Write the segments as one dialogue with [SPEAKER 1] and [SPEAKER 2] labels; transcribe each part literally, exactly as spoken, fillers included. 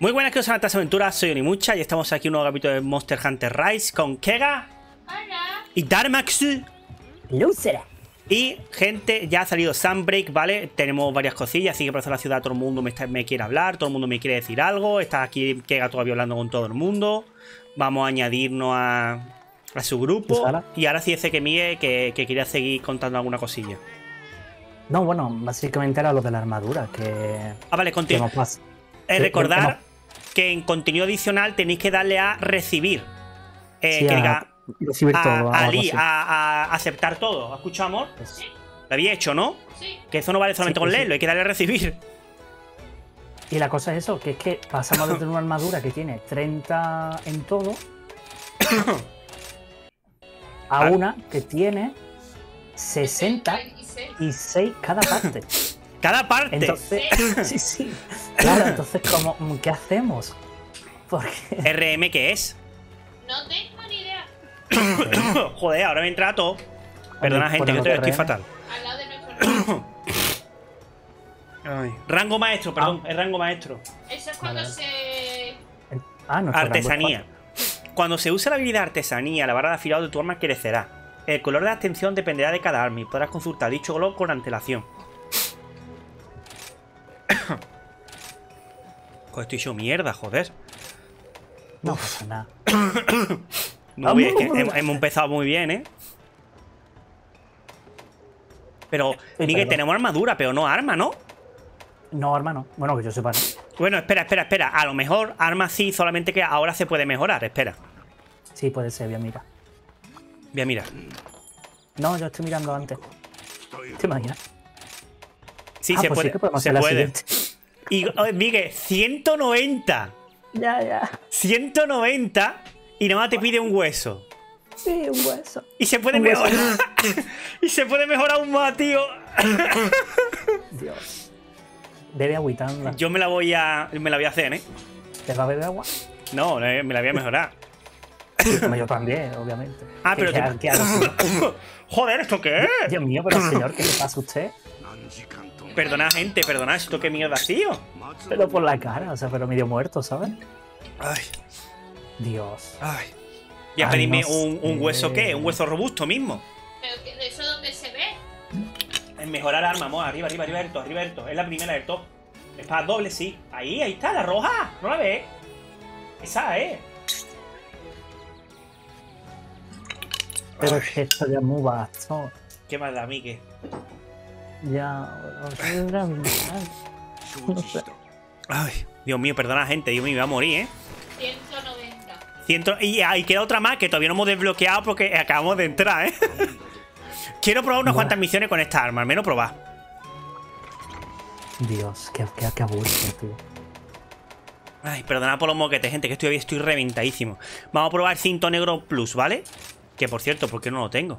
[SPEAKER 1] Muy buenas, que os altas aventuras, soy Onimucha y estamos aquí en un nuevo capítulo de Monster Hunter Rise con Kega.
[SPEAKER 2] Hola.
[SPEAKER 1] Y Darmaxu.
[SPEAKER 3] Lucera.
[SPEAKER 1] Y gente, ya ha salido Sunbreak, ¿vale? Tenemos varias cosillas, así que por eso la ciudad todo el mundo me, está, me quiere hablar, todo el mundo me quiere decir algo. Está aquí Kega todavía hablando con todo el mundo. Vamos a añadirnos a, a su grupo. Y ahora sí dice que Miguel que, que quería seguir contando alguna cosilla.
[SPEAKER 3] No, bueno, básicamente era lo de la armadura, que...
[SPEAKER 1] Ah, vale, continúa. Eh, recordar que en contenido adicional tenéis que darle a recibir. Eh,
[SPEAKER 3] sí,
[SPEAKER 1] que
[SPEAKER 3] a,
[SPEAKER 1] diga,
[SPEAKER 3] recibir
[SPEAKER 1] a,
[SPEAKER 3] todo.
[SPEAKER 1] A, Ali, a, a aceptar todo. ¿Has escuchado, amor?
[SPEAKER 2] Sí.
[SPEAKER 1] Lo había hecho, ¿no?
[SPEAKER 2] Sí.
[SPEAKER 1] Que eso no vale solamente
[SPEAKER 3] sí,
[SPEAKER 1] con
[SPEAKER 3] sí.
[SPEAKER 1] leerlo, hay que darle a recibir.
[SPEAKER 3] Y la cosa es eso, que es que pasamos de tener una armadura que tiene treinta en todo a
[SPEAKER 1] ¿Vale?
[SPEAKER 3] una que tiene sesenta y seis cada parte.
[SPEAKER 1] Cada parte.
[SPEAKER 3] Entonces, sí, sí. Claro, entonces, ¿cómo, ¿qué hacemos? Porque...
[SPEAKER 1] ¿R M qué es?
[SPEAKER 2] No tengo ni idea.
[SPEAKER 1] Joder, ahora me entra todo. Perdona,
[SPEAKER 3] Oye,
[SPEAKER 1] gente, que estoy,
[SPEAKER 3] ponemos
[SPEAKER 1] estoy
[SPEAKER 3] R M.
[SPEAKER 1] fatal.
[SPEAKER 2] Al lado de nuestro
[SPEAKER 1] Ay. Rango maestro, perdón, es rango maestro.
[SPEAKER 2] Eso es cuando
[SPEAKER 3] Vale.
[SPEAKER 2] se...
[SPEAKER 3] Ah, nuestro
[SPEAKER 1] Artesanía. Cuando se usa la habilidad artesanía, la barra de afilado de tu arma crecerá. El color de la extensión dependerá de cada arma y podrás consultar dicho color con antelación. Joder, estoy hecho mierda, joder.
[SPEAKER 3] No pasa nada.
[SPEAKER 1] No, oye, es que hemos, hemos empezado muy bien, ¿eh? Pero,
[SPEAKER 3] Sí,
[SPEAKER 1] Miguel,
[SPEAKER 3] perdón.
[SPEAKER 1] tenemos armadura, pero no arma, ¿no?
[SPEAKER 3] No, hermano. Bueno, que yo sepa. ¿no?
[SPEAKER 1] Bueno, espera, espera, espera. A lo mejor arma sí, solamente que ahora se puede mejorar. Espera.
[SPEAKER 3] Sí, puede ser, bien, mira.
[SPEAKER 1] Voy a mirar.
[SPEAKER 3] No, yo estoy mirando antes. ¿Te imaginas?
[SPEAKER 1] Sí,
[SPEAKER 3] Ah,
[SPEAKER 1] se
[SPEAKER 3] pues
[SPEAKER 1] puede.
[SPEAKER 3] sí que podemos
[SPEAKER 1] se
[SPEAKER 3] hacer la
[SPEAKER 1] puede.
[SPEAKER 3] siguiente.
[SPEAKER 1] Y, oh, Miguel, ciento noventa.
[SPEAKER 3] Ya, ya.
[SPEAKER 1] ciento noventa y nada más te pide un hueso.
[SPEAKER 3] Sí, un hueso.
[SPEAKER 1] Y se puede
[SPEAKER 3] Un hueso.
[SPEAKER 1] mejorar. Y se puede mejorar aún más, tío.
[SPEAKER 3] Dios. Bebe agüitanda.
[SPEAKER 1] Yo me la voy a. Me la voy a hacer, ¿eh?
[SPEAKER 3] ¿Te va a beber agua?
[SPEAKER 1] No, eh, me la voy a mejorar.
[SPEAKER 3] Sí, como yo también, obviamente.
[SPEAKER 1] Ah, pero
[SPEAKER 3] ¿Qué,
[SPEAKER 1] te-
[SPEAKER 3] qué hago, señor?
[SPEAKER 1] Joder, ¿esto qué es?
[SPEAKER 3] Dios mío, pero señor, ¿qué le pasa a usted?
[SPEAKER 1] Perdona, gente, perdona, ¿esto qué mierda, tío?
[SPEAKER 3] Pero por la cara, o sea, pero medio muerto, ¿sabes?
[SPEAKER 1] Ay,
[SPEAKER 3] Dios.
[SPEAKER 1] ay. Voy a
[SPEAKER 3] Ay,
[SPEAKER 1] pedirme
[SPEAKER 3] no
[SPEAKER 1] un, un
[SPEAKER 3] sé.
[SPEAKER 1] hueso, ¿qué? Un hueso robusto mismo.
[SPEAKER 2] ¿Pero que- eso dónde se ve?
[SPEAKER 1] En mejorar arma, amor. Arriba, arriba, arriba del top, arriba del top. Es la primera del top. Espada doble, sí. Ahí, ahí está, la roja. ¿No la ves? Esa es.
[SPEAKER 3] Pero
[SPEAKER 1] Ay,
[SPEAKER 3] es que esto ya es muy vasto.
[SPEAKER 1] qué más da, Mike.
[SPEAKER 3] Ya, o sea, era mi madre. No sé.
[SPEAKER 1] Ay, Dios mío, perdona, gente. Dios mío, me voy a morir, ¿eh?
[SPEAKER 2] ciento noventa.
[SPEAKER 1] Ciento... Y ahí queda otra más que todavía no hemos desbloqueado porque acabamos de entrar, ¿eh? Quiero probar unas
[SPEAKER 3] Buah.
[SPEAKER 1] cuantas misiones con esta arma, al menos probar.
[SPEAKER 3] Dios, qué, qué, qué aburrido, tío.
[SPEAKER 1] Ay, perdonad por los moquetes, gente, que estoy, estoy reventadísimo. Vamos a probar cinto negro plus, ¿vale? Que por cierto, ¿por qué no lo tengo?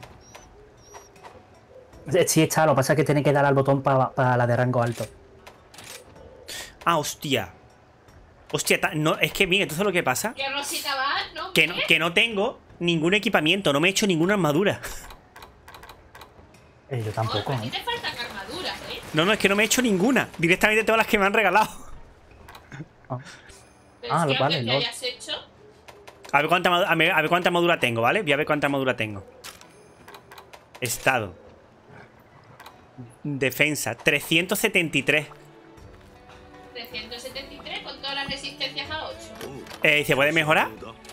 [SPEAKER 3] Eh, Sí, está, lo que pasa es que tiene que dar al botón para la de rango alto.
[SPEAKER 1] Ah, hostia. Hostia, ta- no, es que, mira, entonces lo que pasa
[SPEAKER 2] ¿Qué Rosita va? ¿No?
[SPEAKER 1] que no, que no tengo ningún equipamiento, no me he hecho ninguna armadura.
[SPEAKER 3] Eh, yo tampoco,
[SPEAKER 2] A ti
[SPEAKER 3] ¿eh?
[SPEAKER 2] te faltan armaduras, ¿eh?
[SPEAKER 1] No, no, es que no me he hecho ninguna. Directamente todas las que me han regalado.
[SPEAKER 3] Ah.
[SPEAKER 2] Pero
[SPEAKER 3] Ah,
[SPEAKER 2] es que
[SPEAKER 3] vale,
[SPEAKER 2] aunque
[SPEAKER 3] no.
[SPEAKER 2] te hayas hecho...
[SPEAKER 1] A ver cuánta, arma- a ver, a ver cuánta armadura tengo, ¿vale? Voy a ver cuánta armadura tengo. Estado. Defensa, trescientos setenta y tres.
[SPEAKER 2] trescientos setenta y tres con todas las resistencias a ocho.
[SPEAKER 1] Eh, ¿Se puede mejorar?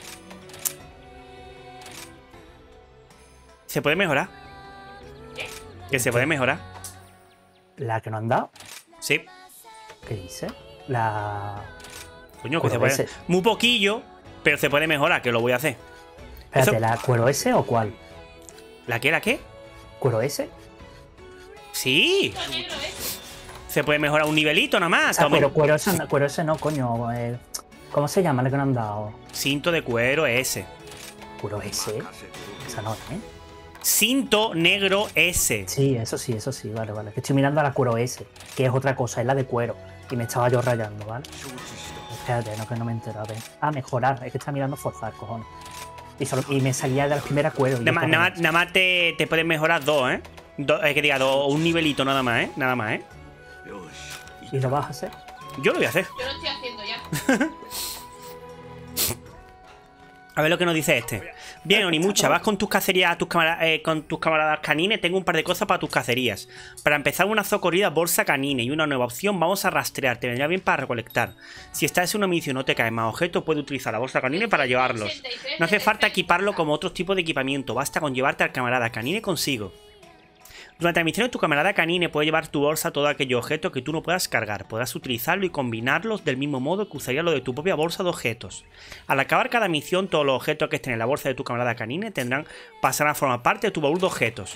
[SPEAKER 1] ¿Se puede mejorar?
[SPEAKER 2] ¿Qué?
[SPEAKER 1] ¿Que se puede mejorar?
[SPEAKER 3] La que no han dado.
[SPEAKER 1] Sí.
[SPEAKER 3] ¿Qué dice? La...
[SPEAKER 1] Coño, que
[SPEAKER 3] Cuero
[SPEAKER 1] se puede.
[SPEAKER 3] ese.
[SPEAKER 1] Muy poquillo, pero se puede mejorar, que lo voy a hacer.
[SPEAKER 3] Espérate,
[SPEAKER 1] Eso-
[SPEAKER 3] ¿la cuero S o cuál?
[SPEAKER 1] ¿La qué? ¿La qué?
[SPEAKER 3] ¿Cuero S?
[SPEAKER 1] Sí.
[SPEAKER 2] Esto negro es...
[SPEAKER 1] Se puede mejorar un nivelito nada más.
[SPEAKER 3] Ah,
[SPEAKER 1] Toma.
[SPEAKER 3] pero cuero S, no, cuero S no, coño. eh, ¿Cómo se llama la que no han dado?
[SPEAKER 1] Cinto de cuero S.
[SPEAKER 3] ¿Cuero S? Esa no, ¿eh?
[SPEAKER 1] Cinto negro S.
[SPEAKER 3] Sí, eso sí, eso sí, vale, vale. Que estoy mirando a la cuero S, que es otra cosa, es la de cuero. Y me estaba yo rayando, ¿vale? Espérate, no, que no me he enterado. ¿eh? Ah, mejorar, es que está mirando forzar, cojones. Y, solo- y me salía de la primera cuero. y
[SPEAKER 1] Nada
[SPEAKER 3] yo,
[SPEAKER 1] más,
[SPEAKER 3] cojones.
[SPEAKER 1] nada más- nada más te, te puedes mejorar dos, ¿eh? Do- eh, que diga, dos, un nivelito nada más, ¿eh? Nada más, ¿eh?
[SPEAKER 3] ¿Y lo vas a hacer?
[SPEAKER 1] Yo lo voy a hacer.
[SPEAKER 2] Yo lo estoy haciendo ya.
[SPEAKER 1] A ver lo que nos dice este. Bien, Onimucha, vas con tus cacerías, tus camaradas, eh, con tus camaradas canines. Tengo un par de cosas para tus cacerías. Para empezar, una socorrida bolsa canine y una nueva opción. Vamos a rastrear. Te vendría bien para recolectar. Si estás en una misión y no te caen más objetos, puedes utilizar la bolsa canine para llevarlos. No hace falta equiparlo como otros tipos de equipamiento. Basta con llevarte al camarada canine consigo. Durante la misión de tu camarada canine puede llevar tu bolsa todo aquello objeto que tú no puedas cargar. Podrás utilizarlo y combinarlos del mismo modo que usarías lo de tu propia bolsa de objetos. Al acabar cada misión, todos los objetos que estén en la bolsa de tu camarada canine tendrán pasarán a formar parte de tu baúl de objetos.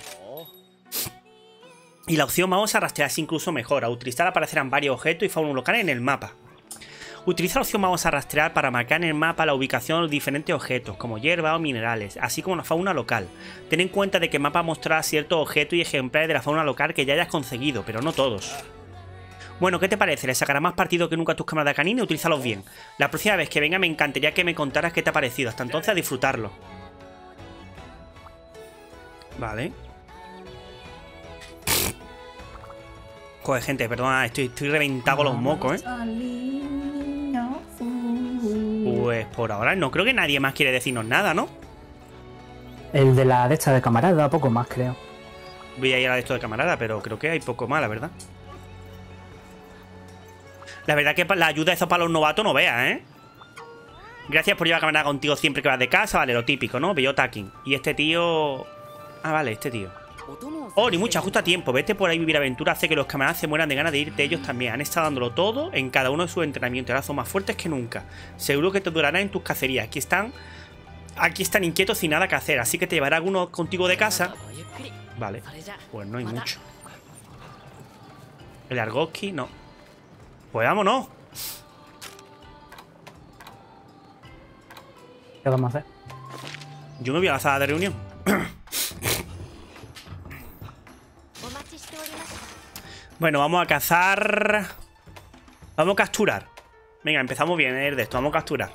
[SPEAKER 1] Y la opción vamos a rastrear es incluso mejor. A utilizar aparecerán varios objetos y fauna local en el mapa. Utiliza la opción vamos a rastrear para marcar en el mapa la ubicación de los diferentes objetos, como hierba o minerales, así como la fauna local. Ten en cuenta de que el mapa mostrará ciertos objetos y ejemplares de la fauna local que ya hayas conseguido, pero no todos. Bueno, ¿qué te parece? ¿Le sacará más partido que nunca a tus camaradas canines? Utilízalos bien. La próxima vez que venga me encantaría que me contaras qué te ha parecido. Hasta entonces a disfrutarlo. Vale. Joder, gente, perdona, estoy, estoy reventado con los mocos, ¿eh? Pues por ahora no creo que nadie más quiere decirnos nada, ¿no?
[SPEAKER 3] El de la de esta de camarada, poco más, creo.
[SPEAKER 1] Voy a ir a la de esto de camarada, pero creo que hay poco más, la verdad. La verdad que la ayuda de esos para los novatos no veas, ¿eh? Gracias por llevar camarada contigo siempre que vas de casa, vale, lo típico, ¿no? Bellotacking. Y este tío... Ah, vale, este tío. Oh, ni mucha, justo a tiempo. Vete por ahí vivir aventura hace que los camaradas se mueran de ganas de irte ellos también. Han estado dándolo todo en cada uno de sus entrenamientos. Ahora son más fuertes que nunca. Seguro que te durará en tus cacerías. Aquí están... Aquí están inquietos sin nada que hacer. Así que te llevará alguno contigo de casa. Vale. Pues no hay mucho. El Argosky, no. Pues vámonos.
[SPEAKER 3] ¿Qué vamos a hacer?
[SPEAKER 1] Yo me voy a la sala de reunión. Bueno, vamos a cazar. Vamos a capturar. Venga, empezamos bien eh, de esto. Vamos a capturar.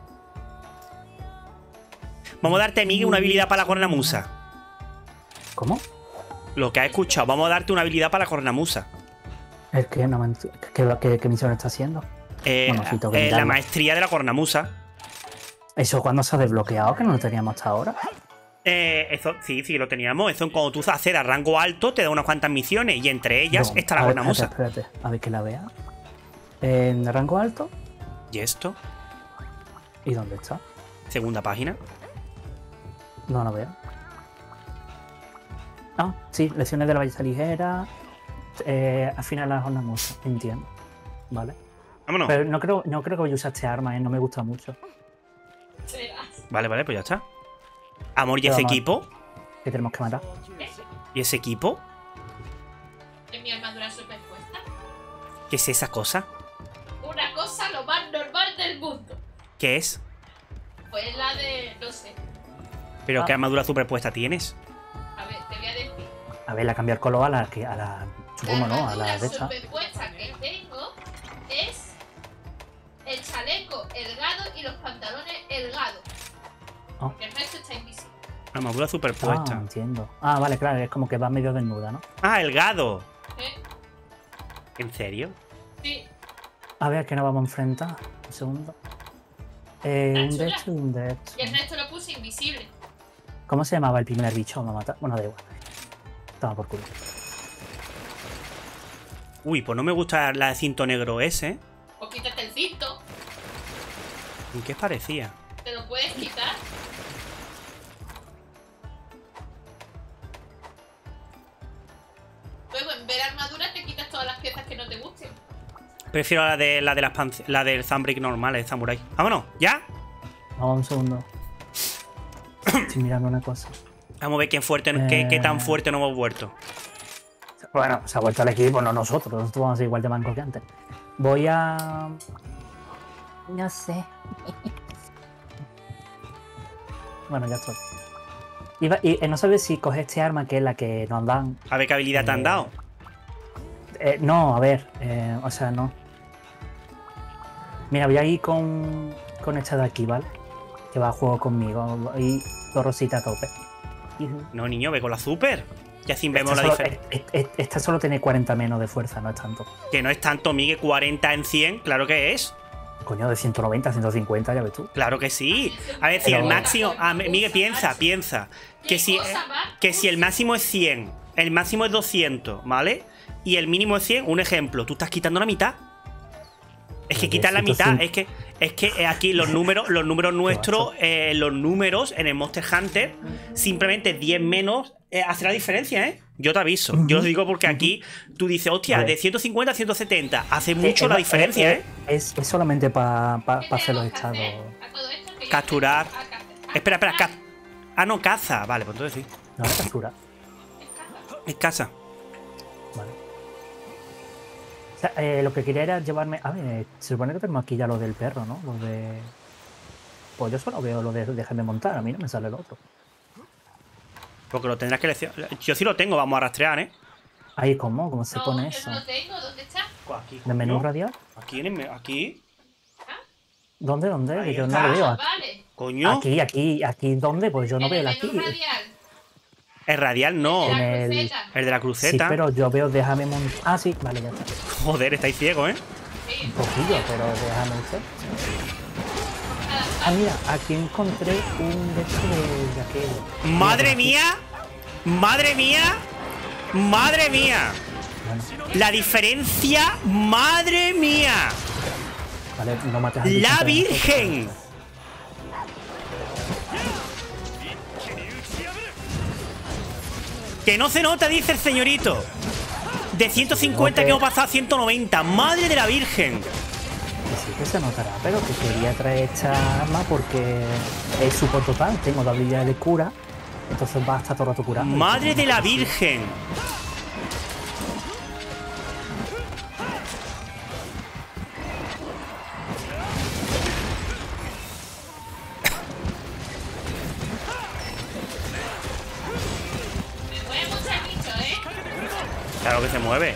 [SPEAKER 1] Vamos a darte, Miguel, una habilidad para la cornamusa.
[SPEAKER 3] ¿Cómo?
[SPEAKER 1] Lo que has escuchado. Vamos a darte una habilidad para la cornamusa.
[SPEAKER 3] ¿El qué? No me ent- ¿Qué, qué, qué misión está haciendo?
[SPEAKER 1] Eh,
[SPEAKER 3] Bueno, sí, tengo que
[SPEAKER 1] eh, la
[SPEAKER 3] mirarlo.
[SPEAKER 1] maestría de la cornamusa.
[SPEAKER 3] ¿Eso cuándo se ha desbloqueado? Que no lo teníamos hasta ahora.
[SPEAKER 1] Eh, eso sí, sí, lo teníamos. Eso cuando tú accedes a rango alto te da unas cuantas misiones. Y entre ellas
[SPEAKER 3] No,
[SPEAKER 1] está la
[SPEAKER 3] a ver,
[SPEAKER 1] cornamusa.
[SPEAKER 3] Espérate, espérate. A ver que la vea. En rango alto.
[SPEAKER 1] ¿Y esto?
[SPEAKER 3] ¿Y dónde está?
[SPEAKER 1] Segunda página.
[SPEAKER 3] No lo veo. Ah, sí, lecciones de la ballesta ligera. Eh, al final las jornadas mucho. Entiendo. Vale.
[SPEAKER 1] Vámonos.
[SPEAKER 3] Pero no creo, no creo que voy a usar este arma, ¿eh? No me gusta mucho.
[SPEAKER 1] Vale, vale, pues ya está. Amor, ¿y
[SPEAKER 3] Pero
[SPEAKER 1] ese
[SPEAKER 3] vamos.
[SPEAKER 1] equipo?
[SPEAKER 3] Que tenemos que matar.
[SPEAKER 1] ¿Y ese equipo?
[SPEAKER 2] ¿Es mi armadura superpuesta?
[SPEAKER 1] ¿Qué es esa cosa?
[SPEAKER 2] Una cosa lo más normal del mundo.
[SPEAKER 1] ¿Qué es?
[SPEAKER 2] Pues la de... no sé.
[SPEAKER 1] ¿Pero
[SPEAKER 3] Ah.
[SPEAKER 1] qué armadura superpuesta tienes?
[SPEAKER 2] A ver, te voy a decir.
[SPEAKER 3] A ver, la cambiar el color a la que a la. Supongo, ¿no? A la de esta.
[SPEAKER 2] superpuesta que tengo es el chaleco elgado y los pantalones elgados.
[SPEAKER 3] Ah.
[SPEAKER 2] El resto está invisible.
[SPEAKER 1] Armadura
[SPEAKER 3] Ah,
[SPEAKER 1] superpuesta.
[SPEAKER 3] entiendo. Ah, vale, claro, es como que va medio desnuda, ¿no?
[SPEAKER 1] Ah, el gado.
[SPEAKER 2] ¿Eh?
[SPEAKER 1] ¿En serio?
[SPEAKER 2] Sí.
[SPEAKER 3] A ver, ¿qué nos vamos a enfrentar? Un segundo. Eh,
[SPEAKER 2] Ah,
[SPEAKER 3] un de
[SPEAKER 2] chula.
[SPEAKER 3] esto y un de esto.
[SPEAKER 2] Y el resto lo puse invisible.
[SPEAKER 3] ¿Cómo se llamaba el primer bicho? Vamos a matar. Bueno, da igual. Toma por culo.
[SPEAKER 1] Uy, pues no me gusta la de cinto negro ese.
[SPEAKER 2] O quítate el cinto.
[SPEAKER 1] ¿En qué parecía?
[SPEAKER 2] Te lo puedes quitar. Luego en ver armadura te quitas todas las piezas que no te gusten.
[SPEAKER 1] Prefiero la de la de las pan- la del Sunbreak normal, el Samurai. ¡Vámonos! ¿Ya?
[SPEAKER 3] Vamos un segundo. Estoy mirando una cosa.
[SPEAKER 1] Vamos a ver qué, fuerte, qué, qué tan
[SPEAKER 3] Eh.
[SPEAKER 1] fuerte nos hemos vuelto.
[SPEAKER 3] Bueno, se ha vuelto el equipo, no nosotros. Nosotros vamos a ser igual de mancos que antes. Voy a. No sé. Bueno, ya estoy. Iba- y eh, no sabes si coges este arma que es la que nos dan.
[SPEAKER 1] A ver qué habilidad te han
[SPEAKER 3] Eh,
[SPEAKER 1] dado.
[SPEAKER 3] Eh, no, a ver. eh, o sea, no. Mira, voy a ir con, con esta de aquí, ¿vale? Que va a juego conmigo. Y Rosita a tope. Y-
[SPEAKER 1] No, niño, ve con la super. Y así vemos
[SPEAKER 3] esta,
[SPEAKER 1] la
[SPEAKER 3] solo,
[SPEAKER 1] diferencia.
[SPEAKER 3] es- es- esta solo tiene cuarenta menos de fuerza, no es tanto.
[SPEAKER 1] Que no es tanto, Miguel, cuarenta en cien. Claro que es.
[SPEAKER 3] coño, de ciento noventa a ciento cincuenta, ya ves tú.
[SPEAKER 1] Claro que sí. A ver, si
[SPEAKER 3] Pero-
[SPEAKER 1] el máximo... Ah, Miguel, piensa, piensa. Que
[SPEAKER 2] ¿Qué
[SPEAKER 1] si,
[SPEAKER 2] cosa más?
[SPEAKER 1] que si el máximo es cien, el máximo es doscientos, ¿vale? Y el mínimo es cien, un ejemplo, tú estás quitando la mitad. Es que
[SPEAKER 3] Oye,
[SPEAKER 1] quitar la
[SPEAKER 3] ciento
[SPEAKER 1] mitad,
[SPEAKER 3] cinco.
[SPEAKER 1] es que es que aquí los números, los números nuestros, eh, los números en el Monster Hunter, simplemente diez menos eh, hace la diferencia, ¿eh? Yo te aviso. Yo lo digo porque aquí tú dices, hostia,
[SPEAKER 3] Vale.
[SPEAKER 1] de ciento cincuenta a ciento setenta, hace
[SPEAKER 3] Eh,
[SPEAKER 1] mucho
[SPEAKER 3] eh,
[SPEAKER 1] la
[SPEAKER 3] eh,
[SPEAKER 1] diferencia, ¿eh?
[SPEAKER 3] Es, es solamente para pa,
[SPEAKER 2] ¿Qué
[SPEAKER 3] pa hacer los
[SPEAKER 2] tenemos que
[SPEAKER 3] estados.
[SPEAKER 2] hacer a todo esto? Que yo
[SPEAKER 1] Capturar.
[SPEAKER 2] estoy a ca-
[SPEAKER 1] Espera, espera,
[SPEAKER 2] ah,
[SPEAKER 1] ca- Ah, no, caza. Vale, pues entonces sí.
[SPEAKER 3] No, la captura.
[SPEAKER 2] es caza.
[SPEAKER 1] Es caza.
[SPEAKER 3] Vale. O sea, eh, lo que quería era llevarme. A ver, se supone que tenemos aquí ya lo del perro, ¿no? Lo de. Pues yo solo veo lo de déjame montar, a mí no me sale el otro.
[SPEAKER 1] Porque lo tendrás que eleccionar. Yo sí lo tengo, vamos a rastrear, ¿eh?
[SPEAKER 3] Ahí, ¿cómo? ¿Cómo se
[SPEAKER 2] No,
[SPEAKER 3] pone
[SPEAKER 2] yo
[SPEAKER 3] eso?
[SPEAKER 2] no lo tengo. ¿Dónde está?
[SPEAKER 1] Aquí,
[SPEAKER 3] ¿De menú
[SPEAKER 1] coño.
[SPEAKER 3] radial?
[SPEAKER 1] Aquí, en el me- aquí.
[SPEAKER 3] ¿Dónde? ¿Dónde?
[SPEAKER 1] Ahí
[SPEAKER 3] Que yo
[SPEAKER 1] está.
[SPEAKER 3] no lo veo.
[SPEAKER 2] Ah,
[SPEAKER 3] Aquí,
[SPEAKER 2] vale.
[SPEAKER 1] Coño.
[SPEAKER 3] aquí, aquí, aquí, ¿dónde? Pues yo no
[SPEAKER 2] En
[SPEAKER 3] veo
[SPEAKER 2] el
[SPEAKER 3] el
[SPEAKER 2] menú
[SPEAKER 3] aquí.
[SPEAKER 2] radial.
[SPEAKER 1] El radial no.
[SPEAKER 2] De la
[SPEAKER 3] En el-
[SPEAKER 2] cruceta.
[SPEAKER 1] El de la
[SPEAKER 3] Sí,
[SPEAKER 1] cruceta.
[SPEAKER 3] pero yo veo déjame montar. Ah, sí, vale, ya está.
[SPEAKER 1] Joder, estáis ciegos, ¿eh?
[SPEAKER 2] Sí.
[SPEAKER 3] Un poquillo, pero déjame usted.
[SPEAKER 2] Nada,
[SPEAKER 3] Ah, mira, aquí encontré un de estos de, de aquello.
[SPEAKER 1] ¡Madre
[SPEAKER 3] Mira,
[SPEAKER 1] mía! ¡Madre mía! ¡Madre mía!
[SPEAKER 3] bueno,
[SPEAKER 1] La diferencia, ¡madre mía!
[SPEAKER 3] vale, no mates al bicho,
[SPEAKER 1] ¡La
[SPEAKER 3] pero-
[SPEAKER 1] Virgen! Que no se nota, dice el señorito. De ciento cincuenta que hemos pasado a ciento noventa. ¡Madre de la Virgen!
[SPEAKER 3] Que sí que se notará, pero que quería traer esta arma porque es super total. Tengo la habilidad de cura, entonces va a estar todo el rato curando.
[SPEAKER 1] ¡Madre de la Virgen!
[SPEAKER 2] me mueve mucho el bicho, ¿eh?
[SPEAKER 1] Claro que se mueve.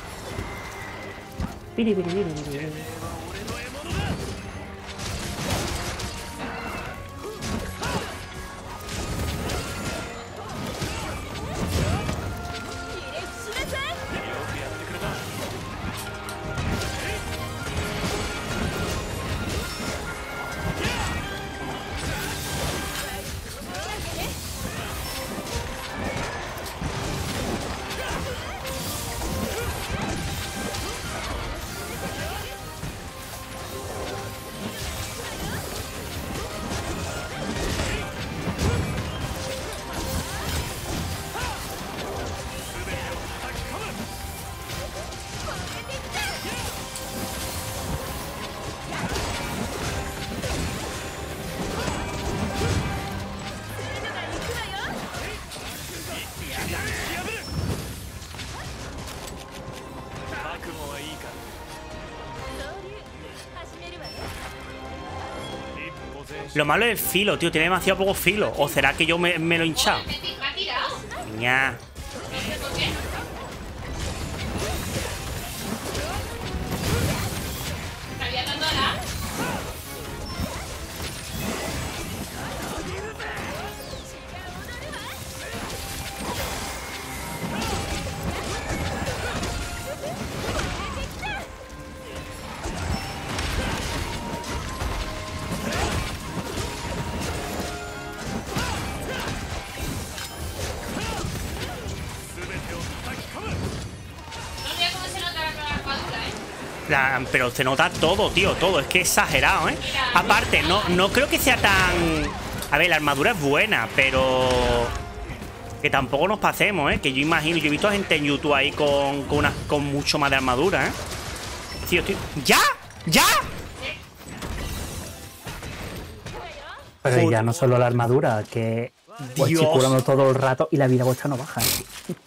[SPEAKER 3] Piri, piri, piri, piri, piri.
[SPEAKER 1] Lo malo es el filo, tío. Tiene demasiado poco filo. ¿O será que yo me, me lo he hinchado?
[SPEAKER 2] Me, ti- me ha tirado.
[SPEAKER 1] Ña.
[SPEAKER 2] No sé por qué. ¿Me había dado la? No sé cómo se nota la armadura, ¿eh?
[SPEAKER 1] La- pero se nota todo, tío, todo. Es que es exagerado, ¿eh? Aparte, no, no creo que sea tan... A ver, la armadura es buena, pero... Que tampoco nos pasemos, ¿eh? Que yo imagino... Yo he visto a gente en YouTube ahí con, con, una, con mucho más de armadura, ¿eh? Tío, tío... ¡Ya! ¡Ya!
[SPEAKER 3] Pero
[SPEAKER 1] Joder.
[SPEAKER 3] ya no solo la armadura, que voy
[SPEAKER 1] Dios.
[SPEAKER 3] curando todo el rato y la vida vuestra no baja. ¿eh?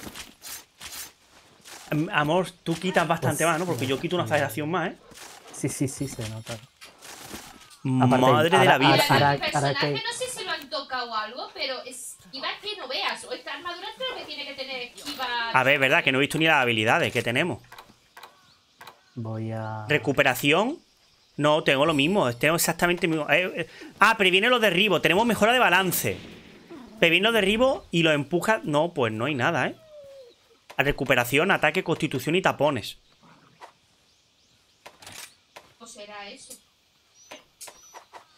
[SPEAKER 1] Am- Amor, tú quitas bastante más, ¿no? Porque yo quito una exageración más, ¿eh?
[SPEAKER 3] Sí, sí, sí, se nota.
[SPEAKER 1] Madre de
[SPEAKER 3] ahora-
[SPEAKER 1] la
[SPEAKER 3] ahora-
[SPEAKER 1] Virgen.
[SPEAKER 3] ahora-
[SPEAKER 2] El personaje
[SPEAKER 3] que-
[SPEAKER 2] no sé si lo han tocado o algo, pero es esquiva que no veas. O esta armadura creo que tiene que tener esquiva.
[SPEAKER 1] A ver, verdad, que no he visto ni las habilidades que tenemos.
[SPEAKER 3] Voy a.
[SPEAKER 1] Recuperación. No, tengo lo mismo. Tengo exactamente el mismo. Eh, eh. Ah, previene los derribos. Tenemos mejora de balance. Previene los derribos y los empuja. No, pues no hay nada, ¿eh? Recuperación, ataque, constitución y tapones.
[SPEAKER 2] ¿O será eso?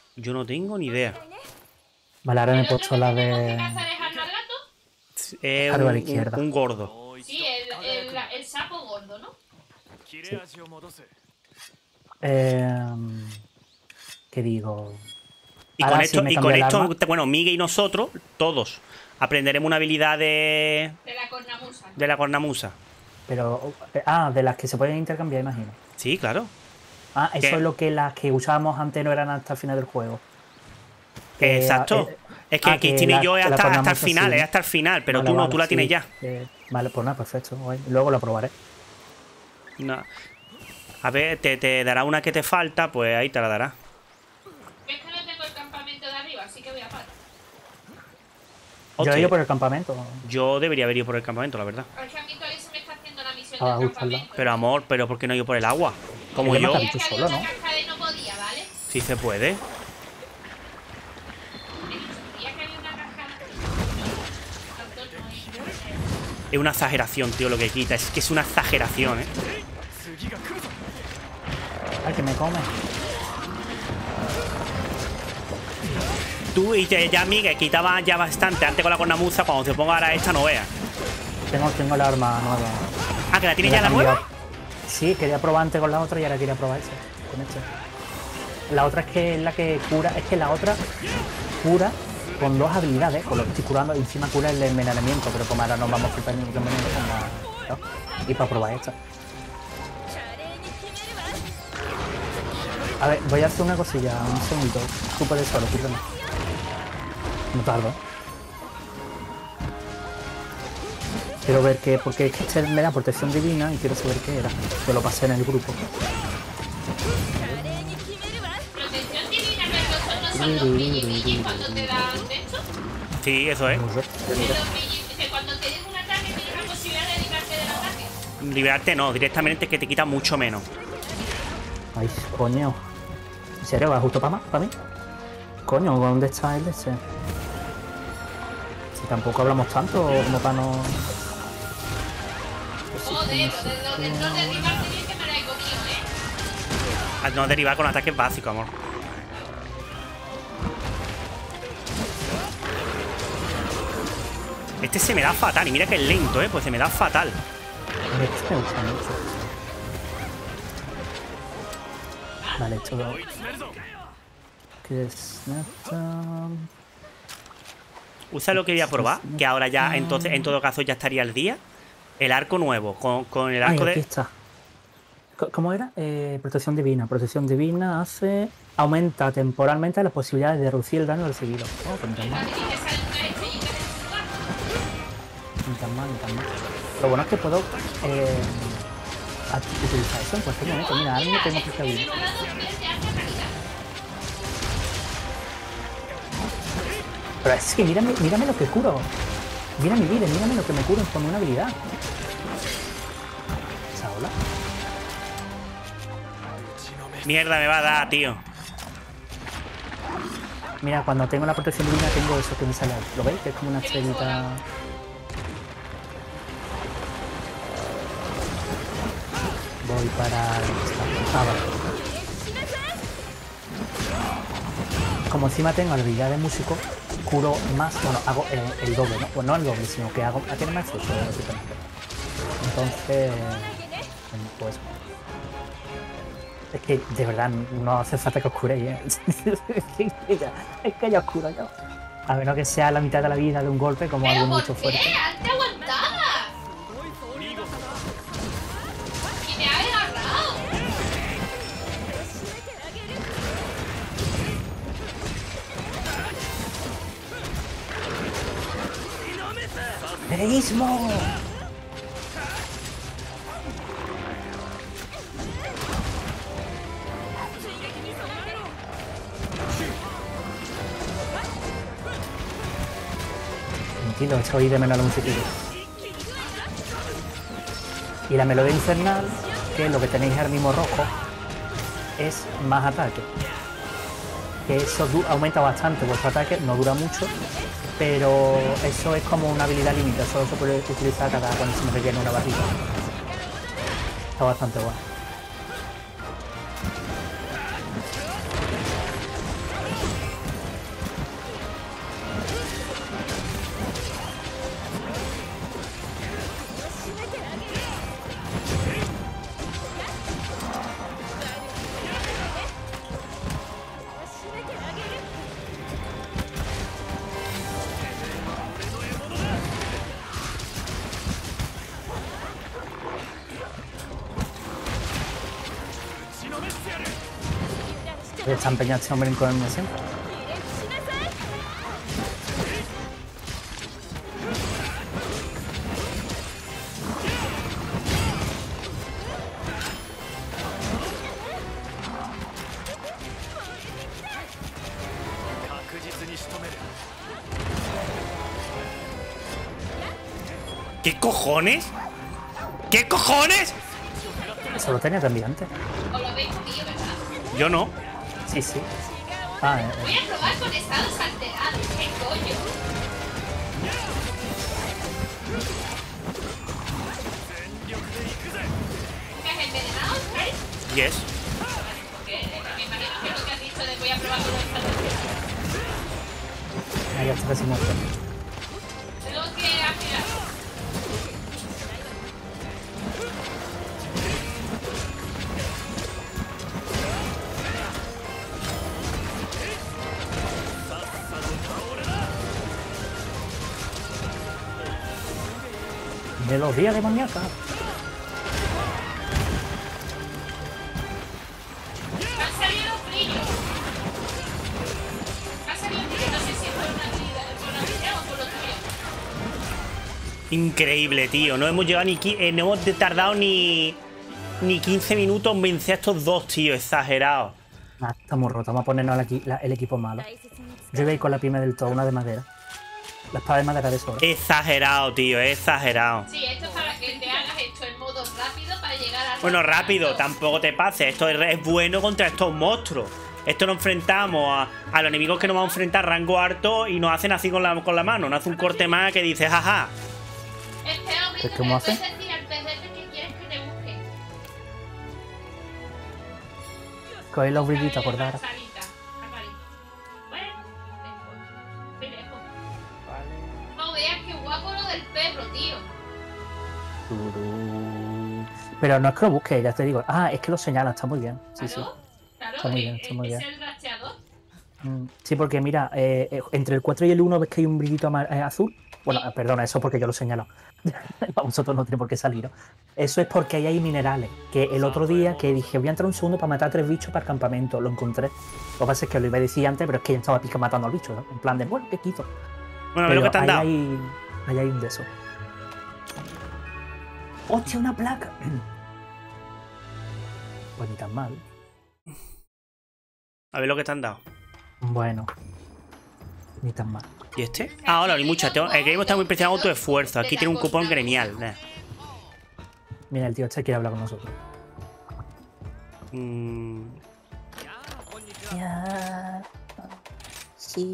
[SPEAKER 1] Yo no tengo ni idea.
[SPEAKER 3] Vale, ahora me he
[SPEAKER 2] ¿El otro
[SPEAKER 3] puesto
[SPEAKER 2] que
[SPEAKER 3] la
[SPEAKER 2] tenemos que
[SPEAKER 3] de...
[SPEAKER 2] cazar es al gato?
[SPEAKER 1] Eh,
[SPEAKER 3] Arriba a
[SPEAKER 1] un,
[SPEAKER 3] la izquierda.
[SPEAKER 1] un- un gordo.
[SPEAKER 2] Sí, el, el, la- el sapo gordo, ¿no?
[SPEAKER 3] Eh, ¿Qué digo?
[SPEAKER 1] Y
[SPEAKER 3] Ahora
[SPEAKER 1] con
[SPEAKER 3] sí
[SPEAKER 1] esto,
[SPEAKER 3] me
[SPEAKER 1] y con
[SPEAKER 3] cambié el
[SPEAKER 1] esto
[SPEAKER 3] arma.
[SPEAKER 1] bueno, Migue y nosotros, todos, aprenderemos una habilidad de,
[SPEAKER 2] De la cornamusa.
[SPEAKER 1] de la cornamusa.
[SPEAKER 3] Pero... eh, Ah, de las que se pueden intercambiar, imagino.
[SPEAKER 1] Sí, claro.
[SPEAKER 3] Ah, eso
[SPEAKER 1] ¿Qué?
[SPEAKER 3] es lo que las que usábamos antes no eran hasta el final del juego. Que,
[SPEAKER 1] Exacto.
[SPEAKER 3] eh,
[SPEAKER 1] Es que
[SPEAKER 3] ah, que
[SPEAKER 1] Cristina
[SPEAKER 3] la-
[SPEAKER 1] y yo es
[SPEAKER 3] que la
[SPEAKER 1] hasta, hasta el
[SPEAKER 3] cornamusa
[SPEAKER 1] final,
[SPEAKER 3] sí.
[SPEAKER 1] es hasta el final, pero
[SPEAKER 3] Vale,
[SPEAKER 1] tú no,
[SPEAKER 3] vale,
[SPEAKER 1] tú la tienes
[SPEAKER 3] sí,
[SPEAKER 1] ya.
[SPEAKER 3] eh, vale, pues nada, perfecto. Guay. Luego lo probaré.
[SPEAKER 1] No. A ver, te, te dará una que te falta, pues ahí te la dará.
[SPEAKER 2] Es que no tengo el campamento de arriba, así que voy a parar.
[SPEAKER 3] Yo
[SPEAKER 1] Hostia,
[SPEAKER 3] he ido por el campamento.
[SPEAKER 1] yo debería haber ido por el campamento, la verdad.
[SPEAKER 2] Es que a mí todavía se me está haciendo la misión
[SPEAKER 3] Ah,
[SPEAKER 2] del
[SPEAKER 3] buscarla.
[SPEAKER 2] campamento.
[SPEAKER 1] Pero amor, pero ¿por qué no he ido por el agua? Como
[SPEAKER 3] Sí,
[SPEAKER 1] yo.
[SPEAKER 3] me
[SPEAKER 2] Sabía
[SPEAKER 3] tú
[SPEAKER 2] que
[SPEAKER 3] solo,
[SPEAKER 2] había
[SPEAKER 3] ¿no?
[SPEAKER 2] una cascada y no podía, ¿vale?
[SPEAKER 1] Sí se puede.
[SPEAKER 2] He dicho, sabía que había una cascada. Tanto no hay.
[SPEAKER 1] Es una exageración, tío, lo que quita. Es que es una exageración, ¿eh?
[SPEAKER 3] Ay, que me come.
[SPEAKER 1] Tú y ya, ya Miguel, quitaba ya bastante antes con la cornamusa. Cuando te ponga ahora esta, no veas.
[SPEAKER 3] Tengo, tengo el arma nueva.
[SPEAKER 1] Ah, ¿que la tienes
[SPEAKER 3] Me
[SPEAKER 1] ya
[SPEAKER 3] la
[SPEAKER 1] la
[SPEAKER 3] he
[SPEAKER 1] nueva?
[SPEAKER 3] cambiado. Sí, quería probar antes con la otra y ahora quería probar esa. Con esta. La otra es que es la que cura. Es que la otra cura con dos habilidades. Con lo que estoy curando. Y encima cura el envenenamiento. Pero como ahora nos vamos a flipar ningún envenenamiento, pues nada, ¿no? Y para probar esta. A ver, voy a hacer una cosilla. Un segundito. Tú puedes solo, cúrame. No tardo. Quiero ver qué, porque es que este me da protección divina y quiero saber qué era. Que lo pasé en el grupo.
[SPEAKER 2] Protección divina, pero estos no son los billy cuando te dan de esto.
[SPEAKER 1] Sí, eso es.
[SPEAKER 3] No sé.
[SPEAKER 2] De los billy, que cuando te den un ataque tienes la posibilidad de librarte del ataque.
[SPEAKER 1] Liberarte no, directamente es que te quita mucho menos.
[SPEAKER 3] Ay, coño. ¿En serio? ¿Va justo para más? ¿Para mí? Coño, ¿dónde está el de ese? Si tampoco hablamos tanto como para no...
[SPEAKER 2] Joder, lo de lo de no derribarte bien que me la he comido, ¿eh?
[SPEAKER 1] Al no derivar con ataques básicos, amor. Este se me da fatal. Y mira que es lento, ¿eh? Pues se me da fatal.
[SPEAKER 3] Este me gusta mucho. Vale, esto lo... ¿Qué es esto?
[SPEAKER 1] Usa lo que voy a probar, que ahora ya, entonces, en todo caso, ya estaría al día. El arco nuevo, con, con el
[SPEAKER 3] Ay,
[SPEAKER 1] arco
[SPEAKER 3] aquí
[SPEAKER 1] de...
[SPEAKER 3] está. Co- ¿Cómo era? Eh, protección divina. Protección divina hace... Aumenta temporalmente las posibilidades de reducir el daño recibido. Oh, pues ni tan mal,
[SPEAKER 2] Y te salen unas estrellitas en su lugar.
[SPEAKER 3] ni tan mal, ni tan mal. Lo bueno es que puedo eh, a- utilizar eso en cualquier momento. Mira, ahora mismo tengo que
[SPEAKER 2] Que me
[SPEAKER 3] salir.
[SPEAKER 2] ha dado un test de arte realidad.
[SPEAKER 3] Pero es que mírame, mírame lo que curo. Mira mi vida, mírame lo que me curo con una habilidad. Esa ola.
[SPEAKER 1] Mierda me va a dar, tío.
[SPEAKER 3] Mira, cuando tengo la protección divina tengo eso que me sale ahí. ¿Lo veis? Que es como una estrellita. Voy para... Ah, vale. Como encima tengo la habilidad de músico, curo más, bueno, hago eh, el doble, ¿no? Bueno, no el doble, sino que hago... Aquí no me esfuerzo, básicamente. Entonces... Pues... Es que de verdad no hace falta que os curéis, ¿eh? es, que ya, es que ya os curo yo. A menos que sea la mitad de la vida de un golpe, como
[SPEAKER 2] ¿Pero
[SPEAKER 3] algo
[SPEAKER 2] por
[SPEAKER 3] mucho
[SPEAKER 2] qué?
[SPEAKER 3] fuerte.
[SPEAKER 2] ¡Antes aguantada! ¡Y me ha agarrado!
[SPEAKER 3] ¡Pereísmo! Tranquilo, estoy de menos la musiquilla. Y la melodía infernal, que es lo que tenéis ahora mismo rojo, es más ataque. Que eso du- aumenta bastante vuestro ataque, no dura mucho, pero eso es como una habilidad límite, solo se puede utilizar cada cuando se me rellena una barrita. Está bastante bueno. Está empeñado este hombre en comerme siempre.
[SPEAKER 1] ¿Qué cojones? ¿Qué cojones?
[SPEAKER 3] Eso lo tenía también antes.
[SPEAKER 2] Os lo habéis comido, ¿verdad?
[SPEAKER 1] Yo no.
[SPEAKER 3] Sí, sí. Ah, eh,
[SPEAKER 2] Voy a probar con estados alterados. ¿Qué coño? ¿Me has envenenado, Fred?
[SPEAKER 1] Yes.
[SPEAKER 2] Porque me imagino que lo que has dicho de voy a probar con los estados alterados.
[SPEAKER 3] ahí ya está casi muerto.
[SPEAKER 2] Tengo que afilar.
[SPEAKER 3] Melodía demoníaca.
[SPEAKER 2] Han salido brillos. Han salido brillos. No sé si es por una habilidad, por una habilidad o por lo tuyo.
[SPEAKER 1] Increíble, tío. No hemos llegado ni... qui- eh, no hemos tardado ni... Ni quince minutos en vencer a estos dos, tío. Exagerado.
[SPEAKER 3] Ah, estamos rotos. Vamos a ponernos el, equi- la- el equipo malo. Yo iba a ir con la pyme del todo, una de madera. La espada de madera de sobra.
[SPEAKER 1] Exagerado, tío. Exagerado.
[SPEAKER 2] Sí, esto es para que te hagas esto en modo rápido para llegar a...
[SPEAKER 1] Bueno, rápido. Tampoco te pases. Esto es, es bueno contra estos monstruos. Esto nos enfrentamos a, a los enemigos que nos vamos a enfrentar rango alto y nos hacen así con la, con la mano. Nos hace un corte más que dice, jaja.
[SPEAKER 2] Este hombre,
[SPEAKER 3] ¿Pues
[SPEAKER 2] tú
[SPEAKER 3] cómo
[SPEAKER 2] le
[SPEAKER 3] hace?
[SPEAKER 2] puedes decir al pedete que quieres que te busque.
[SPEAKER 3] Coge los brillitos,
[SPEAKER 2] Busca
[SPEAKER 3] acordar.
[SPEAKER 2] la salita, la carita. Bueno, lejos. Muy lejos. No veas qué guapo lo del perro, tío.
[SPEAKER 3] Turú. Pero no es que lo busque, ya te digo. Ah, es que lo señala, está muy bien. Sí, sí.
[SPEAKER 2] Claro, claro,
[SPEAKER 3] Está muy
[SPEAKER 2] eh,
[SPEAKER 3] bien, está
[SPEAKER 2] eh,
[SPEAKER 3] muy
[SPEAKER 2] es
[SPEAKER 3] bien.
[SPEAKER 2] el rastreador.
[SPEAKER 3] Mm, Sí, porque mira, eh, eh, entre el cuatro y el uno ves que hay un brillito ama- eh, azul. Bueno, eh, perdona, eso porque yo lo señalo. Para vosotros no tiene por qué salir, ¿no? Eso es porque ahí hay minerales. Que el otro día que dije, voy a entrar un segundo para matar a tres bichos para el campamento, lo encontré. Lo que pasa es que lo iba a decir antes, pero es que ya estaba pica matando al bicho, ¿no? En plan de, bueno, ¿qué quito?
[SPEAKER 1] Bueno, a ver lo que te han
[SPEAKER 3] ahí
[SPEAKER 1] dado.
[SPEAKER 3] hay, ahí hay un de esos. ¡Hostia, una placa! Pues ni tan mal.
[SPEAKER 1] A ver lo que te han dado.
[SPEAKER 3] Bueno. Ni tan mal.
[SPEAKER 1] ¿Y este? Ah, hola, ni mucha. Tengo- El game está muy impresionado con tu esfuerzo. Aquí tiene un cupón gremial. Nah.
[SPEAKER 3] Mira, el tío este quiere hablar con nosotros.
[SPEAKER 1] Mm,
[SPEAKER 3] Ya. Sí.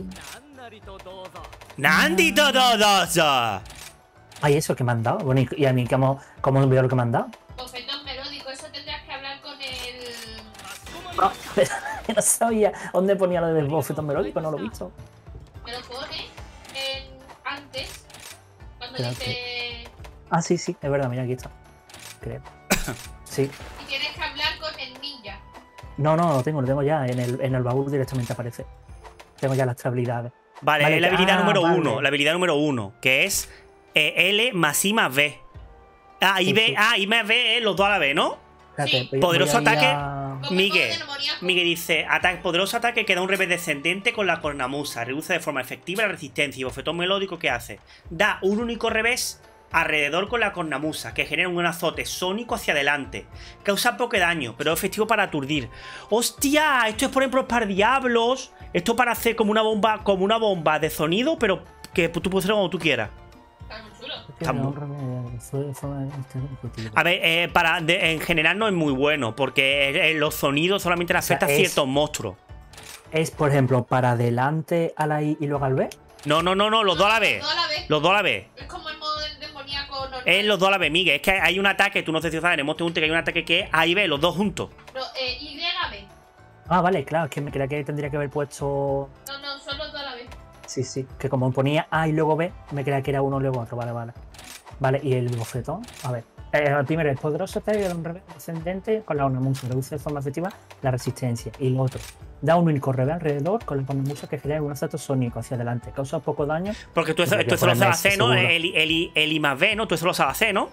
[SPEAKER 1] ¡Nandi Tododoso!
[SPEAKER 3] Ay, eso que me han dado. Bueno, y, y a mí, ¿cómo, cómo olvidar lo que me han dado?
[SPEAKER 2] Bofetón melódico, eso tendrás que hablar con el...
[SPEAKER 3] No, no sabía dónde ponía lo del bofetón melódico, no lo he visto.
[SPEAKER 2] Me lo pone en... antes, cuando
[SPEAKER 3] Espérate.
[SPEAKER 2] dice...
[SPEAKER 3] Ah, sí, sí, es verdad, mira, aquí está. Creo. Sí.
[SPEAKER 2] Y tienes que hablar con el ninja.
[SPEAKER 3] No, no, lo tengo, lo tengo ya. En el, en el baúl directamente aparece. Tengo ya las tres habilidades.
[SPEAKER 1] Vale,
[SPEAKER 3] Vale,
[SPEAKER 1] es la habilidad
[SPEAKER 3] ah,
[SPEAKER 1] número
[SPEAKER 3] vale.
[SPEAKER 1] uno. La habilidad número uno, que es eh, L más I más B. Ah, y
[SPEAKER 3] Sí,
[SPEAKER 1] B,
[SPEAKER 3] sí.
[SPEAKER 1] ah, I más B es los dos a la vez, ¿no?
[SPEAKER 3] Espérate,
[SPEAKER 2] Sí.
[SPEAKER 3] voy-
[SPEAKER 1] Poderoso
[SPEAKER 3] voy a ir
[SPEAKER 1] ataque.
[SPEAKER 3] a-
[SPEAKER 2] Como
[SPEAKER 1] Miguel,
[SPEAKER 2] el modo demoníaco.
[SPEAKER 1] Miguel dice, ataque, poderoso ataque que da un revés descendente con la cornamusa. Reduce de forma efectiva la resistencia. Y bofetón melódico, ¿qué hace? Da un único revés alrededor con la cornamusa, que genera un azote sónico hacia adelante. Causa poco daño, pero es efectivo para aturdir. ¡Hostia! Esto es, por ejemplo, para diablos. Esto para hacer como una bomba, como una bomba de sonido, pero que tú puedes hacerlo como tú quieras.
[SPEAKER 2] Está muy chulo.
[SPEAKER 1] Está muy-
[SPEAKER 3] Fue- fue- este-
[SPEAKER 1] A ver, eh, para, de- en general no es muy bueno, porque eh, los sonidos solamente le
[SPEAKER 3] sea,
[SPEAKER 1] afectan a
[SPEAKER 3] es-
[SPEAKER 1] ciertos monstruos.
[SPEAKER 3] Es, por ejemplo, para adelante a la I y luego al B.
[SPEAKER 1] No, no, no, no, los dos a la vez.
[SPEAKER 2] Los dos a la vez.
[SPEAKER 1] Los dos a la vez.
[SPEAKER 2] Es como el modo del demoníaco normal.
[SPEAKER 1] Es los dos a la vez, Miguel. Es que hay un ataque, tú no sé si sabes, en el Monster Hunter que hay un ataque que es A y B, los dos juntos.
[SPEAKER 2] No, eh, Y B.
[SPEAKER 3] Ah, vale, claro, es que me creía que tendría que haber puesto.
[SPEAKER 2] No, no, son los dos a la vez.
[SPEAKER 3] Sí, sí. Que como ponía A y luego B, me creía que era uno y luego otro. Vale, vale. Vale, y el bofetón. A ver. Eh, el primero, el poderoso ataque de un revés descendente con la ornamusa. Reduce de forma efectiva la resistencia. Y el otro. Da un único revés alrededor con la ornamusa que genera un azote sónico hacia adelante. Causa poco daño.
[SPEAKER 1] Porque tú eso,
[SPEAKER 3] Tendría
[SPEAKER 1] tú
[SPEAKER 3] que
[SPEAKER 1] eso lo
[SPEAKER 3] ponerme
[SPEAKER 1] sabes hacer,
[SPEAKER 3] ese,
[SPEAKER 1] ¿no?
[SPEAKER 3] seguro.
[SPEAKER 1] El, el, el, el I más B, ¿no? Tú eso lo sabes hacer, ¿no?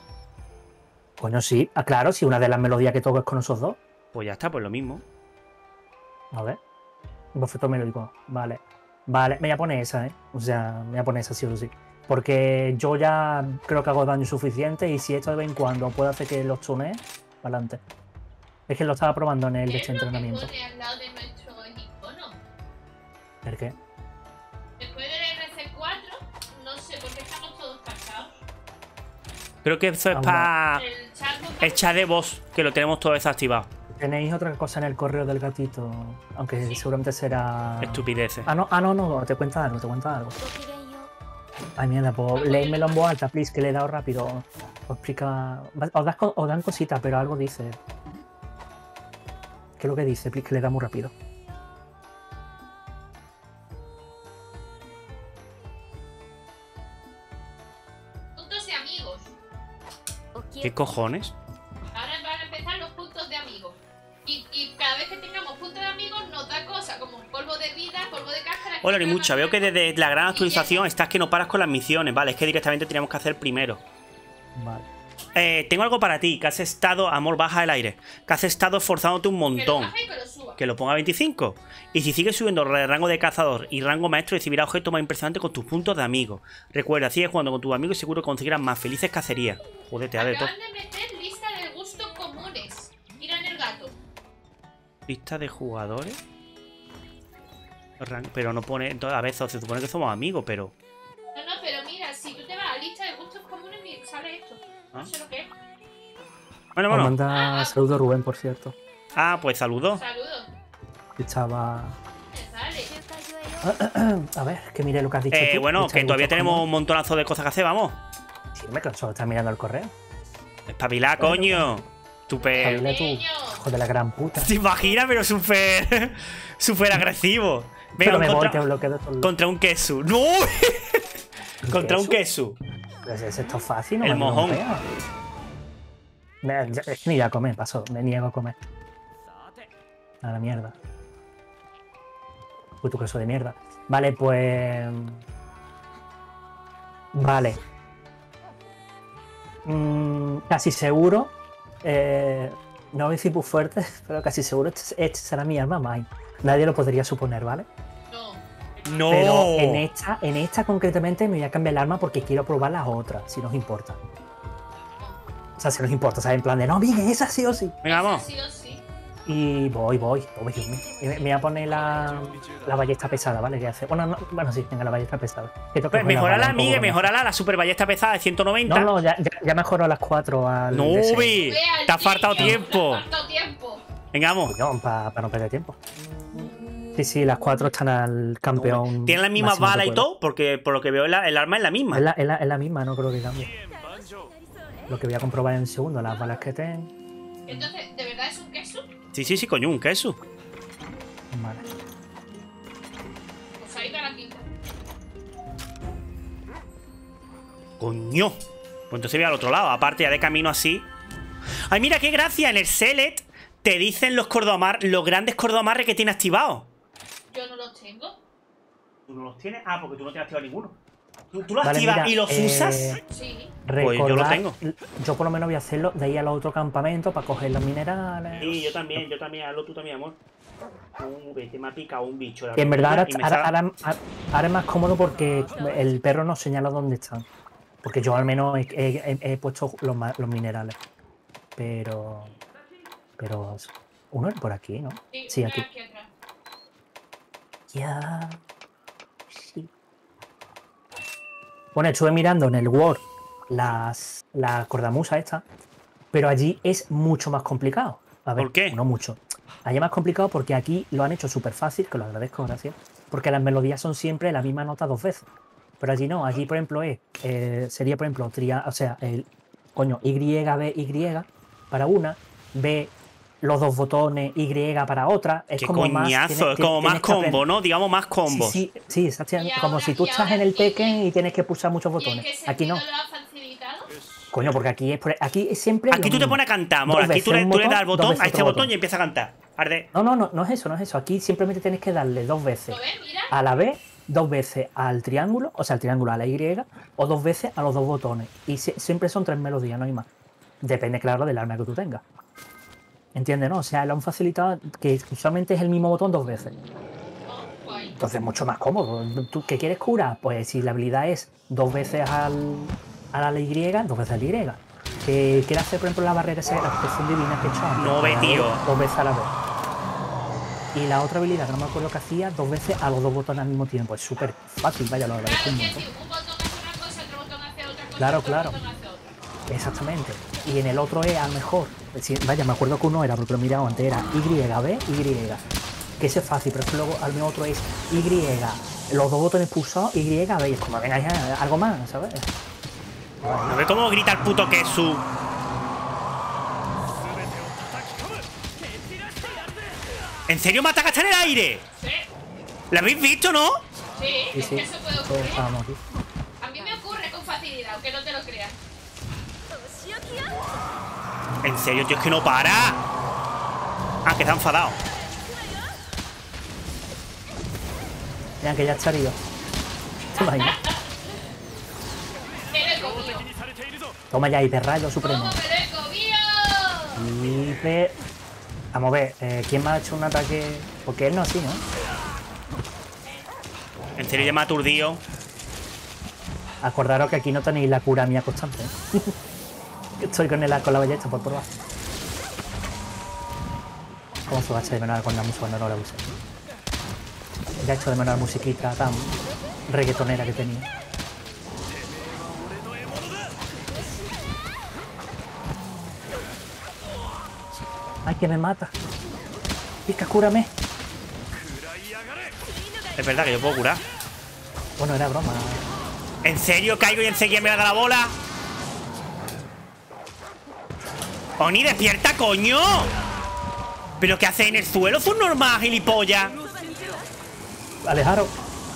[SPEAKER 3] Coño, sí. Ah, claro, si una de las melodías que toco es con esos dos.
[SPEAKER 1] Pues ya está, pues lo mismo.
[SPEAKER 3] A ver. Bofetón melódico. Vale. Vale, me voy a poner esa, ¿eh? O sea, me voy a poner esa sí o sí. Porque yo ya creo que hago daño suficiente y si esto de vez en cuando puede hacer que los tunee, para adelante. Es que lo estaba probando en el de este entrenamiento.
[SPEAKER 2] ¿Qué es lo que pone al lado de nuestro icono?
[SPEAKER 3] ¿El qué?
[SPEAKER 2] Después del R C cuatro, no sé por qué estamos todos cachados.
[SPEAKER 1] Creo que eso es
[SPEAKER 3] Ah,
[SPEAKER 1] para
[SPEAKER 2] El chat no
[SPEAKER 1] el chat de voz, que lo tenemos todo desactivado.
[SPEAKER 3] Tenéis otra cosa en el correo del gatito, aunque
[SPEAKER 2] Sí.
[SPEAKER 3] seguramente será...
[SPEAKER 1] Estupideces.
[SPEAKER 3] Ah, no, ah, no, no, te cuenta algo, te cuenta algo. Ay, mierda, pues léemelo en voz alta, please, que le he dado rápido. Os explica... Os, das co- os dan cositas, pero algo dice. ¿Qué es lo que dice, please, que le da muy rápido?
[SPEAKER 2] puntos de amigos.
[SPEAKER 1] ¿Qué cojones?
[SPEAKER 2] Ahora van a empezar los puntos de amigos. Y, y cada vez que tengamos puntos de amigos nos da cosas como polvo de vida, polvo de cáscara.
[SPEAKER 1] Hola, ni mucha. Veo que desde la gran actualización estás que no paras con las misiones, ¿vale? Es que directamente teníamos que hacer primero.
[SPEAKER 3] Vale.
[SPEAKER 1] Eh, tengo algo para ti, que has estado... Amor, baja el aire. Que has estado esforzándote un
[SPEAKER 2] Que lo
[SPEAKER 1] montón.
[SPEAKER 2] baje y que lo suba.
[SPEAKER 1] Que lo ponga a veinticinco. Y si sigues subiendo el rango de cazador y rango maestro, recibirás objetos más impresionantes con tus puntos de amigos. Recuerda, sigue jugando con tus amigos y seguro conseguirás más felices cacerías. Joder, te da de todo.
[SPEAKER 2] Acaban de meter lista de gustos comunes. Mira en el gato.
[SPEAKER 1] Lista de jugadores. Ran- Pero no pone... entonces, a veces se supone que somos amigos, pero...
[SPEAKER 2] No, no, pero mira, si tú te vas a lista de gustos comunes, me sale esto.
[SPEAKER 1] ¿Ah?
[SPEAKER 2] No sé lo que es.
[SPEAKER 1] Bueno,
[SPEAKER 3] Os
[SPEAKER 1] bueno.
[SPEAKER 3] manda saludo Rubén, por cierto.
[SPEAKER 1] Ah, pues saludos.
[SPEAKER 2] Saludos.
[SPEAKER 3] Estaba...
[SPEAKER 2] Me sale.
[SPEAKER 3] A ver, que mire lo que has dicho
[SPEAKER 1] Eh,
[SPEAKER 3] tú.
[SPEAKER 1] bueno,
[SPEAKER 3] Lista de
[SPEAKER 1] que todavía
[SPEAKER 3] gustos
[SPEAKER 1] tenemos un
[SPEAKER 3] comunes.
[SPEAKER 1] montonazo de cosas que hacer, vamos.
[SPEAKER 3] Sí, me cansó de estar mirando el correo.
[SPEAKER 1] Espabilá, coño. Súper...
[SPEAKER 3] Dile tú,
[SPEAKER 2] Niño.
[SPEAKER 3] hijo de la gran puta.
[SPEAKER 1] ¿Te imaginas? Pero súper... súper agresivo.
[SPEAKER 3] Pero
[SPEAKER 1] Venga,
[SPEAKER 3] me voy,
[SPEAKER 1] contra,
[SPEAKER 3] te bloqueo de todo.
[SPEAKER 1] contra un queso. ¡No! Contra un queso.
[SPEAKER 3] Pues ese esto es fácil, ¿no?
[SPEAKER 1] El
[SPEAKER 3] Me
[SPEAKER 1] mojón.
[SPEAKER 3] rompea. Me- ya- Es que ni a comer, paso. Me niego a comer. A la mierda. Puto queso de mierda. Vale, pues... Vale. Mm, casi seguro... eh, no voy a decir muy fuerte, pero casi seguro este, este será mi arma Mine. Nadie lo podría suponer, ¿vale?
[SPEAKER 2] No.
[SPEAKER 1] ¡No!
[SPEAKER 3] Pero en esta, en esta concretamente me voy a cambiar el arma porque quiero probar las otras, si nos importa. O sea, si nos importa, ¿sabes? En plan de, no, bien, esa sí o sí.
[SPEAKER 1] Venga, vamos.
[SPEAKER 2] Sí o sí.
[SPEAKER 3] Y voy, voy, voy, Dios mío. Y Me, me voy a poner la, la ballesta pesada, ¿vale? ¿Qué hace? Bueno, no, bueno, sí, venga, la ballesta pesada. Que toca
[SPEAKER 1] Pues
[SPEAKER 3] coger la
[SPEAKER 1] mejorala,
[SPEAKER 3] bala un poco
[SPEAKER 1] Miguel,
[SPEAKER 3] con
[SPEAKER 1] mejorala. La super ballesta pesada de ciento noventa.
[SPEAKER 3] No, no, ya, ya, ya mejoró a las cuatro al...
[SPEAKER 1] No,
[SPEAKER 3] D S.
[SPEAKER 1] vi.
[SPEAKER 2] Ve al
[SPEAKER 1] Te ha faltado
[SPEAKER 2] niño,
[SPEAKER 1] tiempo.
[SPEAKER 2] te ha faltado tiempo.
[SPEAKER 1] Venga, vamos.
[SPEAKER 3] Coño, para no perder tiempo. Sí, sí, las cuatro están al campeón.
[SPEAKER 1] Tienen las mismas
[SPEAKER 3] máximo que
[SPEAKER 1] balas y
[SPEAKER 3] puedo.
[SPEAKER 1] todo, porque por lo que veo la- el arma es la misma.
[SPEAKER 3] Es la, es la- es la misma, no creo que cambie. Lo que voy a comprobar en un segundo, las balas que tengo.
[SPEAKER 2] Entonces, ¿de verdad es un queso?
[SPEAKER 1] Sí, sí, sí, coño, un queso.
[SPEAKER 3] Vale.
[SPEAKER 2] Pues ahí va la quinta.
[SPEAKER 1] Coño. Pues entonces voy al otro lado. Aparte, ya de camino así. ¡Ay, mira qué gracia! En el Select te dicen los cordoamar, los grandes cordoamarres que tiene activados.
[SPEAKER 2] Yo no los tengo.
[SPEAKER 1] ¿Tú no los tienes? Ah, porque tú no tienes activado ninguno. ¿Tú, tú los
[SPEAKER 3] Vale,
[SPEAKER 1] activas
[SPEAKER 3] mira,
[SPEAKER 1] y los
[SPEAKER 3] eh,
[SPEAKER 1] usas?
[SPEAKER 2] Sí.
[SPEAKER 1] Pues yo lo
[SPEAKER 3] recordad-
[SPEAKER 1] tengo.
[SPEAKER 3] Yo por lo menos voy a hacerlo de ahí al otro campamento para coger los minerales.
[SPEAKER 1] Sí, yo también, yo también. Hazlo tú también, amor. Uh, vete, me ha picado un bicho. la
[SPEAKER 3] Y en verdad ahora,
[SPEAKER 1] rodilla y me
[SPEAKER 3] ahora-
[SPEAKER 1] está-
[SPEAKER 3] ahora- ahora es más cómodo porque el perro nos señala dónde están. Porque yo al menos he, he- he- he puesto los, ma- los minerales. Pero... Pero... Uno es por aquí, ¿no?
[SPEAKER 2] Sí,
[SPEAKER 3] Sí,
[SPEAKER 2] una
[SPEAKER 3] aquí.
[SPEAKER 2] aquí atrás.
[SPEAKER 3] Ya... Sí. Bueno, estuve mirando en el Word las, la cordamusa esta, pero allí es mucho más complicado. A ver,
[SPEAKER 1] ¿Por qué?
[SPEAKER 3] No mucho. Allí es más complicado porque aquí lo han hecho súper fácil, que lo agradezco, gracias, porque las melodías son siempre la misma nota dos veces. Pero allí no, allí por ejemplo es, eh, sería por ejemplo, tria, o sea, el coño, Y, B, Y para una, B, los dos botones, Y para otra. Es
[SPEAKER 1] Qué
[SPEAKER 3] como más,
[SPEAKER 1] coñazo,
[SPEAKER 3] tienes-
[SPEAKER 1] es como
[SPEAKER 3] tienes
[SPEAKER 1] más
[SPEAKER 3] que aprender-
[SPEAKER 1] combo, ¿no? Digamos más combo.
[SPEAKER 3] Sí, sí, sí, exactamente.
[SPEAKER 2] Y
[SPEAKER 3] Como
[SPEAKER 2] ahora-
[SPEAKER 3] si tú
[SPEAKER 2] y
[SPEAKER 3] estás en el
[SPEAKER 2] ahora-
[SPEAKER 3] Tekken y tienes que pulsar muchos
[SPEAKER 2] ¿Y en
[SPEAKER 3] botones.
[SPEAKER 2] qué
[SPEAKER 3] Aquí no.
[SPEAKER 2] sentido lo ha facilitado?
[SPEAKER 3] Coño, porque aquí es, por- aquí es siempre.
[SPEAKER 1] Aquí
[SPEAKER 3] lo
[SPEAKER 1] tú te
[SPEAKER 3] mismo.
[SPEAKER 1] pones a cantar, amor.
[SPEAKER 3] Dos
[SPEAKER 1] Aquí tú
[SPEAKER 3] veces
[SPEAKER 1] le,
[SPEAKER 3] un
[SPEAKER 1] tú le das al
[SPEAKER 3] dos
[SPEAKER 1] botón,
[SPEAKER 3] veces
[SPEAKER 1] a este
[SPEAKER 3] otro
[SPEAKER 1] botón y empieza a cantar. Arde.
[SPEAKER 3] No, no, no, no es eso, no es eso. Aquí simplemente tienes que darle dos veces
[SPEAKER 2] ¿Lo ves? Mira.
[SPEAKER 3] a la B, dos veces al triángulo, o sea, al triángulo a la Y, o dos veces a los dos botones. Y si- siempre son tres melodías, no hay más. Depende, claro, del arma que tú tengas. ¿Entiendes, no? O sea, lo han facilitado que solamente es el mismo botón dos veces.
[SPEAKER 2] Oh, guay.
[SPEAKER 3] Entonces es mucho más cómodo. ¿Tú qué quieres curar? Pues si la habilidad es dos veces al, a la Y, dos veces al Y. Que quiere hacer, por ejemplo, la barrera esa, la protección divina que he hecho antes.
[SPEAKER 1] No ve, tío.
[SPEAKER 3] Dos veces a la vez. Y la otra habilidad, que no me acuerdo que hacía, dos veces a los dos botones al mismo tiempo. Es súper fácil, vaya, lo agradezco
[SPEAKER 2] Claro,
[SPEAKER 3] un
[SPEAKER 2] que
[SPEAKER 3] montón.
[SPEAKER 2] si un botón hace una cosa, otro botón hace otra cosa,
[SPEAKER 3] Claro,
[SPEAKER 2] otro
[SPEAKER 3] claro.
[SPEAKER 2] botón hace otra.
[SPEAKER 3] Exactamente. Y en el otro es a lo mejor. Si- Vaya, me acuerdo que uno era, porque lo he mirado antes, era Y, B, Y. Que ese es fácil, pero es que luego al menos otro es Y, los dos botones pulsados, Y, B. Y es como, venga, ya, algo más, ¿sabes?
[SPEAKER 1] ¿No ves cómo grita el puto Kesu? ¿En serio mata a en el aire?
[SPEAKER 2] Sí,
[SPEAKER 1] ¿Lo habéis visto, no?
[SPEAKER 2] sí,
[SPEAKER 3] Sí,
[SPEAKER 2] es
[SPEAKER 3] sí.
[SPEAKER 2] que eso puede
[SPEAKER 3] Todos
[SPEAKER 2] ocurrir.
[SPEAKER 3] estábamos aquí.
[SPEAKER 2] A mí me ocurre con facilidad, aunque no te lo creas.
[SPEAKER 1] En serio, tío, es que no para. Ah, que está enfadado.
[SPEAKER 3] Mira que ya estaría. ¿Te imaginas?
[SPEAKER 2] Me lo he comido.
[SPEAKER 3] Toma ya, hiperrayo supremo.
[SPEAKER 2] ¿Cómo me lo he comido?
[SPEAKER 3] Hiper... Vamos a ver, eh, ¿quién me ha hecho un ataque? Porque él no así, ¿no?
[SPEAKER 1] En serio, ya me ha aturdido.
[SPEAKER 3] Acordaros que aquí no tenéis la cura mía constante. ¿eh? Estoy con, el, con la ballesta por probar. ¿Cómo se va a echar de menos con la música? No, no la usé. Ya he hecho de menos la musiquita tan reggaetonera que tenía. ¡Ay, que me mata! ¡Pica, cúrame!
[SPEAKER 1] Es verdad que yo puedo curar.
[SPEAKER 3] Bueno, era broma.
[SPEAKER 1] ¿En serio caigo y enseguida me da la bola? ¡Oni, despierta, coño! ¿Pero qué hace en el suelo? ¡Es un normal, gilipollas!
[SPEAKER 3] Alejaros.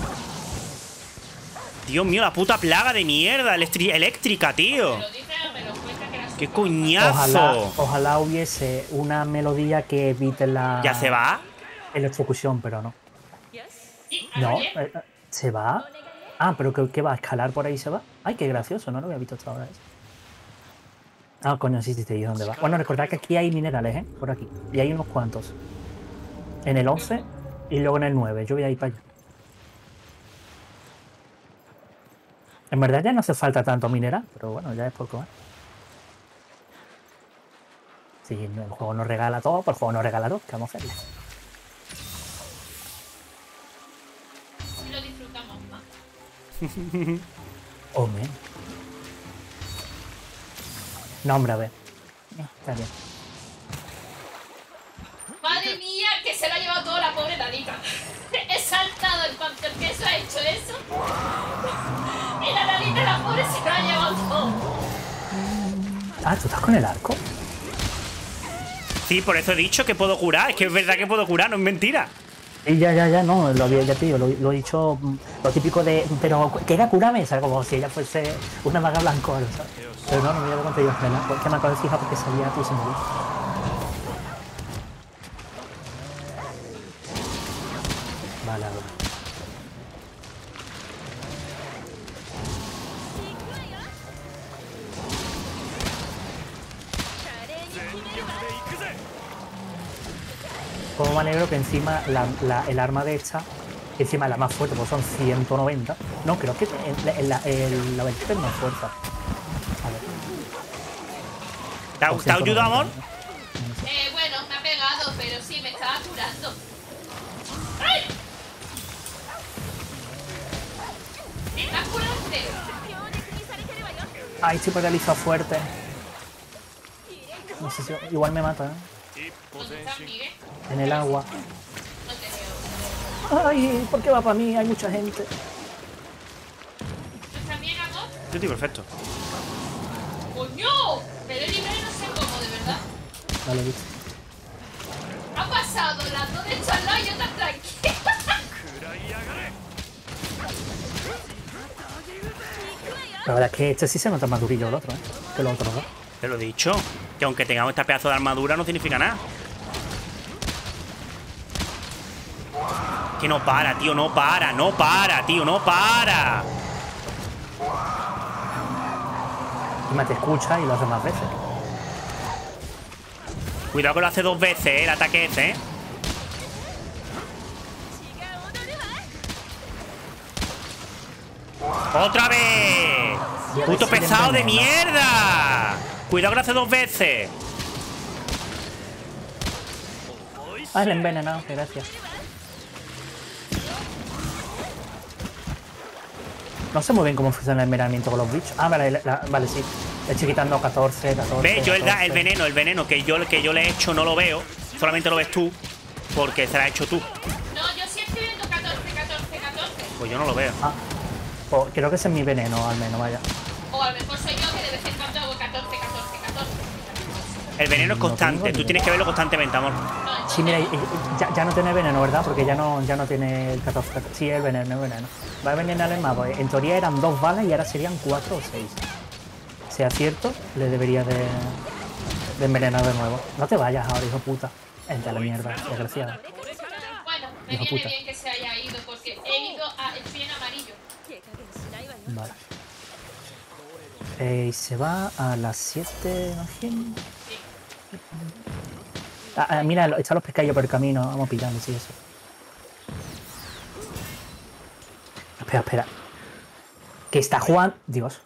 [SPEAKER 1] Dios mío, la puta plaga de mierda electri- eléctrica, tío.
[SPEAKER 2] Me lo dice, me lo cuenta que era
[SPEAKER 1] ¡Qué
[SPEAKER 3] Ojalá,
[SPEAKER 1] coñazo!
[SPEAKER 3] ojalá hubiese una melodía que evite la
[SPEAKER 1] ¿Ya se va?
[SPEAKER 3] electrocución, pero no.
[SPEAKER 2] Sí,
[SPEAKER 3] No,
[SPEAKER 2] ahora bien.
[SPEAKER 3] eh, eh, ¿se va? Ah, pero que, que va a escalar por ahí, ¿se va? Ay, qué gracioso, no lo había visto hasta ahora eso. Ah, coño, sí, sí, te digo dónde va. Bueno, recordad que aquí hay minerales, ¿eh? Por aquí. Y hay unos cuantos. En el once y luego en el nueve. Yo voy a ir para allá. En verdad ya no hace falta tanto mineral, pero bueno, ya es poco, ¿eh? Sí, el juego nos regala todo, pues el juego nos regala todo. ¿Qué vamos a hacerle?
[SPEAKER 2] Si lo disfrutamos más.
[SPEAKER 3] Hombre. No, hombre, a ver. Eh, Está bien.
[SPEAKER 2] Madre mía, que se lo ha llevado toda la pobre Nanita. He saltado en cuanto el queso ha hecho eso. Y la Nanita, la pobre, se lo ha llevado todo.
[SPEAKER 3] Ah, ¿tú estás con el arco?
[SPEAKER 1] Sí, por eso he dicho que puedo curar. Es que es verdad que puedo curar, no es mentira.
[SPEAKER 3] Sí, ya, ya, ya, no, lo había, ya te digo, lo, lo he dicho, mm, lo típico de, pero que era curame, ¿sabes? Como si ella fuese una maga blanco, ¿sabes? Pero no, no me había dado cuenta yo, ¿verdad? Porque me acabo de fijar porque salía tu símbolo. Vale, vale. Como me alegro que encima la, la- el arma de esta, que encima es la más fuerte, pues son ciento noventa. No, creo que en, en la, el, la ballesta es más fuerte. A ver.
[SPEAKER 1] ¿Te ha,
[SPEAKER 3] o
[SPEAKER 1] te ha ayudado, amor?
[SPEAKER 3] ciento noventa, no sé.
[SPEAKER 2] Eh, bueno, me ha pegado, pero sí, me estaba curando. ¡Ay! ¿Me estás curando?
[SPEAKER 3] Ay, estoy paralizado fuerte. No sé si igual me mata, ¿eh?
[SPEAKER 2] ¿Dónde estás, Miguel?
[SPEAKER 3] En el agua.
[SPEAKER 2] No te veo.
[SPEAKER 3] Ay, ¿por qué va para mí? Hay mucha gente.
[SPEAKER 2] ¿Tú estás bien, amor?
[SPEAKER 1] Yo estoy perfecto.
[SPEAKER 2] ¡Coño! Pero el libre no sé cómo, de verdad.
[SPEAKER 3] Vale, listo.
[SPEAKER 2] Ha pasado las dos de hecho al lado y yo tan tranquila.
[SPEAKER 3] La verdad es que este sí se nota más durillo el otro, ¿eh? Que los otros dos.
[SPEAKER 1] Te lo he dicho. Que aunque tengamos esta pedazo de armadura no significa nada. Que no para, tío, no para, no para, tío, no para.
[SPEAKER 3] Y me te escucha y lo hace más veces.
[SPEAKER 1] Cuidado que lo hace dos veces, ¿eh? El ataque ese, ¿eh? ¡Otra vez! ¡Puto pesado de mierda! Cuidado que lo hace dos veces.
[SPEAKER 3] Ah, el envenenado, gracias. No sé muy bien cómo funciona el envenenamiento con los bichos. Ah, vale, la, la, vale, sí. Le estoy quitando catorce, catorce.
[SPEAKER 1] Ve, yo el,
[SPEAKER 3] catorce.
[SPEAKER 1] el veneno, el veneno que yo, que yo le he hecho no lo veo. Solamente lo ves tú. Porque se lo has hecho tú.
[SPEAKER 2] No, yo sí estoy viendo catorce, catorce, catorce.
[SPEAKER 1] Pues yo no lo veo.
[SPEAKER 3] Ah, pues creo que ese es mi veneno, al menos, vaya.
[SPEAKER 2] O a lo mejor soy yo que de vez en cuando hago catorce, catorce, catorce.
[SPEAKER 1] El veneno es
[SPEAKER 3] No
[SPEAKER 1] constante.
[SPEAKER 3] tengo
[SPEAKER 1] Tú
[SPEAKER 3] ni
[SPEAKER 1] tienes que verlo constantemente, amor.
[SPEAKER 2] No,
[SPEAKER 3] Sí, mira, y- y- ya, ya no tiene veneno, ¿verdad? Porque ya no, ya no tiene el catorce, catorce. Sí, el veneno, el veneno. Va a envenenar el mago. En teoría eran dos balas y ahora serían cuatro o seis. Sea cierto, le debería de, de envenenar de nuevo. No te vayas ahora, hijo puta. Entra a la mierda, desgraciada.
[SPEAKER 2] bueno, me
[SPEAKER 3] Hijo
[SPEAKER 2] viene
[SPEAKER 3] puta.
[SPEAKER 2] bien que se haya ido porque he ido a estoy en amarillo.
[SPEAKER 3] Vale. Eh, y se va a las siete, imagino.
[SPEAKER 2] Sí.
[SPEAKER 3] Ah, ah, mira, están los pescadillos por el camino. Vamos pillando, sí, eso. Espera, espera. Que está Juan. Dios.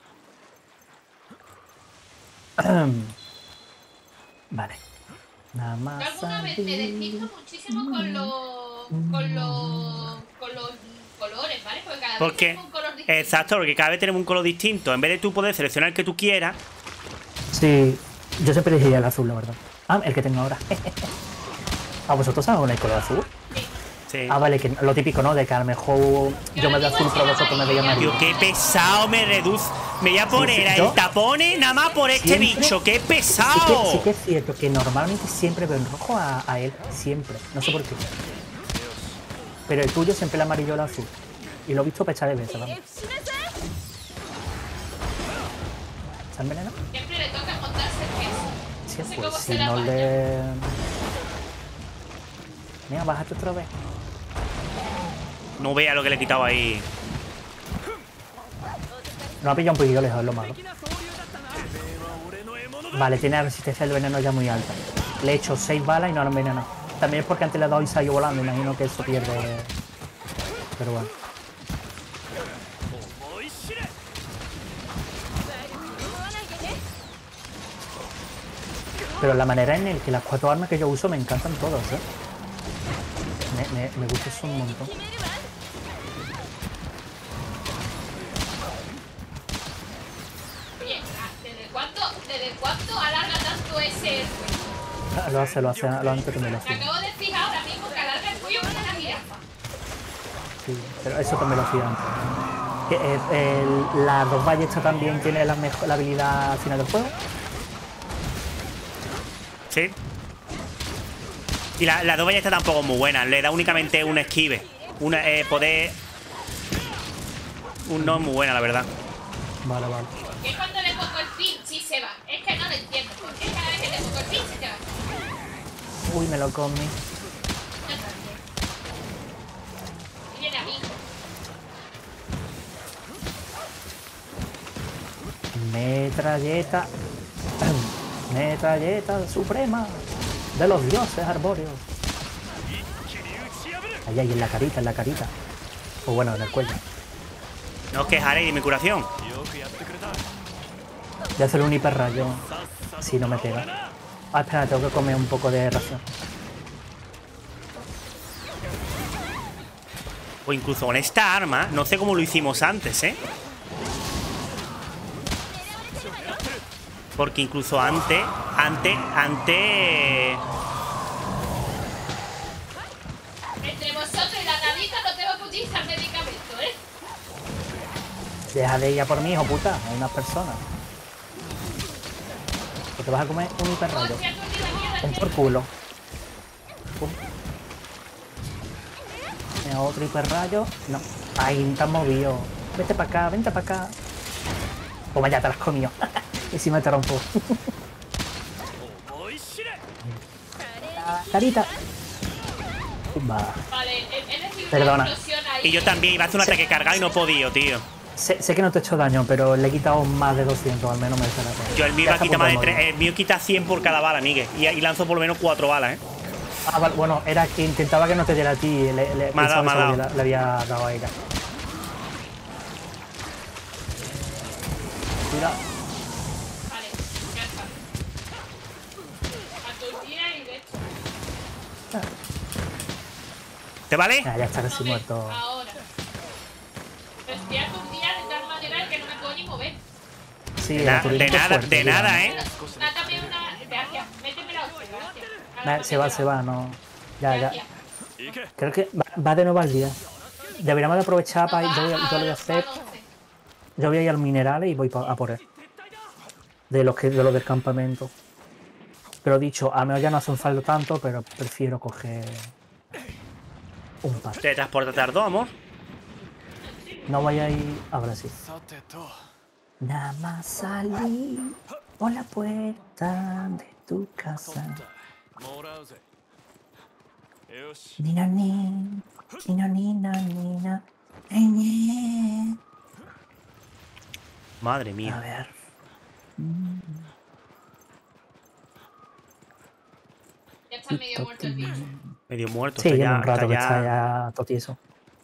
[SPEAKER 3] Vale. Nada
[SPEAKER 2] Yo
[SPEAKER 3] más.
[SPEAKER 2] alguna vez me despisto muchísimo con los con los con los colores, ¿vale? Porque cada vez
[SPEAKER 1] Porque,
[SPEAKER 2] tengo un color distinto.
[SPEAKER 1] exacto, porque cada vez tenemos un color distinto. En vez de tú poder seleccionar el que tú quieras.
[SPEAKER 3] Sí, yo siempre elegiría el azul, la verdad. Ah, el que tengo ahora. ¿A vosotros sabéis con el color azul?
[SPEAKER 1] Sí.
[SPEAKER 3] Ah, vale, que lo típico, ¿no? De que a lo mejor yo me doy azul, pero vosotros me veis amarillo.
[SPEAKER 1] Tío, qué pesado me reduce. Me voy a poner
[SPEAKER 3] sí,
[SPEAKER 1] el
[SPEAKER 3] yo-
[SPEAKER 1] tapone nada más por este
[SPEAKER 3] Siempre-
[SPEAKER 1] bicho. ¡Qué
[SPEAKER 3] Sí que,
[SPEAKER 1] pesado!
[SPEAKER 3] sí que es cierto que normalmente siempre veo en rojo a, a él, siempre. No sé por qué. Pero el tuyo siempre el amarillo o el azul. Y lo he visto pechar de veces, vamos. ¿Está envenenado?
[SPEAKER 2] Siempre le toca montarse el queso.
[SPEAKER 3] Sí,
[SPEAKER 2] No sé
[SPEAKER 3] pues
[SPEAKER 2] cómo
[SPEAKER 3] si
[SPEAKER 2] se la
[SPEAKER 3] no
[SPEAKER 2] apaña.
[SPEAKER 3] le... Mira, bájate otra vez.
[SPEAKER 1] No vea lo que le he quitado ahí.
[SPEAKER 3] No ha pillado un poquillo lejos, es lo malo. Vale, tiene la resistencia del veneno ya muy alta. Le he hecho seis balas y no lo han envenenado. También es porque antes le he dado y se ha ido volando. Imagino que eso pierde... Pero bueno. Pero la manera en la que las cuatro armas que yo uso me encantan todas, ¿eh? Me, me, me gusta eso un montón.
[SPEAKER 2] Oye, ah, ¿desde cuánto, ¿desde cuánto alarga tanto ese
[SPEAKER 3] Ah, Lo hace, lo hace, lo antes que me lo
[SPEAKER 2] Me
[SPEAKER 3] hacía.
[SPEAKER 2] acabo de fijar ahora mismo que alarga el cuello como una jirafa.
[SPEAKER 3] Sí, pero eso también lo hacía antes. Que, eh, el- la dos ballestas también tiene la, mejor, la habilidad al final del juego.
[SPEAKER 1] Sí. Y la, la dos ballestas tampoco es muy buena. Le da únicamente un esquive. Una, eh, poder. Un no es muy buena, la verdad.
[SPEAKER 3] Vale, vale.
[SPEAKER 2] Que cuando le pongo el pin, sí se va. Es que no lo entiendo. ¿Por qué cada vez que le pongo el pin se te va?
[SPEAKER 3] Uy, me lo comí.
[SPEAKER 2] Yo también. Y viene a mí.
[SPEAKER 3] Metralleta. Metralleta suprema de los dioses arbóreos. Ahí, ahí, en la carita, en la carita. O bueno, en el cuello.
[SPEAKER 1] No os quejaréis de mi curación.
[SPEAKER 3] Voy a hacer un hiperrayo. Si no me pega. Ah, espera, tengo que comer un poco de ración.
[SPEAKER 1] O incluso con esta arma, no sé cómo lo hicimos antes, ¿eh? Porque incluso antes, antes, antes...
[SPEAKER 2] Entre vosotros y la Nadita no tengo que utilizar medicamento, ¿eh?
[SPEAKER 3] Deja de ir a por mí, hijo puta. Hay unas personas. Que te vas a comer un hiperrayo.
[SPEAKER 2] Hostia, tú ni la mierda.
[SPEAKER 3] Un por culo. Pum. Mira, otro hiperrayo. No. Ay, te has movido. Vete para acá, vente para acá. Toma, ya te las has comido. Encima te rompo. Carita. Va.
[SPEAKER 2] Vale, he, he recibido
[SPEAKER 3] Perdona.
[SPEAKER 2] una explosión ahí.
[SPEAKER 1] Y yo también iba a hacer un ataque cargado y no he podido, tío.
[SPEAKER 3] Sé, sé que no te he hecho daño, pero le he quitado más de doscientos, al menos merece la pena.
[SPEAKER 1] Yo el mío
[SPEAKER 3] Ya
[SPEAKER 1] me
[SPEAKER 3] está
[SPEAKER 1] quita
[SPEAKER 3] a
[SPEAKER 1] más de
[SPEAKER 3] punto
[SPEAKER 1] tres.
[SPEAKER 3] morir.
[SPEAKER 1] El mío quita cien por cada bala, Miguel. Y, y lanzo por lo menos cuatro balas, ¿eh?
[SPEAKER 3] Ah, vale, bueno, era que intentaba que no te diera a ti. Le, le,
[SPEAKER 1] Me ha
[SPEAKER 3] pensaba
[SPEAKER 1] dado, me ha
[SPEAKER 3] que se lo
[SPEAKER 1] dado.
[SPEAKER 3] había- le había dado a ella. Cuidado.
[SPEAKER 2] Vale, ya está. A tu tía y de hecho.
[SPEAKER 1] ¿Te vale?
[SPEAKER 3] Ah, ya está casi
[SPEAKER 2] No me-
[SPEAKER 3] muerto.
[SPEAKER 2] Ahora. Pero estoy aturdida de tal manera que no me puedo ni mover.
[SPEAKER 3] Sí,
[SPEAKER 1] De,
[SPEAKER 3] el
[SPEAKER 1] na-
[SPEAKER 3] aturdimiento
[SPEAKER 1] de
[SPEAKER 3] es
[SPEAKER 1] nada,
[SPEAKER 3] fuerte,
[SPEAKER 1] de
[SPEAKER 3] digamos.
[SPEAKER 1] nada, ¿eh?
[SPEAKER 2] Mátame una. Gracias. Méteme la hostia, gracias. Ahora
[SPEAKER 3] Va,
[SPEAKER 2] no
[SPEAKER 3] se
[SPEAKER 2] me
[SPEAKER 3] va,
[SPEAKER 2] he
[SPEAKER 3] se va, no. Ya, ya.
[SPEAKER 2] Gracias.
[SPEAKER 3] Creo que va, va de nuevo al día. Deberíamos de aprovechar
[SPEAKER 2] No,
[SPEAKER 3] para ir.
[SPEAKER 2] va
[SPEAKER 3] Yo, voy a-
[SPEAKER 2] a-
[SPEAKER 3] yo lo voy a
[SPEAKER 2] va
[SPEAKER 3] hacer.
[SPEAKER 2] al once.
[SPEAKER 3] Yo voy a ir al mineral y voy pa- a por él. De los que de los del campamento. Pero dicho, a menos ya no hacen falta tanto, pero prefiero coger un par.
[SPEAKER 1] Te transporta tardó, amor.
[SPEAKER 3] No vaya a ir. Ahora sí. Nada más salí por la puerta de tu casa. Nina, ni, nina, nina, nina, nina.
[SPEAKER 1] Madre
[SPEAKER 3] A
[SPEAKER 1] mía.
[SPEAKER 3] ver.
[SPEAKER 2] Ya está medio muerto el bicho.
[SPEAKER 1] Medio muerto.
[SPEAKER 3] Sí,
[SPEAKER 1] está
[SPEAKER 3] lleva
[SPEAKER 1] ya,
[SPEAKER 3] un rato
[SPEAKER 1] está
[SPEAKER 3] que
[SPEAKER 1] ya-
[SPEAKER 3] está ya todo tieso.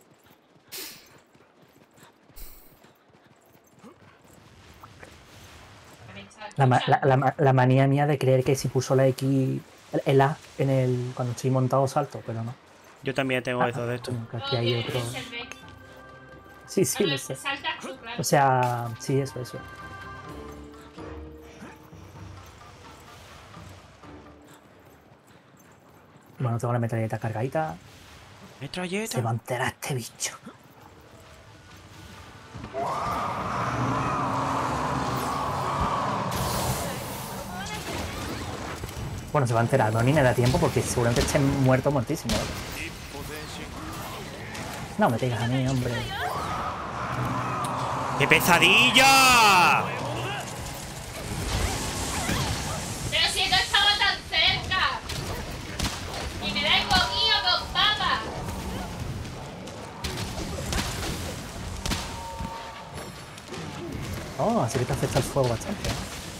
[SPEAKER 3] La, ma- la, la ma- la manía mía de creer que si puso la X, el, el A en el cuando estoy montado salto, pero no.
[SPEAKER 1] Yo también tengo
[SPEAKER 3] Ah,
[SPEAKER 1] eso de esto.
[SPEAKER 3] como que aquí
[SPEAKER 2] No,
[SPEAKER 3] hay
[SPEAKER 2] que
[SPEAKER 3] otro.
[SPEAKER 2] es el B.
[SPEAKER 3] Sí, sí,
[SPEAKER 2] Bueno,
[SPEAKER 3] lo sé.
[SPEAKER 2] saltas tú, claro.
[SPEAKER 3] O sea, sí, eso, eso. Bueno, tengo la metralleta cargadita. Se
[SPEAKER 1] Metralleta.
[SPEAKER 3] va a enterar este bicho. Bueno, se va a enterar, no ni me da tiempo porque seguramente esté muerto muertísimo. ¿eh? No me digas a mí, hombre.
[SPEAKER 1] ¡Qué pesadilla!
[SPEAKER 2] Pero si no estaba tan cerca. Y me da el comido con papas.
[SPEAKER 3] Oh, así que te afecta el fuego bastante. ¿eh?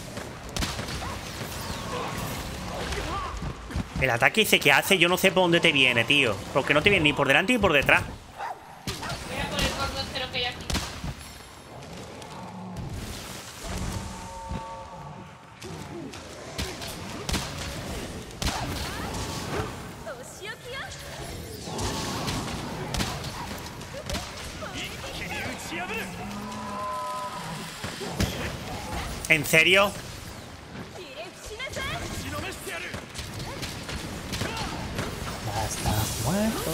[SPEAKER 1] El ataque ese que hace, yo no sé por dónde te viene, tío. Porque no te viene ni por delante ni por detrás.
[SPEAKER 2] Voy a por el gordo entero que hay aquí.
[SPEAKER 1] ¿En serio?
[SPEAKER 3] Ya estás muerto.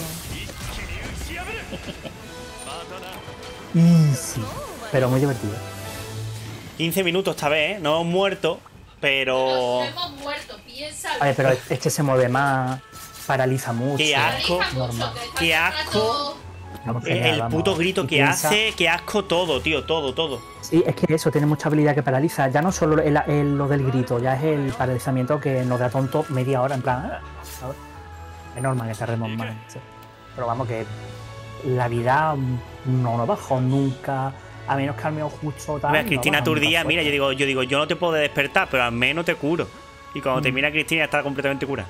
[SPEAKER 3] Easy. Pero muy divertido.
[SPEAKER 1] quince minutos esta vez, ¿eh? No hemos muerto, pero...
[SPEAKER 2] Nos hemos muerto, piensa.
[SPEAKER 3] A ver, pero este se mueve más, paraliza mucho.
[SPEAKER 1] Qué asco.
[SPEAKER 3] normal.
[SPEAKER 1] Qué asco.
[SPEAKER 3] Vamos,
[SPEAKER 1] El,
[SPEAKER 3] genial,
[SPEAKER 1] el
[SPEAKER 3] vamos.
[SPEAKER 1] puto grito
[SPEAKER 3] Y
[SPEAKER 1] que
[SPEAKER 3] piensa-
[SPEAKER 1] hace, qué asco todo, tío, todo, todo.
[SPEAKER 3] Sí, es que eso, tiene mucha habilidad que paraliza. Ya no solo el- el- lo del grito, ya es el paralizamiento que nos da tonto media hora, en plan... "Ah", ¿sabes? Es normal que tardemos más. Sí. Pero vamos, que la vida no nos bajó nunca, a menos que al menos justo tal.
[SPEAKER 1] Mira,
[SPEAKER 3] no
[SPEAKER 1] Cristina
[SPEAKER 3] bajó nunca
[SPEAKER 1] aturdía,
[SPEAKER 3] fuerte.
[SPEAKER 1] mira, yo digo, yo digo, yo no te puedo despertar, pero al menos te curo. Y cuando
[SPEAKER 3] Mm.
[SPEAKER 1] termina Cristina está completamente curada.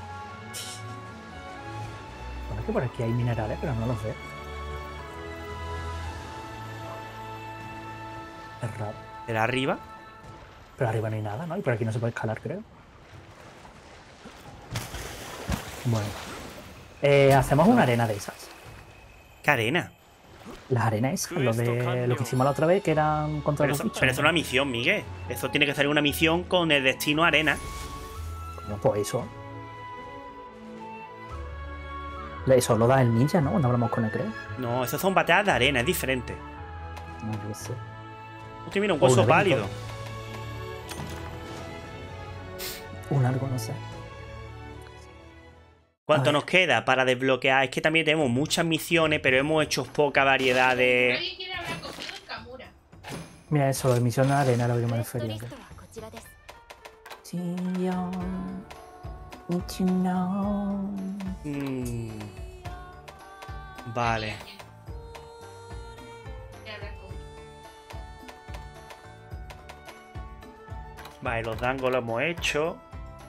[SPEAKER 3] Bueno, es que por aquí hay minerales, pero no los veo. Es raro.
[SPEAKER 1] ¿De arriba?
[SPEAKER 3] Pero arriba no hay nada, ¿no? Y por aquí no se puede escalar, creo. Bueno. Eh, hacemos una arena de esas.
[SPEAKER 1] ¿Qué arena?
[SPEAKER 3] Las arenas esas, lo de lo que hicimos la otra vez, que eran contra
[SPEAKER 1] Pero
[SPEAKER 3] los
[SPEAKER 1] eso,
[SPEAKER 3] bichos.
[SPEAKER 1] pero eso es una misión, Miguel. Eso tiene que ser una misión con el destino arena.
[SPEAKER 3] No, pues eso. Eso lo da el ninja, ¿no? Cuando hablamos con él, creo.
[SPEAKER 1] No, eso son batallas de arena, es diferente.
[SPEAKER 3] No, yo qué sé.
[SPEAKER 1] Usted mira un
[SPEAKER 3] O
[SPEAKER 1] hueso
[SPEAKER 3] un
[SPEAKER 1] pálido.
[SPEAKER 3] evento. Un algo, no sé.
[SPEAKER 1] ¿Cuánto
[SPEAKER 3] A ver.
[SPEAKER 1] nos queda para desbloquear? Es que también tenemos muchas misiones, pero hemos hecho poca variedad de...
[SPEAKER 2] Nadie quiere hablar conmigo en Kamura.
[SPEAKER 3] Mira, eso, lo de misión de arena, lo que yo me
[SPEAKER 4] クエスト
[SPEAKER 3] refería.
[SPEAKER 4] リストはこちらです。
[SPEAKER 3] Need to know.
[SPEAKER 1] Mm. Vale.
[SPEAKER 2] Quiere hablar conmigo.
[SPEAKER 1] Vale, los dangos lo hemos hecho.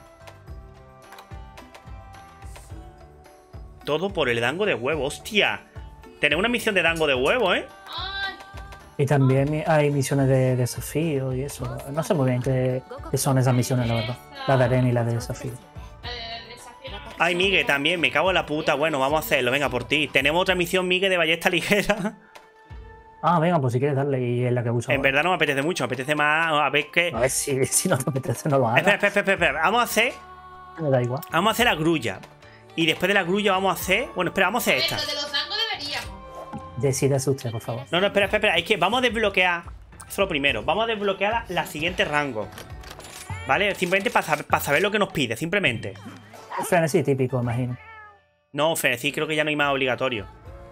[SPEAKER 1] Todo por el dango de huevo. ¡Hostia! Tenemos una misión de dango de huevo, ¿eh?
[SPEAKER 2] Ay,
[SPEAKER 3] Y también hay misiones de desafío y eso. No sé muy bien qué, qué son esas misiones, la verdad. La de arena y la de desafío.
[SPEAKER 2] la de desafío no-
[SPEAKER 1] Ay, Miguel, también. Me cago en la puta. Bueno, vamos a hacerlo. Venga, por ti. Tenemos otra misión, Miguel, de ballesta ligera.
[SPEAKER 3] Ah, venga, pues si quieres darle y es la que uso.
[SPEAKER 1] En verdad no me apetece mucho. Me apetece más... A ver qué...
[SPEAKER 3] A ver si, si no te apetece, no lo hagas.
[SPEAKER 1] Espera, espera, espera, espera, espera. Vamos a hacer...
[SPEAKER 3] Me da igual.
[SPEAKER 1] Vamos a hacer la grulla. Y después de la grulla vamos a hacer... Bueno, espera, vamos a
[SPEAKER 2] A
[SPEAKER 1] hacer
[SPEAKER 2] ver,
[SPEAKER 1] esta.
[SPEAKER 2] lo de los dangos deberíamos.
[SPEAKER 3] Decídase usted, por favor.
[SPEAKER 1] No, no, espera, espera, espera. Es que vamos a desbloquear... Eso es lo primero. Vamos a desbloquear la, la siguiente rango. ¿Vale? Simplemente para saber, para saber lo que nos pide. Simplemente.
[SPEAKER 3] Frenesí típico, imagino.
[SPEAKER 1] No, Frenesí creo que ya no hay más obligatorio.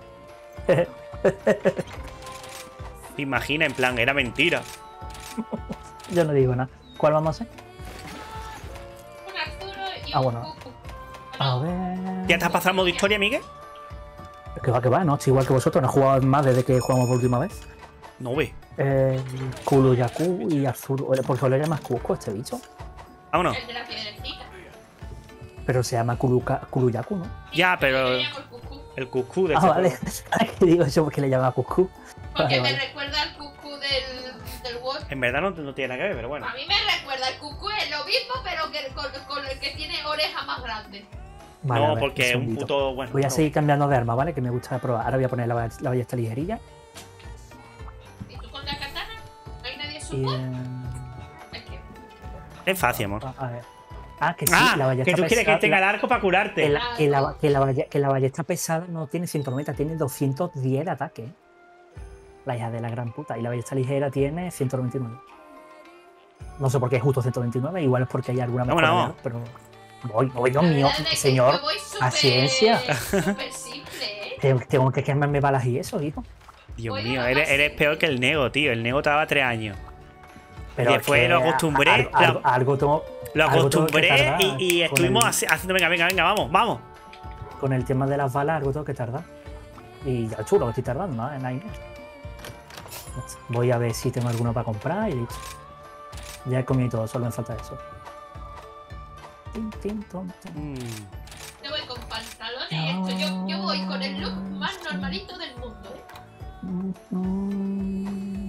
[SPEAKER 1] Imagina, en plan, era mentira.
[SPEAKER 3] Yo no digo nada. ¿Cuál vamos a hacer?
[SPEAKER 2] Un Arturo y
[SPEAKER 3] Ah,
[SPEAKER 2] un
[SPEAKER 3] bueno.
[SPEAKER 2] Cucu.
[SPEAKER 3] A ver.
[SPEAKER 1] ¿Ya te has pasado el modo historia, Miguel?
[SPEAKER 3] Que va, que va, ¿no? Estoy igual que vosotros. No he jugado más desde que jugamos por última vez.
[SPEAKER 1] No ve.
[SPEAKER 3] Eh, Kuluyaku y Azul. ¿Por qué le llamas Cusco este bicho?
[SPEAKER 1] Vámonos.
[SPEAKER 2] El de la piedrecita.
[SPEAKER 3] Pero se llama Kuluka, Kuluyaku, ¿no?
[SPEAKER 1] Ya, pero...
[SPEAKER 2] Le llamo el Cucu.
[SPEAKER 1] El cucú de
[SPEAKER 3] Ah,
[SPEAKER 1] este
[SPEAKER 3] vale.
[SPEAKER 1] juego.
[SPEAKER 3] ¿Qué digo yo? Porque le llama Cuscu.
[SPEAKER 2] Porque
[SPEAKER 3] Vale,
[SPEAKER 2] me
[SPEAKER 3] vale.
[SPEAKER 2] recuerda al Cucu del, del World.
[SPEAKER 1] En verdad no, no tiene nada que ver, pero bueno.
[SPEAKER 2] A mí me recuerda el Cucu, es lo mismo, pero que con, con el que tiene oreja más grande.
[SPEAKER 3] Vale, a
[SPEAKER 1] No,
[SPEAKER 3] ver,
[SPEAKER 1] porque es un
[SPEAKER 3] segundito.
[SPEAKER 1] puto... Bueno,
[SPEAKER 3] Voy a
[SPEAKER 1] no.
[SPEAKER 3] seguir cambiando de arma, ¿vale? Que me gusta probar. Ahora voy a poner la, la ballesta ligerilla.
[SPEAKER 2] ¿Y tú con la katana? ¿No hay nadie
[SPEAKER 3] Y.
[SPEAKER 2] support?
[SPEAKER 3] eh,
[SPEAKER 2] Es que...
[SPEAKER 1] Es fácil, amor.
[SPEAKER 3] a ver. Ah, que sí,
[SPEAKER 1] Ah,
[SPEAKER 3] la ballesta
[SPEAKER 1] que tú quieres que
[SPEAKER 3] pesada-
[SPEAKER 1] tenga el
[SPEAKER 3] la-
[SPEAKER 1] arco para
[SPEAKER 3] que
[SPEAKER 1] curarte.
[SPEAKER 3] la, que, la, que, la, balle- que la ballesta pesada no tiene ciento noventa, tiene doscientos diez de ataque. La hija de la gran puta. Y la ballesta ligera tiene ciento noventa y nueve. No sé por qué es justo ciento veintinueve, igual es porque hay alguna mejora,
[SPEAKER 1] Vámonos.
[SPEAKER 3] de arma, pero. Voy, voy, Dios
[SPEAKER 2] La
[SPEAKER 3] mío,
[SPEAKER 2] verdad es que
[SPEAKER 3] señor.
[SPEAKER 2] yo voy súper-
[SPEAKER 3] paciencia.
[SPEAKER 2] súper simple, ¿eh?
[SPEAKER 3] Tengo, tengo que quemarme balas y eso, hijo.
[SPEAKER 1] Dios
[SPEAKER 2] Oye,
[SPEAKER 1] mío,
[SPEAKER 2] mamá,
[SPEAKER 1] eres, eres
[SPEAKER 2] sí.
[SPEAKER 1] peor que el Nego, tío. El Nego estaba tres años.
[SPEAKER 3] Pero
[SPEAKER 1] Y después
[SPEAKER 3] es que
[SPEAKER 1] lo acostumbré,
[SPEAKER 3] a- a- algo,
[SPEAKER 1] lo-
[SPEAKER 3] algo tengo-
[SPEAKER 1] Lo
[SPEAKER 3] algo tengo que
[SPEAKER 1] acostumbré
[SPEAKER 3] tardar
[SPEAKER 1] y, y
[SPEAKER 3] con
[SPEAKER 1] estuvimos
[SPEAKER 3] el-
[SPEAKER 1] haci- haciendo... Venga, venga, venga, vamos, vamos.
[SPEAKER 3] Con el tema de las balas, algo tengo que tardar. Y ya chulo, que estoy tardando, ¿no? En ahí. Voy a ver si tengo alguno para comprar y listo. Ya he comido todo, solo me falta eso. Tin, tin, ton, tin.
[SPEAKER 1] Mm.
[SPEAKER 2] Yo voy con pantalones y esto. Yo, yo voy con el look más normalito del mundo, ¿eh?
[SPEAKER 3] Mm.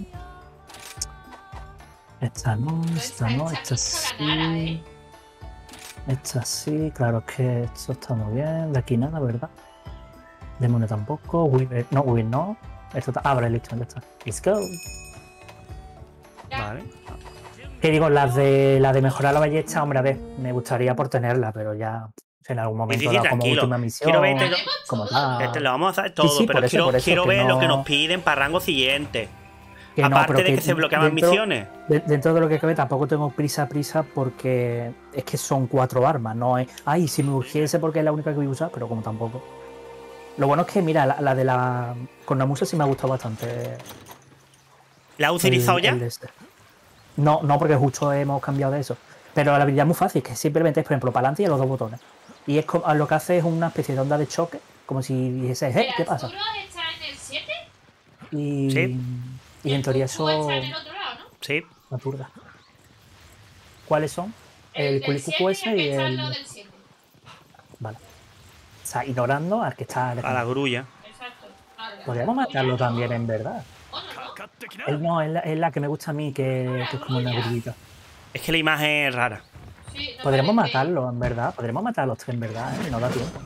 [SPEAKER 3] Esta no, esta no, esta sí. Esta sí, claro es que esto está muy bien. De aquí nada, ¿verdad? Demone tampoco. Weaver, no, Weaver no. Esto está. Abre, listo, ya está. Let's go.
[SPEAKER 2] Ya.
[SPEAKER 1] Vale.
[SPEAKER 3] ¿Qué digo? Las de la de mejorar la ballesta, hombre, a ver, me gustaría por tenerla, pero ya en algún momento
[SPEAKER 1] sí, sí,
[SPEAKER 3] dado como
[SPEAKER 1] tranquilo.
[SPEAKER 3] última misión.
[SPEAKER 1] Quiero verte-
[SPEAKER 2] Haremos
[SPEAKER 3] como
[SPEAKER 2] todo.
[SPEAKER 3] tal.
[SPEAKER 1] Este lo vamos a hacer todo,
[SPEAKER 3] sí,
[SPEAKER 1] pero
[SPEAKER 3] por eso,
[SPEAKER 1] quiero,
[SPEAKER 3] por eso,
[SPEAKER 1] quiero
[SPEAKER 3] que
[SPEAKER 1] ver lo que
[SPEAKER 3] no-
[SPEAKER 1] nos piden para rango siguiente.
[SPEAKER 3] Que no,
[SPEAKER 1] Aparte
[SPEAKER 3] pero
[SPEAKER 1] de que, se bloqueaban
[SPEAKER 3] dentro-
[SPEAKER 1] misiones.
[SPEAKER 3] de- dentro de lo que cabe tampoco tengo prisa, prisa, porque es que son cuatro armas, no es. Ay, si me urgiese porque es la única que voy a usar, pero como tampoco. Lo bueno es que, mira, la, la de la. Con la musa sí me ha gustado bastante.
[SPEAKER 1] ¿La has utilizado
[SPEAKER 3] el-
[SPEAKER 1] ya?
[SPEAKER 3] el de este. No, no, porque justo hemos cambiado de eso. Pero la habilidad es muy fácil, que simplemente es, por ejemplo, para adelante y a los dos botones. Y es como, lo que hace es una especie de onda de choque, como si dijese, "Eh, ¿qué pasa?".
[SPEAKER 2] ¿Arturo está en el siete?
[SPEAKER 3] Y,
[SPEAKER 1] Sí.
[SPEAKER 3] y en teoría
[SPEAKER 2] Cucu
[SPEAKER 3] eso.
[SPEAKER 2] está en el otro lado, ¿no?
[SPEAKER 1] Sí.
[SPEAKER 3] Una turda. ¿Cuáles son? El
[SPEAKER 2] del
[SPEAKER 3] Culicucu
[SPEAKER 2] siete
[SPEAKER 3] ese y
[SPEAKER 2] que está al
[SPEAKER 3] el.
[SPEAKER 2] lado del siete.
[SPEAKER 3] Vale. O sea, ignorando al que está.
[SPEAKER 1] A la grulla.
[SPEAKER 2] Exacto. Vale.
[SPEAKER 3] Podríamos matarlo también, en verdad.
[SPEAKER 2] ¿O no, no?
[SPEAKER 3] Él no, es la, es la que me gusta a mí, que, que es como una grillita.
[SPEAKER 1] Es que la imagen es rara.
[SPEAKER 2] Sí, no
[SPEAKER 3] Podríamos
[SPEAKER 2] parece-
[SPEAKER 3] matarlo, en verdad. Podríamos matar a los tres, en verdad, ¿eh? No da tiempo.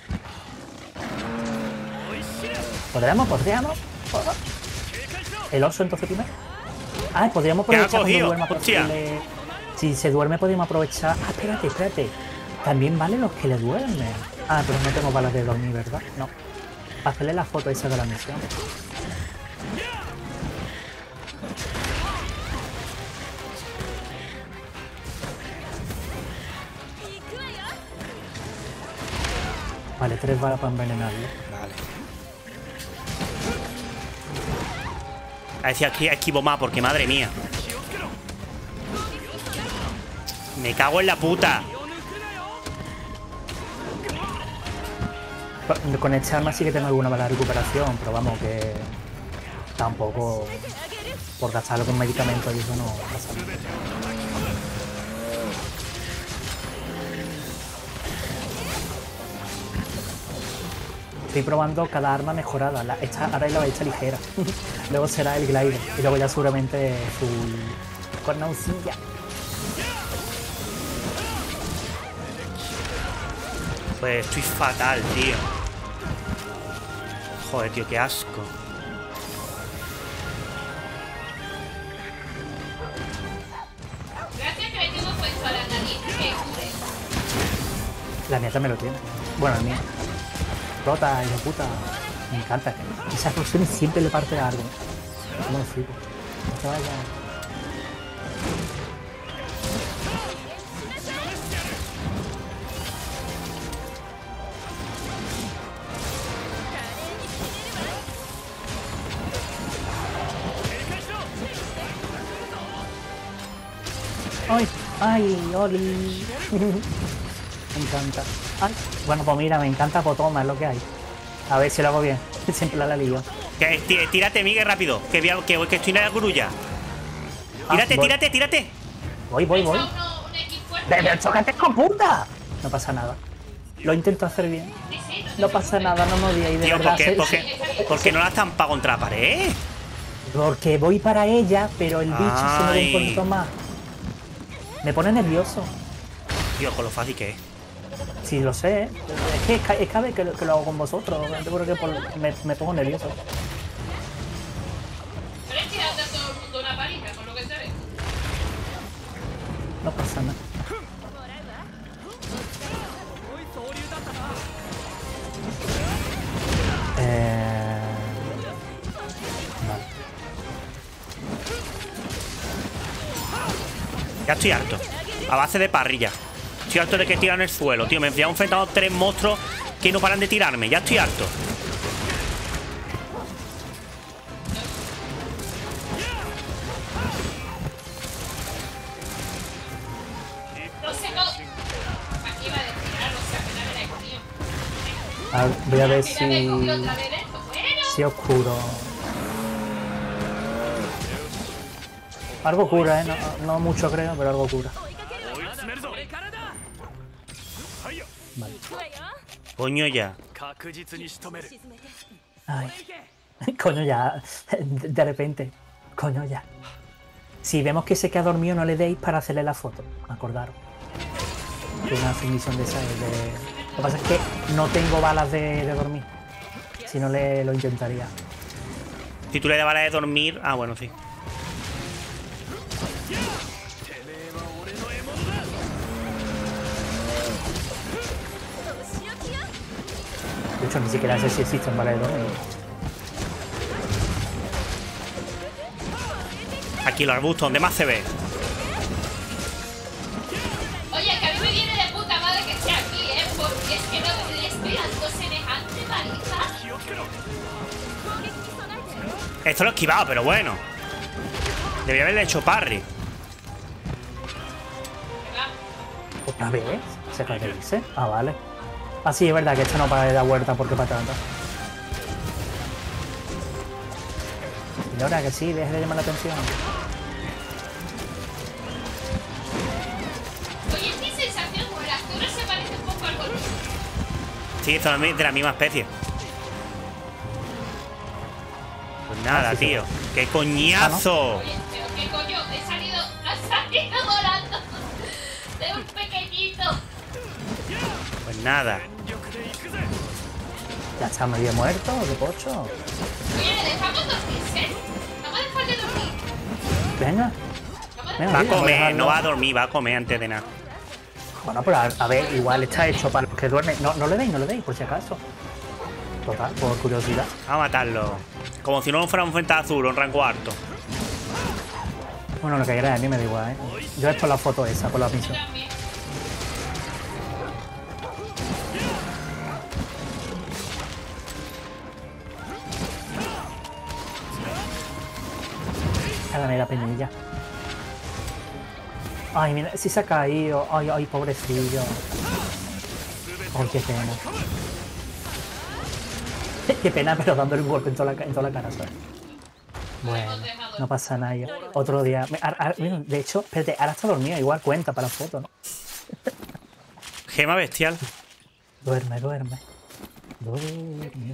[SPEAKER 3] ¿Podríamos? ¿Podríamos? ¿El oso entonces primero? Ah, podríamos
[SPEAKER 1] ¿Qué ha
[SPEAKER 3] aprovechar cuando
[SPEAKER 1] cogido?
[SPEAKER 3] duerma para
[SPEAKER 1] Hostia.
[SPEAKER 3] hacerle- Si se duerme podríamos aprovechar... Ah, espérate, espérate. También vale los que le duermen. Ah, pero no tengo balas de dormir, ¿verdad? No. Para hacerle la foto esa de la misión. Vale, tres balas para envenenarlo.
[SPEAKER 1] Vale. A ver si aquí esquivo más, porque madre mía. Me cago en la puta.
[SPEAKER 3] Con este arma sí que tengo alguna bala de recuperación, pero vamos que tampoco por gastarlo con medicamentos y eso no pasa nada. Estoy probando cada arma mejorada. La, esta, ahora es la ballesta ligera. Luego será el glider. Y luego ya seguramente full cornaucilla.
[SPEAKER 1] Pues estoy fatal, tío. Joder, tío, qué asco.
[SPEAKER 2] Gracias que le tengo puesto a la nariz que cure.
[SPEAKER 3] La mía también lo tiene. Bueno, el mío. Rota, hijo puta. Me encanta. Esa explosión siempre le parte a algo. No lo flipo. No te vayas. ¡Ay! ¡Ay, Oli! Me encanta. Ay, bueno, pues mira, me encanta Potoma, es lo que hay. A ver si lo hago bien. Siempre la la lío.
[SPEAKER 1] Que, tí- tírate, Miguel, rápido. Que, voy a- que, que estoy en la grulla.
[SPEAKER 3] Ah,
[SPEAKER 1] Tírate,
[SPEAKER 3] voy.
[SPEAKER 1] tírate, tírate.
[SPEAKER 3] Voy, voy, voy.
[SPEAKER 2] Uno, un equipo fuerte.
[SPEAKER 3] ¡Pero chócate con puta! No pasa nada. Lo intento hacer bien.
[SPEAKER 2] Sí, sí, no te
[SPEAKER 3] No pasa nada, no me odiéis, de
[SPEAKER 1] Tío,
[SPEAKER 3] verdad.
[SPEAKER 1] ¿por qué,
[SPEAKER 3] se-
[SPEAKER 1] por qué- por qué no la estampa contra la pared?
[SPEAKER 3] Porque voy para ella, pero el bicho se me ve un
[SPEAKER 1] Ay.
[SPEAKER 3] poquito más. Me pone nervioso.
[SPEAKER 1] Tío, con lo fácil que es.
[SPEAKER 3] Sí, lo sé. ¿eh? Es que es ca- es cada vez que, lo- que lo hago con vosotros. Yo creo que por- me, me pongo nervioso.
[SPEAKER 2] Pero es tirando a todo el mundo una paliza, con lo que se ve.
[SPEAKER 3] No pasa nada. Eh... Vale.
[SPEAKER 1] Ya estoy harto. A base de parrilla. Estoy harto de que tiran el suelo, tío. Me he enfrentado a tres monstruos que no paran de tirarme. Ya estoy harto.
[SPEAKER 2] No sé cómo. Aquí iba a decir algo, o sea, que no me la he comido.
[SPEAKER 3] A ver, voy a ver
[SPEAKER 2] Que ya me he cogido
[SPEAKER 3] si...
[SPEAKER 2] otra vez esto. Bueno.
[SPEAKER 3] Si oscuro. Algo cura, ¿eh? No, no mucho creo, pero algo cura. Vale.
[SPEAKER 1] Coño ya.
[SPEAKER 3] Ay. Coño ya. De de repente. Coño ya. Si vemos que se queda dormido, no le deis para hacerle la foto. Acordaros. Que una misión de esa es de... Lo que pasa es que no tengo balas de, de dormir. Si no, le lo intentaría.
[SPEAKER 1] Si tú le das balas de dormir. Ah, bueno, sí.
[SPEAKER 3] De hecho, ni siquiera sé si existen balas de dormir.
[SPEAKER 1] Aquí los arbustos, donde más se ve.
[SPEAKER 2] Oye, que a mí me viene de puta madre que esté aquí, ¿eh? Porque es que no le estoy dando semejante paliza.
[SPEAKER 1] Esto lo he esquivado, pero bueno. Debería haberle hecho parry.
[SPEAKER 3] ¿Otra vez? ¿Se cae de irse? Ah, vale. Ah, sí, es verdad que esto no para de dar vuelta porque patata. Y ahora que sí, deje de llamar la atención.
[SPEAKER 2] Oye, es mi sensación, como el actor se parece un poco al gordo.
[SPEAKER 1] Sí, son de la misma especie. Pues nada,
[SPEAKER 3] Ah, sí,
[SPEAKER 1] tío. ¡Qué coñazo!
[SPEAKER 2] Oye, pero qué coño, he salido, ha salido volando de un pequeñito.
[SPEAKER 1] Pues nada.
[SPEAKER 3] Ya está medio muerto, de pocho.
[SPEAKER 2] Oye, le dejamos dormirse. No me dejas de dormir.
[SPEAKER 3] Venga.
[SPEAKER 2] No me dejas
[SPEAKER 3] Venga,
[SPEAKER 1] Va a
[SPEAKER 3] tío,
[SPEAKER 1] comer,
[SPEAKER 3] dejarlo.
[SPEAKER 1] no va a dormir, va a comer antes de nada.
[SPEAKER 3] Bueno, pero a, a ver, igual está hecho para los que duermen. No, no le deis, no le deis, por si acaso. Total, por curiosidad.
[SPEAKER 1] Vamos a matarlo. Como si no fuera un frente azul, un rango alto.
[SPEAKER 3] Bueno, lo que queráis, a mí me da igual, ¿eh? Yo es por la foto esa, por la misión.
[SPEAKER 2] también.
[SPEAKER 3] Hágame la peñilla. Ay, mira, si se ha caído. Ay, ay, pobrecillo. Ay, qué pena. Qué pena, pero dándole un golpe en toda la, en toda la cara, ¿sabes? Bueno, no pasa nada. Ya. Otro día. Me- ahora- ahora- mira, de hecho, espérate, ahora está dormido. Igual cuenta para la foto, ¿no?
[SPEAKER 1] Gema bestial.
[SPEAKER 3] Duerme, duerme. Duerme.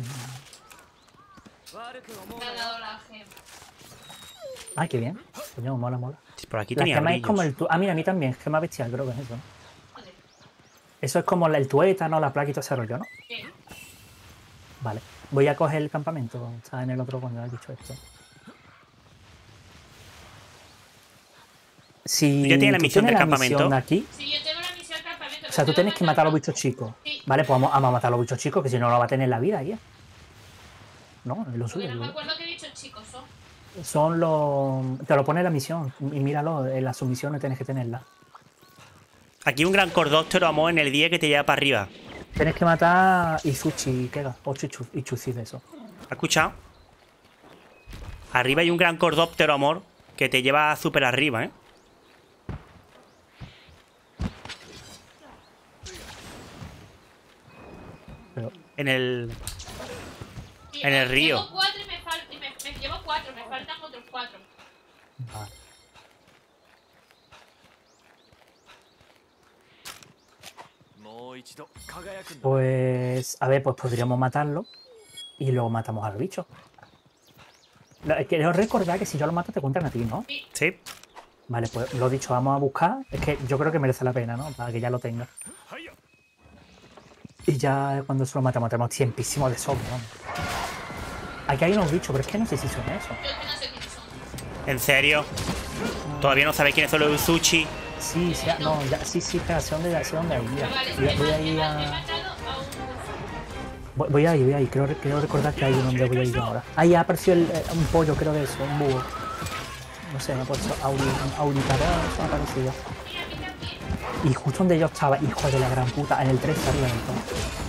[SPEAKER 2] Me ha dado la gema.
[SPEAKER 3] Ay, qué bien. Coño, mola, mola.
[SPEAKER 1] Por aquí
[SPEAKER 3] La
[SPEAKER 1] tenía
[SPEAKER 3] gema es
[SPEAKER 1] brillos.
[SPEAKER 3] como el tu... Ah, mira, a mí también. Gema bestial, creo que es eso, ¿no?
[SPEAKER 2] Joder.
[SPEAKER 3] Eso es como el tuétano, la placa y todo ese rollo, ¿no?
[SPEAKER 2] Sí.
[SPEAKER 3] Vale. Voy a coger el campamento. Está en el otro cuando has dicho esto. Si
[SPEAKER 1] ¿Ya tiene la
[SPEAKER 3] tú
[SPEAKER 1] misión
[SPEAKER 3] tienes
[SPEAKER 1] del
[SPEAKER 3] la misión
[SPEAKER 1] campamento?
[SPEAKER 3] aquí,
[SPEAKER 2] Sí, yo tengo la misión campamento.
[SPEAKER 3] o sea, tú tienes que matar a los bichos chicos.
[SPEAKER 2] Sí.
[SPEAKER 3] Vale, pues vamos, vamos a matar a los bichos chicos, que si no, no va a tener la vida ya. No, es lo
[SPEAKER 2] Porque
[SPEAKER 3] suyo.
[SPEAKER 2] no me
[SPEAKER 3] digo.
[SPEAKER 2] acuerdo qué bichos chicos son.
[SPEAKER 3] Son los... Te lo pone la misión. Y míralo, en las sumisiones tienes que tenerla.
[SPEAKER 1] Aquí un gran cordóptero, amor, en el día que te lleva para arriba.
[SPEAKER 3] Tienes que matar Izuchi, ¿qué era? Ocho Ichu- Ichuzi de eso.
[SPEAKER 1] ¿Has escuchado? Arriba hay un gran cordóptero, amor, que te lleva súper arriba, ¿eh?
[SPEAKER 3] Pero,
[SPEAKER 1] En el...
[SPEAKER 2] Sí,
[SPEAKER 1] En el río.
[SPEAKER 2] Llevo cuatro y me, fal... y me, me llevo cuatro, me faltan otros cuatro.
[SPEAKER 3] vale. Pues, a ver, pues podríamos matarlo y luego matamos al bicho. Lo- Quiero recordar que si yo lo mato te cuentan a ti, ¿no?
[SPEAKER 1] Sí.
[SPEAKER 3] Vale, pues lo dicho, vamos a buscar. Es que yo creo que merece la pena, ¿no? Para que ya lo tenga. Y ya cuando se lo matamos, tenemos tiempísimo de sobra, ¿no? Aquí hay unos bichos, pero es que no sé si son eso.
[SPEAKER 2] Yo es que no sé quiénes son.
[SPEAKER 1] ¿En serio? ¿Todavía no sabéis quiénes son los Uzuchi?
[SPEAKER 3] Sí, sí, ah, no, ya, sí, sí, espera, sé dónde, sé dónde hay. Mira,
[SPEAKER 2] Vale,
[SPEAKER 3] voy, a-
[SPEAKER 2] he,
[SPEAKER 3] voy
[SPEAKER 2] ma-
[SPEAKER 3] a
[SPEAKER 2] he
[SPEAKER 3] ir
[SPEAKER 2] ma- he
[SPEAKER 3] a...
[SPEAKER 2] matado a un...
[SPEAKER 3] Voy, voy a ir, voy a ir. Creo, creo recordar que hay uno donde voy a ir ahora. Ahí ha aparecido el, eh, un pollo, creo de eso, un búho. No sé, me ha puesto auri, un auricador, eso me ha parecido.
[SPEAKER 2] Mira, a mí también.
[SPEAKER 3] Y justo donde yo estaba, hijo de la gran puta, en el tres arriba del todo.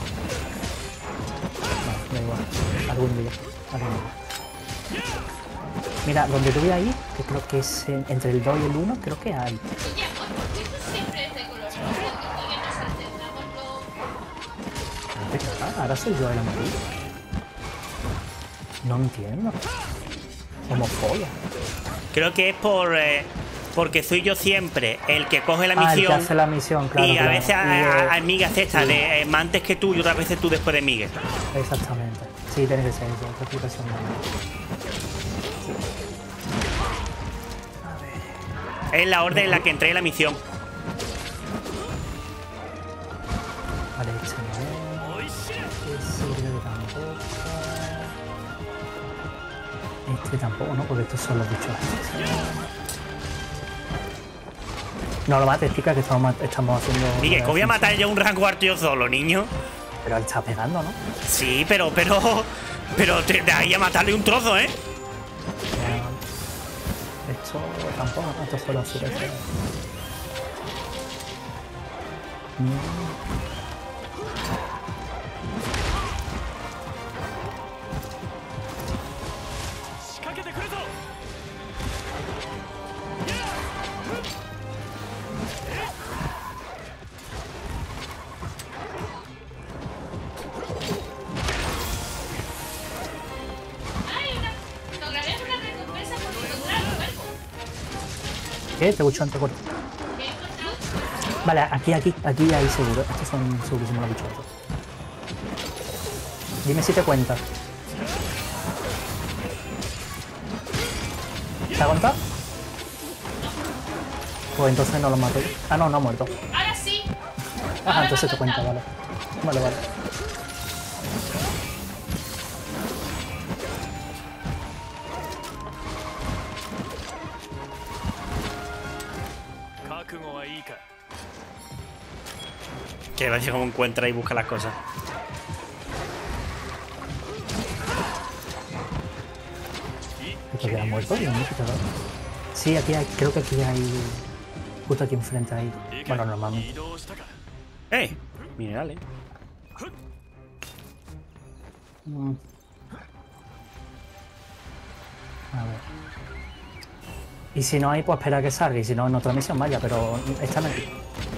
[SPEAKER 3] No, da igual. Algún día. Algún día. Mira, donde yo voy a ir, que creo que es en- entre el dos y el uno, creo que hay.
[SPEAKER 2] Oye, amor, ¿por qué tú siempre es de color rojo y que nos alternamos los...
[SPEAKER 3] Ah, ahora soy yo el amarillo. No entiendo. Homofobia.
[SPEAKER 1] Creo que es por... eh, porque soy yo siempre el que coge la
[SPEAKER 3] Ah, el que
[SPEAKER 1] misión.
[SPEAKER 3] hace la misión, claro.
[SPEAKER 1] y a
[SPEAKER 3] claro.
[SPEAKER 1] veces
[SPEAKER 3] Y,
[SPEAKER 1] a,
[SPEAKER 3] eh,
[SPEAKER 1] a, a Miguel esta
[SPEAKER 3] sí.
[SPEAKER 1] de eh, antes que tú y otras veces tú después de Miguel.
[SPEAKER 3] Exactamente. Sí, tiene que ser eso, otra explicación.
[SPEAKER 1] Es la orden en la que entré en la misión.
[SPEAKER 3] Vale, este no es. Ese creo que tampoco. Este tampoco, ¿no? Porque estos son los bichos. No lo mates, chica, que estamos, ma- estamos haciendo...
[SPEAKER 1] Miguel, que voy a matar yo un rango alto yo solo, niño.
[SPEAKER 3] Pero él está pegando, ¿no?
[SPEAKER 1] Sí, pero, pero... Pero te, de ahí a matarle un trozo, ¿eh?
[SPEAKER 3] Ya. Esto tampoco, ¿no? Esto solo azul. Este. Mm.
[SPEAKER 2] ¡Ay, una... Lograré una recompensa por encontrar el cuerpo.
[SPEAKER 3] ¿Qué? Te escucho antes corto.
[SPEAKER 2] Que he encontrado...
[SPEAKER 3] Vale, aquí, aquí, aquí hay seguro. Estos son segurísimos los bichos. estos. Dime si te cuenta. ¿Te ha contado? Pues entonces no lo mato yo. Ah, no, no ha muerto.
[SPEAKER 2] Ahora sí.
[SPEAKER 3] Ah,
[SPEAKER 2] Ahora
[SPEAKER 3] entonces
[SPEAKER 2] me
[SPEAKER 3] te
[SPEAKER 2] ha
[SPEAKER 3] cuenta,
[SPEAKER 2] contado.
[SPEAKER 3] vale. Vale, vale.
[SPEAKER 1] Que va a decir cómo encuentra y busca las cosas.
[SPEAKER 3] ¿Esto queda muerto? Dios mío, qué terror. Sí, aquí hay, creo que aquí hay... Justo aquí enfrente hay... Bueno, normalmente.
[SPEAKER 1] ¡Eh! Minerales.
[SPEAKER 3] Mm. A ver. Y si no hay, pues espera a que salga. Y si no, en otra misión, vaya, pero están aquí.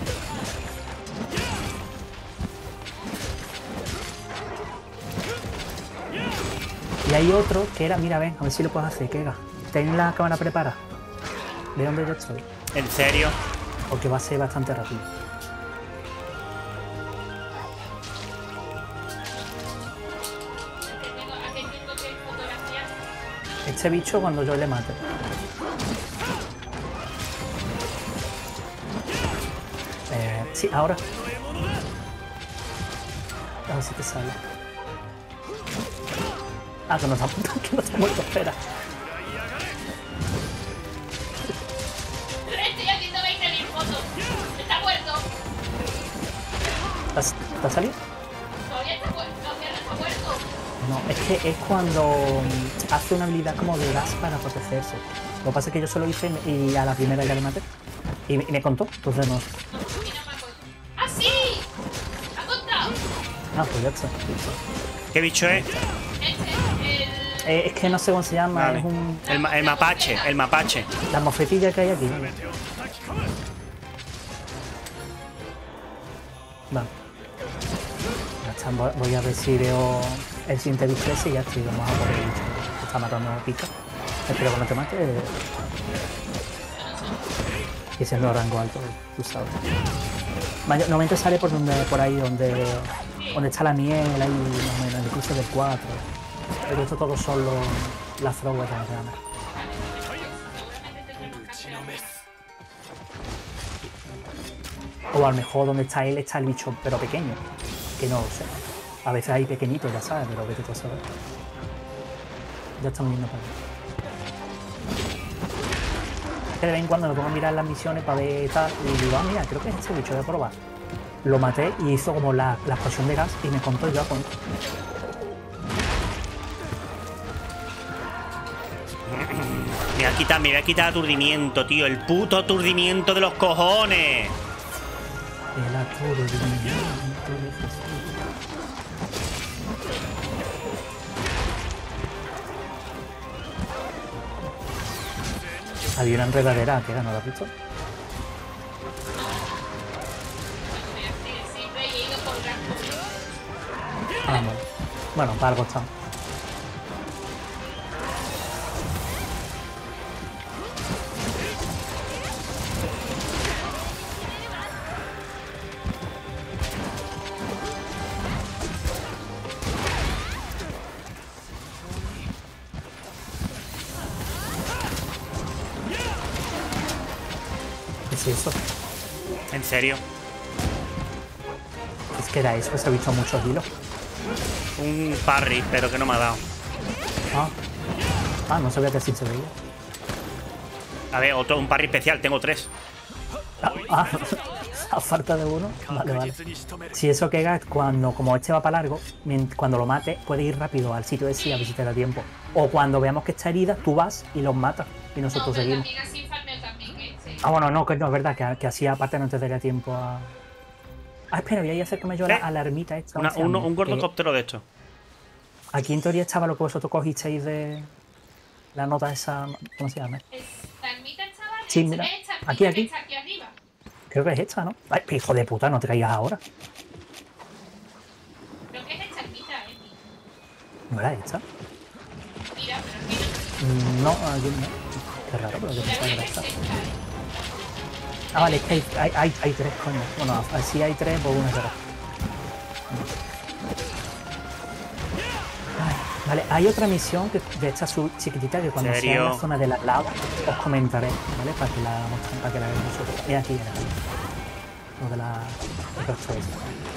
[SPEAKER 3] Y hay otro que era, mira, ven, a ver si lo puedes hacer, Kega. Ten la cámara preparada. Ve dónde yo estoy.
[SPEAKER 1] ¿En serio?
[SPEAKER 3] Porque va a ser bastante rápido. Este bicho cuando yo le mate. Eh, sí, ahora. A ver si te sale. Ah, que no está, que no está muerto, espera.
[SPEAKER 2] Estoy haciendo veinte mil fotos. Está muerto.
[SPEAKER 3] ¿Te has- te ha salido?
[SPEAKER 2] Todavía está muerto. Todavía no está muerto.
[SPEAKER 3] No, es que es cuando mm, hace una habilidad como de gas para protegerse. Lo que pasa es que yo solo hice y a la primera ya le maté. Y me, y me contó, entonces no.
[SPEAKER 2] No, y no me acuerdo. ¡Ah, sí! ¡Ha contado!
[SPEAKER 3] Ah, pues ya está.
[SPEAKER 1] ¿Qué bicho es?
[SPEAKER 2] Este, el...
[SPEAKER 3] Eh, es que no sé cómo se llama,
[SPEAKER 1] Vale.
[SPEAKER 3] es un.
[SPEAKER 1] El, ma- el mapache, el mapache.
[SPEAKER 3] La mofetilla que hay aquí. ¿no? Vale. Ya está, voy voy a ver si veo el siguiente bicho ese y ya estoy. Vamos a por el bicho que está matando a pica. Espero que no te mate. Y siendo rango alto, tú sabes. Mayo- Normalmente sale por donde, por ahí donde, donde está la miel, ahí más o menos, en el cruce del cuatro. Pero esto todos son los, las throwers de las llamas. O a lo mejor donde está él está el bicho, pero pequeño. Que no lo sé. A veces hay pequeñitos, ya sabes, pero vete tú a saber. Ya estamos yendo para allá. Que de vez en cuando me pongo a mirar las misiones para ver tal y digo, ah, mira, creo que es este bicho, voy a probar. Lo maté y hizo como la, la explosión de gas y me contó yo con...
[SPEAKER 1] Me voy a quitar, me voy a quitar aturdimiento, tío. El puto aturdimiento de los cojones.
[SPEAKER 3] El aturdimiento de Jesús. Había una enredadera que no la has visto.
[SPEAKER 2] Siempre he ido por gas.
[SPEAKER 3] Ah, bueno. Bueno, para algo está. ¿Qué es eso?
[SPEAKER 1] En serio.
[SPEAKER 3] Es que era eso, que se ha visto muchos hilos.
[SPEAKER 1] Un parry, pero que no me ha dado.
[SPEAKER 3] Ah, ah no sabía que así se veía.
[SPEAKER 1] A ver, otro, un parry especial, tengo tres.
[SPEAKER 3] Ah, ah, a falta de uno. Vale, vale. Si eso que es cuando, como este va para largo, mient- cuando lo mate, puede ir rápido al sitio de sí a ver si te da tiempo. O cuando veamos que está herida, tú vas y los matas y
[SPEAKER 2] No,
[SPEAKER 3] nosotros
[SPEAKER 2] pero
[SPEAKER 3] seguimos.
[SPEAKER 2] también así farmeo también, ¿eh? Sí.
[SPEAKER 3] Ah, bueno, no, que no es verdad, que, que así aparte no te daría tiempo a. Ah, espera, voy a ir a acercarme yo a la,
[SPEAKER 1] ¿Eh?
[SPEAKER 3] a la ermita esta.
[SPEAKER 1] Una-
[SPEAKER 3] ¿cómo se
[SPEAKER 1] un,
[SPEAKER 3] llama?
[SPEAKER 1] un
[SPEAKER 3] Que
[SPEAKER 1] gordocóptero de estos.
[SPEAKER 3] aquí en teoría estaba lo que vosotros cogisteis de la nota esa. ¿Cómo se llama?
[SPEAKER 2] Esta ermita estaba...
[SPEAKER 3] Sí,
[SPEAKER 2] esta-
[SPEAKER 3] mira,
[SPEAKER 2] esta ermita
[SPEAKER 3] aquí,
[SPEAKER 2] que
[SPEAKER 3] aquí.
[SPEAKER 2] está aquí arriba.
[SPEAKER 3] Creo que es esta, ¿no? Ay, hijo de puta, no te caigas ahora.
[SPEAKER 2] Creo que es esta ermita, ¿eh?
[SPEAKER 3] ¿No era esta?
[SPEAKER 2] Mira, pero aquí no.
[SPEAKER 3] Mm, No, aquí no. Qué raro, pero yo
[SPEAKER 2] Mira,
[SPEAKER 3] pensaba que
[SPEAKER 2] voy a
[SPEAKER 3] era
[SPEAKER 2] ver
[SPEAKER 3] esta.
[SPEAKER 2] si está, ¿eh?
[SPEAKER 3] Ah, vale, es que hay, hay, hay, hay tres, coño. Bueno, así hay tres, pues una será. Ay, vale, hay otra misión que, de esta sub- chiquitita que cuando sea en
[SPEAKER 1] ¿Serio?
[SPEAKER 3] la zona de la lava os comentaré, ¿vale? Para que la mostremos, para que la veáis vosotros. Y aquí era. Lo de la. El rostro ese.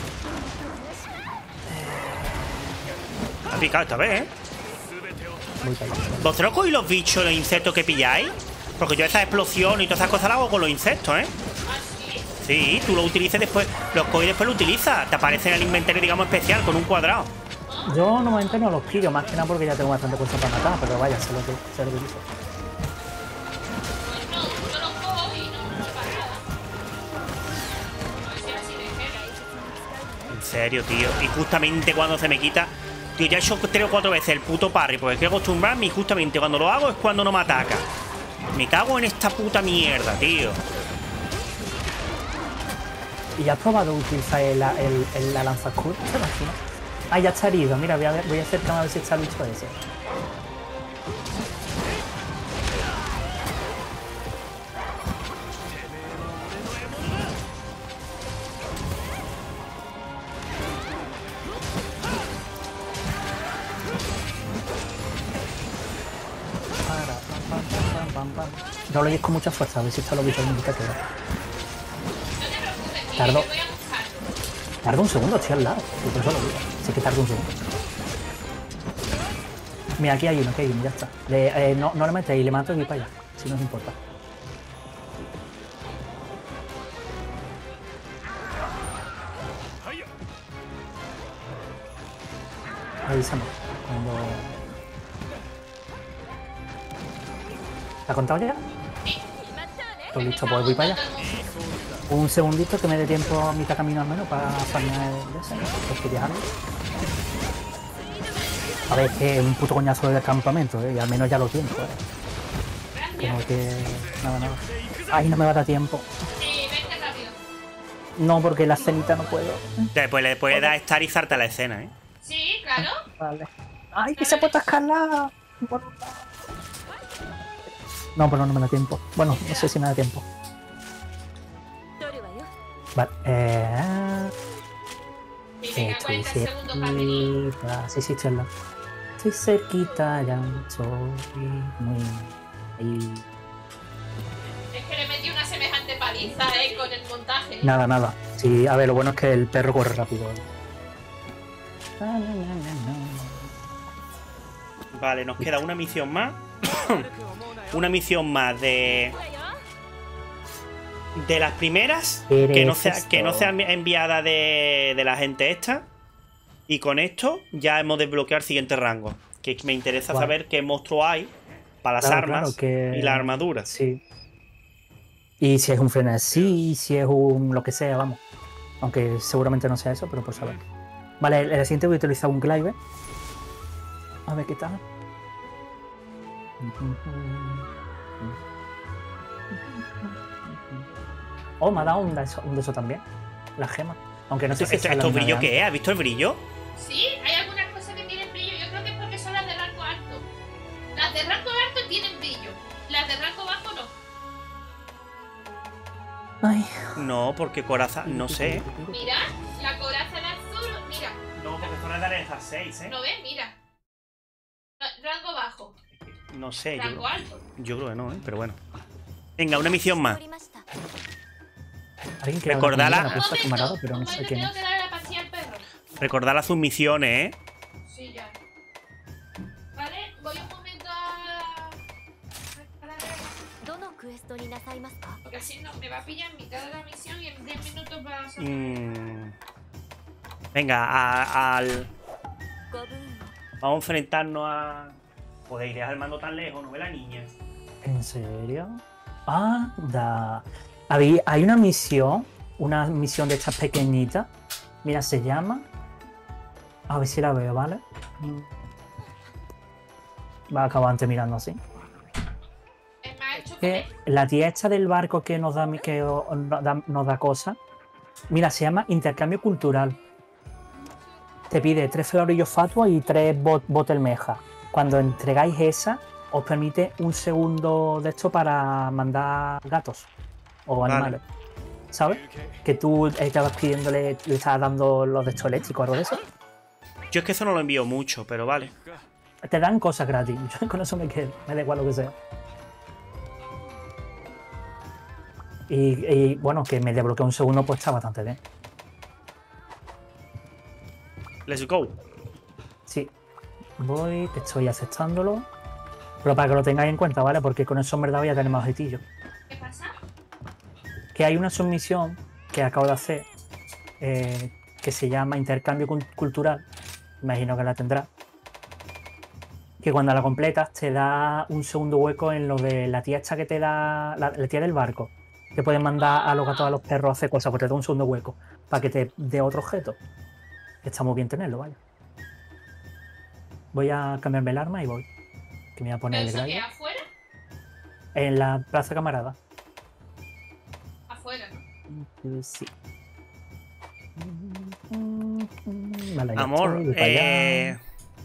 [SPEAKER 1] Ha picado esta vez, ¿eh?
[SPEAKER 3] Voy para allá.
[SPEAKER 1] ¿Vosotros cogéis los bichos, los insectos que pilláis? Porque yo esas explosiones y todas esas cosas las hago con los insectos, ¿eh?
[SPEAKER 2] Ah, sí.
[SPEAKER 1] Sí, tú lo utilizas después, los coges y después lo utilizas. Te aparece en el inventario, digamos, especial, con un cuadrado.
[SPEAKER 3] Yo normalmente no los pillo, más que nada porque ya tengo bastante cosas para matar, pero vaya, sé lo que, sé lo que dice.
[SPEAKER 2] Pues no, yo los cojo y no no pasa nada. A ver si así de gel ahí.
[SPEAKER 1] En serio, tío. Y justamente cuando se me quita... Tío, ya he hecho tres o cuatro veces el puto parry, porque quiero acostumbrarme y justamente cuando lo hago es cuando no me ataca. Me cago en esta puta mierda, tío.
[SPEAKER 3] ¿Y ya has probado utilizar el, el, el- la lanza oscura? ¿Te imaginas? Ah, ya está herido. Mira, voy a, ver, voy a acercarme a ver si está el bicho ese. pam, pam. No lo digas con mucha fuerza, a ver si está lo que te invita a quedar.
[SPEAKER 2] No te preocupes, que
[SPEAKER 3] Tardo.
[SPEAKER 2] yo voy a buscar.
[SPEAKER 3] Tarda un segundo, estoy al lado. Y por eso lo digo. Sí que tarda un segundo. Mira, aquí hay uno, aquí hay uno, ya está. Le, eh, no, no le metéis, le mato y voy para allá. Si no os importa. Avísame. Cuando... ¿Te ha contado ya? Pues listo, pues voy para allá. Un segundito que me dé tiempo a mitad camino al menos para farmear el ese, ¿no? Pues quería algo. A ver, es que es un puto coñazo del campamento, ¿eh? Y al menos ya lo tiempo, ¿eh? Como que... Nada, nada. Ay, no me va a dar tiempo.
[SPEAKER 2] Sí, vente rápido.
[SPEAKER 3] No, porque la cenita no puedo.
[SPEAKER 1] Después le puedes dar estarizarte a la escena, ¿eh?
[SPEAKER 2] Sí, claro.
[SPEAKER 3] Vale. Ay, que se puede escalar. No, pero no me da tiempo. Bueno, no sé si me da tiempo. Vale, eh...
[SPEAKER 2] Y venga,
[SPEAKER 3] estoy
[SPEAKER 2] cuarenta segundos camino.
[SPEAKER 3] cerquita. Sí, sí, estoy al lado. Estoy cerquita, ya soy muy... Ahí.
[SPEAKER 2] Es que le metí una semejante paliza, eh, con el montaje.
[SPEAKER 3] Nada, nada. Sí, a ver, lo bueno es que el perro corre rápido.
[SPEAKER 1] Vale, nos queda una misión más. Una misión más de... De las primeras. Que no sea, que no sea enviada de, de la gente esta. Y con esto ya hemos desbloqueado el siguiente rango. Que me interesa
[SPEAKER 3] Vale.
[SPEAKER 1] saber qué monstruo hay para las
[SPEAKER 3] Claro,
[SPEAKER 1] armas
[SPEAKER 3] claro, que-
[SPEAKER 1] y las armaduras.
[SPEAKER 3] Sí. Y si es un frenesí, si es un lo que sea, vamos. Aunque seguramente no sea eso, pero por saber. Vale, el, el siguiente voy a utilizar un Glaive. A ver qué tal. Oh, me ha dado un de eso, un de eso también. La gema. Aunque no sé si
[SPEAKER 1] ¿Esto,
[SPEAKER 3] esa es la
[SPEAKER 1] esto
[SPEAKER 3] misma
[SPEAKER 1] brillo
[SPEAKER 3] de
[SPEAKER 1] qué es? ¿Has visto el brillo?
[SPEAKER 2] Sí, hay algunas cosas que tienen brillo. Yo creo que es porque son las de rango alto. Las de rango alto tienen brillo. Las de rango bajo no.
[SPEAKER 3] antes. Ay.
[SPEAKER 1] No, porque corazón... No sé.
[SPEAKER 2] Mira, la coraza de azul. Mira,
[SPEAKER 1] No, porque son las de esas seis, ¿eh?
[SPEAKER 2] ¿no ves? Mira. Rango bajo.
[SPEAKER 1] No sé, yo,
[SPEAKER 2] Rango alto.
[SPEAKER 1] yo creo que no, ¿eh? Pero bueno. Venga, una misión más.
[SPEAKER 3] Alguien que
[SPEAKER 1] Recordala-
[SPEAKER 3] habla conmigo,
[SPEAKER 2] Un
[SPEAKER 3] me ha puesto camarada,
[SPEAKER 2] momento,
[SPEAKER 3] pero
[SPEAKER 2] un
[SPEAKER 3] no sé
[SPEAKER 2] momento,
[SPEAKER 3] quién
[SPEAKER 2] tengo
[SPEAKER 3] es.
[SPEAKER 2] que darle la pastilla al perro.
[SPEAKER 1] Recordad las submisiones, ¿eh?
[SPEAKER 2] Sí, ya. Vale, voy un momento a... a la red. Porque así no, me va a pillar en mitad de la misión y en diez minutos va a salir.
[SPEAKER 1] Mm. Venga, a- al... Vamos a enfrentarnos a... Joder, iré al mando tan lejos, ¿no ve la niña?
[SPEAKER 3] ¿En serio? Ah, da. Había- hay una misión, una misión de estas pequeñitas. Mira, se llama. A ver si la veo, ¿vale? Va a acabar antes mirando así.
[SPEAKER 2] Es más, hecho
[SPEAKER 3] Que la tía esta del barco que nos da que o- nos da, nos da cosas. Mira, se llama intercambio cultural. Te pide tres florillos fatua y tres bot botelmejas. Cuando entregáis esa, os permite un segundo de esto para mandar gatos o
[SPEAKER 1] Vale.
[SPEAKER 3] animales. ¿Sabes? Que tú estabas pidiéndole, le estabas dando los de estos eléctricos o algo de eso.
[SPEAKER 1] Yo es que eso no lo envío mucho, pero vale.
[SPEAKER 3] Te dan cosas gratis. Yo con eso me quedo. Me da igual lo que sea. Y, y, bueno, que me desbloqueó un segundo, pues está bastante bien.
[SPEAKER 1] Let's go.
[SPEAKER 3] Sí. Voy, que estoy aceptándolo. Pero para que lo tengáis en cuenta, ¿vale? Porque con eso en verdad voy a tener más objetillos.
[SPEAKER 2] ¿Qué pasa?
[SPEAKER 3] Que hay una submisión que acabo de hacer eh, que se llama intercambio cul- cultural. Imagino que la tendrá. Que cuando la completas te da un segundo hueco en lo de la tía esta que te da. La, la tía del barco. Que puedes mandar a los gatos a los perros a hacer cosas, pues te da un segundo hueco. Para que te dé otro objeto. Está muy bien tenerlo, vaya. Voy a cambiarme el arma y voy. Que me voy a poner el
[SPEAKER 2] ¿Eso qué?
[SPEAKER 3] Glaive.
[SPEAKER 2] ¿Afuera?
[SPEAKER 3] En la plaza camarada.
[SPEAKER 2] Afuera, ¿no?
[SPEAKER 3] Sí. Vale, ya
[SPEAKER 1] Amor,
[SPEAKER 3] estoy, voy para
[SPEAKER 1] eh...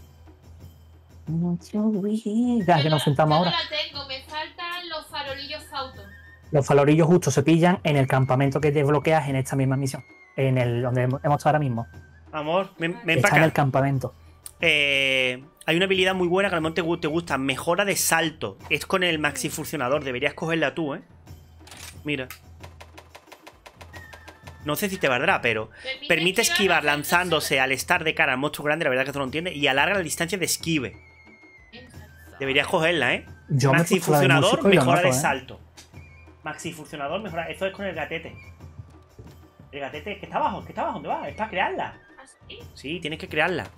[SPEAKER 3] allá. Ya, que nos juntamos
[SPEAKER 2] Yo
[SPEAKER 3] ahora.
[SPEAKER 2] no la tengo, me faltan los farolillos Fauton.
[SPEAKER 3] Los falorillos justo se pillan en el campamento que desbloqueas en esta misma misión. En el donde hemos hemos estado ahora mismo.
[SPEAKER 1] Amor, ven, ven
[SPEAKER 3] Está
[SPEAKER 1] para
[SPEAKER 3] en el
[SPEAKER 1] acá.
[SPEAKER 3] campamento.
[SPEAKER 1] Eh, hay una habilidad muy buena que a lo mejor te, te gusta. Mejora de salto. Es con el maxi funcionador. Deberías cogerla tú, ¿eh? Mira. No sé si te valdrá, pero permite, permite esquivar lanzándose al estar de cara al monstruo grande, la verdad que tú no entiendes, y alarga la distancia de esquive. Deberías cogerla, ¿eh?
[SPEAKER 3] Yo
[SPEAKER 1] Maxi funcionador,
[SPEAKER 3] de
[SPEAKER 1] mejora
[SPEAKER 3] noto,
[SPEAKER 1] de
[SPEAKER 3] ¿eh?
[SPEAKER 1] salto. Maxi funcionador, mejora. Esto es con el gatete. El gatete, que está abajo, que está abajo, ¿dónde va? Es para crearla.
[SPEAKER 2] ¿Sí?
[SPEAKER 1] Sí, tienes que crearla.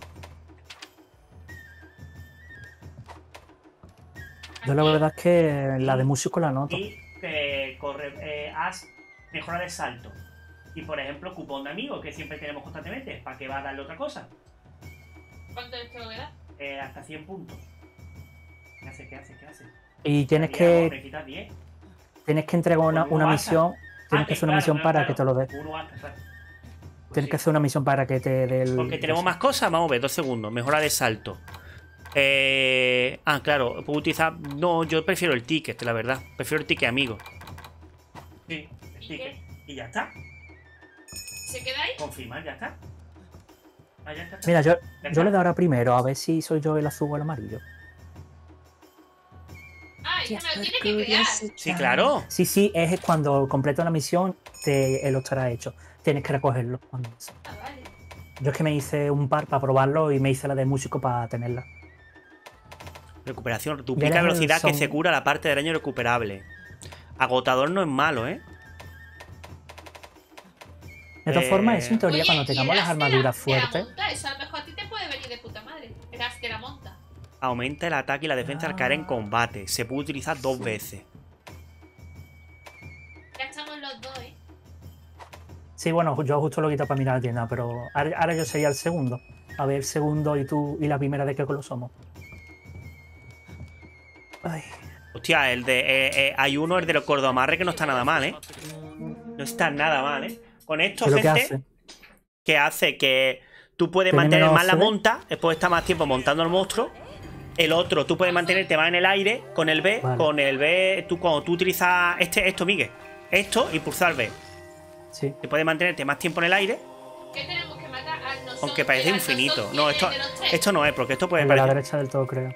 [SPEAKER 3] Yo la verdad es que la de músico la noto.
[SPEAKER 1] Y eh, corre, eh, haz mejora de salto. Y por ejemplo, cupón de amigos, que siempre tenemos constantemente. ¿Para qué va a darle otra cosa?
[SPEAKER 2] ¿Cuánto es esto, verdad?
[SPEAKER 1] Eh, hasta cien puntos. ¿Qué hace? ¿Qué hace? ¿Qué hace?
[SPEAKER 3] Y tienes que. Tienes que entregar una, una misión. Tienes que hacer una misión para que te lo dé. Tienes que hacer una misión para que te dé el.
[SPEAKER 1] Porque tenemos más cosas. Vamos a ver, dos segundos. Mejora de salto. Eh... Ah, claro. Puedo utilizar. No, yo prefiero el ticket, la verdad. Prefiero el ticket amigo. Sí, el ticket. Y ya está.
[SPEAKER 2] ¿Se queda ahí?
[SPEAKER 1] Confirmar, ya está. Ah, ya está, está.
[SPEAKER 3] Mira, yo, yo le doy ahora primero, a ver si soy yo el azul o el amarillo.
[SPEAKER 2] Ah, y me lo tiene que crear.
[SPEAKER 1] Sí, claro.
[SPEAKER 3] Sí, sí, es cuando completa la misión, te, él lo estará hecho. Tienes que recogerlo. Cuando...
[SPEAKER 2] Ah, vale.
[SPEAKER 3] Yo es que me hice un par para probarlo y me hice la de músico para tenerla.
[SPEAKER 1] Recuperación. Duplica velocidad que se cura la parte de daño recuperable. Agotador no es malo, ¿eh?
[SPEAKER 3] De todas
[SPEAKER 1] eh...
[SPEAKER 3] formas, eso en teoría,
[SPEAKER 2] Oye,
[SPEAKER 3] cuando tengamos las armaduras
[SPEAKER 2] la,
[SPEAKER 3] fuertes.
[SPEAKER 2] Monta, eso a lo mejor a ti te puede venir de puta madre. Eras que la monta.
[SPEAKER 1] Aumenta el ataque y la defensa
[SPEAKER 3] ah.
[SPEAKER 1] al caer en combate. Se puede utilizar dos veces.
[SPEAKER 2] Ya estamos los dos, ¿eh?
[SPEAKER 3] Sí, bueno, yo justo lo quito para mirar la tienda, pero ahora, ahora yo sería el segundo. A ver, el segundo y tú y la primera de qué color somos. Ay.
[SPEAKER 1] Hostia, el de. Eh, eh, hay uno, el de los cordoamarre, que no está nada mal, ¿eh? No está nada mal, ¿eh? Con esto, gente.
[SPEAKER 3] ¿Qué hace?
[SPEAKER 1] Que hace que tú puedes
[SPEAKER 3] ¿Tiene
[SPEAKER 1] mantener
[SPEAKER 3] menos
[SPEAKER 1] más la
[SPEAKER 3] C D?
[SPEAKER 1] monta, después estar más tiempo montando el monstruo. El otro, tú puedes mantenerte más en el aire con el B.
[SPEAKER 3] Vale.
[SPEAKER 1] Con el B, tú cuando tú utilizas este, esto, Miguel. Esto y pulsar B.
[SPEAKER 3] Sí.
[SPEAKER 1] Te puedes mantenerte más tiempo en el aire.
[SPEAKER 2] ¿Qué tenemos que matar al nosotros?
[SPEAKER 1] Aunque parece
[SPEAKER 2] al
[SPEAKER 1] infinito.
[SPEAKER 2] nosotros
[SPEAKER 1] No, esto,
[SPEAKER 2] de los tres?
[SPEAKER 1] esto no es, porque esto puede
[SPEAKER 3] El de la
[SPEAKER 1] parecer.
[SPEAKER 3] derecha del todo, creo.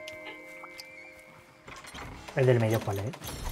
[SPEAKER 3] ¿El del medio cuál es?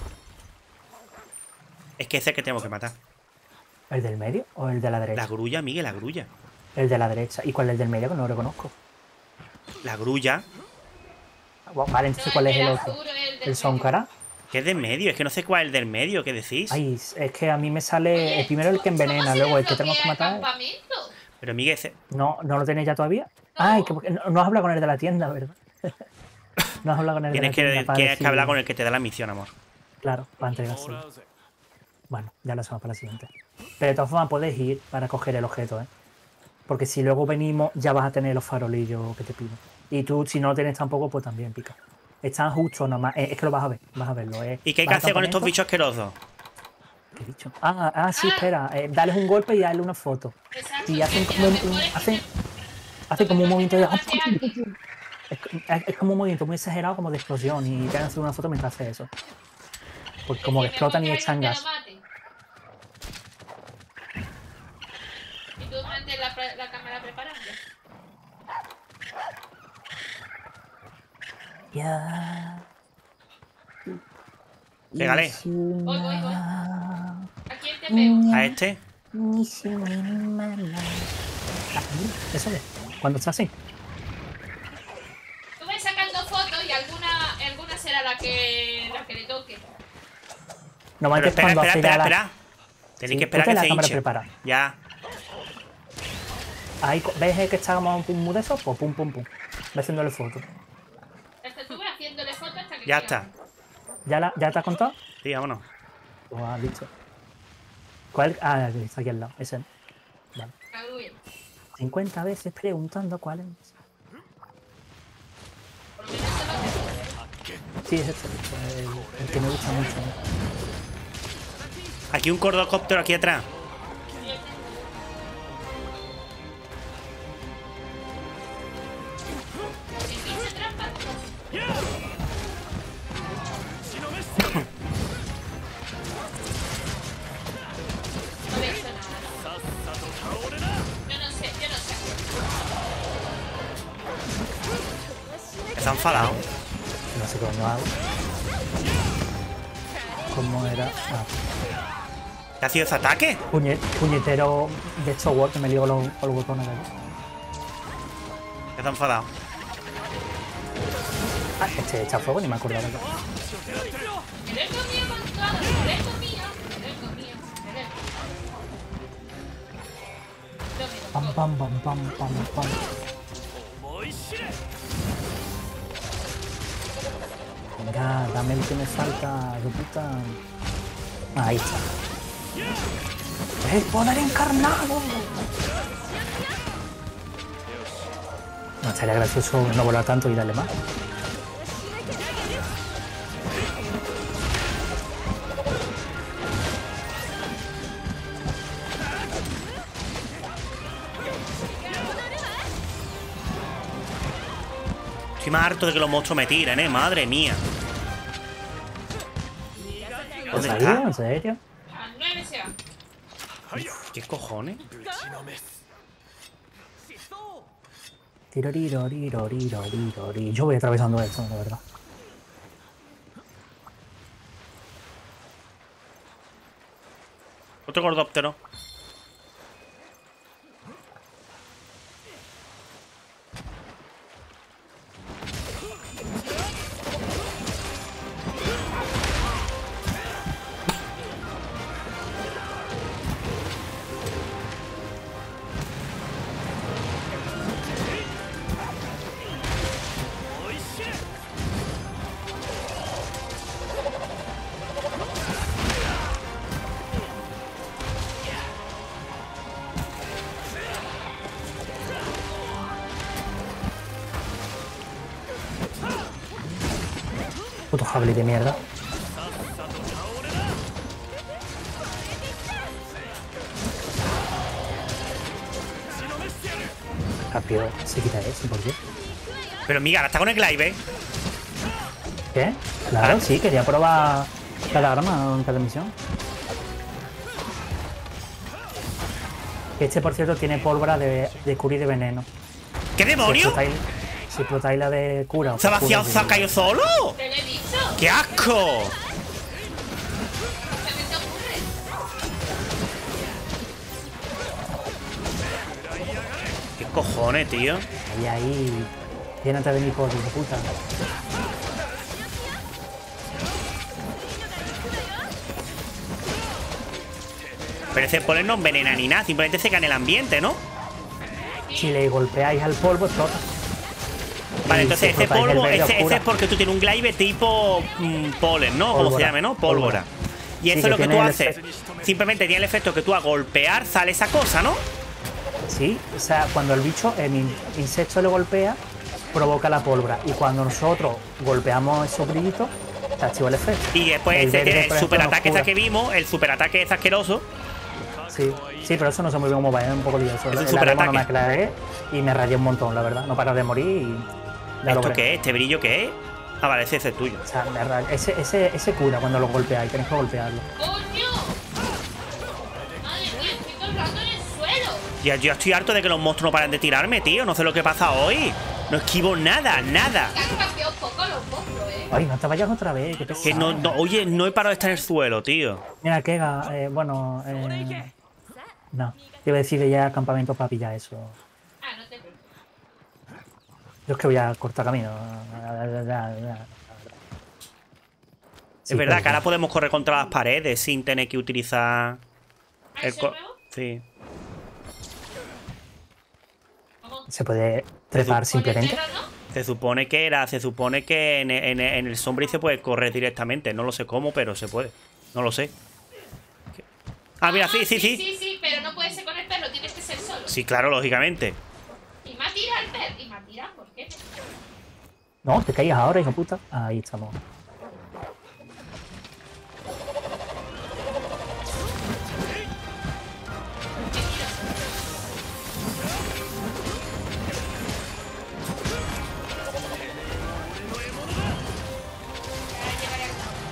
[SPEAKER 1] Es que ese es el que tenemos que matar.
[SPEAKER 3] ¿El del medio o el de la derecha?
[SPEAKER 1] La grulla, Miguel, la grulla.
[SPEAKER 3] El de la derecha. ¿Y cuál es el del medio? Que no lo reconozco.
[SPEAKER 1] La grulla.
[SPEAKER 3] Vale, entonces
[SPEAKER 2] No,
[SPEAKER 3] ¿cuál es el
[SPEAKER 2] el
[SPEAKER 3] otro?
[SPEAKER 2] azul, el del
[SPEAKER 3] ¿El Sonkara?
[SPEAKER 1] ¿Qué es del medio? Es que no sé cuál es el del medio, ¿qué decís?
[SPEAKER 3] Ay, es que a mí me sale
[SPEAKER 2] Oye,
[SPEAKER 3] el primero el que envenena,
[SPEAKER 2] ¿cómo se
[SPEAKER 3] luego el que tenemos
[SPEAKER 2] desbloquea
[SPEAKER 3] que
[SPEAKER 2] el
[SPEAKER 3] matar.
[SPEAKER 2] campamento?
[SPEAKER 1] Pero Miguel, ese...
[SPEAKER 3] No, ¿no lo tenéis ya todavía? Ay, que no, no has hablado con el de la tienda, ¿verdad? No has hablado con el
[SPEAKER 1] tienes
[SPEAKER 3] de la
[SPEAKER 1] que,
[SPEAKER 3] tienda. para
[SPEAKER 1] tienes que
[SPEAKER 3] decir-
[SPEAKER 1] hablar con el que te da la misión, amor.
[SPEAKER 3] Claro, para entregarse. Bueno, ya lo hacemos para la siguiente. Pero de todas formas puedes ir para coger el objeto, ¿eh? Porque si luego venimos, ya vas a tener los farolillos que te pido. Y tú, si no lo tienes tampoco, pues también pica. Están justo nomás. Eh, es que lo vas a ver, vas a verlo. Eh.
[SPEAKER 1] ¿Y qué hay que
[SPEAKER 3] Vas al
[SPEAKER 1] hacer con estos
[SPEAKER 3] campamento.
[SPEAKER 1] bichos asquerosos?
[SPEAKER 3] ¿Qué bicho? Ah, ah, sí,
[SPEAKER 2] Ah.
[SPEAKER 3] espera. Eh, dale un golpe y dale una foto.
[SPEAKER 2] Exacto,
[SPEAKER 3] Y hacen
[SPEAKER 2] que
[SPEAKER 3] como
[SPEAKER 2] lo
[SPEAKER 3] un, un-
[SPEAKER 2] mejor es que
[SPEAKER 3] hacen,
[SPEAKER 2] te-
[SPEAKER 3] hacen como un
[SPEAKER 2] lo
[SPEAKER 3] movimiento de...
[SPEAKER 2] mejor es que te mate alguien.
[SPEAKER 3] Es, es- es como un movimiento muy exagerado, como de explosión. Y te van a hacer una foto mientras hace eso. Porque como que
[SPEAKER 2] Es que
[SPEAKER 3] explotan y
[SPEAKER 2] mejor que
[SPEAKER 3] echan
[SPEAKER 2] alguien
[SPEAKER 3] gas.
[SPEAKER 2] te lo mate. Y tú mantén la, pre- la cámara preparada.
[SPEAKER 3] Ya.
[SPEAKER 1] Pégale.
[SPEAKER 2] Voy, voy, voy. ¿A quién te pego?
[SPEAKER 1] A este.
[SPEAKER 3] Eso es. Cuando está así.
[SPEAKER 2] Tú ves sacando fotos y alguna, alguna será la que, la que le toque.
[SPEAKER 1] Pero
[SPEAKER 3] Normalmente es
[SPEAKER 1] espera,
[SPEAKER 3] cuando
[SPEAKER 1] espera,
[SPEAKER 3] hace
[SPEAKER 1] espera,
[SPEAKER 3] ya la-
[SPEAKER 1] espera. Tenéis
[SPEAKER 3] Sí,
[SPEAKER 1] que esperar
[SPEAKER 3] ponte
[SPEAKER 1] que
[SPEAKER 3] la
[SPEAKER 1] se
[SPEAKER 3] cámara
[SPEAKER 1] hinche.
[SPEAKER 3] preparada.
[SPEAKER 1] Ya.
[SPEAKER 3] Ahí, co- ¿ves que está como un pum de eso? Pues pum, pum, pum. Ve haciéndole foto.
[SPEAKER 2] Hasta estuve haciéndole fotos hasta que
[SPEAKER 1] Ya
[SPEAKER 2] llegamos.
[SPEAKER 1] está.
[SPEAKER 3] ¿Ya, la, ¿Ya te has contado?
[SPEAKER 1] Sí, vámonos.
[SPEAKER 3] Pues ah, listo. ¿Cuál? Ah, aquí, está aquí al lado. Ese. Vale.
[SPEAKER 2] La grulla.
[SPEAKER 3] cincuenta veces preguntando cuál es.
[SPEAKER 2] Por lo menos eso lo que-
[SPEAKER 3] Sí, es este. El, el que me gusta mucho.
[SPEAKER 1] Aquí un cordocóptero aquí atrás.
[SPEAKER 2] ¿Se pincha trampa? No veo eso nada. Yo no sé, yo no sé.
[SPEAKER 1] enfadado.
[SPEAKER 3] No sé cómo hago. ¿Cómo era? Ah.
[SPEAKER 1] ¿Qué ha sido ese ataque?
[SPEAKER 3] Puñe, puñetero de software que me ligo los, los botones de aquí.
[SPEAKER 1] ¿Qué está enfadado?
[SPEAKER 3] Ah, este echa fuego, ni me acordaba.
[SPEAKER 2] Eres mío con todo, eres mío, eres mío, eres
[SPEAKER 3] Pam, pam, pam, pam, pam, pam. Venga, dame el que me falta, de puta. Ahí está. ¡El poder encarnado! No, estaría gracioso no volar tanto y darle más.
[SPEAKER 1] Estoy más harto de que los monstruos me tiren, eh. Madre mía. ¿Dónde
[SPEAKER 3] ¿En
[SPEAKER 1] está?
[SPEAKER 3] serio? ¿En serio?
[SPEAKER 2] A nueve se va.
[SPEAKER 1] ¿Qué cojones?
[SPEAKER 3] Tirorirorirorirorirori. Yo voy atravesando esto, de verdad.
[SPEAKER 1] Otro gordóptero.
[SPEAKER 3] Puto jabalí de mierda. Rápido, se quita eso, ¿por qué?
[SPEAKER 1] Pero mira, ahora está con el glaive.
[SPEAKER 3] ¿Qué? Claro,
[SPEAKER 1] Ah.
[SPEAKER 3] sí, quería probar cada arma en cada misión. Este, por cierto, tiene pólvora de, de cura y de veneno.
[SPEAKER 1] ¿Qué
[SPEAKER 3] Si
[SPEAKER 1] demonio?
[SPEAKER 3] explotáis, si explotáis la de cura...
[SPEAKER 1] ¿Se ha
[SPEAKER 3] pues
[SPEAKER 1] vaciado
[SPEAKER 3] cura,
[SPEAKER 1] se ha caído solo?
[SPEAKER 2] Te lo he dicho.
[SPEAKER 1] ¡Qué asco!
[SPEAKER 2] ¿Qué me te ocurre?
[SPEAKER 1] ¿Qué cojones, tío?
[SPEAKER 3] Ahí, ahí... Llénate de mi polvo, de puta.
[SPEAKER 1] Pero ese polen no envenena ni nada, simplemente seca en el ambiente, ¿no?
[SPEAKER 3] Si le golpeáis al polvo, explota.
[SPEAKER 1] Vale,
[SPEAKER 3] Y
[SPEAKER 1] entonces
[SPEAKER 3] si
[SPEAKER 1] ese
[SPEAKER 3] explotáis el
[SPEAKER 1] polvo,
[SPEAKER 3] verde,
[SPEAKER 1] ese, ese
[SPEAKER 3] oscura.
[SPEAKER 1] es porque tú tienes un glaive tipo mm, polen, ¿no? Como se
[SPEAKER 3] Pólvora.
[SPEAKER 1] llame, ¿no? Pólvora.
[SPEAKER 3] Pólvora.
[SPEAKER 1] Y eso
[SPEAKER 3] Sí,
[SPEAKER 1] es
[SPEAKER 3] que
[SPEAKER 1] lo que
[SPEAKER 3] tiene
[SPEAKER 1] tú
[SPEAKER 3] el
[SPEAKER 1] haces.
[SPEAKER 3] efecto-
[SPEAKER 1] Simplemente tiene el efecto que tú a golpear sale esa cosa, ¿no?
[SPEAKER 3] Sí, o sea, cuando el bicho, el in- insecto le golpea, provoca la pólvora. Y cuando nosotros golpeamos esos brillitos, se activa el efecto.
[SPEAKER 1] Y después
[SPEAKER 3] El
[SPEAKER 1] ese
[SPEAKER 3] verde,
[SPEAKER 1] tiene el
[SPEAKER 3] por ejemplo,
[SPEAKER 1] superataque
[SPEAKER 3] nos
[SPEAKER 1] ese que vimos, el superataque es asqueroso.
[SPEAKER 3] Sí, sí, pero eso no sé muy bien cómo va, es un poco lioso.
[SPEAKER 1] Es un
[SPEAKER 3] El
[SPEAKER 1] superataque.
[SPEAKER 3] arma no me aclaré y me rayé un montón, la verdad. No para de morir y ya
[SPEAKER 1] ¿Esto
[SPEAKER 3] logré.
[SPEAKER 1] qué es? ¿Este brillo qué es? Ah, vale, ese, ese es tuyo.
[SPEAKER 3] O sea, me rayé. Ese, ese, ese cura cuando lo golpeáis, tenéis que golpearlo.
[SPEAKER 2] ¡Coño! Madre mía, estoy todo el rato en el suelo.
[SPEAKER 1] Ya, yo estoy harto de que los monstruos no paren de tirarme, tío. No sé lo que pasa hoy. No esquivo nada, nada.
[SPEAKER 2] Que han cambiado poco los monstruos, eh.
[SPEAKER 3] Ay, no te vayas otra vez, qué pesado.
[SPEAKER 1] Que no, no, oye, no he parado de estar en el suelo, tío.
[SPEAKER 3] Mira, Kega, eh, bueno, eh, no. Te iba a decir de ya campamento para pillar eso.
[SPEAKER 2] Ah, no te preocupes.
[SPEAKER 3] Yo es que voy a cortar camino. Sí,
[SPEAKER 1] es verdad
[SPEAKER 3] pero-
[SPEAKER 1] que ahora podemos correr contra las paredes sin tener que utilizar
[SPEAKER 2] ¿Ah,
[SPEAKER 1] el
[SPEAKER 2] eso
[SPEAKER 1] co-
[SPEAKER 2] es nuevo?
[SPEAKER 1] Sí.
[SPEAKER 2] Vamos.
[SPEAKER 3] Se puede trepar
[SPEAKER 2] Con
[SPEAKER 3] simplemente.
[SPEAKER 2] el perro, ¿no?
[SPEAKER 1] Se supone que era, se supone que en, en- en el Sombra se puede correr directamente. No lo sé cómo, pero se puede. No lo sé. ¿Qué? Ah, mira, sí, sí, sí.
[SPEAKER 2] Sí, sí, pero no puede ser con el perro, tienes que ser solo.
[SPEAKER 1] Sí, claro, lógicamente.
[SPEAKER 2] Y me ha tirado el perro. Y me ha tirado, ¿por qué?
[SPEAKER 3] No, te caías ahora, hijo puta. Ahí estamos.
[SPEAKER 2] Ya llevaré al lado.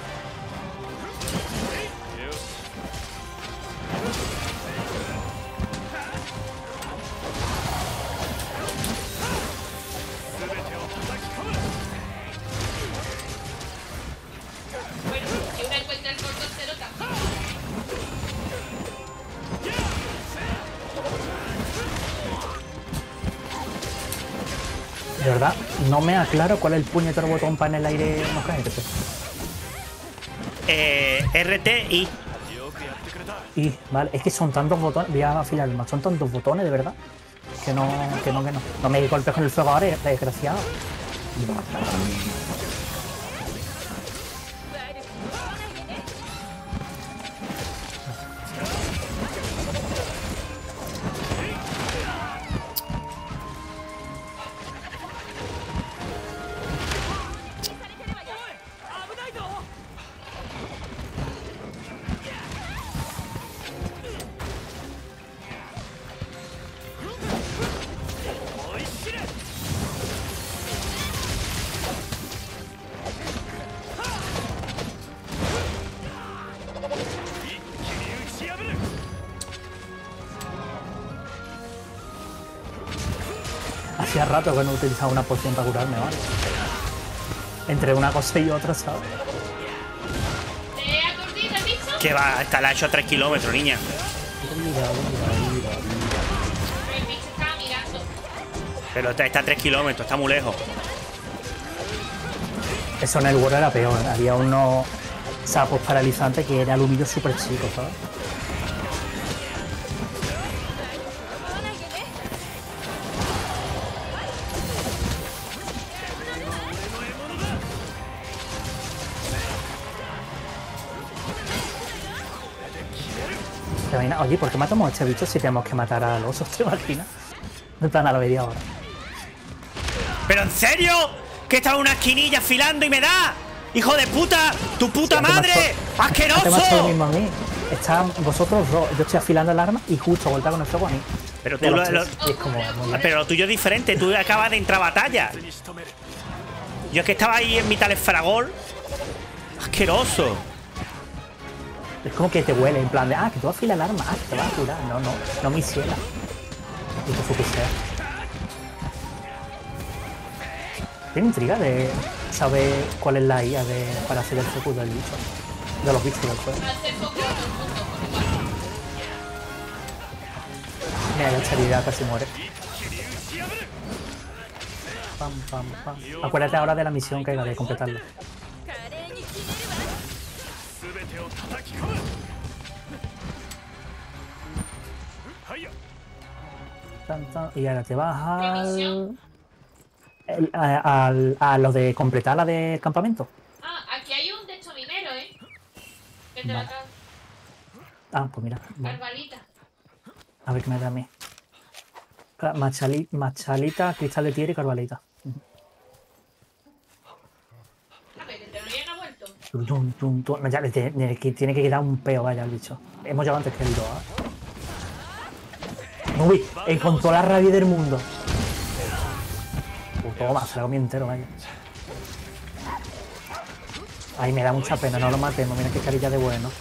[SPEAKER 3] De verdad, no me aclaro cuál es el puñetero botón para en el aire no caerte.
[SPEAKER 1] Eh, R T y...
[SPEAKER 3] Y, vale, es que son tantos botones, voy a afilar más, son tantos botones, de verdad, que no, que no, que no. No me golpes con el fuego ahora, desgraciado. Hacía rato que no utilizaba una poción para curarme, ¿vale? Entre una cosa y otra, ¿sabes?
[SPEAKER 2] ¿Te ha cortado el bicho?
[SPEAKER 1] Que va, hasta la ha hecho a tres kilómetros, niña.
[SPEAKER 2] El bicho estaba mirando.
[SPEAKER 1] Pero está, está a tres kilómetros, está muy lejos.
[SPEAKER 3] Eso en el World era peor. Había unos sapos paralizantes que era aluminio súper chico, ¿sabes? Oye, ¿por qué matamos a este bicho si tenemos que matar al oso? ¿Te imaginas? No tan a la media hora.
[SPEAKER 1] ¿Pero en serio? Que estaba en una esquinilla afilando y me da. ¡Hijo de puta! ¡Tu puta madre! ¡Asqueroso!
[SPEAKER 3] Te pasa lo mismo a mí. Están vosotros dos, yo estoy afilando el arma y justo vuelta con el fuego a mí.
[SPEAKER 1] Pero tú lo, lo,
[SPEAKER 3] es como,
[SPEAKER 1] pero lo tuyo es diferente, tú acabas de entrar a batalla. Yo es que estaba ahí en mitad del fragor. ¡Asqueroso!
[SPEAKER 3] Es como que te huele, en plan de, ah, que tú afilas el arma, ah, que te vas a curar. No, no, no me hiciera. Y que fue que sea. Tiene intriga de saber cuál es la I A de, para hacer el focus del bicho. De los bichos del juego. Mira, la charidad casi muere. Pam, pam, pam. Acuérdate ahora de la misión que hay de completarla. Tan, tan, y ahora te vas al, el, a, al, a lo de completar la de campamento.
[SPEAKER 2] Ah, aquí hay un texto minero, ¿eh? Que te
[SPEAKER 3] Vale.
[SPEAKER 2] la
[SPEAKER 3] Ah, pues mira. Vale.
[SPEAKER 2] Carvalita.
[SPEAKER 3] A ver qué me da a mí. Machali, machalita, cristal de tierra y carvalita.
[SPEAKER 2] A ver, ¿te no ya ha vuelto?
[SPEAKER 3] Tum, tum, tum. Ya, le tiene, le tiene que quedar un peo, vaya, el bicho. Hemos llegado antes que el dos, ¿eh? Uy, encontró la rabia del mundo. Uh, toma, se lo comí entero, vaya. Ay, me da mucha pena, no lo matemos. Mira qué carilla de bueno.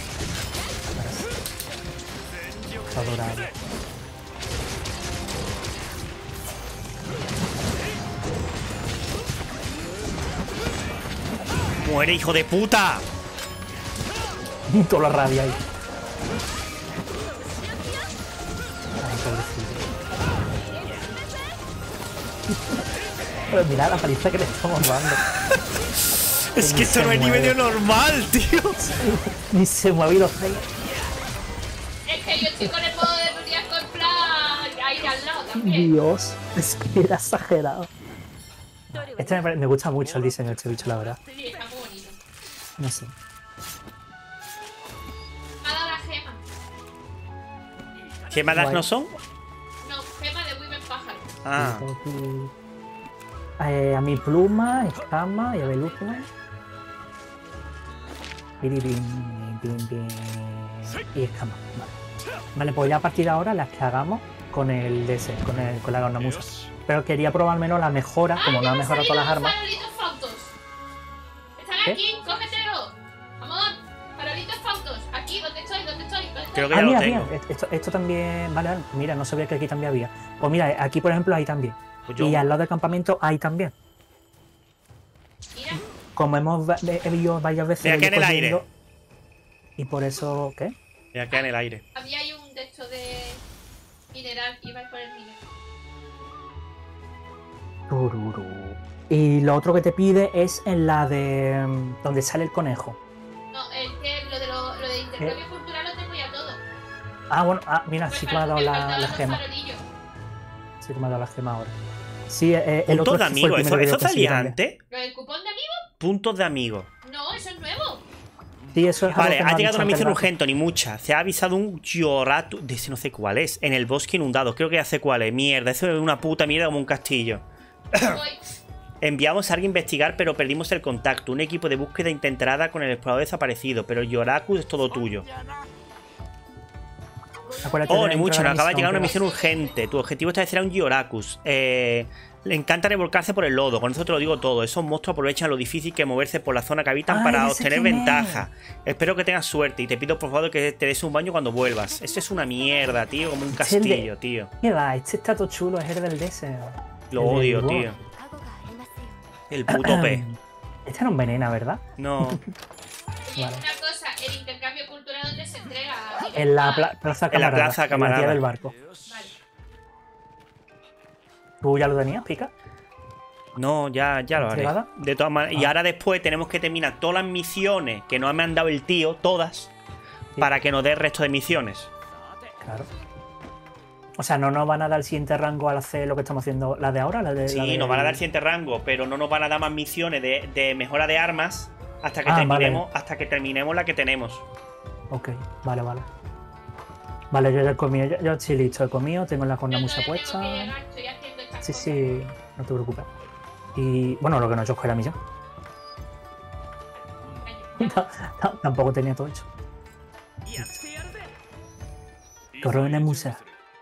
[SPEAKER 3] Está adorable.
[SPEAKER 1] ¡Muere, hijo de puta!
[SPEAKER 3] Toda la rabia ahí. Ay, pobrecito. Pero mira la paliza que le estamos dando.
[SPEAKER 1] Es que esto no es ni medio normal, tío.
[SPEAKER 3] Ni se mueve y los reyes.
[SPEAKER 2] Es que yo estoy con el modo de Ruriasco en plan ahí al lado también.
[SPEAKER 3] Dios, es que era exagerado. Este me, pare- me gusta mucho el diseño de este bicho, la verdad.
[SPEAKER 2] Sí, está muy bonito.
[SPEAKER 3] No sé.
[SPEAKER 2] Me ha dado la gema.
[SPEAKER 1] ¿Qué malas
[SPEAKER 3] Guay.
[SPEAKER 1] no son?
[SPEAKER 2] No, gema de Women Pájaro.
[SPEAKER 1] Ah.
[SPEAKER 3] Eh, a mi pluma, escama y a velúcula. Piribim, bim, bim, y escama. Vale. Vale, pues ya a partir de ahora las que hagamos con el D S, con, el, con la cornamusa. Pero quería probar al menos la mejora, como no ha mejorado todas las armas.
[SPEAKER 2] Farolitos fautos. Están
[SPEAKER 3] ¿Qué?
[SPEAKER 2] aquí, cógetelo. Vamos, farolitos fautos. Aquí, ¿dónde estoy? ¿Dónde estoy? ¿Dónde
[SPEAKER 1] Creo
[SPEAKER 2] estoy?
[SPEAKER 1] que
[SPEAKER 3] Ah,
[SPEAKER 1] ya lo
[SPEAKER 3] mira,
[SPEAKER 1] tengo.
[SPEAKER 3] mira, esto, esto también. Vale, vale, mira, no sabía que aquí también había. Pues mira, aquí por ejemplo hay también.
[SPEAKER 1] Pues yo-
[SPEAKER 3] Y al lado del campamento hay también.
[SPEAKER 2] Mira,
[SPEAKER 3] Como hemos va- he visto varias veces.
[SPEAKER 1] Mira, que
[SPEAKER 3] yo
[SPEAKER 1] en el aire.
[SPEAKER 3] corriendo, Y por eso, ¿qué?
[SPEAKER 1] Ya queda en el aire.
[SPEAKER 2] había ahí un de estos de mineral. Iba por el mineral.
[SPEAKER 3] Tú, Tururú. Y lo otro que te pide es en la de... donde sale el conejo.
[SPEAKER 2] No, es que lo de, lo, lo de intercambio
[SPEAKER 3] ¿Qué?
[SPEAKER 2] cultural lo tengo ya todo.
[SPEAKER 3] Ah, bueno, ah, mira, sí que me ha dado
[SPEAKER 2] Me
[SPEAKER 3] la,
[SPEAKER 2] faltaban
[SPEAKER 3] la
[SPEAKER 2] los
[SPEAKER 3] gema.
[SPEAKER 2] farolillos.
[SPEAKER 3] Sí que me ha dado la gema ahora. Sí, eh, el
[SPEAKER 1] Puntos
[SPEAKER 3] otro
[SPEAKER 1] de
[SPEAKER 3] es que fue el
[SPEAKER 1] amigos. ¿Eso,
[SPEAKER 3] primero que
[SPEAKER 1] eso
[SPEAKER 3] yo conseguí
[SPEAKER 1] salía
[SPEAKER 3] también.
[SPEAKER 1] antes?
[SPEAKER 2] ¿Lo del cupón de amigos?
[SPEAKER 1] Puntos de amigos.
[SPEAKER 2] No, eso es nuevo.
[SPEAKER 3] Sí, eso es algo
[SPEAKER 1] Vale,
[SPEAKER 3] que me
[SPEAKER 1] ha
[SPEAKER 3] ha
[SPEAKER 1] llegado
[SPEAKER 3] dicho
[SPEAKER 1] una
[SPEAKER 3] antes
[SPEAKER 1] misión
[SPEAKER 3] el gato.
[SPEAKER 1] urgente, ni mucha. Se ha avisado un Yoratu. De ese no sé cuál es. En el bosque inundado. Creo que ya sé cuál es. Mierda, eso es una puta mierda como un castillo.
[SPEAKER 2] Voy.
[SPEAKER 1] Enviamos a alguien a investigar, pero perdimos el contacto. Un equipo de búsqueda intentará con el explorador desaparecido, pero el Yoraku es todo tuyo.
[SPEAKER 3] Acuérdate
[SPEAKER 1] Oh,
[SPEAKER 3] de
[SPEAKER 1] ni
[SPEAKER 3] entrar
[SPEAKER 1] mucho,
[SPEAKER 3] a la
[SPEAKER 1] nos acaba de llegar una
[SPEAKER 3] misión,
[SPEAKER 1] misión urgente. Tu objetivo es establecer a un Yorakus. Eh, le encanta revolcarse por el lodo, con eso te lo digo todo. Esos monstruos aprovechan lo difícil que es moverse por la zona que habitan
[SPEAKER 3] Ay,
[SPEAKER 1] para
[SPEAKER 3] ya sé
[SPEAKER 1] obtener
[SPEAKER 3] quién
[SPEAKER 1] ventaja. Espero que tengas suerte y te pido por favor que te des un baño cuando vuelvas. Eso es una mierda, tío, como un
[SPEAKER 3] Este es el de-
[SPEAKER 1] castillo, tío.
[SPEAKER 3] ¿Qué va? Este está todo chulo, es el del D S.
[SPEAKER 1] Lo
[SPEAKER 3] El del
[SPEAKER 1] odio,
[SPEAKER 3] Duo.
[SPEAKER 1] tío. El puto P.
[SPEAKER 3] Este no envenena, ¿verdad?
[SPEAKER 1] No.
[SPEAKER 2] Oye,
[SPEAKER 3] Vale.
[SPEAKER 2] una cosa, el intercambio cultural donde se entrega.
[SPEAKER 3] En la
[SPEAKER 2] Ah,
[SPEAKER 3] pla- plaza
[SPEAKER 1] En la
[SPEAKER 3] camarada.
[SPEAKER 1] plaza
[SPEAKER 3] En la
[SPEAKER 1] camarada.
[SPEAKER 3] tía del barco.
[SPEAKER 2] Vale.
[SPEAKER 3] ¿Tú ya lo tenías, Pica?
[SPEAKER 1] No, ya, ya lo haré.
[SPEAKER 3] ¿Entregada?
[SPEAKER 1] De todas maneras. Y
[SPEAKER 3] Ah.
[SPEAKER 1] ahora después tenemos que terminar todas las misiones que nos ha mandado el tío, todas,
[SPEAKER 3] Sí.
[SPEAKER 1] para que nos dé el resto de misiones.
[SPEAKER 3] Claro. O sea, no nos van a dar el siguiente rango al hacer lo que estamos haciendo, la de ahora, la de.
[SPEAKER 1] Sí,
[SPEAKER 3] la de-
[SPEAKER 1] nos van a dar el siguiente rango, pero no nos van a dar más misiones de, de mejora de armas hasta que
[SPEAKER 3] Ah,
[SPEAKER 1] terminemos, hasta que terminemos la que tenemos.
[SPEAKER 3] Ok, vale, vale. Vale, yo ya he comido, yo, yo estoy listo, he comido, tengo la
[SPEAKER 2] Yo
[SPEAKER 3] cornamusa
[SPEAKER 2] todavía
[SPEAKER 3] puesta.
[SPEAKER 2] tengo que llegar, estoy haciendo estas
[SPEAKER 3] Sí,
[SPEAKER 2] cosas.
[SPEAKER 3] sí, no te preocupes. Y bueno, lo que no he hecho es coger la misión. No, tampoco tenía todo hecho. Cornamusa.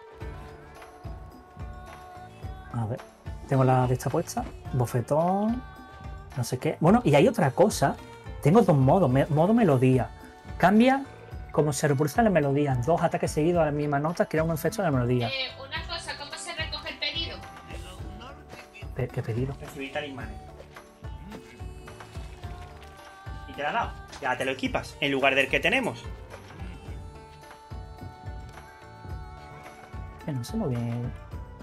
[SPEAKER 3] A ver, tengo la de esta puesta, bofetón, no sé qué. Bueno, y hay otra cosa. Tengo dos modos. Me- modo melodía. Cambia como se repulsa la melodía. Dos ataques seguidos a la misma nota crea un efecto de la melodía.
[SPEAKER 2] Eh, una cosa, ¿cómo se recoge el pedido?
[SPEAKER 3] Pe- ¿Qué pedido?
[SPEAKER 1] Recibir talismanes. ¿Y te la ha dado? Ya te lo equipas, en lugar del que tenemos.
[SPEAKER 3] Que no sé muy bien.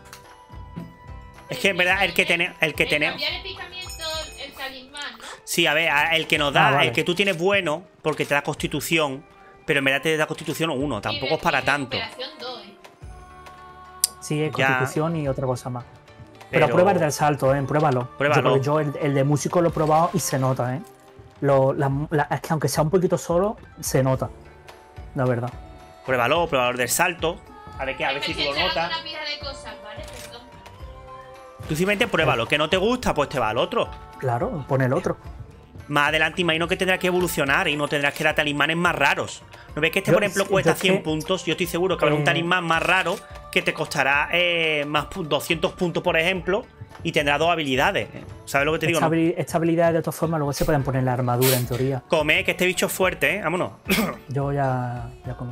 [SPEAKER 1] Es que en verdad el que, tene- el que
[SPEAKER 2] El
[SPEAKER 1] tenemos...
[SPEAKER 2] cambiar el picamiento, el talismán, ¿no?
[SPEAKER 1] Sí, a ver, a- el que nos da,
[SPEAKER 3] Ah, vale.
[SPEAKER 1] el que tú tienes bueno, porque te da constitución, pero en verdad te da constitución uno, tampoco
[SPEAKER 2] Y
[SPEAKER 1] es para
[SPEAKER 2] y
[SPEAKER 1] tanto.
[SPEAKER 2] recuperación dos, ¿eh?
[SPEAKER 3] Sí, es
[SPEAKER 1] Ya.
[SPEAKER 3] constitución y otra cosa más. Pero,
[SPEAKER 1] Pero-
[SPEAKER 3] prueba el del salto, ¿eh? Pruébalo.
[SPEAKER 1] Pruébalo.
[SPEAKER 3] Yo, yo el, el de músico lo he probado y se nota, ¿eh? Lo- la- la- es que aunque sea un poquito solo, se nota. La verdad.
[SPEAKER 1] Pruébalo, pruébalo del salto. A ver, qué, a ver si tú lo notas.
[SPEAKER 2] Una pila de cosas, ¿vale? Perdón.
[SPEAKER 1] Tú simplemente pruébalo. Que no te gusta, pues te va al otro.
[SPEAKER 3] Claro, pon el otro.
[SPEAKER 1] Más adelante imagino que tendrás que evolucionar y no tendrás que dar talismanes más raros. ¿No ves que este,
[SPEAKER 3] Yo-
[SPEAKER 1] por ejemplo,
[SPEAKER 3] sí,
[SPEAKER 1] cuesta
[SPEAKER 3] yo es
[SPEAKER 1] cien
[SPEAKER 3] que-
[SPEAKER 1] puntos? Yo estoy seguro que habrá un
[SPEAKER 3] Eh,
[SPEAKER 1] talismán más raro que te costará eh, más pu- doscientos puntos, por ejemplo, y tendrá dos habilidades. ¿Sabes lo que te digo?
[SPEAKER 3] Esta,
[SPEAKER 1] No?
[SPEAKER 3] habili- esta habilidad de todas formas luego se pueden poner en la armadura en teoría.
[SPEAKER 1] Come, que este bicho es fuerte, ¿eh? Vámonos.
[SPEAKER 3] Yo ya, ya comí.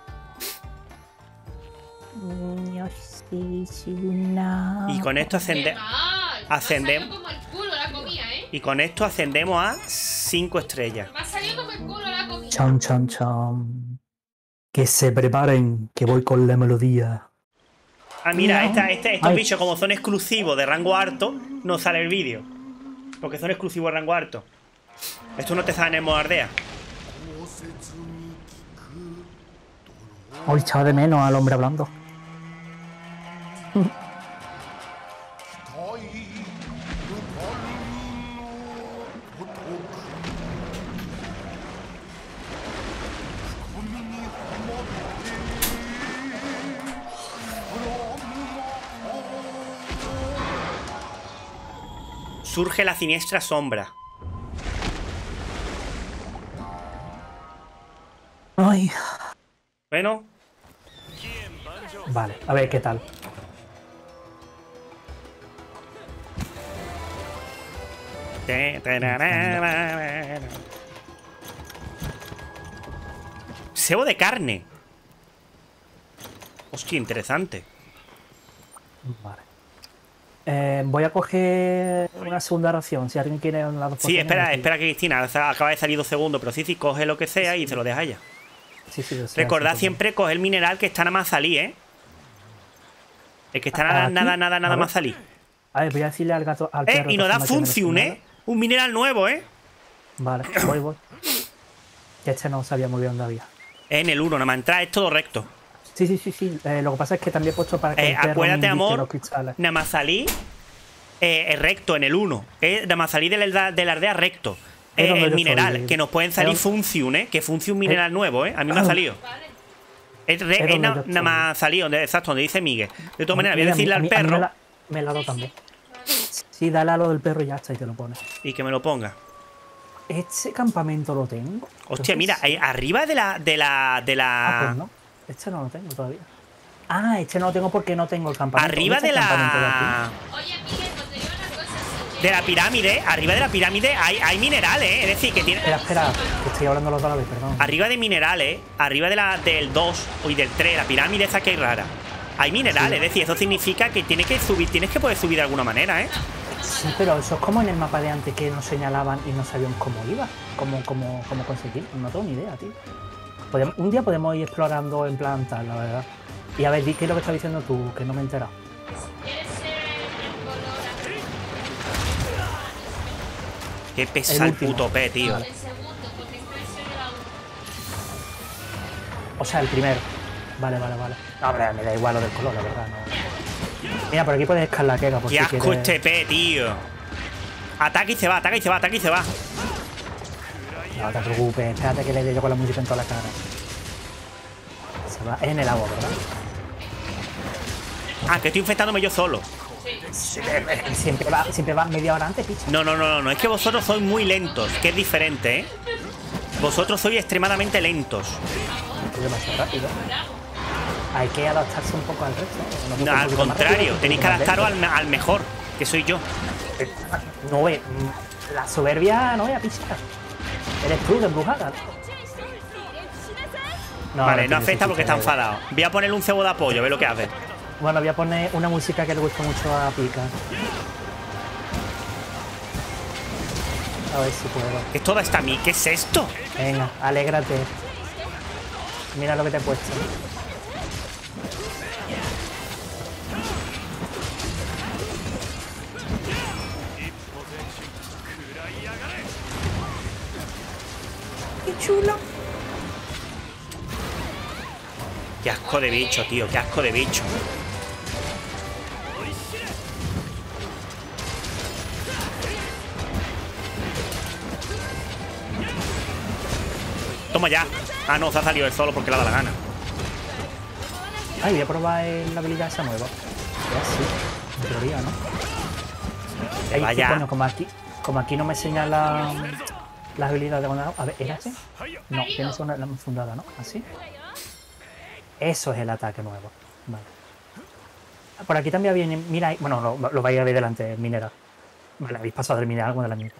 [SPEAKER 1] Y con esto ascende-
[SPEAKER 2] ¡Qué mal!
[SPEAKER 1] ascendem-
[SPEAKER 2] Me ha salido como el culo la comida, ¿eh?
[SPEAKER 1] y con esto ascendemos a cinco estrellas.
[SPEAKER 2] Me ha salido como el culo la comida.
[SPEAKER 3] Cham, cham, cham. Que se preparen, que voy con la melodía.
[SPEAKER 1] Ah, mira, esta- este- estos
[SPEAKER 3] Ay.
[SPEAKER 1] bichos, como son exclusivos de rango alto, no sale el vídeo. Porque son exclusivos de rango alto. Esto no te sale en el modo aldea.
[SPEAKER 3] Hoy echaba de menos al hombre hablando.
[SPEAKER 1] Surge la siniestra sombra.
[SPEAKER 3] Ay.
[SPEAKER 1] Bueno,
[SPEAKER 3] Vale, a ver qué tal.
[SPEAKER 1] Cebo de carne. Hostia, interesante.
[SPEAKER 3] Vale. Eh, voy a coger una segunda ración. Si alguien quiere una dos
[SPEAKER 1] Sí,
[SPEAKER 3] porciones,
[SPEAKER 1] espera,
[SPEAKER 3] aquí.
[SPEAKER 1] espera que Cristina acaba de salir dos segundos, pero sí, sí, coge lo que sea y se lo deja ya.
[SPEAKER 3] Sí, sí, yo sé,
[SPEAKER 1] Recordad
[SPEAKER 3] así
[SPEAKER 1] siempre coger mineral que está nada más salir, ¿eh? Es que está nada,
[SPEAKER 3] ¿Aquí?
[SPEAKER 1] nada, nada,
[SPEAKER 3] A
[SPEAKER 1] nada
[SPEAKER 3] ver.
[SPEAKER 1] más salir.
[SPEAKER 3] A ver, voy a decirle al gato, al
[SPEAKER 1] Eh,
[SPEAKER 3] perro.
[SPEAKER 1] y nos da
[SPEAKER 3] que me
[SPEAKER 1] Función,
[SPEAKER 3] enseñara.
[SPEAKER 1] ¿eh? Un mineral nuevo, ¿eh?
[SPEAKER 3] Vale, voy, voy. Que este no sabía muy bien dónde había.
[SPEAKER 1] En el uno, nada más entrar es todo recto.
[SPEAKER 3] Sí, sí, sí, sí. Eh, lo que pasa es que también he puesto para que
[SPEAKER 1] Eh,
[SPEAKER 3] el perro
[SPEAKER 1] acuérdate,
[SPEAKER 3] me indique
[SPEAKER 1] amor,
[SPEAKER 3] los cristales.
[SPEAKER 1] nada más salir eh, recto en el uno. Eh, nada más salir de la, de la aldea recto.
[SPEAKER 3] Es
[SPEAKER 1] Eh,
[SPEAKER 3] donde
[SPEAKER 1] el
[SPEAKER 3] yo
[SPEAKER 1] mineral,
[SPEAKER 3] estoy.
[SPEAKER 1] que nos pueden salir
[SPEAKER 3] Es-
[SPEAKER 1] Función, ¿eh? Que Función mineral nuevo, ¿eh? A mí me ha salido.
[SPEAKER 2] Vale.
[SPEAKER 1] Es, re-
[SPEAKER 3] Es
[SPEAKER 1] es
[SPEAKER 3] donde
[SPEAKER 1] na-
[SPEAKER 3] yo estoy.
[SPEAKER 1] nada más salido, donde, exacto, donde dice Miguel. De todas maneras, voy a
[SPEAKER 3] Mira,
[SPEAKER 1] decirle
[SPEAKER 3] a
[SPEAKER 1] al
[SPEAKER 3] mí- a mí
[SPEAKER 1] perro
[SPEAKER 3] Me la, me la ha dado también. Sí, dale a lo del perro y ya está, y te lo pones.
[SPEAKER 1] y que me lo ponga.
[SPEAKER 3] ¿Este campamento lo tengo?
[SPEAKER 1] Hostia,
[SPEAKER 3] Creo que
[SPEAKER 1] mira,
[SPEAKER 3] sí.
[SPEAKER 1] ahí arriba de la. de la. de
[SPEAKER 3] Ah, pues
[SPEAKER 1] la.
[SPEAKER 3] no. Este no lo tengo todavía. Ah, este no lo tengo porque no tengo el campamento.
[SPEAKER 1] arriba
[SPEAKER 3] ¿Dónde
[SPEAKER 1] de
[SPEAKER 3] está el campamento de
[SPEAKER 1] la.
[SPEAKER 3] aquí?
[SPEAKER 2] Oye, Miguel, pues te digo una cosa. Si
[SPEAKER 1] De la pirámide, arriba de la pirámide hay, hay minerales, ¿eh? Es decir, que tiene.
[SPEAKER 3] Espera, espera, que estoy hablando los dos a la vez, perdón.
[SPEAKER 1] Arriba de minerales, arriba de la, del dos y del tres, la pirámide esa que hay rara. Hay minerales,
[SPEAKER 3] Sí.
[SPEAKER 1] es decir, eso significa que tienes que subir, tienes que poder subir de alguna manera, ¿eh?
[SPEAKER 3] Sí, pero eso es como en el mapa de antes que nos señalaban y no sabían cómo iba, cómo, cómo, cómo conseguir. No tengo ni idea, tío. Podemos- un día podemos ir explorando en plan tal, la verdad. Y a ver, di qué es lo que estás diciendo tú, que no me he enterado.
[SPEAKER 2] quieres ser el color
[SPEAKER 1] Qué pesa
[SPEAKER 3] El
[SPEAKER 1] el,
[SPEAKER 3] último.
[SPEAKER 1] puto P, tío.
[SPEAKER 3] Vale.
[SPEAKER 2] el segundo, porque esta versión era uno.
[SPEAKER 3] O sea, el primero. Vale, vale, vale. No, hombre, me da igual lo del color, la verdad, no. Mira, por aquí puedes escalar, Kega, por
[SPEAKER 1] Qué
[SPEAKER 3] si
[SPEAKER 1] asco
[SPEAKER 3] quieres.
[SPEAKER 1] este P, tío. Ataca y se va, ataca y se va, ataca y se va.
[SPEAKER 3] No te preocupes, espérate que le dé yo con la música en toda la cara. Se va, es en el agua, ¿verdad?
[SPEAKER 1] Ah, que estoy infectándome yo solo.
[SPEAKER 3] Siempre va, siempre va media hora antes, picha.
[SPEAKER 1] No, no, no, no, no, es que vosotros sois muy lentos, que es diferente, ¿eh? Vosotros sois extremadamente lentos.
[SPEAKER 3] Es demasiado rápido. Hay que adaptarse un poco al resto. ¿No?
[SPEAKER 1] No,
[SPEAKER 3] Un
[SPEAKER 1] al
[SPEAKER 3] poquito más
[SPEAKER 1] contrario,
[SPEAKER 3] rápido, un
[SPEAKER 1] tenéis que
[SPEAKER 3] poquito más
[SPEAKER 1] adaptaros al,
[SPEAKER 3] lento.
[SPEAKER 1] me- al mejor, que soy yo.
[SPEAKER 3] No, ve, la soberbia no es a picha. Eres tú de embrujada. No,
[SPEAKER 1] Vale,
[SPEAKER 3] no
[SPEAKER 1] no afecta porque está
[SPEAKER 3] escucha,
[SPEAKER 1] enfadado. Voy a ponerle un cebo de apoyo, a ver lo que hace.
[SPEAKER 3] Bueno, voy a poner una música que le gusta mucho a Pica. A ver si puedo.
[SPEAKER 1] ¿Qué es toda esta mí? ¿Qué es esto?
[SPEAKER 3] Venga, alégrate. Mira lo que te he puesto. ¡Qué chulo!
[SPEAKER 1] Qué asco de bicho, tío, qué asco de bicho. Toma ya. Ah, no, se ha salido él solo porque le da la gana.
[SPEAKER 3] Ay, voy a probar el- la habilidad esa nueva. Ya sí, en teoría, ¿no? Ay,
[SPEAKER 1] Vaya.
[SPEAKER 3] sí, coño, como aquí, como aquí no me señala las habilidades de cuando... A ver, ¿era así? No, tienes una la fundada, ¿no? ¿Así? Eso es el ataque nuevo. Vale. Por aquí también había... Mira, ahí- bueno, lo, lo vais a ver delante, el mineral. Vale, habéis pasado del mineral con el amigo.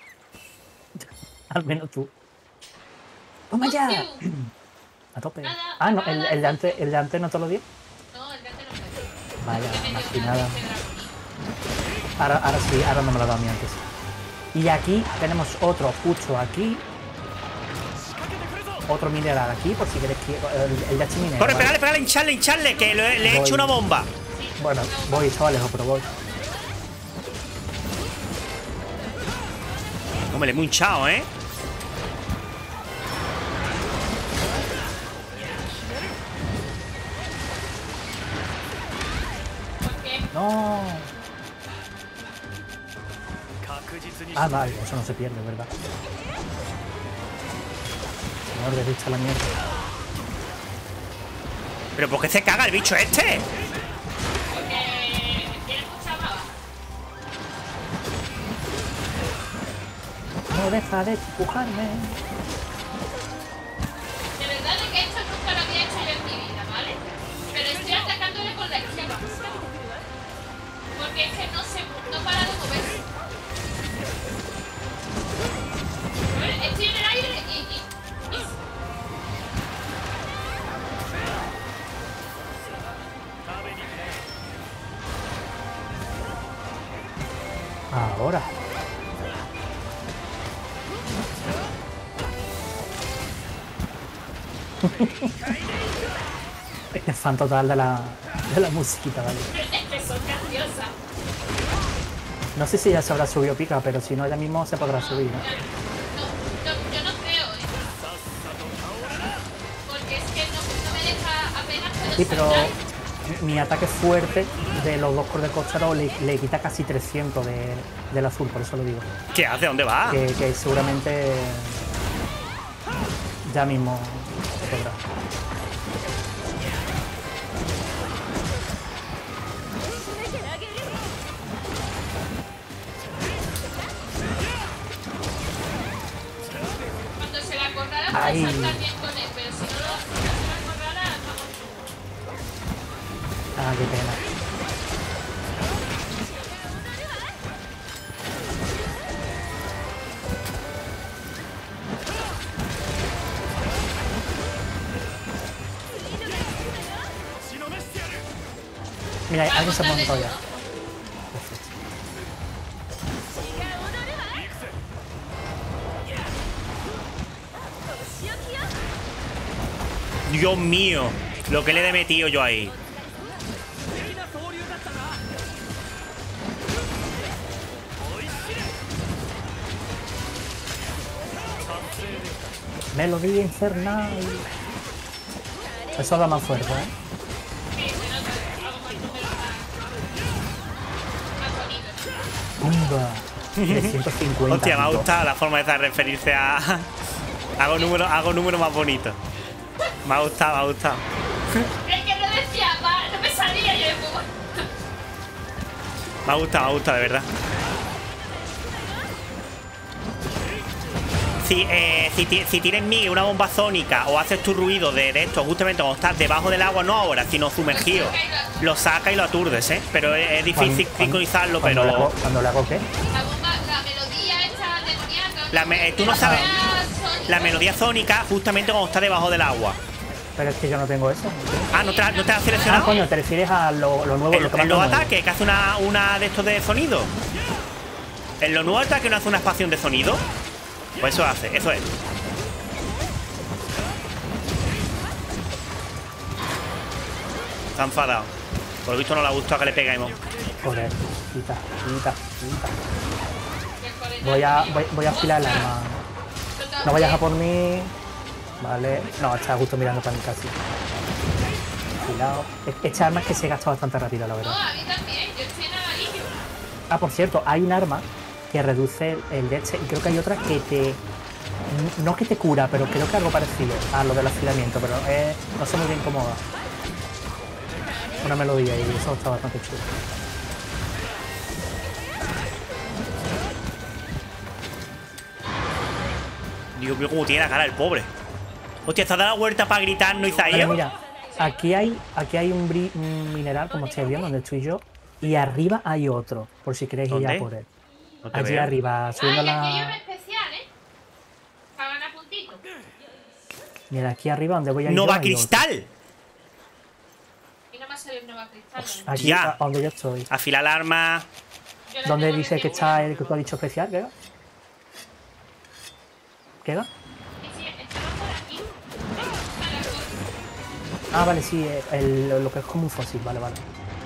[SPEAKER 3] Al menos tú. ¡Toma ya! A tope.
[SPEAKER 2] Nada,
[SPEAKER 3] Ah, no,
[SPEAKER 2] nada,
[SPEAKER 3] el, el de antes, el de antes no te lo dio.
[SPEAKER 2] No, el de antes no fue.
[SPEAKER 3] Vaya,
[SPEAKER 2] Porque me dio
[SPEAKER 3] más que
[SPEAKER 2] una
[SPEAKER 3] nada.
[SPEAKER 2] piedra bonita.
[SPEAKER 3] Ahora, ahora sí, ahora no me lo ha dado a mí antes. Y aquí tenemos otro pucho aquí. Otro mineral aquí, por si queréis que... El, el de H minero.
[SPEAKER 1] Corre,
[SPEAKER 3] ¿vale?
[SPEAKER 1] pegale, pegale, hincharle, hincharle, que le, le he
[SPEAKER 3] Voy.
[SPEAKER 1] hecho una bomba.
[SPEAKER 3] Bueno, voy, estaba lejos, pero voy.
[SPEAKER 1] Hombre, le he muy hinchado, ¿eh?
[SPEAKER 3] ¡No! Ah, vale, eso no se pierde, ¿verdad? Señor, de vista la mierda.
[SPEAKER 1] ¿Pero por qué se caga el bicho este?
[SPEAKER 2] Porque tiene mucha baba.
[SPEAKER 3] No deja de empujarme.
[SPEAKER 2] De verdad de que esto nunca lo había hecho yo en mi vida, ¿vale? Pero estoy atacándole con la izquierda. Porque es que no se no para de moverse. A ver, estoy en el aire y... y, y...
[SPEAKER 3] Ahora. Es fan total de la, de la musiquita, ¿vale?
[SPEAKER 2] Es que son graciosas.
[SPEAKER 3] No sé si ya se habrá subido pica, pero si no, ya mismo se podrá subir, ¿no?
[SPEAKER 2] No, no, yo no creo, ¿eh? Porque es que no, no me deja apenas puedo
[SPEAKER 3] Sí, pero
[SPEAKER 2] saltar.
[SPEAKER 3] mi ataque fuerte de los dos cordecosteros le, le quita casi trescientos de, del azul, por eso lo digo.
[SPEAKER 1] ¿Qué hace? ¿Dónde va?
[SPEAKER 3] Que, que seguramente ya mismo se podrá.
[SPEAKER 2] Cuando se la acorrala puedo
[SPEAKER 3] Ay.
[SPEAKER 2] saltar bien con él, pero si no, lo, si no se la acorrala, vamos.
[SPEAKER 3] Ah, qué pena. Mira, alguien se ha montado ya. Perfecto.
[SPEAKER 1] Dios mío, lo que le he metido yo ahí.
[SPEAKER 3] Melodía infernal. Eso da más fuerte, ¿eh? Pumba. trescientos cincuenta.
[SPEAKER 1] Hostia, me ha gustado la forma de referirse a... hago números hago números más bonitos. Me ha gustado, me ha gustado.
[SPEAKER 2] Es que no decía, va, no me salía yo de poco.
[SPEAKER 1] Me ha gustado, me ha gustado, de verdad. Si, eh, si, ti- si tienes Miguel una bomba sónica o haces tu ruido de, de esto justamente cuando estás debajo del agua, no ahora, sino sumergido, lo saca y lo aturdes, ¿eh? Pero es, es difícil
[SPEAKER 3] Cuando-
[SPEAKER 1] sincronizarlo,
[SPEAKER 3] cuando le
[SPEAKER 1] pero...
[SPEAKER 3] hago- Cuando le hago qué?
[SPEAKER 2] La bomba, la melodía esta demoníaca.
[SPEAKER 1] La me- tú no sabes...
[SPEAKER 2] Sónica.
[SPEAKER 1] La melodía sónica justamente cuando está debajo del agua.
[SPEAKER 3] Pero es que yo no tengo eso.
[SPEAKER 1] Ah, ¿no te, no te has
[SPEAKER 3] Ah,
[SPEAKER 1] seleccionado?
[SPEAKER 3] coño, te refieres a lo, lo nuevo,
[SPEAKER 1] El,
[SPEAKER 3] lo que
[SPEAKER 1] el nuevo
[SPEAKER 3] nuevo.
[SPEAKER 1] ataque, que hace una, una de estos de sonido. En lo nuevo ataque no hace una expansión de sonido. Pues eso hace, eso es. Está enfadado. Por lo visto no le ha gustado que le peguemos.
[SPEAKER 3] Joder, quita, quita, quita. Voy a, voy, voy a afilar el arma. No vayas a por mí. Vale. No, está justo mirando para mí casi. Afilado. E- Esta arma es que se gasta bastante rápido, la
[SPEAKER 2] No,
[SPEAKER 3] verdad.
[SPEAKER 2] a mí también, yo estoy en amarillo.
[SPEAKER 3] Ah, por cierto, hay un arma que reduce el, el de este y creo que hay otra que te... No que te cura, pero creo que algo parecido a lo del afilamiento, pero eh, no sé muy bien cómo va. Una melodía y eso está bastante chulo.
[SPEAKER 1] Dios mío, cómo tiene la cara el pobre. Hostia, ¿te has dado la vuelta para gritarnos,
[SPEAKER 3] Vale,
[SPEAKER 1] Isaías?
[SPEAKER 3] mira, aquí hay, aquí hay un, bri- un mineral, como estáis viendo, donde estoy yo, y arriba hay otro, por si queréis ir
[SPEAKER 1] ¿Dónde?
[SPEAKER 3] a por él.
[SPEAKER 1] No te
[SPEAKER 3] Allí
[SPEAKER 1] veo.
[SPEAKER 3] arriba, subiendo
[SPEAKER 2] Ah, y aquí hay uno
[SPEAKER 3] la...
[SPEAKER 2] especial, ¿eh? Para ganar puntitos.
[SPEAKER 3] Mira, aquí arriba donde voy a ir yo
[SPEAKER 1] ¡Nova
[SPEAKER 3] hay otro.
[SPEAKER 1] Cristal!
[SPEAKER 2] Y no me ha salido el Nova Cristal. ¿no?
[SPEAKER 3] Aquí,
[SPEAKER 1] Ya.
[SPEAKER 3] a- donde yo estoy.
[SPEAKER 1] Afila el arma.
[SPEAKER 2] Yo la
[SPEAKER 3] ¿Dónde
[SPEAKER 2] tengo
[SPEAKER 3] dice que
[SPEAKER 2] recién
[SPEAKER 3] está
[SPEAKER 2] una.
[SPEAKER 3] el que tú has dicho especial? ¿Qué va? ¿Qué va?
[SPEAKER 2] Sí, sí, estaba por aquí. A la cosa.
[SPEAKER 3] Ah, vale, sí, eh, el- lo que es como un fósil, vale, vale.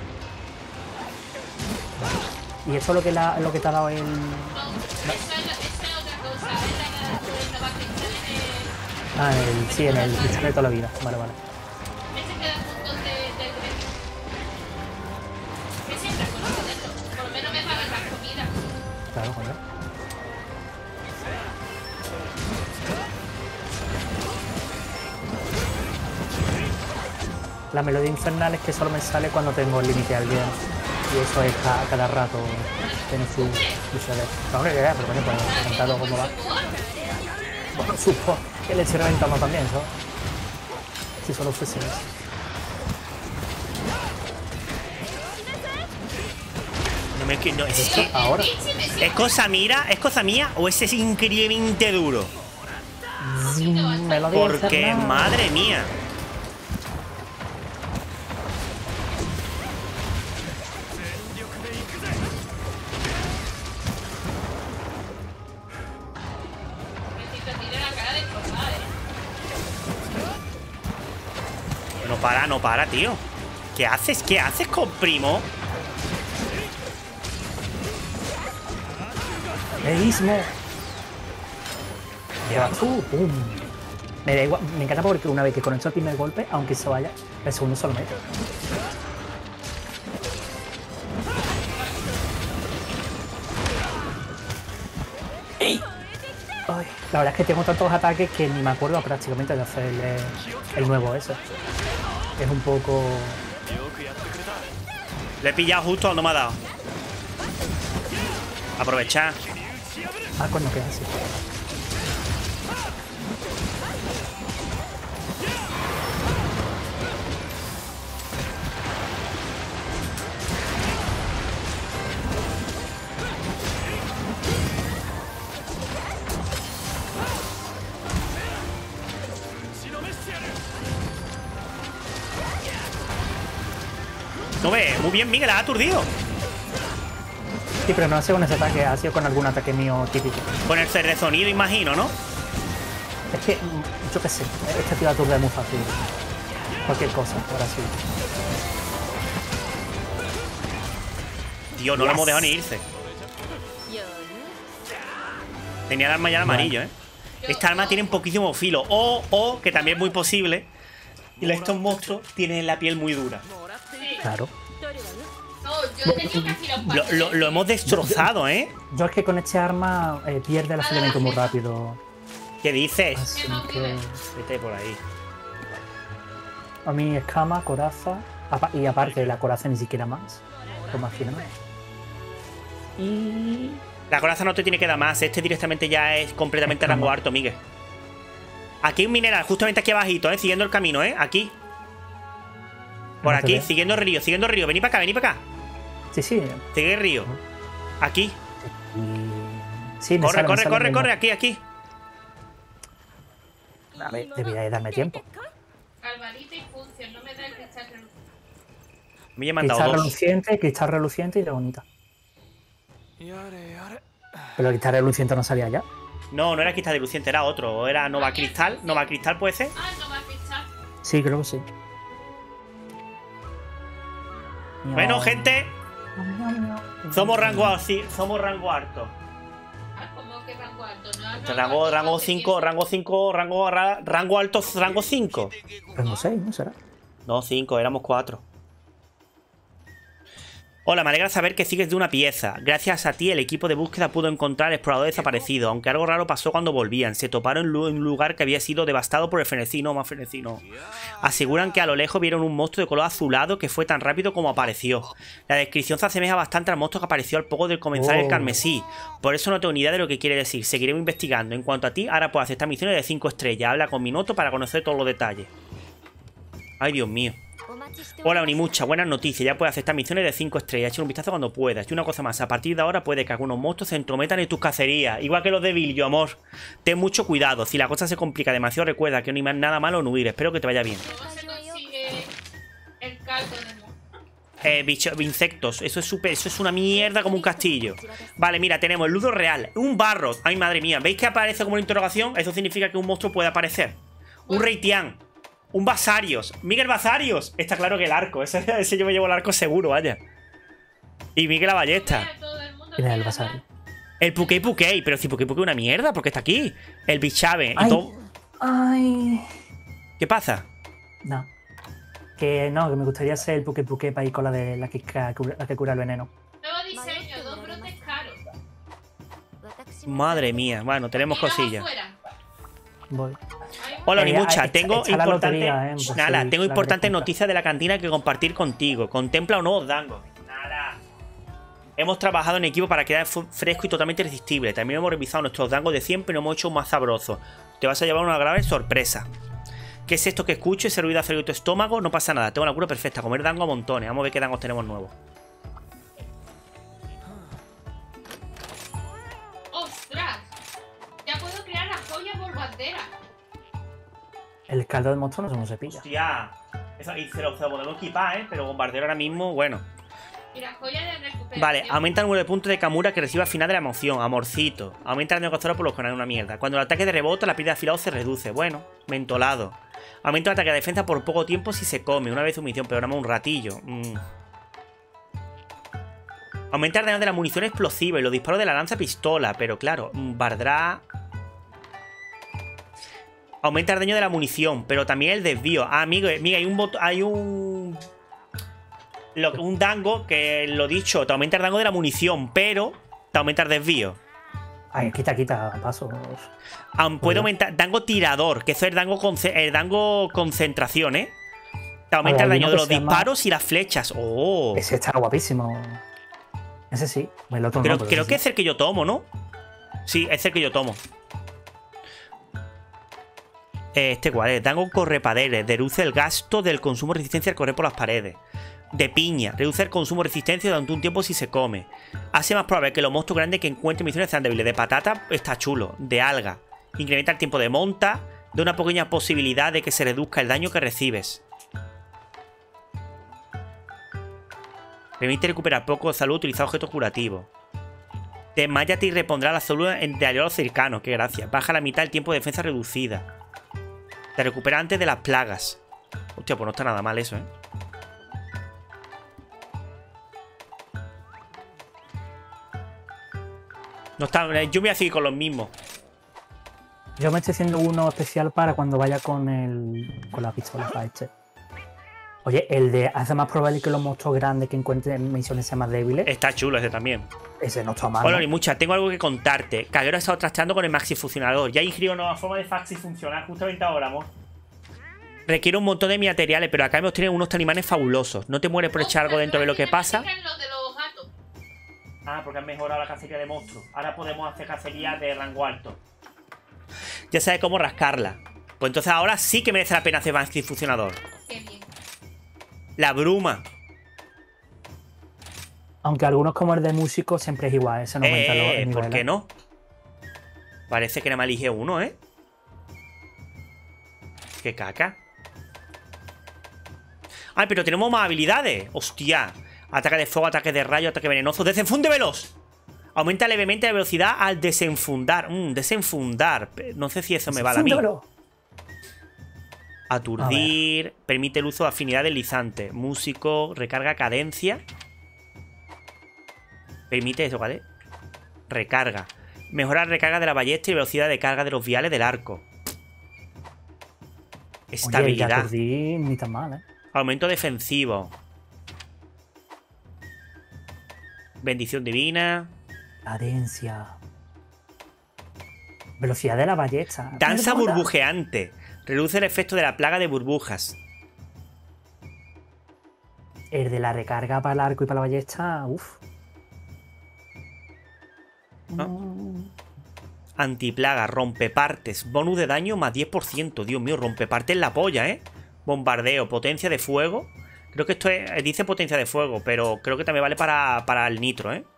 [SPEAKER 3] Vale. ¿Y eso es lo que, la, lo que te ha dado el...?
[SPEAKER 2] No, eso es, eso es otra cosa. Es la el Nova Cristal en el...
[SPEAKER 3] Ah, en el, sí, en el cristal de toda la vida. Vale, vale.
[SPEAKER 2] Ese queda puntos de, del gremio. Que siempre conozco de esto. Por lo menos me pagan la comida.
[SPEAKER 3] Claro, coño. La melodía infernal es que solo me sale cuando tengo el límite al bien. Y eso es a cada rato. Tiene su su saber. No, hombre, que vea, pero coño, pues preguntarlo cómo va. Bueno, supongo que le estoy reventando también, ¿sabes? Si solo fuese eso.
[SPEAKER 1] No me no, es que.
[SPEAKER 3] Ahora.
[SPEAKER 1] ¿Es cosa mira? ¿Es cosa mía? ¿O ese es increíblemente duro?
[SPEAKER 3] Zim, melodía
[SPEAKER 1] Porque,
[SPEAKER 3] infernal.
[SPEAKER 1] madre mía.
[SPEAKER 2] Necesito tirar la cara de destrozada, ¿eh?
[SPEAKER 1] No para, no para, tío. ¿Qué haces? ¿Qué haces con primo?
[SPEAKER 3] ¡Eísmo! Lleva tú, ¡pum! Me da igual, me encanta porque una vez que conecto el primer golpe, aunque se vaya, el segundo se lo mete. ¡Ey! Ay, la verdad es que tengo tantos ataques que ni me acuerdo prácticamente de hacer el, el nuevo ese. Es un poco...
[SPEAKER 1] Le he pillado justo donde me ha dado. Aprovechar.
[SPEAKER 3] Ah, coño, que es así.
[SPEAKER 1] ¿No ves? Muy bien, Miguel, ha aturdido.
[SPEAKER 3] Sí, pero no ha sido con ese ataque, ha sido con algún ataque mío típico.
[SPEAKER 1] Con el de sonido, imagino, ¿no?
[SPEAKER 3] Es que, yo qué sé, este tío aturde muy fácil. Cualquier cosa, ahora sí.
[SPEAKER 1] Tío, no yes. lo hemos dejado ni irse. Tenía el arma ya en amarillo, ¿eh? Esta arma tiene un poquísimo filo. O, o, que también es muy posible, y estos monstruos tienen la piel muy dura.
[SPEAKER 3] Claro.
[SPEAKER 2] No, yo tenía que afilar un
[SPEAKER 1] lo, lo, lo hemos destrozado, ¿eh?
[SPEAKER 3] Yo es que con este arma eh, pierde los elementos muy rápido.
[SPEAKER 1] ¿Qué dices?
[SPEAKER 3] Así que...
[SPEAKER 1] Vete por ahí.
[SPEAKER 3] A mí escama, coraza... Y aparte la coraza ni siquiera más. Con más fino. Y...
[SPEAKER 1] La coraza no te tiene que dar más. Este directamente ya es completamente rango alto, Miguel. Aquí hay un mineral, justamente aquí abajito, ¿eh? Siguiendo el camino, ¿eh? Aquí. Por aquí, siguiendo el río, siguiendo el río. Vení para acá, vení para acá.
[SPEAKER 3] Sí, sí.
[SPEAKER 1] Sigue el río. Aquí.
[SPEAKER 3] Sí, me
[SPEAKER 1] corre,
[SPEAKER 3] sale,
[SPEAKER 1] corre,
[SPEAKER 3] me sale
[SPEAKER 1] corre,
[SPEAKER 3] mismo.
[SPEAKER 1] corre, aquí, aquí.
[SPEAKER 3] A ver, debería de darme tiempo.
[SPEAKER 2] Alvarita y función, no me da el cristal reluciente.
[SPEAKER 1] Me he mandado
[SPEAKER 3] Cristal
[SPEAKER 1] dos.
[SPEAKER 3] reluciente, cristal reluciente y de bonita. Pero el cristal reluciente no salía ya.
[SPEAKER 1] No, no era cristal de luciente, era otro. Era Nova Cristal. Nova Cristal puede ser.
[SPEAKER 2] Ah, Nova Cristal.
[SPEAKER 3] Sí, creo que sí.
[SPEAKER 1] Bueno, gente. Somos rango así, somos rango alto.
[SPEAKER 2] Ah, ¿cómo que rango alto? No,
[SPEAKER 1] Rango, rango cinco, rango cinco, rango, ra- rango alto, rango cinco.
[SPEAKER 3] Rango seis, ¿no será?
[SPEAKER 1] No, cinco, éramos cuatro. Hola, me alegra saber que sigues de una pieza. Gracias a ti el equipo de búsqueda pudo encontrar al explorador desaparecido, aunque algo raro pasó cuando volvían. Se toparon en un lugar que había sido devastado por el frenesí, no más frenesí, no. Aseguran que a lo lejos vieron un monstruo de color azulado que fue tan rápido como apareció. La descripción se asemeja bastante al monstruo que apareció al poco de comenzar el
[SPEAKER 3] Oh.
[SPEAKER 1] carmesí. Por eso no tengo ni idea de lo que quiere decir. Seguiremos investigando. En cuanto a ti, ahora puedes aceptar misiones de cinco estrellas. Habla con Minoto para conocer todos los detalles. Ay, Dios mío. Hola, Onimucha, buenas noticias. Ya puedes aceptar misiones de cinco estrellas. Echa un vistazo cuando puedas. Y una cosa más, a partir de ahora puede que algunos monstruos se entrometan en tus cacerías. Igual que los de Bilio, amor. Ten mucho cuidado. Si la cosa se complica demasiado, recuerda que no hay nada malo en huir. Espero que te vaya bien.
[SPEAKER 2] ¿Cómo se consigue el caldo de mono?
[SPEAKER 1] Eh, bichos, insectos. Eso es súper, eso es una mierda como un castillo. Vale, mira, tenemos el ludo real. Un barro. Ay, madre mía. ¿Veis que aparece como una interrogación? Eso significa que un monstruo puede aparecer. Un reitián. Un Basarios. Miguel Basarios. Está claro que el arco. Ese, ese yo me llevo el arco seguro, vaya. Y Miguel la ballesta.
[SPEAKER 3] ¿Quién es el Basario?
[SPEAKER 1] El Pukei Pukei. Pero si Pukei Pukei es una mierda, porque está aquí. El Bichave. Y
[SPEAKER 3] Ay.
[SPEAKER 1] todo.
[SPEAKER 3] Ay.
[SPEAKER 1] ¿Qué pasa?
[SPEAKER 3] No. Que no, que me gustaría ser el Puke Puke para ir con la de la que, ca- cura- la que cura el veneno.
[SPEAKER 2] Nuevo diseño, dos brotes caros.
[SPEAKER 1] Madre mía. Bueno, tenemos
[SPEAKER 2] Mira
[SPEAKER 1] cosillas.
[SPEAKER 2] afuera.
[SPEAKER 3] Voy.
[SPEAKER 1] Hola,
[SPEAKER 3] Eh,
[SPEAKER 1] Nimucha,
[SPEAKER 3] echa-
[SPEAKER 1] tengo
[SPEAKER 3] echa la
[SPEAKER 1] importante,
[SPEAKER 3] lotería, eh, pues
[SPEAKER 1] nada,
[SPEAKER 3] sí,
[SPEAKER 1] tengo
[SPEAKER 3] la
[SPEAKER 1] importantes
[SPEAKER 3] recompra.
[SPEAKER 1] noticias de la cantina que compartir contigo. Contempla un nuevo dango. Nada. Hemos trabajado en equipo para quedar fu- fresco y totalmente irresistible. También hemos revisado nuestros dangos de siempre y nos hemos hecho más sabrosos. Te vas a llevar una grave sorpresa. ¿Qué es esto que escucho? Ese ruido hace tu estómago. No pasa nada, tengo la cura perfecta. Comer dango a montones. Vamos a ver qué dangos tenemos nuevos.
[SPEAKER 2] ¡Ostras! Ya puedo crear la joya por bandera.
[SPEAKER 3] El caldo del monstruo no se nos se pilla.
[SPEAKER 1] Hostia. Eso, y se lo, se lo podemos equipar, ¿eh? Pero bombardero ahora mismo, bueno.
[SPEAKER 2] Y la joya de recuperación.
[SPEAKER 1] Vale, aumenta el número de puntos de Kamura que recibe al final de la emoción. Amorcito. Aumenta el daño causado por los canales, una mierda. Cuando el ataque de rebote, la pérdida de afilado se reduce. Bueno, mentolado. Aumenta el ataque de defensa por poco tiempo si se come. Una vez su misión, pero ahora más un ratillo. Mm. Aumenta el daño de la munición explosiva y los disparos de la lanza pistola. Pero claro, Vardrá... Aumenta el daño de la munición, pero también el desvío. Ah, amigo, mira, hay un bot hay un... Lo, un dango que, lo dicho, te aumenta el daño de la munición, pero te aumenta el desvío.
[SPEAKER 3] Ay, quita, quita, paso.
[SPEAKER 1] Aún puede aumentar dango tirador, que eso es el dango, el dango concentración, ¿eh? Te aumenta el daño de los disparos y las flechas. Oh.
[SPEAKER 3] Ese está guapísimo. Ese sí. El otro
[SPEAKER 1] Pero
[SPEAKER 3] no,
[SPEAKER 1] creo que
[SPEAKER 3] sí.
[SPEAKER 1] es el que yo tomo, ¿no? Sí, es el que yo tomo. Este cuál es. Dango correpaderes. Reduce el gasto del consumo de resistencia al correr por las paredes. De piña. Reduce el consumo de resistencia durante un tiempo si se come. Hace más probable que los monstruos grandes que encuentren misiones sean débiles. De patata está chulo. De alga. Incrementa el tiempo de monta. Da una pequeña posibilidad de que se reduzca el daño que recibes. Permite recuperar poco de salud utilizando objetos curativos. Desmayate y repondrá la salud de aliados cercanos. Qué gracia. Baja la mitad el tiempo de defensa reducida. Te recupera antes de las plagas. Hostia, pues no está nada mal eso, ¿eh? No está... Yo me voy a seguir con los mismos.
[SPEAKER 3] Yo me estoy haciendo uno especial para cuando vaya con el... con la pistola para este. Oye, el de hace más probable que los monstruos grandes que encuentren en misiones sean más débiles.
[SPEAKER 1] Está chulo ese también.
[SPEAKER 3] Ese no está mal.
[SPEAKER 1] Bueno,
[SPEAKER 3] ¿no?
[SPEAKER 1] ni mucha, tengo algo que contarte. Caguero ha estado trasteando con el Maxi Fusionador. Ya ingirió una nueva forma de Maxi funcionar justamente ahora, amor. Requiere un montón de materiales, pero acá hemos tenido unos talimanes fabulosos. No te mueres por echar algo dentro de lo que pasa. Ah, porque han mejorado la cacería de monstruos. Ahora podemos hacer cacería de rango alto. Ya sabes cómo rascarla. Pues entonces ahora sí que merece la pena hacer Maxi Fusionador.
[SPEAKER 2] Qué bien.
[SPEAKER 1] La bruma.
[SPEAKER 3] Aunque algunos como el de músico siempre es igual, ese no aumenta los
[SPEAKER 1] Eh,
[SPEAKER 3] niveles.
[SPEAKER 1] ¿por qué no? Parece que nada más elige uno, ¿eh? Qué caca. Ay, pero tenemos más habilidades. Hostia. Ataque de fuego, ataque de rayo, ataque venenoso. ¡Desenfunde veloz! Aumenta levemente la velocidad al desenfundar. Mm, desenfundar. No sé si eso me vale a mí. Aturdir. Permite el uso de afinidad deslizante. Músico. Recarga cadencia. Permite eso, ¿vale? Recarga. Mejora la recarga de la ballesta y velocidad de carga de los viales del arco. Estabilidad.
[SPEAKER 3] Oye, aturdir ni tan mal, ¿eh?
[SPEAKER 1] Aumento defensivo. Bendición divina.
[SPEAKER 3] Cadencia. Velocidad de la ballesta.
[SPEAKER 1] Danza burbujeante. Reduce el efecto de la plaga de burbujas.
[SPEAKER 3] El de la recarga para el arco y para la ballesta, uff.
[SPEAKER 1] ¿No? Antiplaga, rompepartes. Bonus de daño más diez por ciento. Dios mío, rompepartes la polla, ¿eh? Bombardeo, potencia de fuego. Creo que esto es, dice potencia de fuego, pero creo que también vale para, para el nitro, ¿eh?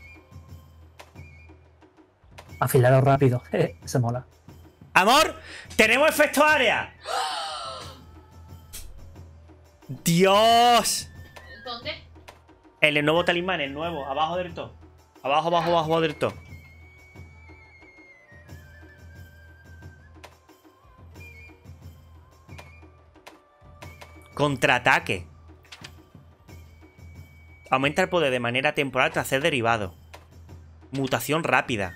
[SPEAKER 3] Afilado rápido. Se mola.
[SPEAKER 1] ¡Amor! ¡Tenemos efecto área! ¡Dios!
[SPEAKER 2] ¿Dónde?
[SPEAKER 1] En el nuevo talismán, el nuevo, abajo del todo. Abajo, abajo, abajo del todo. Contraataque. Aumenta el poder de manera temporal tras ser derivado. Mutación rápida.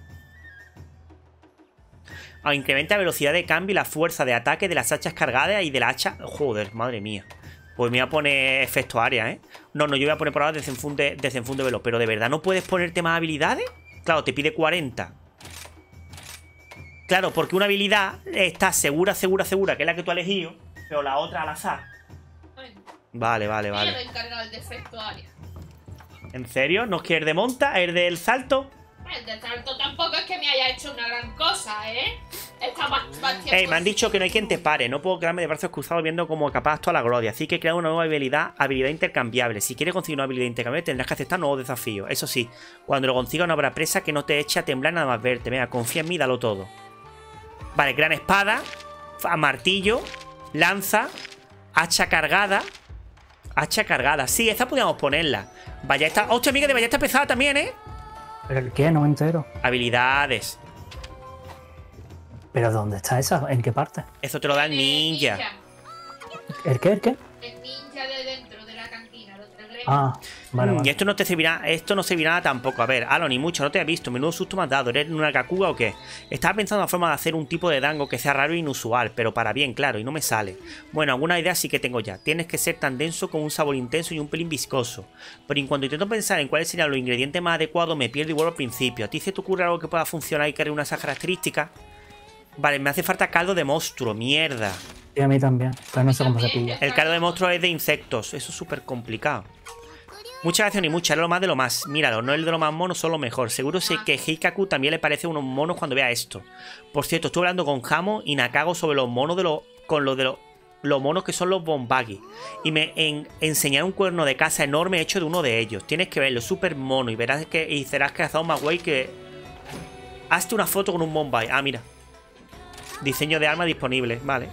[SPEAKER 1] Incrementa la velocidad de cambio y la fuerza de ataque de las hachas cargadas y de la hacha. Joder, madre mía. Pues me voy a poner efecto área, ¿eh? No, no, yo voy a poner por ahora desenfunde, desenfunde veloz. Pero ¿de verdad no puedes ponerte más habilidades? Claro, te pide cuarenta. Claro, porque una habilidad está segura, segura, segura, que es la que tú has elegido, pero la otra al azar.
[SPEAKER 2] Bueno,
[SPEAKER 1] Vale, vale, vale.
[SPEAKER 2] yo lo he encargado el de efecto área.
[SPEAKER 1] ¿En serio? ¿No es que el de monta? ¿El del salto?
[SPEAKER 2] El de salto tampoco es que me haya hecho una gran cosa, ¿eh? Está más, más tiempo.
[SPEAKER 1] Ey, me han dicho que no hay quien te pare. No puedo quedarme de brazos cruzados viendo como capaz toda la gloria. Así que he creado una nueva habilidad, habilidad intercambiable. Si quieres conseguir una habilidad intercambiable tendrás que aceptar nuevos desafíos. Eso sí, cuando lo consigas no habrá presa que no te eche a temblar nada más verte. Venga, confía en mí, dalo todo. Vale, gran espada, martillo, lanza, hacha cargada. Hacha cargada. Sí, esta podríamos ponerla. Ballesta. ¡Hostia, amiga! De ballesta pesada también, ¿eh?
[SPEAKER 3] ¿Pero el qué? No me entero.
[SPEAKER 1] Habilidades.
[SPEAKER 3] ¿Pero dónde está esa? ¿En qué parte?
[SPEAKER 1] Eso te lo da el ninja.
[SPEAKER 3] ¿El qué? ¿El qué?
[SPEAKER 2] El ninja de dentro de la cantina. Lo tendré.
[SPEAKER 3] Ah. Vale,
[SPEAKER 1] Mm,
[SPEAKER 3] vale.
[SPEAKER 1] Y esto no te servirá, esto no servirá tampoco. A ver, Alon, ni mucho, no te has visto. Menudo susto me has dado. ¿Eres una Kakuga o qué? Estaba pensando en una forma de hacer un tipo de dango que sea raro e inusual, pero para bien, claro, y no me sale. Bueno, alguna idea sí que tengo ya. Tienes que ser tan denso con un sabor intenso y un pelín viscoso. Pero en cuanto intento pensar en cuáles serían los ingredientes más adecuados, me pierdo y vuelvo al principio. ¿A ti se te ocurre algo que pueda funcionar y que reúna esas características? Vale, me hace falta caldo de monstruo, mierda.
[SPEAKER 3] Y a mí también, pero no sé cómo se pilla.
[SPEAKER 1] El caldo de monstruo es de insectos, eso es súper complicado. Muchas gracias, ni muchas, era lo más de lo más. Míralo, no el de lo más mono, solo mejor. Seguro sé que Heikaku también le parece unos monos cuando vea esto. Por cierto, estuve hablando con Hamo y Nakago sobre los monos de los... con los de los... los monos que son los Bombagi. Y me en, enseñaron un cuerno de caza enorme hecho de uno de ellos. Tienes que verlo, súper mono. Y verás que y serás cazado más guay que... Hazte una foto con un Bombay. Ah, mira. Diseño de arma disponible, vale.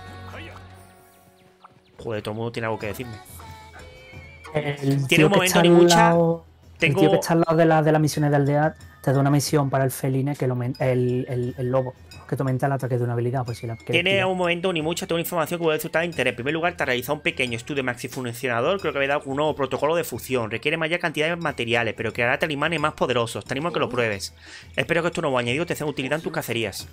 [SPEAKER 1] Joder, todo el mundo tiene algo que decirme.
[SPEAKER 3] El
[SPEAKER 1] Tiene un
[SPEAKER 3] tío que
[SPEAKER 1] momento
[SPEAKER 3] está
[SPEAKER 1] ni
[SPEAKER 3] al
[SPEAKER 1] mucha.
[SPEAKER 3] lado-
[SPEAKER 1] Tengo-
[SPEAKER 3] El tío que está al lado de, la, de las misiones de aldea te da una misión para el feline, que lo, men- el, el, el lobo, que te aumenta el ataque de una habilidad, pues si la quieres
[SPEAKER 1] Tiene
[SPEAKER 3] pillar.
[SPEAKER 1] un momento ni mucha, tengo información que puede resultar de interés. En primer lugar, te ha realizado un pequeño estudio de maxifuncionador. Creo que había dado un nuevo protocolo de fusión. Requiere mayor cantidad de materiales, pero creará talismanes más poderosos. Te animo a que lo pruebes. Espero que estos nuevos añadidos te sean de utilidad en tus cacerías.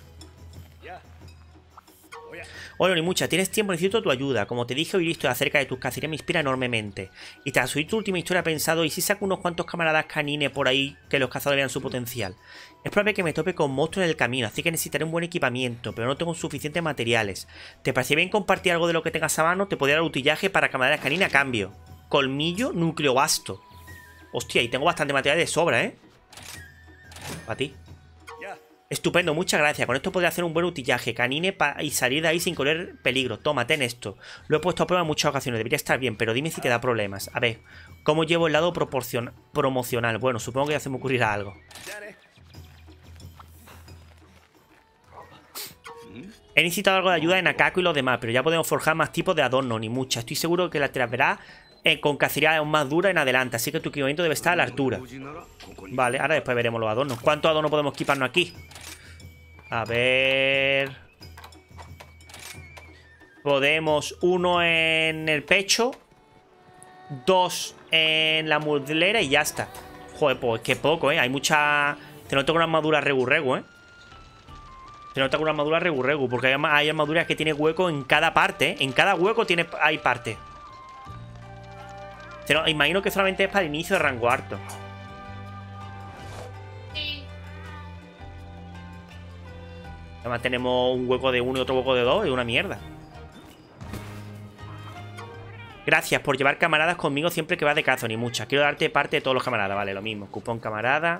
[SPEAKER 1] Hola, ni mucha, tienes tiempo, necesito tu ayuda. Como te dije, hoy visto acerca de tus cacerías me inspira enormemente. Y tras oír tu última historia he pensado, ¿y si saco unos cuantos camaradas canines por ahí que los cazadores vean su potencial? Es probable que me tope con monstruos en el camino, así que necesitaré un buen equipamiento, pero no tengo suficientes materiales. ¿Te parece bien compartir algo de lo que tengas a mano? Te podría dar utillaje para camaradas canines a cambio. Colmillo, núcleo vasto. Hostia, y tengo bastante material de sobra, ¿eh? Para ti. Estupendo, muchas gracias. Con esto podré hacer un buen utillaje canine y salir de ahí sin correr peligro. Toma, ten esto. Lo he puesto a prueba en muchas ocasiones. Debería estar bien, pero dime si te da problemas. A ver, ¿cómo llevo el lado proporcion promocional? Bueno, supongo que ya se me ocurrirá algo. He necesitado algo de ayuda de Nakaku y los demás, pero ya podemos forjar más tipos de adornos, ni muchas. Estoy seguro que la traerá eh, con cacería aún más dura en adelante, así que tu equipamiento debe estar a la altura. Vale, ahora después veremos los adornos. ¿Cuántos adornos podemos equiparnos aquí? A ver... Podemos uno en el pecho, dos en la muslera y ya está. Joder, pues que poco, ¿eh? Hay mucha... Te noto con una armadura regu-regu, ¿eh? Te nota con una armadura regu-regu, porque hay, hay armaduras que tienen hueco en cada parte, ¿eh? En cada hueco tiene, hay parte. Pero imagino que solamente es para el inicio de rango alto.
[SPEAKER 2] Sí.
[SPEAKER 1] Además tenemos un hueco de uno y otro hueco de dos, es una mierda. Gracias por llevar camaradas conmigo siempre que vas de caza, ni muchas. Quiero darte parte de todos los camaradas, vale, lo mismo. Cupón camarada.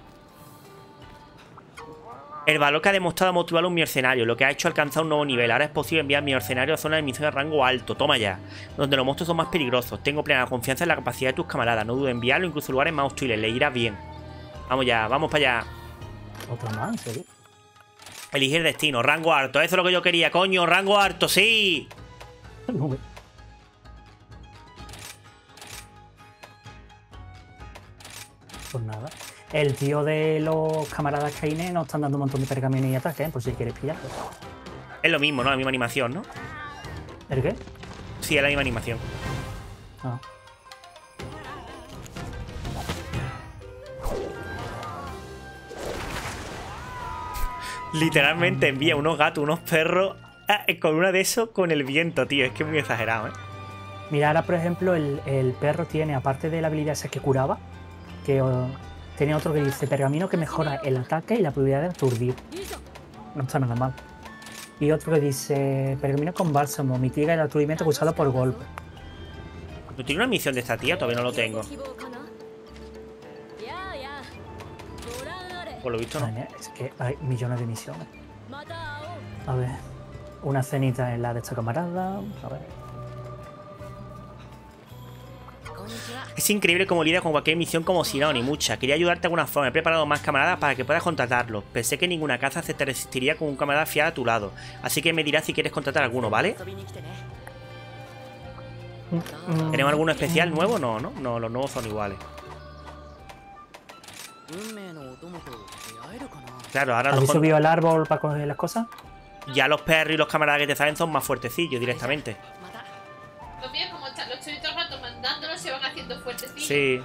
[SPEAKER 1] El valor que ha demostrado motivar a un mercenario, lo que ha hecho alcanzar un nuevo nivel. Ahora es posible enviar mercenarios a zonas de misión de rango alto. Toma ya. Donde los monstruos son más peligrosos. Tengo plena confianza en la capacidad de tus camaradas. No dudo en enviarlo incluso en lugares más hostiles. Le irá bien. Vamos ya, vamos para allá.
[SPEAKER 3] Otra más, ¿en serio?
[SPEAKER 1] Elegir destino, rango alto. Eso es lo que yo quería, coño. Rango alto, sí.
[SPEAKER 3] No me- Pues nada. El tío de los camaradas Kaine nos están dando un montón de pergaminos y ataques, ¿eh? Por si quieres pillarlo.
[SPEAKER 1] Es lo mismo, ¿no? La misma animación, ¿no?
[SPEAKER 3] ¿El qué?
[SPEAKER 1] Sí, es la misma animación.
[SPEAKER 3] Ah.
[SPEAKER 1] Literalmente envía unos gatos, unos perros ah, con una de esos con el viento, tío. Es que es muy exagerado, ¿eh?
[SPEAKER 3] Mira, ahora por ejemplo, el, el perro tiene, aparte de la habilidad esa que curaba, que oh, tiene otro que dice pergamino que mejora el ataque y la probabilidad de aturdir. No está nada mal. Y otro que dice pergamino con bálsamo, mitiga el aturdimiento causado por golpe.
[SPEAKER 1] ¿No tiene una misión de esta tía? Todavía no lo tengo. Por lo visto no.
[SPEAKER 3] Madre mía, es que hay millones de misiones. A ver, una cenita en la de esta camarada. A ver.
[SPEAKER 1] Es increíble cómo lidia con cualquier misión como si no, ni mucha. Quería ayudarte de alguna forma. He preparado más camaradas para que puedas contratarlos. Pensé que ninguna caza se te resistiría con un camarada fiel a tu lado. Así que me dirás si quieres contratar alguno, ¿vale?
[SPEAKER 3] Mm,
[SPEAKER 1] ¿Tenemos alguno especial nuevo? No, no, no, los nuevos son iguales. Claro, ahora
[SPEAKER 3] ¿Habéis
[SPEAKER 1] los,
[SPEAKER 3] subido al árbol para coger las cosas?
[SPEAKER 1] ya los perros y los camaradas que te salen son más fuertecitos directamente.
[SPEAKER 2] Los míos, como están, los estoy todo el rato mandándolo, se van haciendo poquito fuertecillo.
[SPEAKER 1] Sí.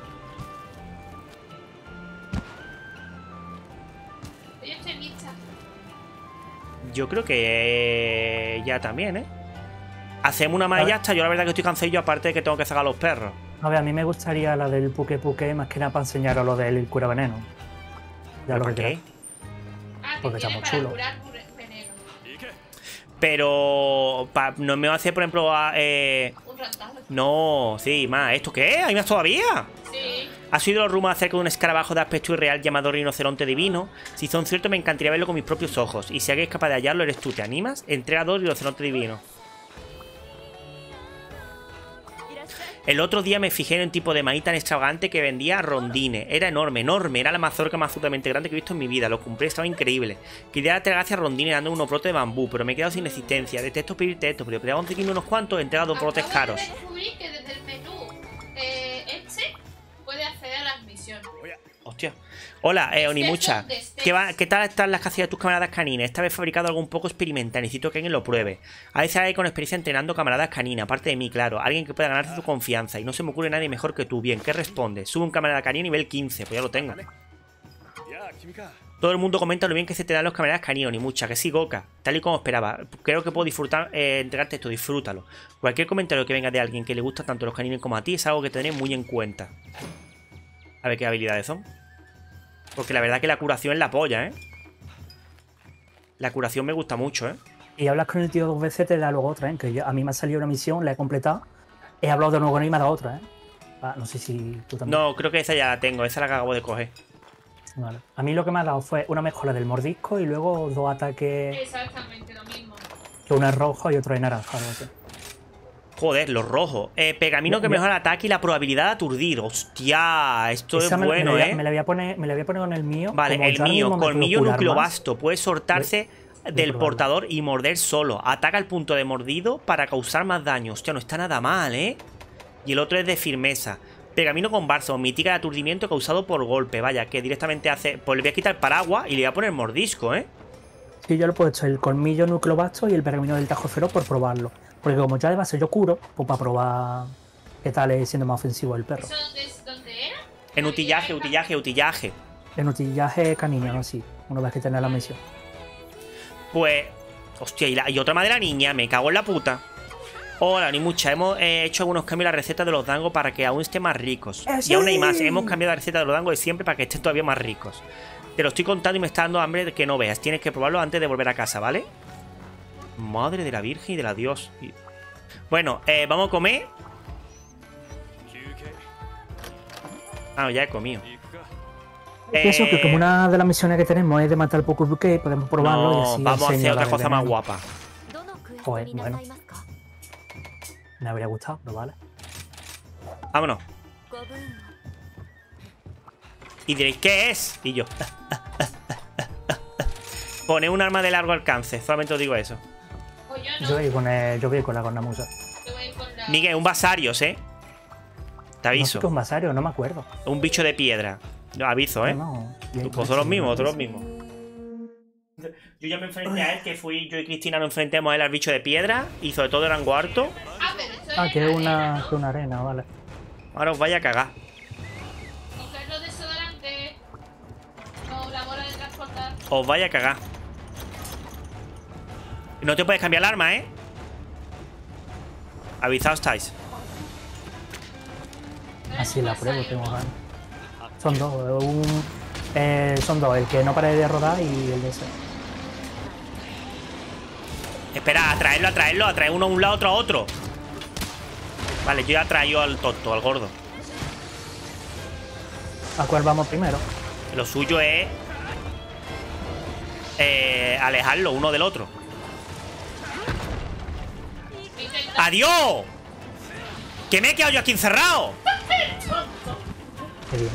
[SPEAKER 2] Yo estoy lista.
[SPEAKER 1] Yo creo que ya también, ¿eh? Hacemos una más y ya está. Yo la verdad que estoy cansadillo, aparte de que tengo que sacar a los perros.
[SPEAKER 3] A ver, a mí me gustaría la del Puke Puke, más que nada para enseñaros lo del cura veneno. Ya lo que
[SPEAKER 1] ¿Por qué?
[SPEAKER 3] queráis.
[SPEAKER 2] Ah,
[SPEAKER 3] Porque
[SPEAKER 2] que tiene
[SPEAKER 3] estamos
[SPEAKER 2] para
[SPEAKER 3] chulos.
[SPEAKER 2] curar veneno.
[SPEAKER 1] Pero pa, no me va a hacer, por ejemplo, a, eh...
[SPEAKER 2] Un rantazo.
[SPEAKER 1] no, sí, más. ¿Esto qué es? ¿Hay más todavía?
[SPEAKER 2] Sí.
[SPEAKER 1] Ha sido los rumores acerca de un escarabajo de aspecto irreal llamado rinoceronte divino. Si son ciertos, me encantaría verlo con mis propios ojos. Y si alguien es capaz de hallarlo, eres tú. ¿Te animas? Entrega dos rinoceronte divino. El otro día me fijé en un tipo de maíz tan extravagante que vendía rondines. Era enorme, enorme. Era la mazorca más absolutamente grande que he visto en mi vida. Lo compré, estaba increíble. Quería darte gracias a rondines dando unos brotes de bambú, pero me he quedado sin existencia. Detesto pedirte esto, pero podríamos conseguirme unos cuantos. He entregado dos brotes caros.
[SPEAKER 2] Acabo de descubrir que desde el menú eh, este puede acceder a las misiones.
[SPEAKER 1] Hostia. Hola, eh, Onimucha.
[SPEAKER 2] donde estés.
[SPEAKER 1] ¿Qué, va- ¿Qué tal están las casillas de tus camaradas caninas? Esta vez he fabricado algo un poco experimental. Necesito que alguien lo pruebe. A veces hay con experiencia entrenando camaradas caninas, aparte de mí, claro. Alguien que pueda ganarte tu confianza. Y no se me ocurre nadie mejor que tú. Bien, ¿qué respondes? Sube un camarada canino nivel quince. Pues ya lo tengo. Todo el mundo comenta lo bien que se te dan los camaradas caninos, Onimucha. Que sí, Goka. Tal y como esperaba. Creo que puedo disfrutar, eh, entregarte esto. Disfrútalo. Cualquier comentario que venga de alguien que le gusta tanto los caninos como a ti es algo que tendré muy en cuenta. A ver qué habilidades son. Porque la verdad que la curación es la polla, ¿eh? La curación me gusta mucho, ¿eh?
[SPEAKER 3] Y hablas con el tío dos veces, te da luego otra, ¿eh? Que yo- a mí me ha salido una misión, la he completado. He hablado de nuevo con él y me ha dado otra, ¿eh? Ah, no sé si tú también.
[SPEAKER 1] No, creo que esa ya la tengo. Esa la que acabo de coger.
[SPEAKER 3] Vale. A mí lo que me ha dado fue una mejora del mordisco y luego dos ataques,
[SPEAKER 2] Exactamente lo mismo.
[SPEAKER 3] que uno es rojo y otro es naranja. Algo así.
[SPEAKER 1] Joder, los rojos. Eh, pergamino que
[SPEAKER 3] Me-
[SPEAKER 1] mejora el ataque y la probabilidad de aturdir. Hostia, esto
[SPEAKER 3] Esa
[SPEAKER 1] es
[SPEAKER 3] me,
[SPEAKER 1] bueno,
[SPEAKER 3] me, la-
[SPEAKER 1] ¿eh?
[SPEAKER 3] me la voy a poner, me la voy a poner con el mío.
[SPEAKER 1] Vale,
[SPEAKER 3] como
[SPEAKER 1] el
[SPEAKER 3] yo ahora
[SPEAKER 1] mío,
[SPEAKER 3] mismo me puedo
[SPEAKER 1] colmillo
[SPEAKER 3] curar
[SPEAKER 1] núcleo
[SPEAKER 3] más.
[SPEAKER 1] vasto. Puede soltarse
[SPEAKER 3] Voy- voy a
[SPEAKER 1] del
[SPEAKER 3] probarlo.
[SPEAKER 1] portador y morder solo. Ataca el punto de mordido para causar más daño. Hostia, no está nada mal, ¿eh? Y el otro es de firmeza. Pergamino con bálsamo, mitiga el aturdimiento causado por golpe. Vaya, que directamente hace... Pues le voy a quitar el paraguas y le voy a poner mordisco, ¿eh?
[SPEAKER 3] Sí, yo le he puesto el colmillo núcleo vasto y el pergamino del tajo feroz por probarlo. Porque como ya de base yo curo, pues para probar qué tal es siendo más ofensivo el perro.
[SPEAKER 2] ¿Eso dónde, es- dónde era?
[SPEAKER 1] En utillaje, utillaje, utillaje.
[SPEAKER 3] En utillaje canino, ¿no? Sí, una vez que tenga la misión.
[SPEAKER 1] Pues... Hostia, y, la- y otra madre de la niña, me cago en la puta. Hola, ni mucha. Hemos eh, hecho algunos cambios en la receta de los dangos para que aún estén más ricos.
[SPEAKER 3] ¡Eh,
[SPEAKER 1] Y aún hay
[SPEAKER 3] sí!
[SPEAKER 1] más. Hemos cambiado la receta de los dangos de siempre para que estén todavía más ricos. Te lo estoy contando y me está dando hambre de que no veas. Tienes que probarlo antes de volver a casa, ¿vale? Madre de la Virgen y de la Dios. Y- Bueno, eh, vamos a comer. Ah, ya he comido.
[SPEAKER 3] Y eso, que
[SPEAKER 1] Eh,
[SPEAKER 3] como una de las misiones que tenemos es de matar el Puke Puke, podemos probarlo y
[SPEAKER 1] no,
[SPEAKER 3] así.
[SPEAKER 1] vamos a hacer
[SPEAKER 3] enseño
[SPEAKER 1] otra
[SPEAKER 3] la
[SPEAKER 1] cosa
[SPEAKER 3] del
[SPEAKER 1] más
[SPEAKER 3] veneno.
[SPEAKER 1] guapa.
[SPEAKER 3] Joder, bueno. Me habría gustado, pero vale.
[SPEAKER 1] Vámonos. Y diréis, ¿qué es? Y yo. Pone un arma de largo alcance. Solamente os digo eso.
[SPEAKER 2] Pues yo
[SPEAKER 3] Yo
[SPEAKER 2] no.
[SPEAKER 3] voy con, el, yo voy con la cornamusa.
[SPEAKER 2] Yo voy con la...
[SPEAKER 1] Miguel, un Vasarios, ¿eh? Te
[SPEAKER 3] No sé
[SPEAKER 1] aviso.
[SPEAKER 3] qué es un vasario, no me acuerdo.
[SPEAKER 1] Un bicho de piedra. Yo aviso, ¿eh?
[SPEAKER 3] No, no, bien,
[SPEAKER 1] Pues son los
[SPEAKER 3] sí,
[SPEAKER 1] mismos,
[SPEAKER 3] no,
[SPEAKER 1] son los
[SPEAKER 3] sí.
[SPEAKER 1] mismos. Yo ya me enfrenté a él, que fui yo y Cristina nos enfrentamos a él al bicho de piedra. Y sobre todo rango harto.
[SPEAKER 2] Ah, pero esto
[SPEAKER 3] Ah,
[SPEAKER 2] es
[SPEAKER 3] que es una,
[SPEAKER 2] arena,
[SPEAKER 3] que es una arena, vale.
[SPEAKER 1] Ahora os vaya a cagar.
[SPEAKER 2] ¿no? Cogerlo desodorante. O la bola de transportar.
[SPEAKER 1] Os vaya a cagar. No te puedes cambiar el arma, ¿eh? Avisados estáis.
[SPEAKER 3] Así la pruebo, tengo ganas. Son dos, un, eh, son dos, el que no pare de rodar y el de ese.
[SPEAKER 1] Espera, a traerlo, a traerlo, a traer uno a un lado, otro a otro. Vale, yo ya traigo al tonto, al gordo.
[SPEAKER 3] ¿A cuál vamos primero?
[SPEAKER 1] Lo suyo es eh, alejarlo uno del otro.
[SPEAKER 2] Intenta.
[SPEAKER 1] ¡Adiós! ¡Que me he quedado yo aquí encerrado!
[SPEAKER 3] Qué bien.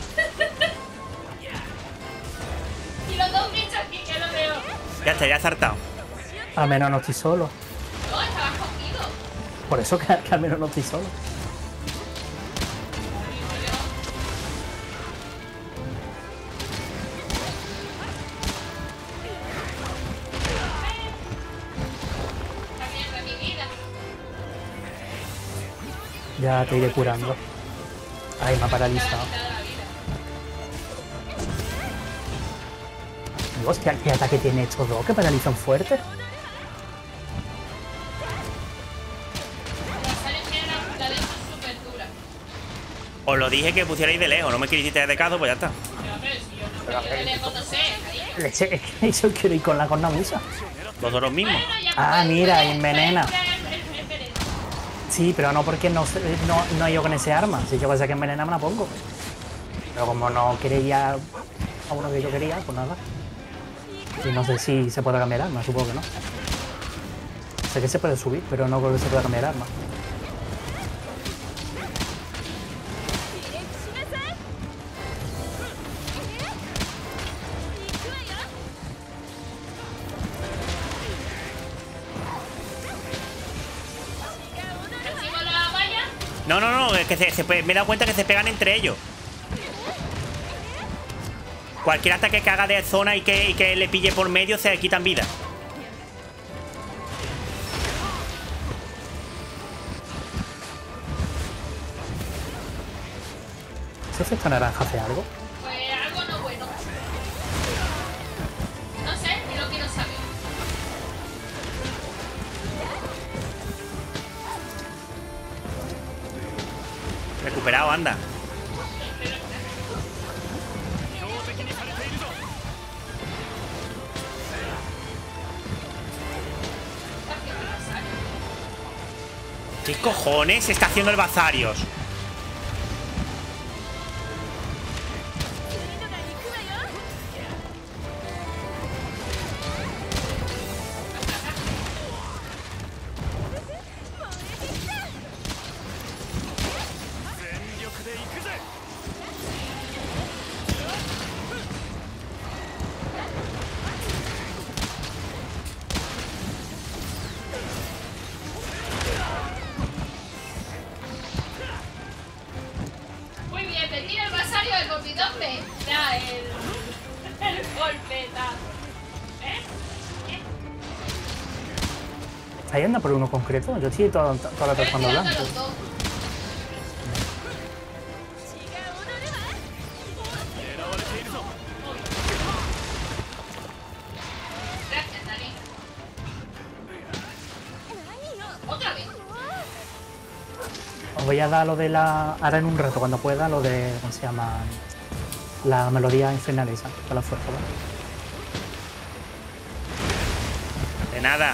[SPEAKER 2] Y los dos bichos aquí, que lo veo.
[SPEAKER 1] Ya está, ya he saltado.
[SPEAKER 3] Al menos no estoy solo.
[SPEAKER 2] No, estabas conmigo.
[SPEAKER 3] Por eso que, que al menos no estoy solo.
[SPEAKER 2] La mierda, mi vida.
[SPEAKER 3] Ya te iré curando. Ay, me ha paralizado. Hostia, ¿qué ataque tiene estos dos? ¿Que paralizan fuerte?
[SPEAKER 1] Os lo dije que pusierais de lejos, no me queréis de caso, pues ya está.
[SPEAKER 3] Leche, es que eso quiero ir con la cornamusa.
[SPEAKER 1] Vosotros mismos.
[SPEAKER 3] Ah, mira, envenena. Sí, pero no porque no, no, no he yo con ese arma. Si yo pensé que envenena me la pongo. Pero como no quería a uno que yo quería, pues nada. Y no sé si se puede cambiar arma, supongo que no. Sé que se puede subir, pero no creo que se pueda cambiar arma.
[SPEAKER 1] No, no, no, es que se, se, me he dado cuenta que se pegan entre ellos. Cualquier ataque que haga de zona y que, y que le pille por medio se quitan vida.
[SPEAKER 3] ¿Ese efecto naranja hace algo?
[SPEAKER 2] Pues algo no bueno. No sé, ni lo quiero saber.
[SPEAKER 1] Recuperado, anda. ¿Qué cojones está haciendo el Bazarios?
[SPEAKER 2] Muy bien, me tira el vasario del golpidón. Da el, el golpetazo. ¿Eh? ¿Eh?
[SPEAKER 3] ¿Ahí anda por uno concreto? Yo estoy toda, toda la tarde cuando hablando.
[SPEAKER 2] Gracias, Dani. Otra vez.
[SPEAKER 3] Os voy a dar lo de la... Ahora en un rato, cuando pueda, lo de... ¿Cómo se llama? La melodía infernal esa, para la fuerza, ¿vale?
[SPEAKER 1] De nada.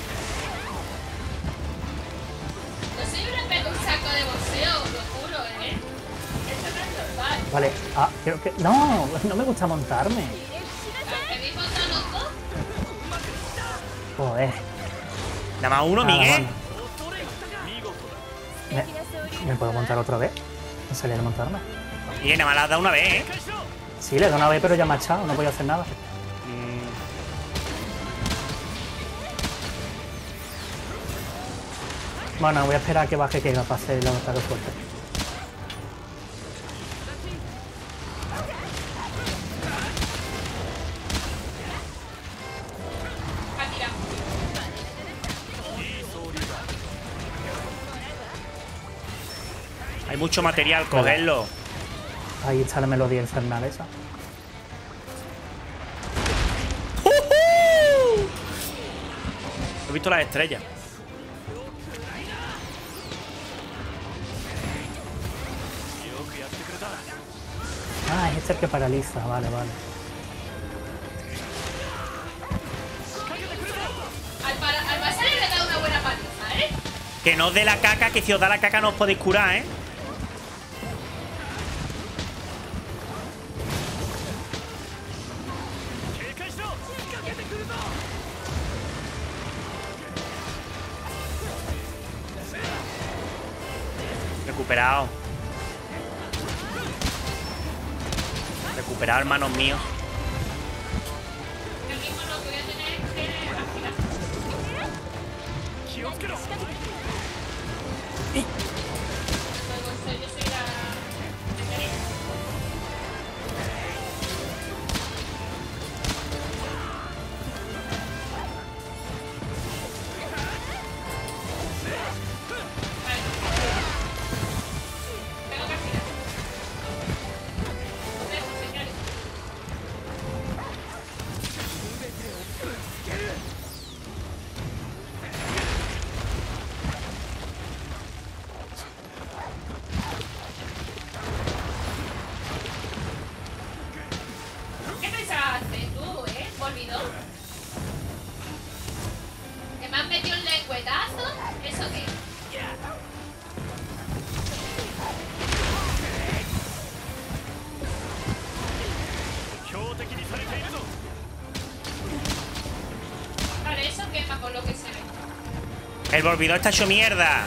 [SPEAKER 2] No soy una pega un saco de boxeo, lo juro, ¿eh? Eso no es normal.
[SPEAKER 3] Vale, ah, creo que... No, no me gusta montarme.
[SPEAKER 2] ¿Queréis montar los dos?
[SPEAKER 3] Joder.
[SPEAKER 1] Nada más uno,
[SPEAKER 3] Nada,
[SPEAKER 1] Miguel.
[SPEAKER 3] ¿Me, ¿Me puedo montar otra vez? No salía de montarme.
[SPEAKER 1] Y nada más la has dado una vez, ¿eh?
[SPEAKER 3] Sí, le he dado una vez, pero ya me ha echado, no podía hacer nada.
[SPEAKER 1] Mm.
[SPEAKER 3] Bueno, voy a esperar a que baje que para hacer el ataque fuerte.
[SPEAKER 2] Ha tirado.
[SPEAKER 1] Hay mucho material, cogerlo.
[SPEAKER 3] Ahí está la melodía infernal esa.
[SPEAKER 1] He visto las estrellas.
[SPEAKER 3] Ah, es este el que paraliza, vale, vale.
[SPEAKER 2] Al, para, al vasario le he dado una buena paliza, ¿eh?
[SPEAKER 1] Que no os dé la caca, que si os da la caca no os podéis curar, ¿eh? Recuperado. Recuperado, hermanos míos.
[SPEAKER 2] El mismo lo que voy a tener es que afilar. Luego soy, yo soy la... Tengo que afilar. has metido un lengüetazo. ¿Eso qué? Vale, eso quema por lo que se ve.
[SPEAKER 1] El volvidor está hecho mierda.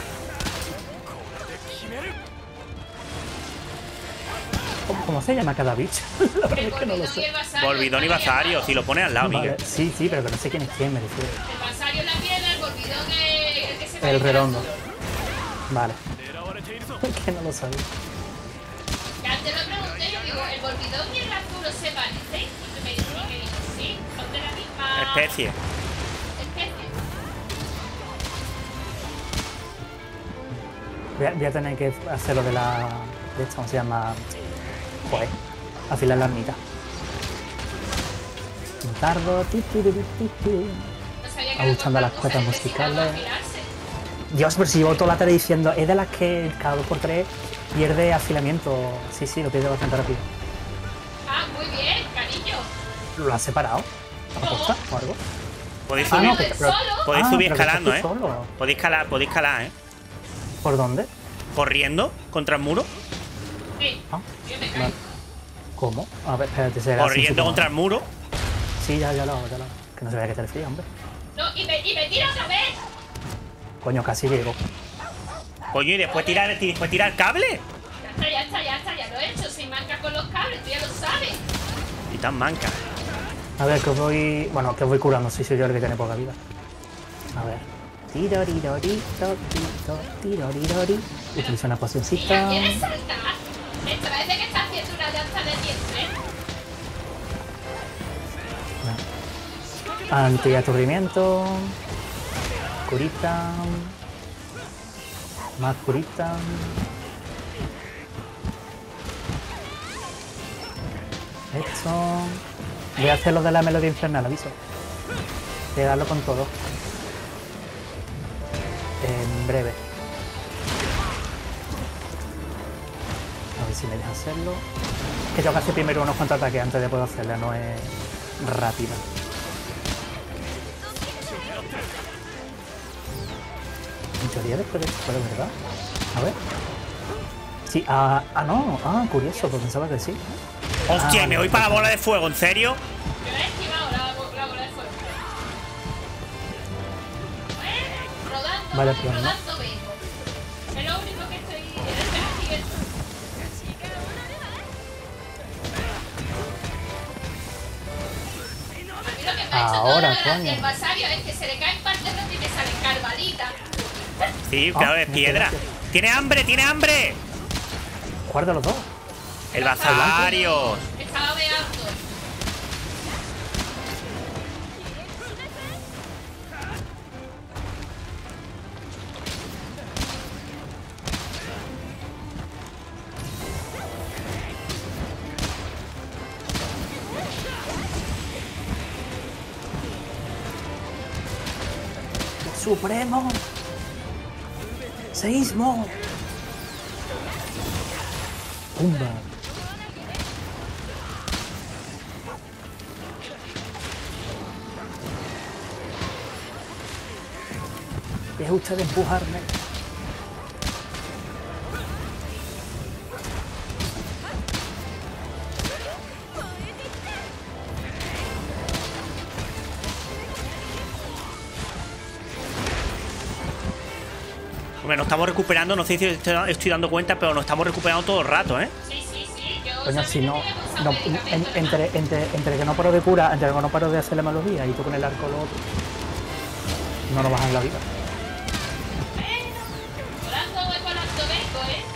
[SPEAKER 3] ¿Cómo, cómo se llama cada bicho? La verdad es que no lo sé.
[SPEAKER 1] Volvidón y Vasario, si lo pones al lado,
[SPEAKER 3] Vale,
[SPEAKER 1] Miguel.
[SPEAKER 3] sí, sí, pero que no sé quién es quién, me refiero.
[SPEAKER 2] El Vasario en la piedra, el volvidón es el que se
[SPEAKER 3] El redondo. Vale. Es que no lo sabía.
[SPEAKER 2] Que antes lo pregunté, yo digo, ¿el volvidón y el azul se parecen? Y me dijo que dijo, sí, son de la misma
[SPEAKER 1] Especie.
[SPEAKER 2] especie.
[SPEAKER 3] Voy a, voy a tener que hacer lo de la... de esto, ¿cómo se llama? Joder, afilar la ermita. Un tardo, ti, ti, ti, ti, ti.
[SPEAKER 2] No sabía que
[SPEAKER 3] Ajustando
[SPEAKER 2] era
[SPEAKER 3] las
[SPEAKER 2] cosa
[SPEAKER 3] cuotas
[SPEAKER 2] que necesitaba
[SPEAKER 3] musicales.
[SPEAKER 2] afilarse.
[SPEAKER 3] Dios, pero si llevo toda la tarde diciendo, es de las que cada dos por tres pierde afilamiento. Sí, sí, lo pierde bastante rápido.
[SPEAKER 2] Ah, muy bien, cariño.
[SPEAKER 3] ¿Lo has separado? ¿A
[SPEAKER 2] No.
[SPEAKER 3] posta o algo?
[SPEAKER 1] Podéis
[SPEAKER 3] Ah,
[SPEAKER 1] subir,
[SPEAKER 3] no,
[SPEAKER 2] Pero
[SPEAKER 3] pero-
[SPEAKER 2] solo.
[SPEAKER 1] podéis
[SPEAKER 3] Ah,
[SPEAKER 1] subir
[SPEAKER 3] pero que
[SPEAKER 1] escalando,
[SPEAKER 3] estás
[SPEAKER 1] ¿eh?
[SPEAKER 3] tú solo.
[SPEAKER 1] Podéis escalar, podéis escalar, ¿eh?
[SPEAKER 3] ¿Por dónde?
[SPEAKER 1] Corriendo contra el muro.
[SPEAKER 2] Sí,
[SPEAKER 3] Ah,
[SPEAKER 2] yo me caigo.
[SPEAKER 3] vale. ¿Cómo? A ver, espérate, será así,
[SPEAKER 1] Corriendo
[SPEAKER 3] supongo.
[SPEAKER 1] contra el muro.
[SPEAKER 3] Sí, ya, ya lo hago, ya lo hago. Que no se vea que te refrías, hombre.
[SPEAKER 2] No, y me, y me tira otra vez.
[SPEAKER 3] Coño, casi llego.
[SPEAKER 1] Coño, y después tirar, y después tirar el cable.
[SPEAKER 2] Ya está, ya está, ya está, ya lo he hecho. Sin manca con los cables, tú ya lo sabes.
[SPEAKER 1] Y tan manca.
[SPEAKER 3] A ver, que os voy... Bueno, que os voy curando, si soy yo el que tiene poca vida. A ver. Tirorirorito, tito, tirorirori. Utilizo una
[SPEAKER 2] Y
[SPEAKER 3] pocioncita.
[SPEAKER 2] ya quieres saltar. Esto parece que está haciendo una danza de dientes.
[SPEAKER 3] Antiaturdimiento. Curita. Más curita. Esto. Voy a hacer lo de la melodía infernal, aviso. Voy a darlo con todo. En breve. A ver si me deja hacerlo. Que tengo que hacer primero unos cuantos ataques antes de poder hacerla, no es rápida. En teoría después de esto, ¿verdad? A ver. Sí, ah, ah, no, ah, curioso, pues pensaba que sí.
[SPEAKER 1] Hostia,
[SPEAKER 3] Ah,
[SPEAKER 1] y me
[SPEAKER 3] vale,
[SPEAKER 1] voy para la
[SPEAKER 3] vale.
[SPEAKER 1] bola de fuego, ¿en serio?
[SPEAKER 2] Yo he esquivado la, bo- la bola de fuego. Eh, Rodando,
[SPEAKER 3] Vale, pues, ¿no?
[SPEAKER 2] rodando vengo. Es lo único que estoy... Espera, sigue. A mí lo que me ha hecho
[SPEAKER 3] Ahora,
[SPEAKER 2] toda la gracia
[SPEAKER 3] coño.
[SPEAKER 2] el Vasario es que se le caen partes rotas y me salen carbalitas.
[SPEAKER 1] Sí,
[SPEAKER 3] Ah,
[SPEAKER 1] claro, es
[SPEAKER 3] muchas
[SPEAKER 1] piedra.
[SPEAKER 3] gracias.
[SPEAKER 1] ¡Tiene hambre, tiene hambre!
[SPEAKER 3] ¿Cuál de los dos?
[SPEAKER 1] El Vasario.
[SPEAKER 2] Estaba veando.
[SPEAKER 3] ¡Supremo! ¡Seísmo! ¡Pumba! Deja usted de empujarme.
[SPEAKER 1] Hombre, nos estamos recuperando, no sé si estoy, estoy dando cuenta, pero nos estamos recuperando todo el rato, ¿eh?
[SPEAKER 2] Sí, sí, sí. Yo
[SPEAKER 3] Coño, si no,
[SPEAKER 2] solamente tengo que usar
[SPEAKER 3] no
[SPEAKER 2] un
[SPEAKER 3] en-
[SPEAKER 2] medicamento,
[SPEAKER 3] entre, entre, entre que no paro de cura, entre que no paro de hacer la melodía y tú con el arco lo otro, no nos bajan la vida.
[SPEAKER 2] Volando voy, volando vengo, ¿eh?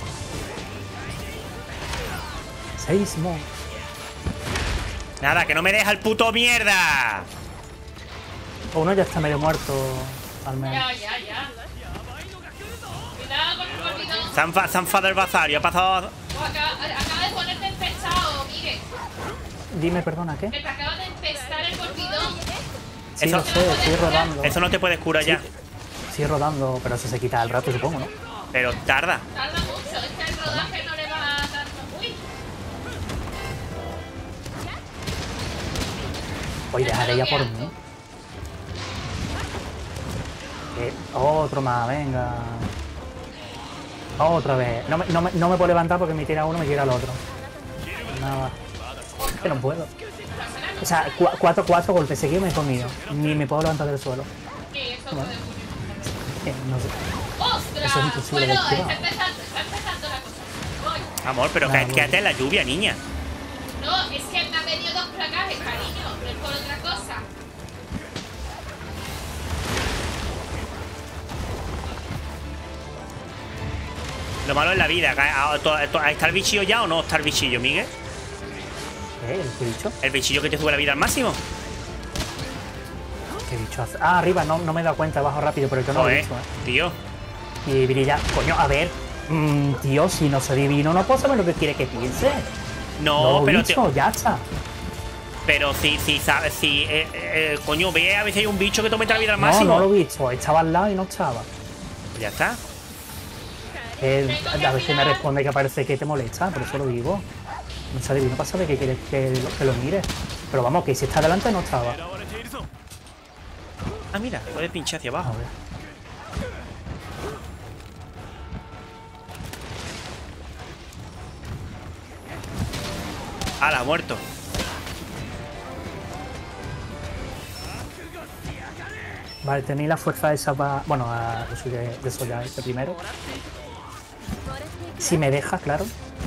[SPEAKER 3] Seísmo.
[SPEAKER 1] Nada, que no me deja el puto mierda.
[SPEAKER 3] Uno ya está medio muerto, al menos.
[SPEAKER 2] Ya, ya, ya. Cuidado con el volvidón.
[SPEAKER 1] Zanfa, zanfa del Vasario, ha pasado.
[SPEAKER 2] Oh, acaba, acaba de ponerte empestado, Miguel.
[SPEAKER 3] Dime, perdona, ¿qué?
[SPEAKER 2] Que te acaba de empestar el volvidón.
[SPEAKER 3] Sí,
[SPEAKER 1] Eso-
[SPEAKER 3] lo sé, estoy rodando.
[SPEAKER 1] Eso no te puedes curar ya.
[SPEAKER 3] Sigue rodando, pero eso se quita al rato, supongo, ¿no?
[SPEAKER 1] Pero tarda.
[SPEAKER 2] Tarda mucho, es que el rodaje no le va a dar muy.
[SPEAKER 3] Oye, dejaré ya por mí. Eh, otro más, venga. Otra vez. No me, no, me, no me puedo levantar porque me tira uno y me tira el otro. Nada. Que no puedo. O sea, cuatro, cuatro golpes seguidos me he comido. Ni me puedo levantar del suelo. Bueno. Eh, no sé.
[SPEAKER 2] ¡Ostras!
[SPEAKER 3] Eso es imposible de
[SPEAKER 2] Bueno, está
[SPEAKER 3] esquivar.
[SPEAKER 2] empezando, está empezando la cosa. Voy.
[SPEAKER 1] Amor, pero
[SPEAKER 3] Ah,
[SPEAKER 1] que-
[SPEAKER 3] bueno.
[SPEAKER 1] quédate en la lluvia, niña.
[SPEAKER 2] No, es que me han venido dos placajes, cariño. No es por otra cosa.
[SPEAKER 1] Lo malo es la vida. que a- a- to- to- ¿Está el bichillo ya o no está el bichillo, Miguel?
[SPEAKER 3] ¿Qué? ¿Qué bicho?
[SPEAKER 1] ¿El bichillo que te sube la vida al máximo?
[SPEAKER 3] ¿Qué bicho hace? Ah, arriba, no, no me he dado cuenta, bajo rápido, pero yo no lo he
[SPEAKER 1] Joder,
[SPEAKER 3] visto, ¿eh?
[SPEAKER 1] tío.
[SPEAKER 3] Y brilla. Coño, a ver. Mm, tío, si no soy divino, no puedo saber lo que quiere que piense.
[SPEAKER 1] No,
[SPEAKER 3] No lo he
[SPEAKER 1] pero
[SPEAKER 3] visto,
[SPEAKER 1] te-
[SPEAKER 3] ya está.
[SPEAKER 1] pero si, si sabes, si eh, eh, coño, ve a veces hay un bicho que te mete la vida al
[SPEAKER 3] No,
[SPEAKER 1] máximo.
[SPEAKER 3] no lo he visto. Estaba al lado y no estaba.
[SPEAKER 1] Ya está.
[SPEAKER 3] Él, a veces me responde que parece que te molesta, por eso lo digo. No sé adivino para saber que quieres que, lo- que lo mire. Pero vamos, que si está delante no estaba.
[SPEAKER 1] Ah, mira, puedes pinchar hacia
[SPEAKER 3] A
[SPEAKER 1] abajo.
[SPEAKER 3] ver.
[SPEAKER 1] ¡Hala, muerto!
[SPEAKER 3] Vale, tenéis la fuerza esa para. Bueno, a eso de, de eso ya este primero. Si me deja, claro.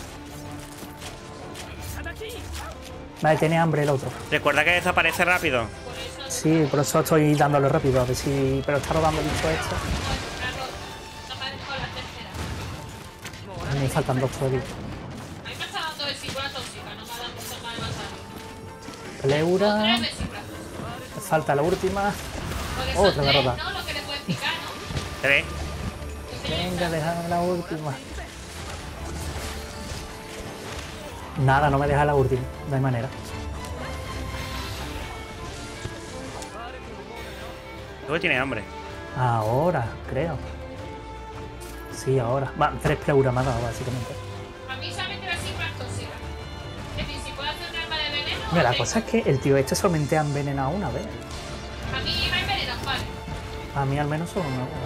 [SPEAKER 3] Vale, tiene hambre el otro.
[SPEAKER 1] Recuerda que desaparece rápido.
[SPEAKER 3] Sí, por eso estoy dándole rápido, a ver si. Pero está rodando el bicho esto.
[SPEAKER 2] No me ha dejado la tercera.
[SPEAKER 3] Me faltan dos todavía.
[SPEAKER 2] A mí me está dando vesícula tóxica, no me ha dado mucho mal basado.
[SPEAKER 3] Pleura.
[SPEAKER 2] Tres vesículas.
[SPEAKER 3] Me falta la última.
[SPEAKER 2] Por eso
[SPEAKER 3] Otra
[SPEAKER 2] tres,
[SPEAKER 3] derrota.
[SPEAKER 2] ¿no? Lo que le puedes picar, ¿no?
[SPEAKER 1] ¿Tres?
[SPEAKER 3] Venga, déjame la última. Nada, no me deja la última. No hay manera.
[SPEAKER 1] Luego tiene hambre.
[SPEAKER 3] Ahora, creo. Sí, ahora. Va, tres pleuras me ha dado, básicamente.
[SPEAKER 2] A mí solamente vesículas tóxicas. Es decir, si puedo hacer un arma de veneno.
[SPEAKER 3] Mira, la
[SPEAKER 2] ok.
[SPEAKER 3] cosa es que el tío este solamente ha envenenado una vez.
[SPEAKER 2] A mí me envenenan, vale.
[SPEAKER 3] A mí al menos solo una vez.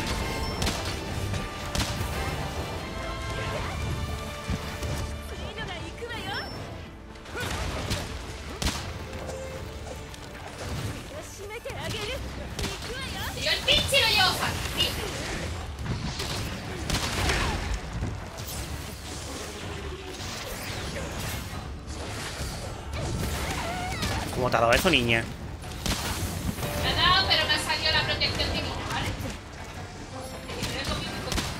[SPEAKER 2] Y yo el pinche lo llevo fácil.
[SPEAKER 1] ¿Cómo te ha dado eso, niña?
[SPEAKER 2] Me ha dado, pero me ha salido la protección divina, ¿vale? Y me he comido mi comida.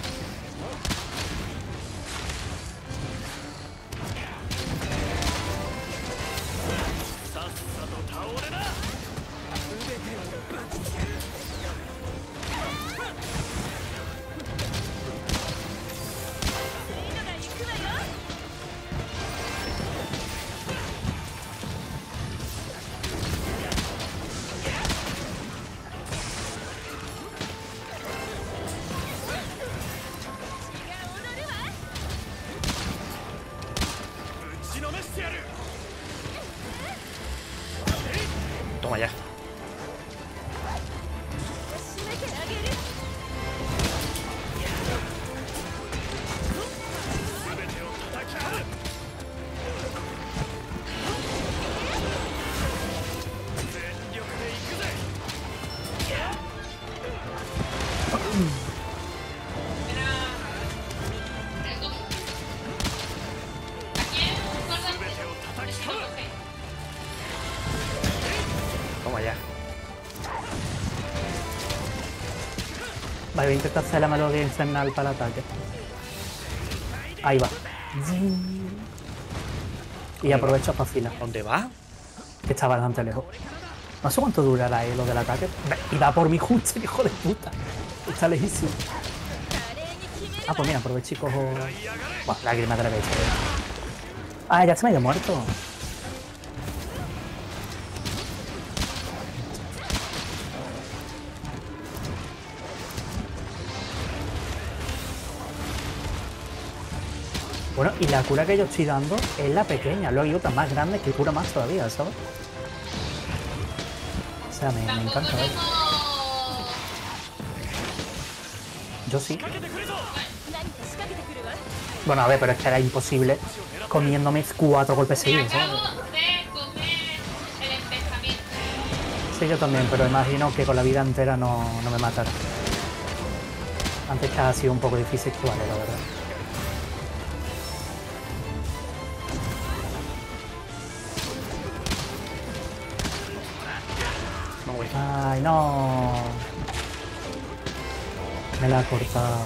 [SPEAKER 1] Toma ya.
[SPEAKER 2] Me he comido. Aquí es un cordón. Necesito coger.
[SPEAKER 1] Toma ya.
[SPEAKER 3] Vale, voy a intentar hacer la melodía infernal para el ataque. Ahí va. Y aprovecho para filar,
[SPEAKER 1] ¿Dónde va?
[SPEAKER 3] que está bastante lejos. No sé cuánto durará eh, lo del ataque. Y va por mi justo, hijo de puta. Está lejísimo. Ah, pues mira, aprovecho y cojo. Bueno, lágrima de la bestia. Ah, ya se me ha ido muerto. Bueno, y la cura que yo estoy dando es la pequeña. Luego hay otra más grande que cura más todavía, ¿sabes? O sea, me, me
[SPEAKER 2] Tampoco
[SPEAKER 3] encanta ver.
[SPEAKER 2] tengo...
[SPEAKER 3] Yo sí. Bueno, a ver, pero es que era imposible comiéndome cuatro golpes
[SPEAKER 2] Me
[SPEAKER 3] seguidos.
[SPEAKER 2] acabo
[SPEAKER 3] ¿sabes?
[SPEAKER 2] de comer el empezamiento.
[SPEAKER 3] Sí, yo también, pero imagino que con la vida entera no, no me matará. Antes que ha sido un poco difícil que vale, la verdad.
[SPEAKER 1] No, güey.
[SPEAKER 3] Ay, no. Me la ha cortado.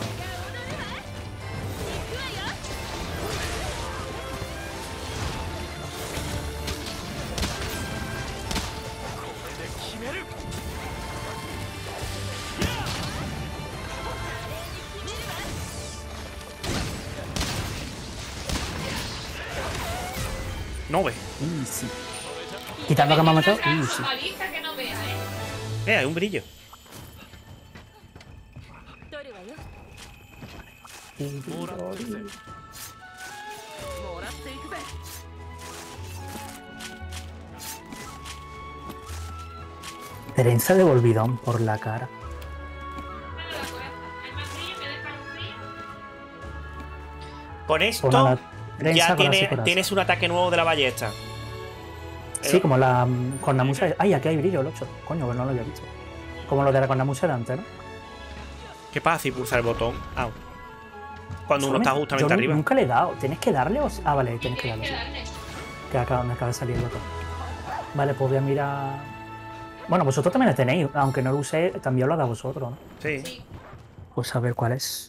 [SPEAKER 1] No, güey.
[SPEAKER 3] Easy. Quitando que me ha matado.
[SPEAKER 2] Una
[SPEAKER 3] Easy.
[SPEAKER 2] paliza que no vea, ¿eh?
[SPEAKER 1] Eh, hay un brillo.
[SPEAKER 3] Trenza de volvidón por la cara.
[SPEAKER 2] Bueno, la coraza. Hay más brillo, me deja un brillo.
[SPEAKER 1] Con esto
[SPEAKER 3] Con la trenza,
[SPEAKER 1] ya
[SPEAKER 3] con
[SPEAKER 1] tiene-
[SPEAKER 3] así, coraza.
[SPEAKER 1] tienes un ataque nuevo de la ballesta.
[SPEAKER 3] Sí, como la con la musa. Ay, aquí hay brillo, el ocho. Coño, que no lo había visto. Como lo de la con la musa de antes, ¿no?
[SPEAKER 1] ¿Qué pasa si pulsa el botón? Au. Cuando uno
[SPEAKER 3] Yo
[SPEAKER 1] está
[SPEAKER 3] me-
[SPEAKER 1] justamente
[SPEAKER 3] yo
[SPEAKER 1] arriba.
[SPEAKER 3] Nunca le he dado. ¿Tienes que darle o.? Ah, vale,
[SPEAKER 2] Y
[SPEAKER 3] tienes que darle.
[SPEAKER 2] tienes
[SPEAKER 3] Sí.
[SPEAKER 2] que darle.
[SPEAKER 3] Que acaba, me acaba de salir el botón. Vale, pues voy a mirar. Bueno, vosotros también la tenéis. Aunque no lo usé, también lo da a vosotros, ¿no?
[SPEAKER 1] Sí.
[SPEAKER 2] Sí.
[SPEAKER 3] Pues a ver cuál es.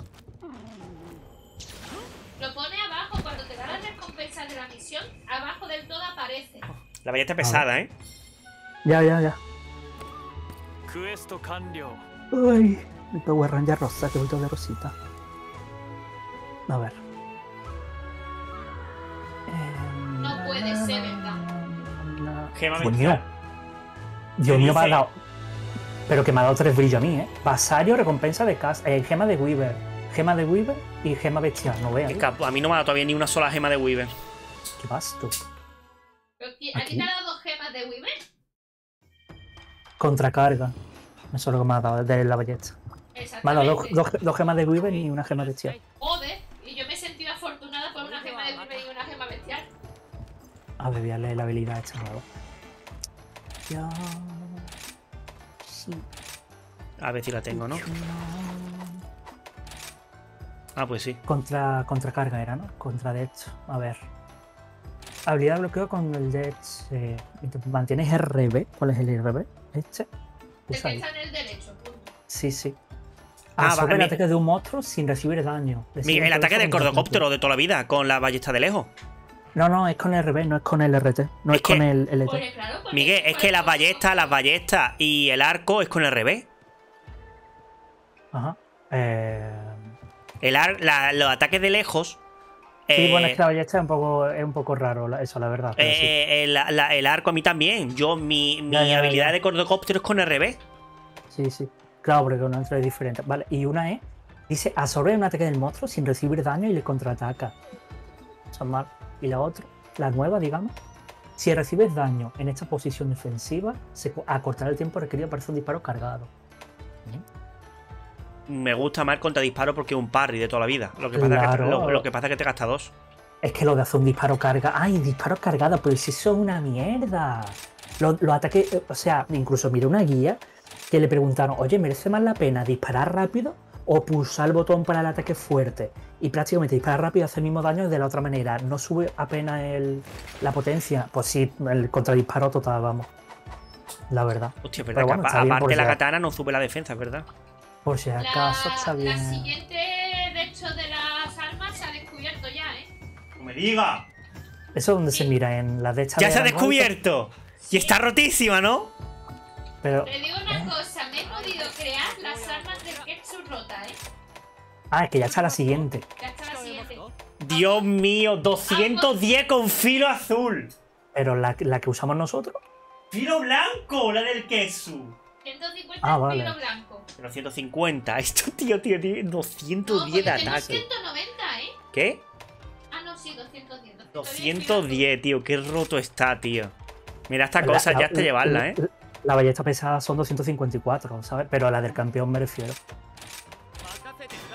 [SPEAKER 2] Lo pone abajo cuando te da la recompensa de la misión. Abajo del todo aparece.
[SPEAKER 1] La ballesta es pesada, ¿eh?
[SPEAKER 3] Ya, ya, ya.
[SPEAKER 4] クエスト完了
[SPEAKER 3] Ay, el Power Ranger rosa, que bonito de rosita. A ver. Em,
[SPEAKER 2] No puede ser, ¿verdad?
[SPEAKER 1] Gema
[SPEAKER 3] Dios
[SPEAKER 1] bestial.
[SPEAKER 3] mío. Dios mío, me ha
[SPEAKER 1] dice?
[SPEAKER 3] dado. Pero que me ha dado tres brillos a mí, ¿eh? Vasallo, recompensa de casa. Eh, gema de Weaver. Gema de Weaver y gema bestial. No veas.
[SPEAKER 1] Es que a mí no me ha dado todavía ni una sola gema de Weaver.
[SPEAKER 3] ¿Qué pasa tú?
[SPEAKER 2] Pero, ¿a
[SPEAKER 3] Aquí.
[SPEAKER 2] ti te ha dado dos gemas de Weaver?
[SPEAKER 3] Contracarga. Eso es lo que me ha dado de la ballesta. Me ha
[SPEAKER 2] Exactamente.
[SPEAKER 3] dado dos, dos, dos gemas de Weaver y una gema bestial.
[SPEAKER 2] Joder, y yo me he sentido afortunada por una gema de Weaver y una gema bestial.
[SPEAKER 3] A ver, voy a leer la habilidad esta nueva. Ya. Sí.
[SPEAKER 1] A ver si la tengo, ¿no? Ah, pues sí.
[SPEAKER 3] Contra, contracarga era, ¿no? Contra Death. A ver. Habilidad de bloqueo con el Death. Eh, ¿Mantienes R B? ¿Cuál es el R B? Este.
[SPEAKER 2] El
[SPEAKER 3] Usa
[SPEAKER 2] que
[SPEAKER 3] ahí.
[SPEAKER 2] está en el derecho, punto.
[SPEAKER 3] Sí, sí.
[SPEAKER 1] Ah,
[SPEAKER 3] Absorbe
[SPEAKER 1] va,
[SPEAKER 3] el
[SPEAKER 1] mi-
[SPEAKER 3] ataque de un monstruo sin recibir daño. Recibe
[SPEAKER 1] Miguel, el
[SPEAKER 3] un
[SPEAKER 1] ataque del
[SPEAKER 3] con
[SPEAKER 1] cordocóptero de toda la vida, con la ballesta de lejos.
[SPEAKER 3] No, no, es con el R B, no es con el R T. No es,
[SPEAKER 1] Es que-
[SPEAKER 3] con el L T.
[SPEAKER 2] Pues claro, porque-
[SPEAKER 1] Miguel, es que las ballestas, las ballestas y el arco es con el R B.
[SPEAKER 3] Ajá. Eh...
[SPEAKER 1] El ar- la- los ataques de lejos.
[SPEAKER 3] Sí,
[SPEAKER 1] eh,
[SPEAKER 3] bueno, es que la ballesta es un poco, es un poco raro la- eso, la verdad. Pero sí.
[SPEAKER 1] eh, el, la- el arco a mí también. Yo, mi, mi
[SPEAKER 3] Ya, ya,
[SPEAKER 1] habilidad
[SPEAKER 3] ya.
[SPEAKER 1] de cordocóptero es con R B.
[SPEAKER 3] Sí, sí. Claro, porque con otro es diferente. Vale, y una es. Dice, absorbe un ataque del monstruo sin recibir daño y le contraataca. Son mal. Y la otra, la nueva, digamos. Si recibes daño en esta posición defensiva, se co- acortará el tiempo requerido para hacer un disparo cargado.
[SPEAKER 1] Me gusta más el contradisparo porque es un parry de toda la vida. Lo que pasa,
[SPEAKER 3] Claro.
[SPEAKER 1] que, lo, lo que, pasa es que te gasta dos.
[SPEAKER 3] Es que lo de hacer un disparo cargado. ¡Ay, disparo cargado! Pues eso es una mierda. Los, los ataques. eh, O sea, incluso miré una guía que le preguntaron, oye, ¿merece más la pena disparar rápido o pulsar el botón para el ataque fuerte? Y prácticamente disparar rápido hace el mismo daño de la otra manera. No sube apenas el, la potencia. Pues sí, el contradisparo total, vamos. La verdad.
[SPEAKER 1] Hostia, es verdad
[SPEAKER 3] Pero
[SPEAKER 1] que
[SPEAKER 3] bueno,
[SPEAKER 1] apa-
[SPEAKER 3] está bien
[SPEAKER 1] aparte
[SPEAKER 3] por
[SPEAKER 1] la
[SPEAKER 3] si-
[SPEAKER 1] katana no sube la defensa, es verdad.
[SPEAKER 3] Por si acaso está
[SPEAKER 2] La,
[SPEAKER 3] bien.
[SPEAKER 2] la siguiente, de hecho, de las armas se ha descubierto ya, ¿eh?
[SPEAKER 1] ¡No me diga!
[SPEAKER 3] Eso es donde se mira en la de esta.
[SPEAKER 1] ¡Ya
[SPEAKER 3] de
[SPEAKER 1] se ha
[SPEAKER 3] Dragon Ball,
[SPEAKER 1] descubierto! Y está rotísima, ¿no?
[SPEAKER 3] Pero.
[SPEAKER 2] Te digo una
[SPEAKER 3] ¿Eh?
[SPEAKER 2] cosa, me he podido crear las armas del Ketsu rota, ¿eh?
[SPEAKER 3] Ah, es que ya está la siguiente.
[SPEAKER 2] Ya está la siguiente.
[SPEAKER 1] Dios mío, doscientos diez con filo azul.
[SPEAKER 3] Pero la, la que usamos nosotros.
[SPEAKER 1] Filo blanco, la del queso.
[SPEAKER 2] ciento cincuenta
[SPEAKER 3] Ah,
[SPEAKER 2] en
[SPEAKER 3] vale.
[SPEAKER 2] filo blanco.
[SPEAKER 1] Pero ciento cincuenta. Esto, tío, tío, tío.
[SPEAKER 2] No,
[SPEAKER 1] doscientos diez de
[SPEAKER 2] porque tengo
[SPEAKER 1] ataque.
[SPEAKER 2] ciento noventa, ¿eh?
[SPEAKER 1] ¿Qué?
[SPEAKER 2] Ah, no, sí, doscientos diez.
[SPEAKER 1] doscientos diez, tío. Qué roto está, tío. Mira, esta
[SPEAKER 3] La-
[SPEAKER 1] cosa
[SPEAKER 3] la-
[SPEAKER 1] ya hasta llevarla, ¿eh?
[SPEAKER 3] La, la ballesta pesada son doscientos cincuenta y cuatro, ¿sabes? Pero la del campeón me refiero.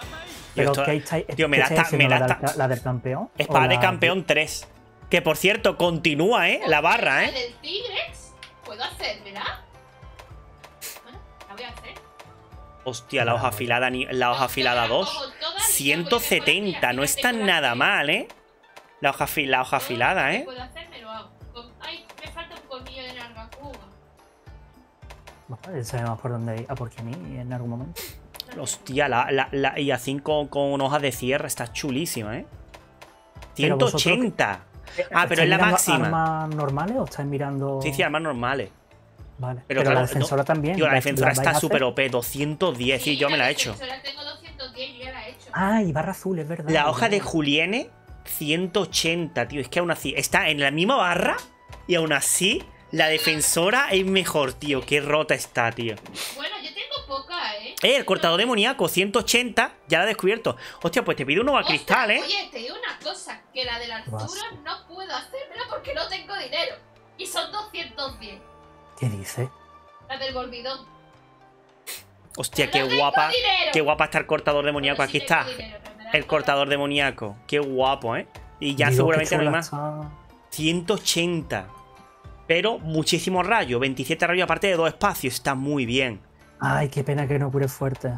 [SPEAKER 3] Pero
[SPEAKER 1] esto-
[SPEAKER 3] ¿qué está,
[SPEAKER 1] tío, me
[SPEAKER 3] qué
[SPEAKER 1] da
[SPEAKER 3] estáis
[SPEAKER 1] hasta- me
[SPEAKER 3] haciendo?
[SPEAKER 1] da
[SPEAKER 3] ¿La,
[SPEAKER 1] hasta-
[SPEAKER 3] del- la del campeón?
[SPEAKER 1] Espada
[SPEAKER 3] ¿O
[SPEAKER 1] de
[SPEAKER 3] la-
[SPEAKER 1] campeón tres. Que por cierto, continúa, ¿eh? La barra,
[SPEAKER 2] La
[SPEAKER 1] ¿eh?
[SPEAKER 2] del Tigrex, puedo hacérmela. Bueno, la voy a hacer.
[SPEAKER 1] Hostia, la hoja afilada, ni- la hoja afilada dos. ciento setenta, no está nada mal, ¿eh? La hoja, afi- la hoja afilada, ¿eh?
[SPEAKER 2] Puedo hacer, me lo hago. Con- Ay, me falta un colmillo de Nargacuga.
[SPEAKER 3] Bueno, ya sabemos por dónde ir. ¿A por quién ir en algún momento?
[SPEAKER 1] Hostia, la, la, la I A cinco con hojas de cierre está chulísima, ¿eh?
[SPEAKER 3] Pero
[SPEAKER 1] ciento
[SPEAKER 3] vosotros-
[SPEAKER 1] ochenta. Ah, pero
[SPEAKER 3] ¿Estáis
[SPEAKER 1] es la
[SPEAKER 3] mirando
[SPEAKER 1] máxima.
[SPEAKER 3] ¿Armas normales o estáis mirando...?
[SPEAKER 1] Sí, sí, armas normales.
[SPEAKER 3] Vale.
[SPEAKER 1] Pero
[SPEAKER 3] Pero,
[SPEAKER 1] claro,
[SPEAKER 3] la defensora
[SPEAKER 1] no-
[SPEAKER 3] también.
[SPEAKER 1] Tío, la defensora
[SPEAKER 3] vais a
[SPEAKER 1] está
[SPEAKER 3] hacer?
[SPEAKER 1] súper O P, doscientos diez, sí, yo me la he hecho.
[SPEAKER 2] Ahora tengo doscientos diez, yo ya la he hecho.
[SPEAKER 3] Ah, y barra azul, es verdad.
[SPEAKER 1] La hoja de
[SPEAKER 3] verdad.
[SPEAKER 1] Julienne, ciento ochenta, tío. Es que aún así, está en la misma barra y aún así la defensora es mejor, tío. Qué rota está, tío.
[SPEAKER 2] Bueno, yo tengo poca, ¿eh?
[SPEAKER 1] Eh, el cortador demoníaco, ciento ochenta, ya la he descubierto. Hostia, pues te pido uno a
[SPEAKER 2] Ostras,
[SPEAKER 1] cristal, ¿eh?
[SPEAKER 2] Oye, te digo una cosa, que la de la
[SPEAKER 3] ¿Qué vas?
[SPEAKER 2] altura no puedo hacérmela porque no tengo dinero. Y son doscientos diez.
[SPEAKER 3] ¿Qué dice?
[SPEAKER 2] La del Golbidón.
[SPEAKER 1] Hostia,
[SPEAKER 2] ¡No
[SPEAKER 1] qué
[SPEAKER 2] tengo
[SPEAKER 1] guapa.
[SPEAKER 2] dinero!
[SPEAKER 1] Qué guapa está el cortador demoníaco.
[SPEAKER 2] Pero
[SPEAKER 1] Aquí
[SPEAKER 2] sí tengo
[SPEAKER 1] está.
[SPEAKER 2] dinero, pero me da
[SPEAKER 1] El
[SPEAKER 2] igual.
[SPEAKER 1] cortador demoníaco. Qué guapo, ¿eh? Y ya
[SPEAKER 3] Digo,
[SPEAKER 1] seguramente
[SPEAKER 3] qué
[SPEAKER 1] no hay
[SPEAKER 3] chula
[SPEAKER 1] más.
[SPEAKER 3] está.
[SPEAKER 1] ciento ochenta. Pero muchísimos rayos. veintisiete rayos aparte de dos espacios. Está muy bien.
[SPEAKER 3] Ay, qué pena que no cure fuerte.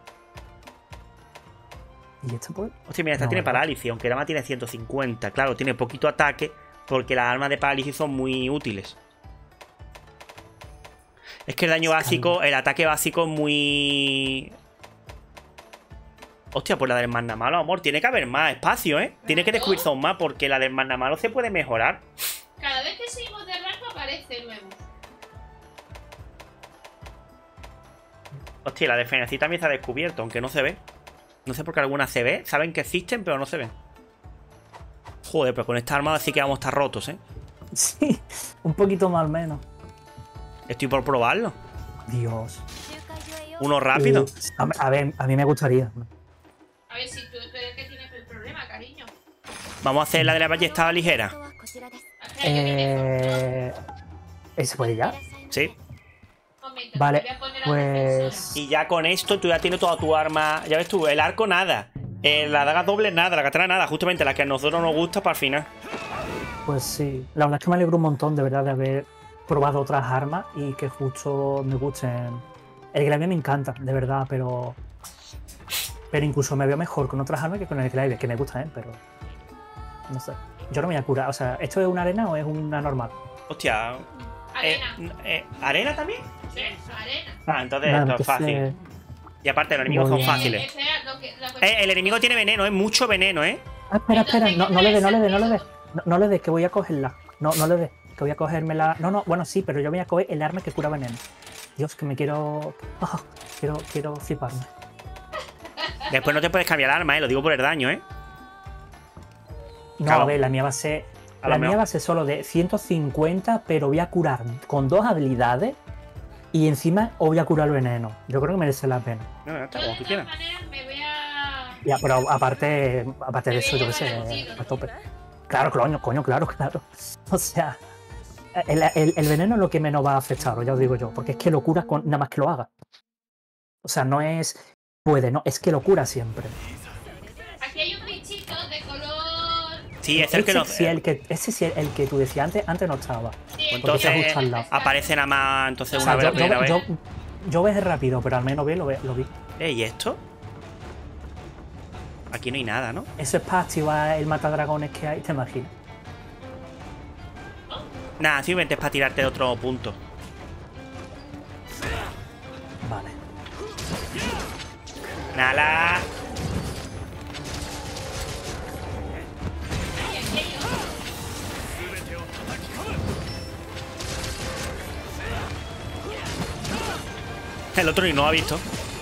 [SPEAKER 3] ¿Y esta pues?
[SPEAKER 1] Hostia, mira, esta
[SPEAKER 3] No,
[SPEAKER 1] tiene
[SPEAKER 3] ¿verdad?
[SPEAKER 1] parálisis. Aunque la arma tiene ciento cincuenta. Claro, tiene poquito ataque. Porque las armas de parálisis son muy útiles. Es que el daño básico, el ataque básico es muy... Hostia, pues la del Magna Malo, amor, tiene que haber más espacio, ¿eh? Tiene que descubrir zone más porque la del Magna Malo se puede mejorar.
[SPEAKER 2] Cada vez que seguimos de rango aparece nuevo.
[SPEAKER 1] Hostia, la de Frenesí también se ha descubierto, aunque no se ve. No sé por qué algunas se ve, saben que existen, pero no se ven. Joder, pero con esta arma sí que vamos a estar rotos, ¿eh?
[SPEAKER 3] Sí, un poquito más o menos.
[SPEAKER 1] Estoy por probarlo.
[SPEAKER 3] Dios.
[SPEAKER 1] Uno rápido.
[SPEAKER 3] Uh, a, a ver, a mí me gustaría.
[SPEAKER 2] A ver si tú, tú eres el que tienes el problema, cariño.
[SPEAKER 1] Vamos a hacer la de la ballesta ligera.
[SPEAKER 3] Eh... ¿Ese puede ya?
[SPEAKER 1] Sí.
[SPEAKER 2] Un momento,
[SPEAKER 3] Vale,
[SPEAKER 2] te voy a poner la
[SPEAKER 3] pues...
[SPEAKER 2] defensora.
[SPEAKER 1] Y ya con esto tú ya tienes toda tu arma. Ya ves tú, el arco nada. Eh, la daga doble nada, la katana nada. Justamente la que a nosotros nos gusta para el final.
[SPEAKER 3] Pues sí. La verdad es que me alegro un montón, de verdad, de haber probado otras armas y que justo me gusten. El glaive me encanta, de verdad, pero... Pero incluso me veo mejor con otras armas que con el glaive, que me gusta, ¿eh? Pero... No sé. Yo no me voy a curar. O sea, ¿esto es una arena o es una normal?
[SPEAKER 1] Hostia. Eh,
[SPEAKER 2] Arena.
[SPEAKER 1] eh, ¿Arena también?
[SPEAKER 2] Sí, arena.
[SPEAKER 1] Ah, entonces
[SPEAKER 3] Nada,
[SPEAKER 1] esto es fácil.
[SPEAKER 3] entonces-
[SPEAKER 1] Y aparte, los enemigos
[SPEAKER 3] Muy
[SPEAKER 1] son
[SPEAKER 3] bien.
[SPEAKER 1] fáciles.
[SPEAKER 2] Eh, espera, lo que, la cuestión-
[SPEAKER 1] Eh, el enemigo tiene veneno, es mucho veneno, ¿eh?
[SPEAKER 3] Ah, espera, espera, no, no le des, no le des, no le des.
[SPEAKER 2] Sentido.
[SPEAKER 3] No, no le des, que voy a cogerla. No, no le des, que voy a cogerme la... No, no, bueno, sí, pero yo voy a coger el arma que cura veneno. Dios, que me quiero... Ah, quiero, quiero fliparme.
[SPEAKER 1] Después no te puedes cambiar el arma, ¿eh? Lo digo por el daño, ¿eh?
[SPEAKER 3] No,
[SPEAKER 1] Claro.
[SPEAKER 3] a ver, la mía va a ser...
[SPEAKER 1] A
[SPEAKER 3] La
[SPEAKER 1] lo
[SPEAKER 3] mía
[SPEAKER 1] mejor.
[SPEAKER 3] va a ser solo de ciento cincuenta, pero voy a curar con dos habilidades y encima os voy a curar el veneno. Yo creo que merece la pena.
[SPEAKER 1] No, no, está
[SPEAKER 2] Yo
[SPEAKER 1] como
[SPEAKER 2] de
[SPEAKER 1] tú
[SPEAKER 2] todas
[SPEAKER 1] quieras.
[SPEAKER 2] maneras me voy a...
[SPEAKER 3] Ya, pero aparte, aparte de eso, yo qué sé, a tope. Claro, coño, coño, claro, claro. O sea, el, el- el veneno es lo que menos va a afectar, ya os digo yo, porque es que lo cura con, nada más que lo haga. O sea, no es puede, no, es que lo cura siempre.
[SPEAKER 2] Aquí hay un bichito de color...
[SPEAKER 1] Sí, es el que
[SPEAKER 3] ese,
[SPEAKER 1] no.
[SPEAKER 3] sí, el que, ese sí, el que tú decías antes, antes no estaba.
[SPEAKER 2] Sí,
[SPEAKER 1] Entonces,
[SPEAKER 3] porque está justo al lado.
[SPEAKER 1] Aparece nada más, entonces
[SPEAKER 3] O
[SPEAKER 1] una
[SPEAKER 3] sea,
[SPEAKER 1] vez
[SPEAKER 3] yo,
[SPEAKER 1] la primera
[SPEAKER 3] yo,
[SPEAKER 1] vez.
[SPEAKER 3] yo, yo ves rápido, pero al menos ve, lo, ve, lo vi.
[SPEAKER 1] Eh, ¿y esto? Aquí no hay nada, ¿no?
[SPEAKER 3] Eso es para activar el matadragones que hay, te imaginas.
[SPEAKER 1] Nada, simplemente es para tirarte de otro punto.
[SPEAKER 3] Vale.
[SPEAKER 1] Nala. El otro ni no ha visto.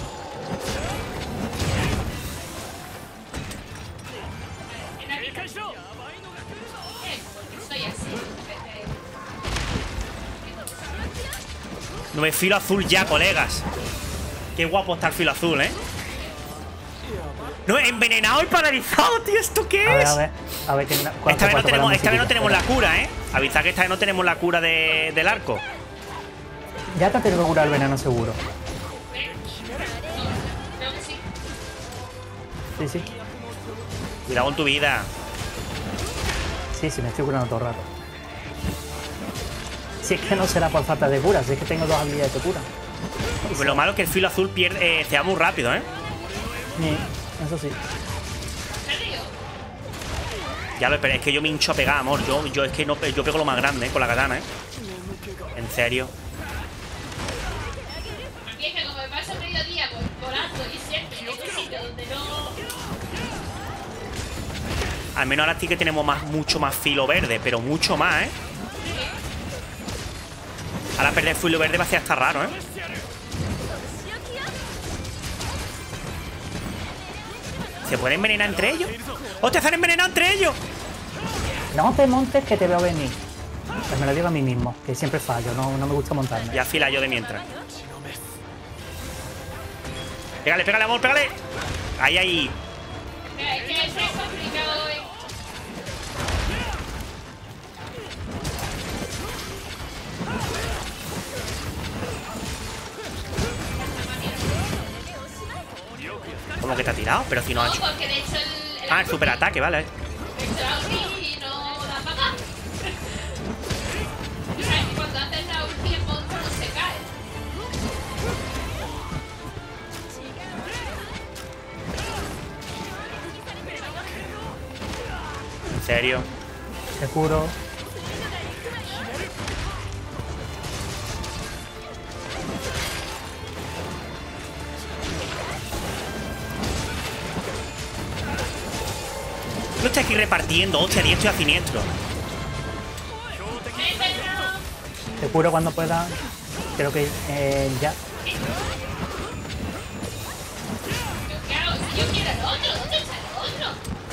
[SPEAKER 2] soy así.
[SPEAKER 1] No me filo azul ya, colegas. Qué guapo está el filo azul, ¿eh? No, envenenado y paralizado, tío. ¿Esto qué
[SPEAKER 3] A ver,
[SPEAKER 1] es?
[SPEAKER 3] a ver, a ver, que una-
[SPEAKER 1] Esta
[SPEAKER 3] cuánto-
[SPEAKER 1] vez no
[SPEAKER 3] cuánto
[SPEAKER 1] tenemos,
[SPEAKER 3] para
[SPEAKER 1] esta vez no
[SPEAKER 3] musiquilla,
[SPEAKER 1] tenemos la
[SPEAKER 3] espera.
[SPEAKER 1] cura, ¿eh? Avisad que esta vez no tenemos la cura de, del arco.
[SPEAKER 3] Ya te tengo que curar el veneno seguro.
[SPEAKER 2] Creo que sí.
[SPEAKER 3] Sí, sí.
[SPEAKER 1] Cuidado con tu vida.
[SPEAKER 3] Sí, sí, me estoy curando todo el rato. Si es que no será por falta de cura, si es que tengo dos habilidades de cura.
[SPEAKER 1] Pues lo malo es que el filo azul pierde, eh, se va muy rápido, ¿eh?
[SPEAKER 3] Sí, eso sí.
[SPEAKER 1] Ya lo pero es que yo me hincho a pegar, amor. Yo, yo es que no, yo pego lo más grande, ¿eh? Con la katana, ¿eh? En serio.
[SPEAKER 2] Aquí es que como me paso mediodía volando y siempre en este sitio donde no...
[SPEAKER 1] Al menos ahora sí que tenemos más, mucho más filo verde, pero mucho más, ¿eh? Ahora perder filo verde va a ser hasta raro, ¿eh? ¿Se pueden envenenar entre ellos? ¡Hostia, se han envenenado entre ellos!
[SPEAKER 3] No te montes que te veo venir. Pues me lo digo a mí mismo, que siempre fallo, no, no me gusta montarme.
[SPEAKER 1] Ya fila yo de mientras. Pégale, pégale, amor, pégale. Ahí, ahí.
[SPEAKER 2] Es que es complicado, ¿eh?
[SPEAKER 1] ¿Cómo que te ha tirado? Pero si no ha hecho...
[SPEAKER 2] porque de hecho el...
[SPEAKER 1] Ah, el superataque, vale.
[SPEAKER 2] El ulti no da para acá. O sea, que cuando haces la ulti el monstruo no se cae.
[SPEAKER 1] ¿En serio?
[SPEAKER 3] Te juro.
[SPEAKER 1] No estoy aquí repartiendo, hostia, diestro y a siniestro.
[SPEAKER 3] Te juro cuando pueda. Creo que eh, ya.
[SPEAKER 2] ¿Qué hago? Si yo quiero el otro, ¿dónde está el otro?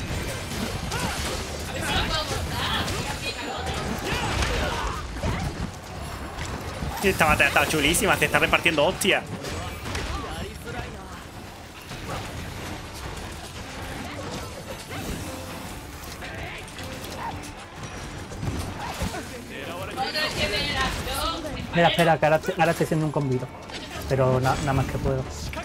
[SPEAKER 2] A ver si lo puedo montar. Aplica el otro.
[SPEAKER 1] Esta batalla está chulísima, te está repartiendo hostia.
[SPEAKER 3] Mira, espera, que ahora, ahora estoy haciendo un combito. Pero na, nada más que puedo.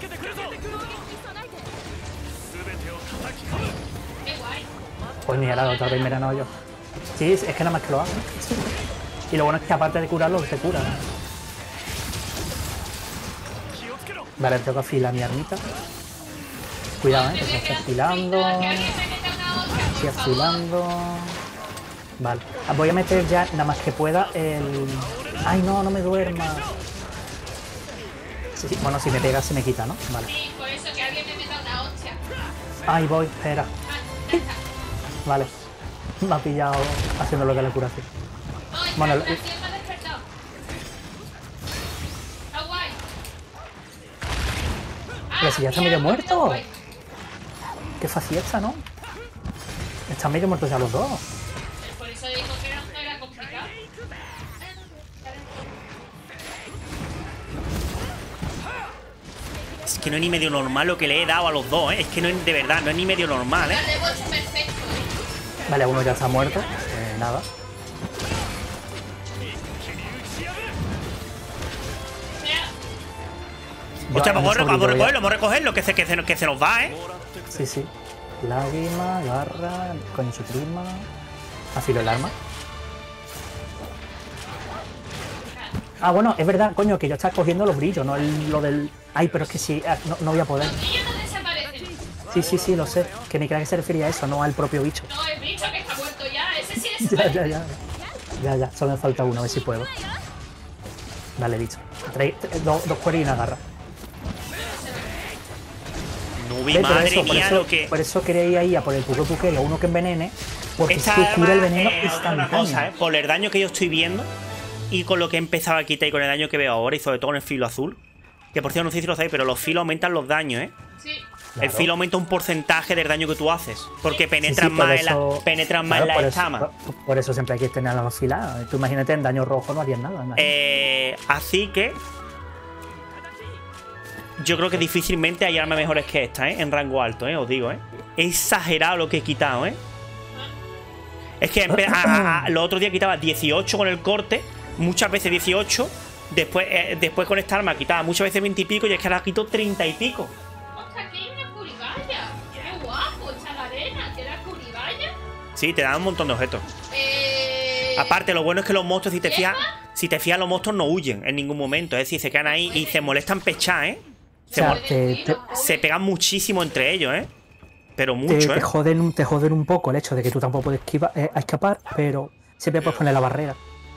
[SPEAKER 3] Pues mira, la otra vez me he ganado yo. Sí, es que nada más que lo hago. Y lo bueno es que aparte de curarlo, se cura. Vale, tengo que afilar mi armita. Cuidado, eh, que se está afilando. Estoy afilando. Vale. Voy a meter ya, nada más que pueda, el... ¡Ay, no! No me duerma. Sí, sí. Bueno, si me pega se me quita, ¿no? Vale.
[SPEAKER 2] Sí, por eso que alguien me meta una hostia.
[SPEAKER 3] Ahí voy, espera.
[SPEAKER 2] Ah, ya está.
[SPEAKER 3] Vale. Me ha pillado haciendo lo de la curación.
[SPEAKER 2] No, es
[SPEAKER 3] Bueno,
[SPEAKER 2] que
[SPEAKER 3] lo-
[SPEAKER 2] la curación me ha despertado. Está guay.
[SPEAKER 3] Pero si ya está medio
[SPEAKER 2] mira,
[SPEAKER 3] muerto.
[SPEAKER 2] guay.
[SPEAKER 3] Qué faciesta, ¿no? Están medio muertos ya los dos.
[SPEAKER 2] Por eso dijo que no no era complicado.
[SPEAKER 1] Es que no es ni medio normal lo que le he dado a los dos, ¿eh? Es que no es de verdad, no es ni medio normal, ¿eh?
[SPEAKER 2] Lo hemos hecho perfecto, ¿eh?
[SPEAKER 3] Vale, uno ya está muerto. Eh, nada.
[SPEAKER 2] Mira,
[SPEAKER 1] Hostia,
[SPEAKER 3] Yo-
[SPEAKER 1] vamos a
[SPEAKER 3] yo
[SPEAKER 1] vamos a
[SPEAKER 3] sobrevivo
[SPEAKER 1] recogerlo, vamos a recogerlo, que se, que se, que se nos va, ¿eh?
[SPEAKER 3] ya. Sí, sí. Lágrima, garra, coño su prima. Afilo el arma. Ah, bueno, es verdad, coño, que yo estaba cogiendo los brillos, no el, lo del... Ay, pero es que sí, ah, no, no voy a poder.
[SPEAKER 2] los brillos no desaparecen.
[SPEAKER 3] Sí, sí, sí, lo sé. Que me creía que se refería a eso, no al propio bicho.
[SPEAKER 2] No, el bicho que está muerto ya, ese sí
[SPEAKER 3] Ya,
[SPEAKER 2] desaparece.
[SPEAKER 3] ya, ya. Ya, ya, solo me falta uno, a ver si puedo. Dale, bicho. Tres- tres- dos, dos cueros y una garra.
[SPEAKER 1] Nubi,
[SPEAKER 3] Ve, por
[SPEAKER 1] madre
[SPEAKER 3] eso, por
[SPEAKER 1] mía,
[SPEAKER 3] eso,
[SPEAKER 1] lo que...
[SPEAKER 3] por eso quería ir a por el puto puquero, uno que envenene, porque
[SPEAKER 1] Esta
[SPEAKER 3] es que cura el
[SPEAKER 1] arma,
[SPEAKER 3] veneno
[SPEAKER 1] eh, otra
[SPEAKER 3] instantáneo.
[SPEAKER 1] cosa, ¿eh? Por el daño que yo estoy viendo y con lo que he empezado a quitar y con el daño que veo ahora y sobre todo con el filo azul, que por cierto no sé si lo sabéis, pero los filos aumentan los daños, ¿eh?
[SPEAKER 2] Sí.
[SPEAKER 3] Claro.
[SPEAKER 1] El filo aumenta un porcentaje del daño que tú haces, porque penetran
[SPEAKER 3] Sí, sí, por
[SPEAKER 1] más en la,
[SPEAKER 3] eso-
[SPEAKER 1] penetran más
[SPEAKER 3] claro,
[SPEAKER 1] en la
[SPEAKER 3] por
[SPEAKER 1] escama.
[SPEAKER 3] eso, por, por eso siempre hay que tener las afiladas. Tú imagínate, en daño rojo no harías nada. imagínate.
[SPEAKER 1] Eh, así que yo creo que difícilmente hay armas mejores que esta, ¿eh? En rango alto, ¿eh? Os digo, ¿eh? Es exagerado lo que he quitado, ¿eh? Es que empe- a- a- a- los otros días quitaba dieciocho con el corte, muchas veces dieciocho. Después, eh, después con esta arma quitaba muchas veces veinte y pico, y es que ahora quito treinta y pico.
[SPEAKER 2] Ostras, aquí hay una curigalla. Qué guay. arena, que era Curibaya.
[SPEAKER 1] Sí, te dan un montón de objetos.
[SPEAKER 2] Eh...
[SPEAKER 1] Aparte, lo bueno es que los monstruos, si te fías, si te fías, los monstruos no huyen en ningún momento. Es decir, se quedan ahí y se molestan pechar, ¿eh? Se,
[SPEAKER 3] O sea,
[SPEAKER 1] mo-
[SPEAKER 3] te, te,
[SPEAKER 1] se pegan muchísimo entre ellos, ¿eh? Pero mucho,
[SPEAKER 3] te,
[SPEAKER 1] ¿eh?
[SPEAKER 3] te joden, un- te joden un poco el hecho de que tú tampoco puedes esquivar, eh, a escapar, pero siempre puedes poner la barrera.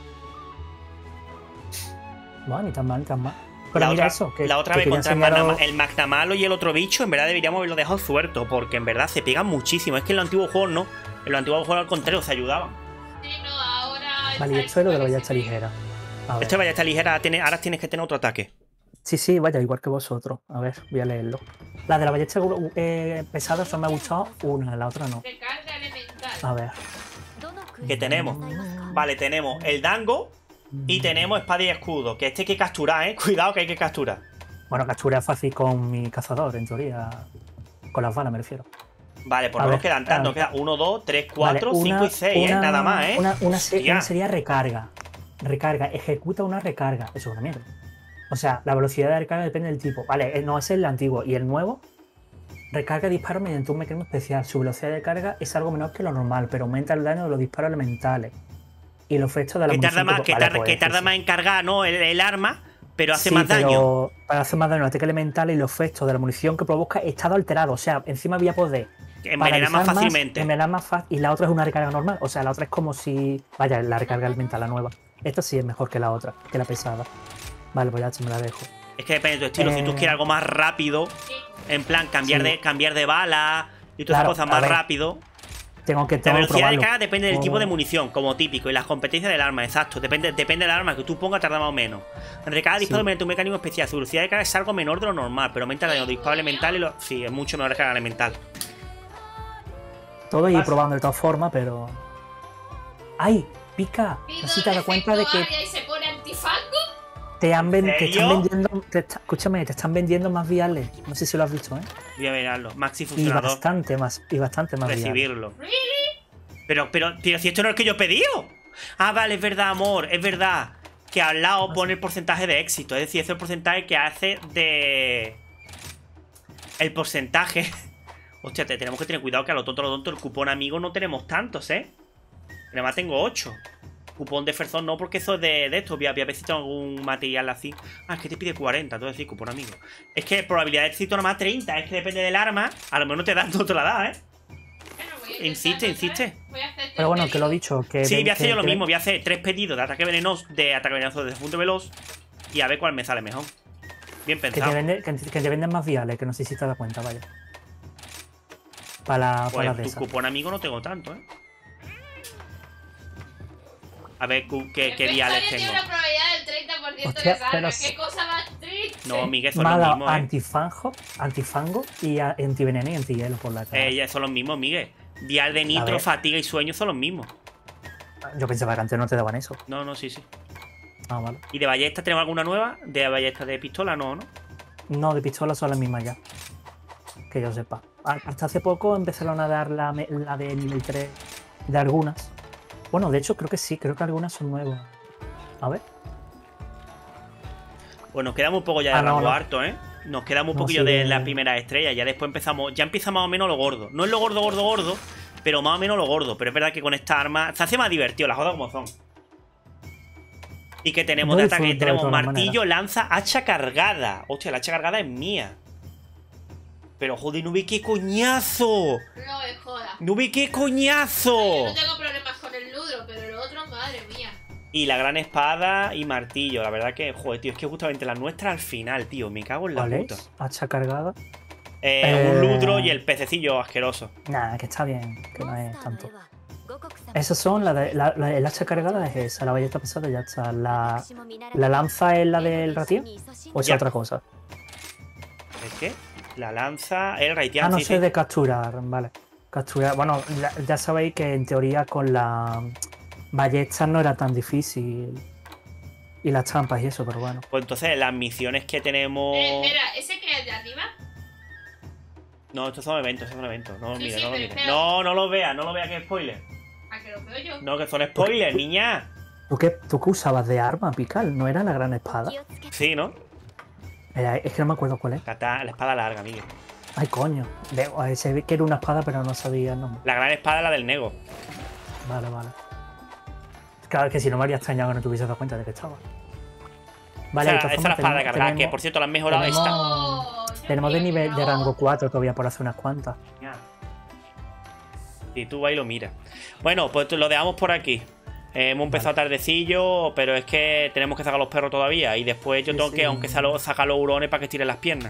[SPEAKER 3] No, ni tan mal, ni tan mal. Pero
[SPEAKER 1] La
[SPEAKER 3] mira
[SPEAKER 1] otra,
[SPEAKER 3] eso, que,
[SPEAKER 1] la otra
[SPEAKER 3] que
[SPEAKER 1] vez
[SPEAKER 3] quería
[SPEAKER 1] contra el
[SPEAKER 3] enseñaros-
[SPEAKER 1] Magnama- el Magnamalo y el otro bicho, en verdad deberíamos haberlo dejado suelto, porque en verdad se pegan muchísimo. Es que en los antiguos juegos no. En los antiguos juegos al contrario, se ayudaban.
[SPEAKER 2] Sí, no, ahora...
[SPEAKER 3] Vale, y esto es lo de la ballesta ligera. A ver.
[SPEAKER 1] Este ballesta ligera, ahora tiene- ahora tienes que tener otro ataque.
[SPEAKER 3] Sí, sí, vaya, igual que vosotros. A ver, voy a leerlo. La de la ballesta eh, pesada solo me ha gustado una, la otra no.
[SPEAKER 2] Recarga elemental.
[SPEAKER 3] A ver.
[SPEAKER 1] ¿Qué tenemos? Vale, tenemos el Dango y tenemos espada y escudo. Que este hay que capturar, ¿eh? Cuidado que hay que capturar.
[SPEAKER 3] Bueno, captura fácil con mi cazador, en teoría. Con las balas, me refiero.
[SPEAKER 1] Vale, pues
[SPEAKER 3] A
[SPEAKER 1] no
[SPEAKER 3] ver,
[SPEAKER 1] nos quedan tantos.
[SPEAKER 3] a
[SPEAKER 1] Nos
[SPEAKER 3] ver.
[SPEAKER 1] queda uno, dos, tres, cuatro,
[SPEAKER 3] Vale,
[SPEAKER 1] cinco
[SPEAKER 3] una-
[SPEAKER 1] y seis, ¿eh?
[SPEAKER 3] una-
[SPEAKER 1] Nada más, ¿eh?
[SPEAKER 3] Una, una, se-
[SPEAKER 1] Hostia.
[SPEAKER 3] una sería recarga. Recarga, ejecuta una recarga. Eso es una mierda. O sea, la velocidad de recarga depende del tipo. Vale, eh, no, ese es el antiguo. Y el nuevo, recarga disparos mediante un mecanismo especial. Su velocidad de carga es algo menor que lo normal, pero aumenta el daño de los disparos elementales. Y los efectos de la
[SPEAKER 1] Que tarda
[SPEAKER 3] munición
[SPEAKER 1] más, que
[SPEAKER 3] vale,
[SPEAKER 1] tarda,
[SPEAKER 3] pues,
[SPEAKER 1] que tarda
[SPEAKER 3] sí,
[SPEAKER 1] más en cargar, ¿no? El, el arma, pero hace
[SPEAKER 3] sí,
[SPEAKER 1] más
[SPEAKER 3] pero
[SPEAKER 1] daño.
[SPEAKER 3] Para hacer más daño al ataque elemental y los efectos de la munición que provoca estado alterado. O sea, encima había poder
[SPEAKER 1] Envenena más
[SPEAKER 3] paralizar
[SPEAKER 1] fácilmente.
[SPEAKER 3] envenenar más fácil. Y la otra es una recarga normal. O sea, la otra es como si. Vaya, la recarga elemental, la nueva. Esta sí es mejor que la otra, que la pesada. Vale, pues ya se me la dejo.
[SPEAKER 1] Es que depende de tu estilo. Si tú
[SPEAKER 3] Eh,
[SPEAKER 1] quieres algo más rápido, en plan cambiar,
[SPEAKER 3] sí.
[SPEAKER 1] de, cambiar de bala y todas
[SPEAKER 3] Claro,
[SPEAKER 1] esas cosas
[SPEAKER 3] a
[SPEAKER 1] más
[SPEAKER 3] ver,
[SPEAKER 1] rápido.
[SPEAKER 3] Tengo que,
[SPEAKER 1] La
[SPEAKER 3] tengo que
[SPEAKER 1] velocidad de
[SPEAKER 3] probarlo.
[SPEAKER 1] carga depende del
[SPEAKER 3] Oh.
[SPEAKER 1] tipo de munición, como típico, y las competencias del arma, exacto. Depende, depende del arma que tú pongas, tarda más o menos. En recarga disparo
[SPEAKER 3] Sí.
[SPEAKER 1] mediante un mecanismo especial. Su velocidad de carga es algo menor de lo normal, pero aumenta el daño de disparo elemental y lo. Sí, es mucho mejor recarga elemental.
[SPEAKER 3] Todo ir
[SPEAKER 1] Pasa.
[SPEAKER 3] probando de todas formas, pero. ¡Ay! Pica.
[SPEAKER 2] Pido
[SPEAKER 3] No sé si te das cuenta de
[SPEAKER 2] efecto
[SPEAKER 3] que
[SPEAKER 2] área y se pone antifango.
[SPEAKER 3] te, han ven- te
[SPEAKER 1] ¿Serio?
[SPEAKER 3] están vendiendo. te está- escúchame, te están vendiendo más viales. No sé si lo has visto, ¿eh?
[SPEAKER 1] Voy a mirarlo. Maxi
[SPEAKER 3] Y
[SPEAKER 1] funcionador.
[SPEAKER 3] bastante más. Y bastante más viales.
[SPEAKER 1] Recibirlo.
[SPEAKER 2] ¿Really?
[SPEAKER 1] Pero, pero, pero si esto no es el que yo he pedido. Ah, vale, es verdad, amor, es verdad. Que al lado pone el porcentaje de éxito. Es decir, es el porcentaje que hace de. El porcentaje. Hostia, te, tenemos que tener cuidado que a lo tonto, a lo tonto, el cupón amigo no tenemos tantos, ¿eh? Nada más tengo ocho. Cupón de Ferzón no, porque eso es de, de esto. Voy a, voy a ver si tengo algún material así. Ah, es que te pide cuarenta, entonces sí, cupón amigo. Es que probabilidad de éxito nada más treinta. Es que depende del arma. A lo mejor no te da, no te la da, ¿eh?
[SPEAKER 2] Bueno, voy a
[SPEAKER 1] Insiste,
[SPEAKER 2] intentarlo
[SPEAKER 1] insiste.
[SPEAKER 2] otra vez. Voy a hacer
[SPEAKER 3] Pero bueno,
[SPEAKER 2] tres
[SPEAKER 3] que lo he
[SPEAKER 2] pedidos.
[SPEAKER 3] dicho. Que
[SPEAKER 1] Sí,
[SPEAKER 3] ven-
[SPEAKER 1] voy a hacer
[SPEAKER 3] que-
[SPEAKER 1] yo lo
[SPEAKER 3] que-
[SPEAKER 1] mismo. Voy a hacer tres pedidos de ataque venenoso, de ataque venenoso de defunto veloz. Y a ver cuál me sale mejor. Bien
[SPEAKER 3] Que te,
[SPEAKER 1] pensado.
[SPEAKER 3] vende- que, que te venden más viales, que no sé si te das cuenta, vaya. Para, la- para
[SPEAKER 1] Pues
[SPEAKER 3] las de
[SPEAKER 1] tu
[SPEAKER 3] esas.
[SPEAKER 1] cupón amigo no tengo tanto, ¿eh? A ver cu- qué,
[SPEAKER 2] El
[SPEAKER 1] qué
[SPEAKER 2] efecto
[SPEAKER 1] viales
[SPEAKER 2] área
[SPEAKER 1] tengo.
[SPEAKER 2] tiene una probabilidad del treinta por ciento
[SPEAKER 3] Hostia,
[SPEAKER 2] de salga.
[SPEAKER 3] pero
[SPEAKER 2] Qué
[SPEAKER 3] sí.
[SPEAKER 2] cosa más triste.
[SPEAKER 1] No, Miguel, son
[SPEAKER 3] Me ha
[SPEAKER 1] los
[SPEAKER 3] dado
[SPEAKER 1] mismos, ¿eh?
[SPEAKER 3] antifango, antifango y a- antiveneno y antihielo por la cara.
[SPEAKER 1] Eh, ya son los mismos, Miguel. Vial de nitro,
[SPEAKER 3] ver.
[SPEAKER 1] fatiga y sueño son los mismos.
[SPEAKER 3] Yo pensaba que antes no te daban eso.
[SPEAKER 1] No, no, sí, sí.
[SPEAKER 3] Ah, vale.
[SPEAKER 1] ¿Y de ballesta tenemos alguna nueva? ¿De ballesta de pistola? No, ¿no?
[SPEAKER 3] No, de pistola son las mismas ya. Que yo sepa. A- Hasta hace poco empezaron a dar la, me- la de nivel tres de algunas. Bueno, de hecho creo que sí, creo que algunas son nuevas. A ver.
[SPEAKER 1] Pues nos queda muy poco ya de
[SPEAKER 3] Ah, no,
[SPEAKER 1] rango
[SPEAKER 3] no.
[SPEAKER 1] harto, ¿eh? Nos queda muy
[SPEAKER 3] No,
[SPEAKER 1] poquillo
[SPEAKER 3] sí,
[SPEAKER 1] de
[SPEAKER 3] de-
[SPEAKER 1] las primeras estrellas. Ya después empezamos. Ya empieza más o menos lo gordo. No es lo gordo, gordo, gordo. Pero más o menos lo gordo. Pero es verdad que con esta arma se hace más divertido, las cosas como son. Y que tenemos
[SPEAKER 3] Yo
[SPEAKER 1] de
[SPEAKER 3] disfruto
[SPEAKER 1] ataque.
[SPEAKER 3] de
[SPEAKER 1] Tenemos
[SPEAKER 3] todas
[SPEAKER 1] martillo, lanza, hacha cargada. Hostia, la hacha cargada es mía. Pero joder, no ve qué coñazo.
[SPEAKER 2] No me jodas.
[SPEAKER 1] No ve qué
[SPEAKER 2] Yo
[SPEAKER 1] coñazo.
[SPEAKER 2] no tengo problemas con el ludro, pero lo otro, madre mía.
[SPEAKER 1] Y la gran espada y martillo. La verdad que, joder, tío, es que justamente la nuestra al final, tío. Me cago en la
[SPEAKER 3] ¿Cuál
[SPEAKER 1] puta.
[SPEAKER 3] es? Hacha cargada.
[SPEAKER 1] Eh,
[SPEAKER 3] Eh,
[SPEAKER 1] Un ludro y el pececillo asqueroso.
[SPEAKER 3] Nada, que está bien, que no es tanto. Esas son, la de, la, la- el hacha cargada es esa, la ballesta pesada ya está. La, la lanza es la del ratio o es
[SPEAKER 1] Ya.
[SPEAKER 3] otra cosa.
[SPEAKER 1] ¿Es qué? La lanza, el Raitian,
[SPEAKER 3] Ah, no
[SPEAKER 1] sí,
[SPEAKER 3] sé
[SPEAKER 1] sí.
[SPEAKER 3] de capturar, vale. Capturar, bueno, ya, ya sabéis que en teoría con la ballesta no era tan difícil. Y las trampas y eso, pero bueno.
[SPEAKER 1] Pues entonces, las misiones que tenemos.
[SPEAKER 2] Eh, espera, ¿ese que es de arriba?
[SPEAKER 1] No, estos son eventos, estos son eventos. No lo
[SPEAKER 2] Sí,
[SPEAKER 1] mires,
[SPEAKER 2] sí,
[SPEAKER 1] no lo
[SPEAKER 2] pero
[SPEAKER 1] mires.
[SPEAKER 2] espera.
[SPEAKER 1] No, no lo veas, no lo veas que es spoiler.
[SPEAKER 2] ¿A que lo veo yo?
[SPEAKER 1] No, que son spoilers, niña.
[SPEAKER 3] ¿Tú qué, ¿Tú qué usabas de arma, Pical? ¿No era la gran espada?
[SPEAKER 1] Sí, ¿no?
[SPEAKER 3] Era- es que no me acuerdo cuál es.
[SPEAKER 1] Kata- la espada larga, Miguel.
[SPEAKER 3] Ay, coño. Veo, a se ve que era una espada, pero no sabía el nombre.
[SPEAKER 1] La gran espada, la del Nego.
[SPEAKER 3] Vale, vale. Claro, que si no me habría extrañado que no te hubieses dado cuenta de que estaba. Vale,
[SPEAKER 1] esa, esa es la espada de cargar, tenemos, que por cierto la han mejorado
[SPEAKER 3] tenemos,
[SPEAKER 1] esta.
[SPEAKER 2] Oh,
[SPEAKER 3] tenemos de nivel de rango cuatro todavía por hacer unas cuantas.
[SPEAKER 1] Y tú vas y lo miras. Bueno, pues lo dejamos por aquí. Eh, hemos empezado vale. tardecillo, pero es que tenemos que sacar los perros todavía. Y después yo sí, tengo sí. que, aunque sea, lo, sacar los hurones para que tiren las piernas.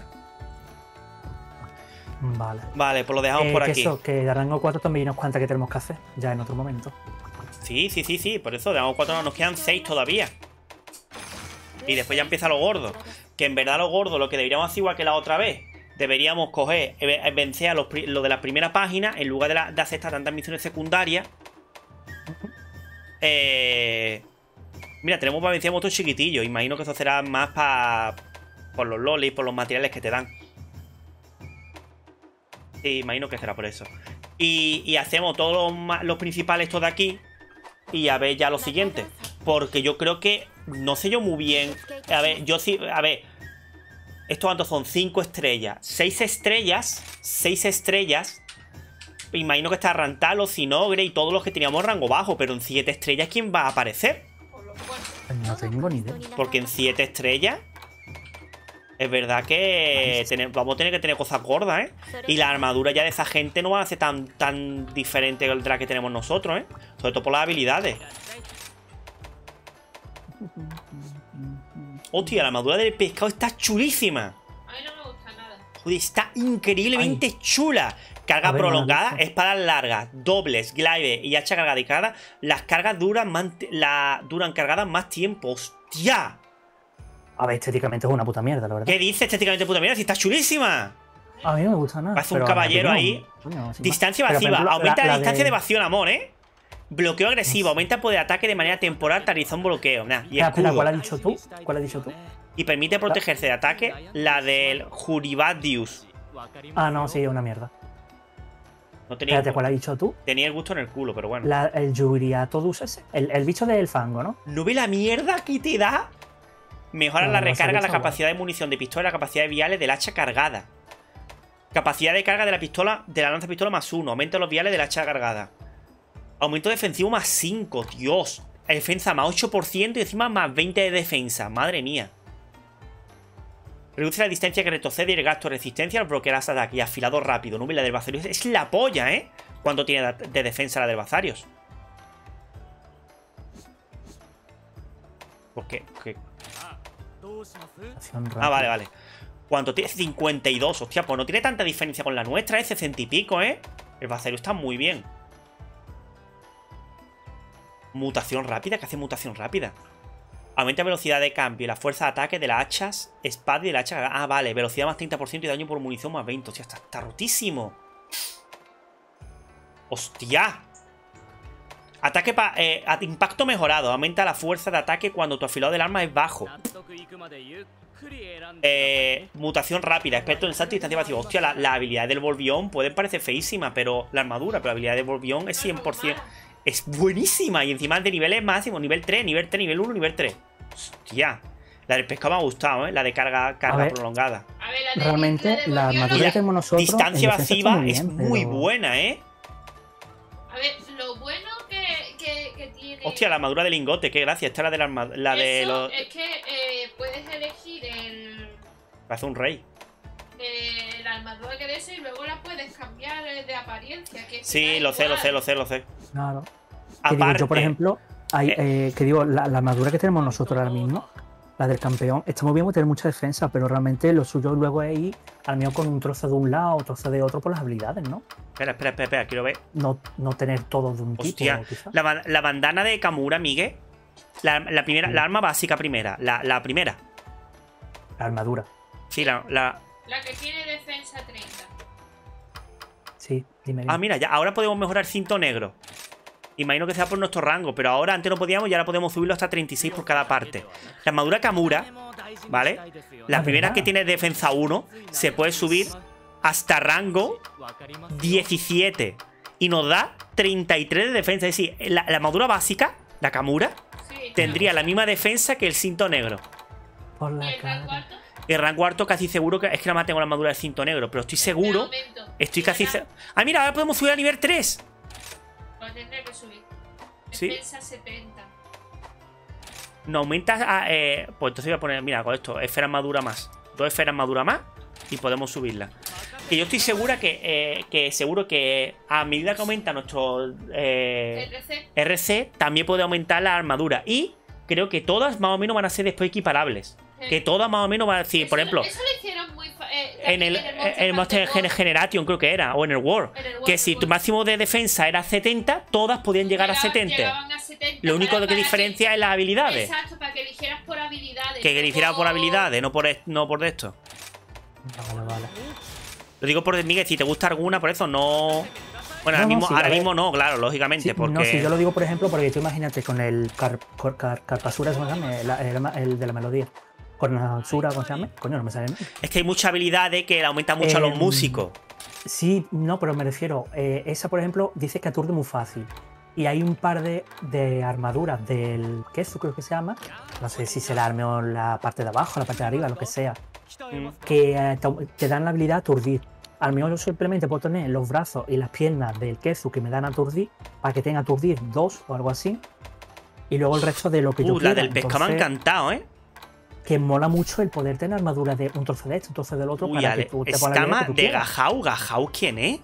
[SPEAKER 3] Vale.
[SPEAKER 1] Vale, pues lo dejamos
[SPEAKER 3] eh,
[SPEAKER 1] por
[SPEAKER 3] que
[SPEAKER 1] aquí.
[SPEAKER 3] Eso, que de rango cuatro también hay unas cuantas que tenemos que hacer, ya en otro momento.
[SPEAKER 1] Sí, sí, sí, sí. Por eso de rango cuatro no nos quedan seis todavía. Y después ya empieza lo gordo. Que en verdad lo gordo, lo que deberíamos hacer igual que la otra vez. Deberíamos coger, vencer a los, lo de la primera página en lugar de, la, de hacer tantas misiones secundarias. Eh, mira, tenemos para vencer a monstruos chiquitillos. Imagino que eso será más para por los lolis, por los materiales que te dan. Sí, imagino que será por eso. Y, y hacemos todos los, los principales estos de aquí. Y a ver ya lo siguiente. Porque yo creo que no sé yo muy bien. A ver, yo sí, a ver. ¿Estos cuántos son? cinco estrellas. seis estrellas. seis estrellas. Imagino que está Rantalo, Cinogre y todos los que teníamos rango bajo. Pero en siete estrellas, ¿quién va a aparecer?
[SPEAKER 3] No tengo ni idea.
[SPEAKER 1] Porque en siete estrellas es verdad que tener, vamos a tener que tener cosas gordas, ¿eh? Y la armadura ya de esa gente no va a ser tan, tan diferente de la que tenemos nosotros, ¿eh? Sobre todo por las habilidades. Hostia, la armadura del pescado está chulísima.
[SPEAKER 2] A mí no me gusta nada.
[SPEAKER 1] Joder, está increíblemente Ay. chula. Carga
[SPEAKER 3] ver,
[SPEAKER 1] prolongada, espadas largas, dobles, glide y hacha cargada y cargada. Las cargas duran, la, duran cargadas más tiempo. ¡Hostia!
[SPEAKER 3] A ver, estéticamente es una puta mierda, la verdad.
[SPEAKER 1] ¿Qué dice estéticamente puta mierda? Si está chulísima.
[SPEAKER 3] A mí no me gusta nada.
[SPEAKER 1] Parece un caballero ahí. No, distancia evasiva. Aumenta la, la, la distancia de... de evasión, amor, ¿eh? Bloqueo agresivo. Aumenta el poder de ataque de manera temporal. Realiza un bloqueo. Nah, y
[SPEAKER 3] espera, espera, ¿cuál has dicho tú? ¿Cuál has dicho tú?
[SPEAKER 1] Y permite protegerse de ataque. La del Juribadius.
[SPEAKER 3] Ah, no, sí, es una mierda.
[SPEAKER 1] No tenía
[SPEAKER 3] Espérate, ¿cuál has dicho tú?
[SPEAKER 1] Tenía el gusto en el culo, pero bueno.
[SPEAKER 3] La, el Juriatodus ese. El, el bicho del fango, ¿no?
[SPEAKER 1] ¿No ve la mierda que te da? Mejora no, la recarga, la capacidad de munición de pistola, la capacidad de viales del hacha cargada. Capacidad de carga de la pistola, de la lanza pistola más uno. Aumenta los viales del hacha cargada. Aumento defensivo más cinco, Dios. Defensa más ocho por ciento y encima más veinte de defensa. Madre mía. Reduce la distancia que retrocede y el gasto de resistencia al bloquear las ataques. Y afilado rápido. Nube, la del Bazarios es la polla, ¿eh? Cuando tiene de defensa la del Bazarios. ¿Por qué? ¿Qué? Ah, vale, vale. ¿Cuánto tiene? cincuenta y dos. Hostia, pues no tiene tanta diferencia con la nuestra, ¿eh? sesenta y pico, ¿eh? El Bazarios está muy bien. Mutación rápida. ¿Qué hace mutación rápida? Aumenta velocidad de cambio y la fuerza de ataque de las hachas, espada y de la hacha. Ah, vale. Velocidad más treinta por ciento y daño por munición más veinte. Hostia, está, está rotísimo. Hostia. Ataque pa, eh, impacto mejorado. Aumenta la fuerza de ataque cuando tu afilado del arma es bajo. Eh, mutación rápida. Experto en salto y distancia evasiva. Hostia, la, la habilidad del Volvión puede parecer feísima, pero la armadura, pero la habilidad del Volvión es cien por ciento. Es buenísima. Y encima de niveles máximos. Nivel tres, nivel tres, nivel uno, nivel tres. Hostia. La del pescado me ha gustado, ¿eh? La de carga, carga prolongada.
[SPEAKER 2] A ver, la de,
[SPEAKER 3] Realmente, la, de la armadura que tenemos nosotros.
[SPEAKER 1] Distancia evasiva
[SPEAKER 3] muy
[SPEAKER 1] es
[SPEAKER 3] bien,
[SPEAKER 1] muy
[SPEAKER 3] pero...
[SPEAKER 1] buena, ¿eh?
[SPEAKER 2] A ver, lo bueno que, que, que tiene.
[SPEAKER 1] Hostia, la armadura de lingote, qué gracia. Esta es la de la armadura. La de
[SPEAKER 2] Eso
[SPEAKER 1] los...
[SPEAKER 2] es que eh, puedes elegir el.
[SPEAKER 1] Parece un rey.
[SPEAKER 2] Eh, la armadura que de eso y luego la puedes cambiar de apariencia. Que
[SPEAKER 1] sí, lo sé, lo sé, lo sé, lo sé.
[SPEAKER 3] Claro.
[SPEAKER 1] Aparte,
[SPEAKER 3] digo, yo, por ejemplo, hay,
[SPEAKER 1] eh,
[SPEAKER 3] eh, que digo, la, la armadura que tenemos nosotros ahora mismo, la del campeón, está muy bien porque tiene mucha defensa, pero realmente lo suyo luego es ir al mío con un trozo de un lado o trozo de otro por las habilidades, ¿no?
[SPEAKER 1] Espera, espera, espera, espera, quiero ver.
[SPEAKER 3] No, no tener todo de un
[SPEAKER 1] Hostia,
[SPEAKER 3] tipo. Hostia,
[SPEAKER 1] la, la bandana de Kamura, Miguel. La, la primera, sí. La arma básica primera. La, la primera.
[SPEAKER 3] La armadura.
[SPEAKER 1] Sí, la, la.
[SPEAKER 2] La que tiene defensa treinta.
[SPEAKER 3] Sí, dime. dime.
[SPEAKER 1] Ah, mira, ya ahora podemos mejorar el cinto negro. Imagino que sea por nuestro rango, pero ahora antes no podíamos y ahora podemos subirlo hasta treinta y seis por cada parte. La armadura Kamura, ¿vale? La primera que tiene defensa uno se puede subir hasta rango diecisiete y nos da treinta y tres de defensa. Es decir, la, la armadura básica, la Kamura, sí, tendría la misma defensa que el cinto negro.
[SPEAKER 3] Por la cara.
[SPEAKER 1] El rango alto casi seguro que... Es que nada más tengo la armadura del cinto negro, pero estoy seguro... Estoy casi... Se... ¡Ah, mira! Ahora podemos subir a nivel tres.
[SPEAKER 2] Lo tendré que subir.
[SPEAKER 1] ¿Sí?
[SPEAKER 2] Defensa setenta.
[SPEAKER 1] No aumentas a... Eh... Pues entonces voy a poner... Mira, con esto. Esfera armadura más. Dos esferas armadura más. Y podemos subirla. Que yo estoy segura que... Eh, que seguro que a medida que aumenta nuestro... Eh,
[SPEAKER 2] R C.
[SPEAKER 1] R C, también puede aumentar la armadura. Y creo que todas más o menos van a ser después equiparables. Que todas más o menos van a decir,
[SPEAKER 2] Eso
[SPEAKER 1] por
[SPEAKER 2] lo-
[SPEAKER 1] ejemplo...
[SPEAKER 2] Eso lo hicieron muy... fa- Eh,
[SPEAKER 1] En el,
[SPEAKER 2] también
[SPEAKER 1] en el Monster
[SPEAKER 2] Hunter
[SPEAKER 1] Gen- Generation creo que era, o en el World,
[SPEAKER 2] En el World,
[SPEAKER 1] que si
[SPEAKER 2] World.
[SPEAKER 1] tu máximo de defensa era setenta, todas podían llegar a
[SPEAKER 2] Llegaban-
[SPEAKER 1] setenta.
[SPEAKER 2] llegaban a setenta
[SPEAKER 1] Lo único
[SPEAKER 2] para-
[SPEAKER 1] que
[SPEAKER 2] para
[SPEAKER 1] diferencia es las habilidades.
[SPEAKER 2] Exacto, para que eligieras por habilidades.
[SPEAKER 1] Que eligieras por
[SPEAKER 2] No-
[SPEAKER 1] habilidades, no por, est- no por esto.
[SPEAKER 3] Vale, vale.
[SPEAKER 1] Lo digo por Miguel, si te gusta alguna, por eso no... Bueno, ahora,
[SPEAKER 3] No, no,
[SPEAKER 1] mismo,
[SPEAKER 3] sí,
[SPEAKER 1] ahora
[SPEAKER 3] a ver.
[SPEAKER 1] mismo no, claro, lógicamente,
[SPEAKER 3] Sí,
[SPEAKER 1] porque...
[SPEAKER 3] No, si yo lo digo, por ejemplo, porque tú imagínate con el car, car, car- Carpasura, ¿cómo se llama? El, el- el de la melodía. Con la Sura, ¿cómo se llama? Coño, no me sale. ¿No?
[SPEAKER 1] Es que hay muchas habilidades que le aumentan mucho a los
[SPEAKER 3] Em,
[SPEAKER 1] músicos.
[SPEAKER 3] Sí, no, pero me refiero. eh, esa, por ejemplo, dice que aturde muy fácil. Y hay un par de, de armaduras del queso, creo que se llama. No sé si se la arme o la parte de abajo, la parte de arriba, lo que sea.
[SPEAKER 1] Mm.
[SPEAKER 3] Que eh, te, te dan la habilidad aturdir. Al menos yo simplemente puedo tener los brazos y las piernas del queso que me dan aturdir para que tenga aturdir dos o algo así. Y luego el resto de lo que yo
[SPEAKER 1] Uh,
[SPEAKER 3] quiera.
[SPEAKER 1] la del pescado me ha
[SPEAKER 3] Entonces,
[SPEAKER 1] encantado, ¿eh?
[SPEAKER 3] que mola mucho el poder tener armadura de un trozo de esto, un trozo del otro,
[SPEAKER 1] Uy,
[SPEAKER 3] para
[SPEAKER 1] ale,
[SPEAKER 3] que tú te pongas la
[SPEAKER 1] escama
[SPEAKER 3] que tú
[SPEAKER 1] de
[SPEAKER 3] quieras.
[SPEAKER 1] Gajau. ¿Gajau quién es?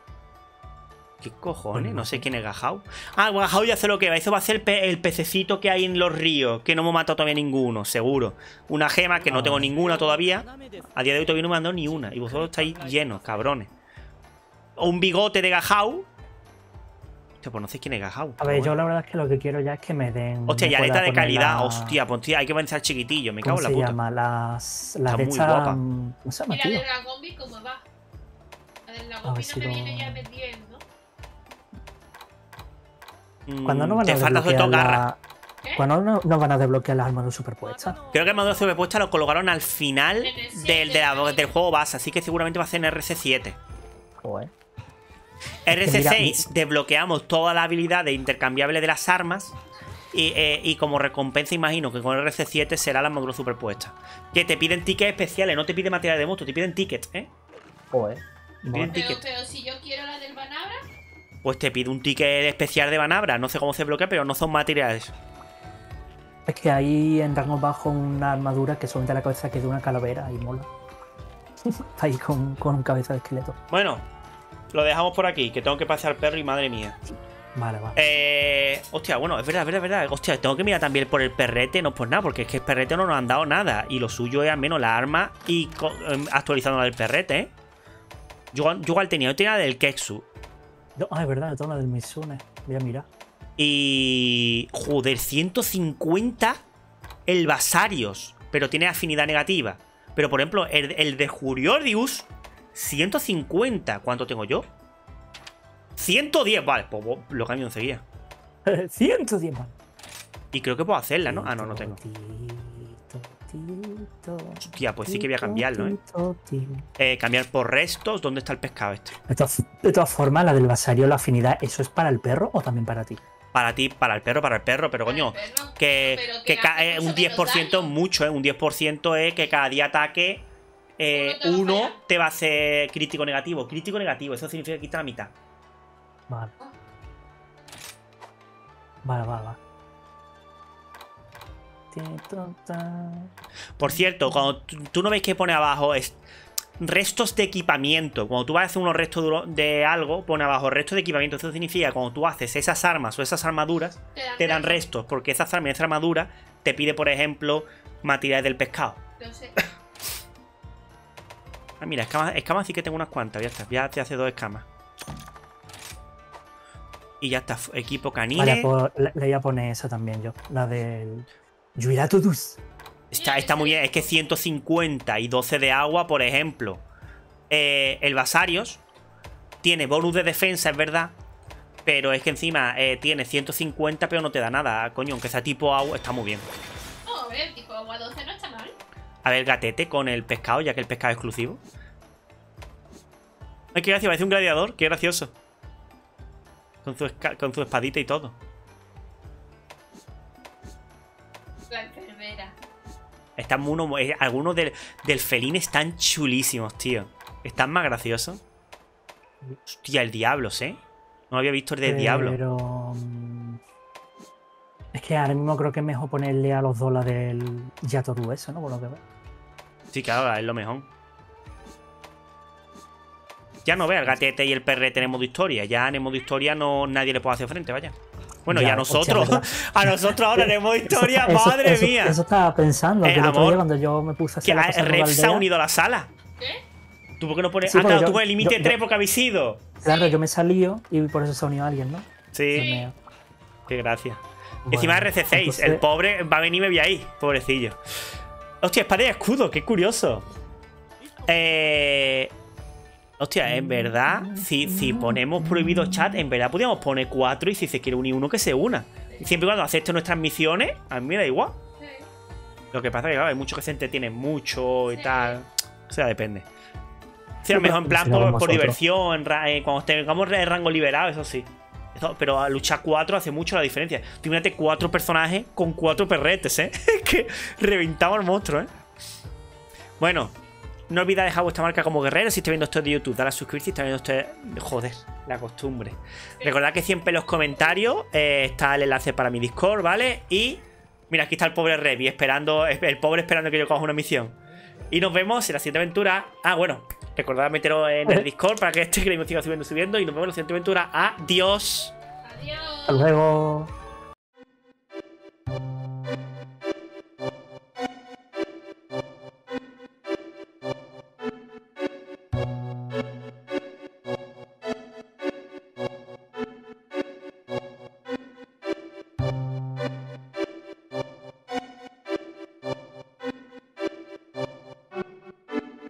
[SPEAKER 1] ¿Qué cojones? No sé quién es Gajau. Ah, Gajau ya sé lo que va. Eso va a ser el, pe- el pececito que hay en los ríos. Que no hemos matado todavía ninguno, seguro. Una gema que no tengo ninguna todavía. A día de hoy todavía no me han dado ni una. Y vosotros estáis llenos, cabrones. O un bigote de Gajau. Hostia, pues no sé quién es Gajau.
[SPEAKER 3] A ver, yo la verdad es que lo que quiero ya es que me den.
[SPEAKER 1] Hostia,
[SPEAKER 3] me
[SPEAKER 1] y aleta
[SPEAKER 3] pueda
[SPEAKER 1] de
[SPEAKER 3] poner
[SPEAKER 1] calidad.
[SPEAKER 3] la-
[SPEAKER 1] Hostia, pues tío, hay que pensar chiquitillo. Me cago
[SPEAKER 3] ¿Cómo
[SPEAKER 1] en la
[SPEAKER 3] se
[SPEAKER 1] puta.
[SPEAKER 3] llama? Las, las
[SPEAKER 1] Está
[SPEAKER 3] de
[SPEAKER 1] muy
[SPEAKER 3] esta,
[SPEAKER 1] guapa.
[SPEAKER 3] ¿cómo se llama,
[SPEAKER 2] Mira,
[SPEAKER 3] tío?
[SPEAKER 2] del Dragombi, ¿cómo va? La del
[SPEAKER 3] A
[SPEAKER 2] Dragombi
[SPEAKER 3] ver si
[SPEAKER 2] no me
[SPEAKER 3] lo-
[SPEAKER 2] viene ya vendiendo.
[SPEAKER 3] ¿Cuándo no
[SPEAKER 1] Mm,
[SPEAKER 3] van a
[SPEAKER 1] te falta sobre todo
[SPEAKER 3] desbloquear
[SPEAKER 1] garra.
[SPEAKER 3] la...
[SPEAKER 2] ¿Qué?
[SPEAKER 3] ¿Cuándo no, no van a desbloquear las armaduras superpuestas?
[SPEAKER 1] Creo que el armadura sobrepuesta lo colocaron al final
[SPEAKER 2] En el siete
[SPEAKER 1] del, de la-
[SPEAKER 2] también.
[SPEAKER 1] del juego base, así que seguramente va a ser en R C siete.
[SPEAKER 3] Joder.
[SPEAKER 1] R C
[SPEAKER 3] mira,
[SPEAKER 1] seis desbloqueamos todas las habilidades intercambiables de las armas. Y, eh, y como recompensa, imagino que con R C siete será la armadura superpuesta. Que te piden tickets especiales, no te piden material de moto, te piden tickets, ¿eh?
[SPEAKER 3] Joder.
[SPEAKER 1] Te piden
[SPEAKER 3] Vale.
[SPEAKER 2] Pero,
[SPEAKER 1] tickets.
[SPEAKER 2] pero si yo quiero la del Banabra,
[SPEAKER 1] Pues te pide un ticket especial de Banabra. No sé cómo se bloquea, pero no son materiales.
[SPEAKER 3] Es que hay en rango bajo una armadura que solamente la cabeza que es de una calavera y mola. Ahí con, con cabeza de esqueleto.
[SPEAKER 1] Bueno, lo dejamos por aquí, que tengo que pasar al perro y madre mía.
[SPEAKER 3] Vale, vale.
[SPEAKER 1] Eh, hostia, bueno, es verdad, es verdad, es verdad. Hostia, tengo que mirar también por el perrete, no por nada, porque es que el perrete no nos han dado nada. Y lo suyo es al menos la arma y co- em, actualizando la del perrete, ¿eh? Yo, yo igual tenía, yo tenía la del Kexu.
[SPEAKER 3] No, ah, es verdad, toda la del Mitsune. Voy a mirar.
[SPEAKER 1] Y... Joder, ciento cincuenta el Basarios, pero tiene afinidad negativa. Pero por ejemplo, el, el de Juriodius, ciento cincuenta. ¿Cuánto tengo yo? ciento diez, vale, pues lo cambio enseguida.
[SPEAKER 3] ciento diez más.
[SPEAKER 1] Y creo que puedo hacerla, ¿no? Ah, no, no tengo. Hostia, pues sí que voy a cambiarlo, ¿eh? Eh, cambiar por restos. ¿Dónde está el pescado este?
[SPEAKER 3] De todas, de todas formas, la del Basario, la afinidad, ¿eso es para el perro o también para ti?
[SPEAKER 1] Para ti, para el perro, para el perro, pero coño,
[SPEAKER 2] para el perro.
[SPEAKER 1] que,
[SPEAKER 2] Pero
[SPEAKER 1] que
[SPEAKER 2] que
[SPEAKER 1] ca-
[SPEAKER 2] hace
[SPEAKER 1] eh,
[SPEAKER 2] mucho
[SPEAKER 1] un diez por ciento es
[SPEAKER 2] menos daño.
[SPEAKER 1] mucho, ¿eh? Un diez por ciento es que cada día ataque eh,
[SPEAKER 2] Uno te va a
[SPEAKER 1] uno
[SPEAKER 2] fallar.
[SPEAKER 1] te va a hacer crítico negativo. Crítico negativo, eso significa quitar la mitad.
[SPEAKER 3] Vale. Vale, vale, vale.
[SPEAKER 1] Por cierto, cuando tú, tú no veis que pone abajo es restos de equipamiento. Cuando tú vas a hacer unos restos de, lo- de algo, pone abajo restos de equipamiento. Eso significa que cuando tú haces esas armas o esas armaduras,
[SPEAKER 2] te dan,
[SPEAKER 1] te dan
[SPEAKER 2] restos.
[SPEAKER 1] restos. Porque esas armas y esa armadura te pide, por ejemplo, materiales del pescado.
[SPEAKER 2] No sé.
[SPEAKER 1] Ah, mira, escamas, escamas sí que tengo unas cuantas. Ya está, ya te hace dos escamas. Y ya está, equipo canine.
[SPEAKER 3] Vale, pues le, le voy a poner esa también yo. La del Yuiratodus.
[SPEAKER 1] Está, está muy bien, es que ciento cincuenta y doce de agua, por ejemplo. Eh, el Basarios tiene bonus de defensa, es verdad. Pero es que encima eh, tiene ciento cincuenta, pero no te da nada. Coño, aunque sea tipo agua, está muy bien.
[SPEAKER 2] No, a ver, tipo agua doce no está mal.
[SPEAKER 1] A ver, gatete con el pescado, ya que el pescado es exclusivo. Ay, qué gracia, parece un gladiador, qué gracioso. Con su, esca- con su espadita y todo.
[SPEAKER 2] La enfermera.
[SPEAKER 1] Es están uno, eh, algunos del, del felín están chulísimos, tío. Están más graciosos. Hostia, el Diablos, ¿eh? No había visto el del
[SPEAKER 3] Pero...
[SPEAKER 1] Diablo.
[SPEAKER 3] Pero... Es que ahora mismo creo que es mejor ponerle a los dos la del Yatoru eso, ¿no? Por lo que veo.
[SPEAKER 1] Sí, claro, es lo mejor. Ya no ve, el gatete y el perrete en modo historia. Ya en modo historia no, nadie le puede hacer frente, vaya. Bueno, ya, y a nosotros, hostia, a nosotros ahora en modo historia, eso, madre
[SPEAKER 3] eso,
[SPEAKER 1] mía.
[SPEAKER 3] Eso estaba pensando, eh, que el otro
[SPEAKER 1] amor,
[SPEAKER 3] día cuando yo me puse a hacer
[SPEAKER 1] que Rev se ha unido a la sala.
[SPEAKER 2] ¿Qué?
[SPEAKER 1] ¿Tú por qué no pones...?
[SPEAKER 3] Sí,
[SPEAKER 1] ah, claro,
[SPEAKER 3] yo,
[SPEAKER 1] tú pones el límite
[SPEAKER 3] yo,
[SPEAKER 1] tres
[SPEAKER 3] yo,
[SPEAKER 1] porque habéis ido.
[SPEAKER 3] Claro, sí. Yo me salí y por eso se unió alguien, ¿no?
[SPEAKER 1] Sí.
[SPEAKER 3] Me...
[SPEAKER 1] Qué gracia.
[SPEAKER 3] Bueno,
[SPEAKER 1] encima R C seis, entonces... el pobre va a venir y me vi ahí, pobrecillo. Hostia, espada y escudo, qué curioso. Eh... Hostia, en verdad, si, si ponemos prohibido chat, en verdad podríamos poner cuatro y si se quiere unir uno que se una. Siempre y cuando acepte nuestras misiones, a mí me da igual. Sí. Lo que pasa es que claro, hay muchos que se entretienen mucho y sí. tal. O sea, depende. Sí, a lo mejor en plan por, por diversión, en, cuando tengamos el rango liberado, eso sí. Eso, pero a luchar cuatro hace mucho la diferencia. Tú imagínate cuatro personajes con cuatro perretes, ¿eh? Que reventamos al monstruo, ¿eh? Bueno. No olvidéis dejar vuestra marca como guerrero. Si estáis viendo esto de YouTube, dale a suscribirse. Si estáis viendo esto... Joder, la costumbre. Recordad que siempre en los comentarios eh, está el enlace para mi Discord, ¿vale? Y mira, aquí está el pobre Revi esperando, el pobre esperando que yo coja una misión. Y nos vemos en la siguiente aventura. Ah, bueno, recordad meteros en el Discord para que este que siga subiendo, subiendo. Y nos vemos en la siguiente aventura. Adiós.
[SPEAKER 2] Adiós.
[SPEAKER 3] Hasta luego.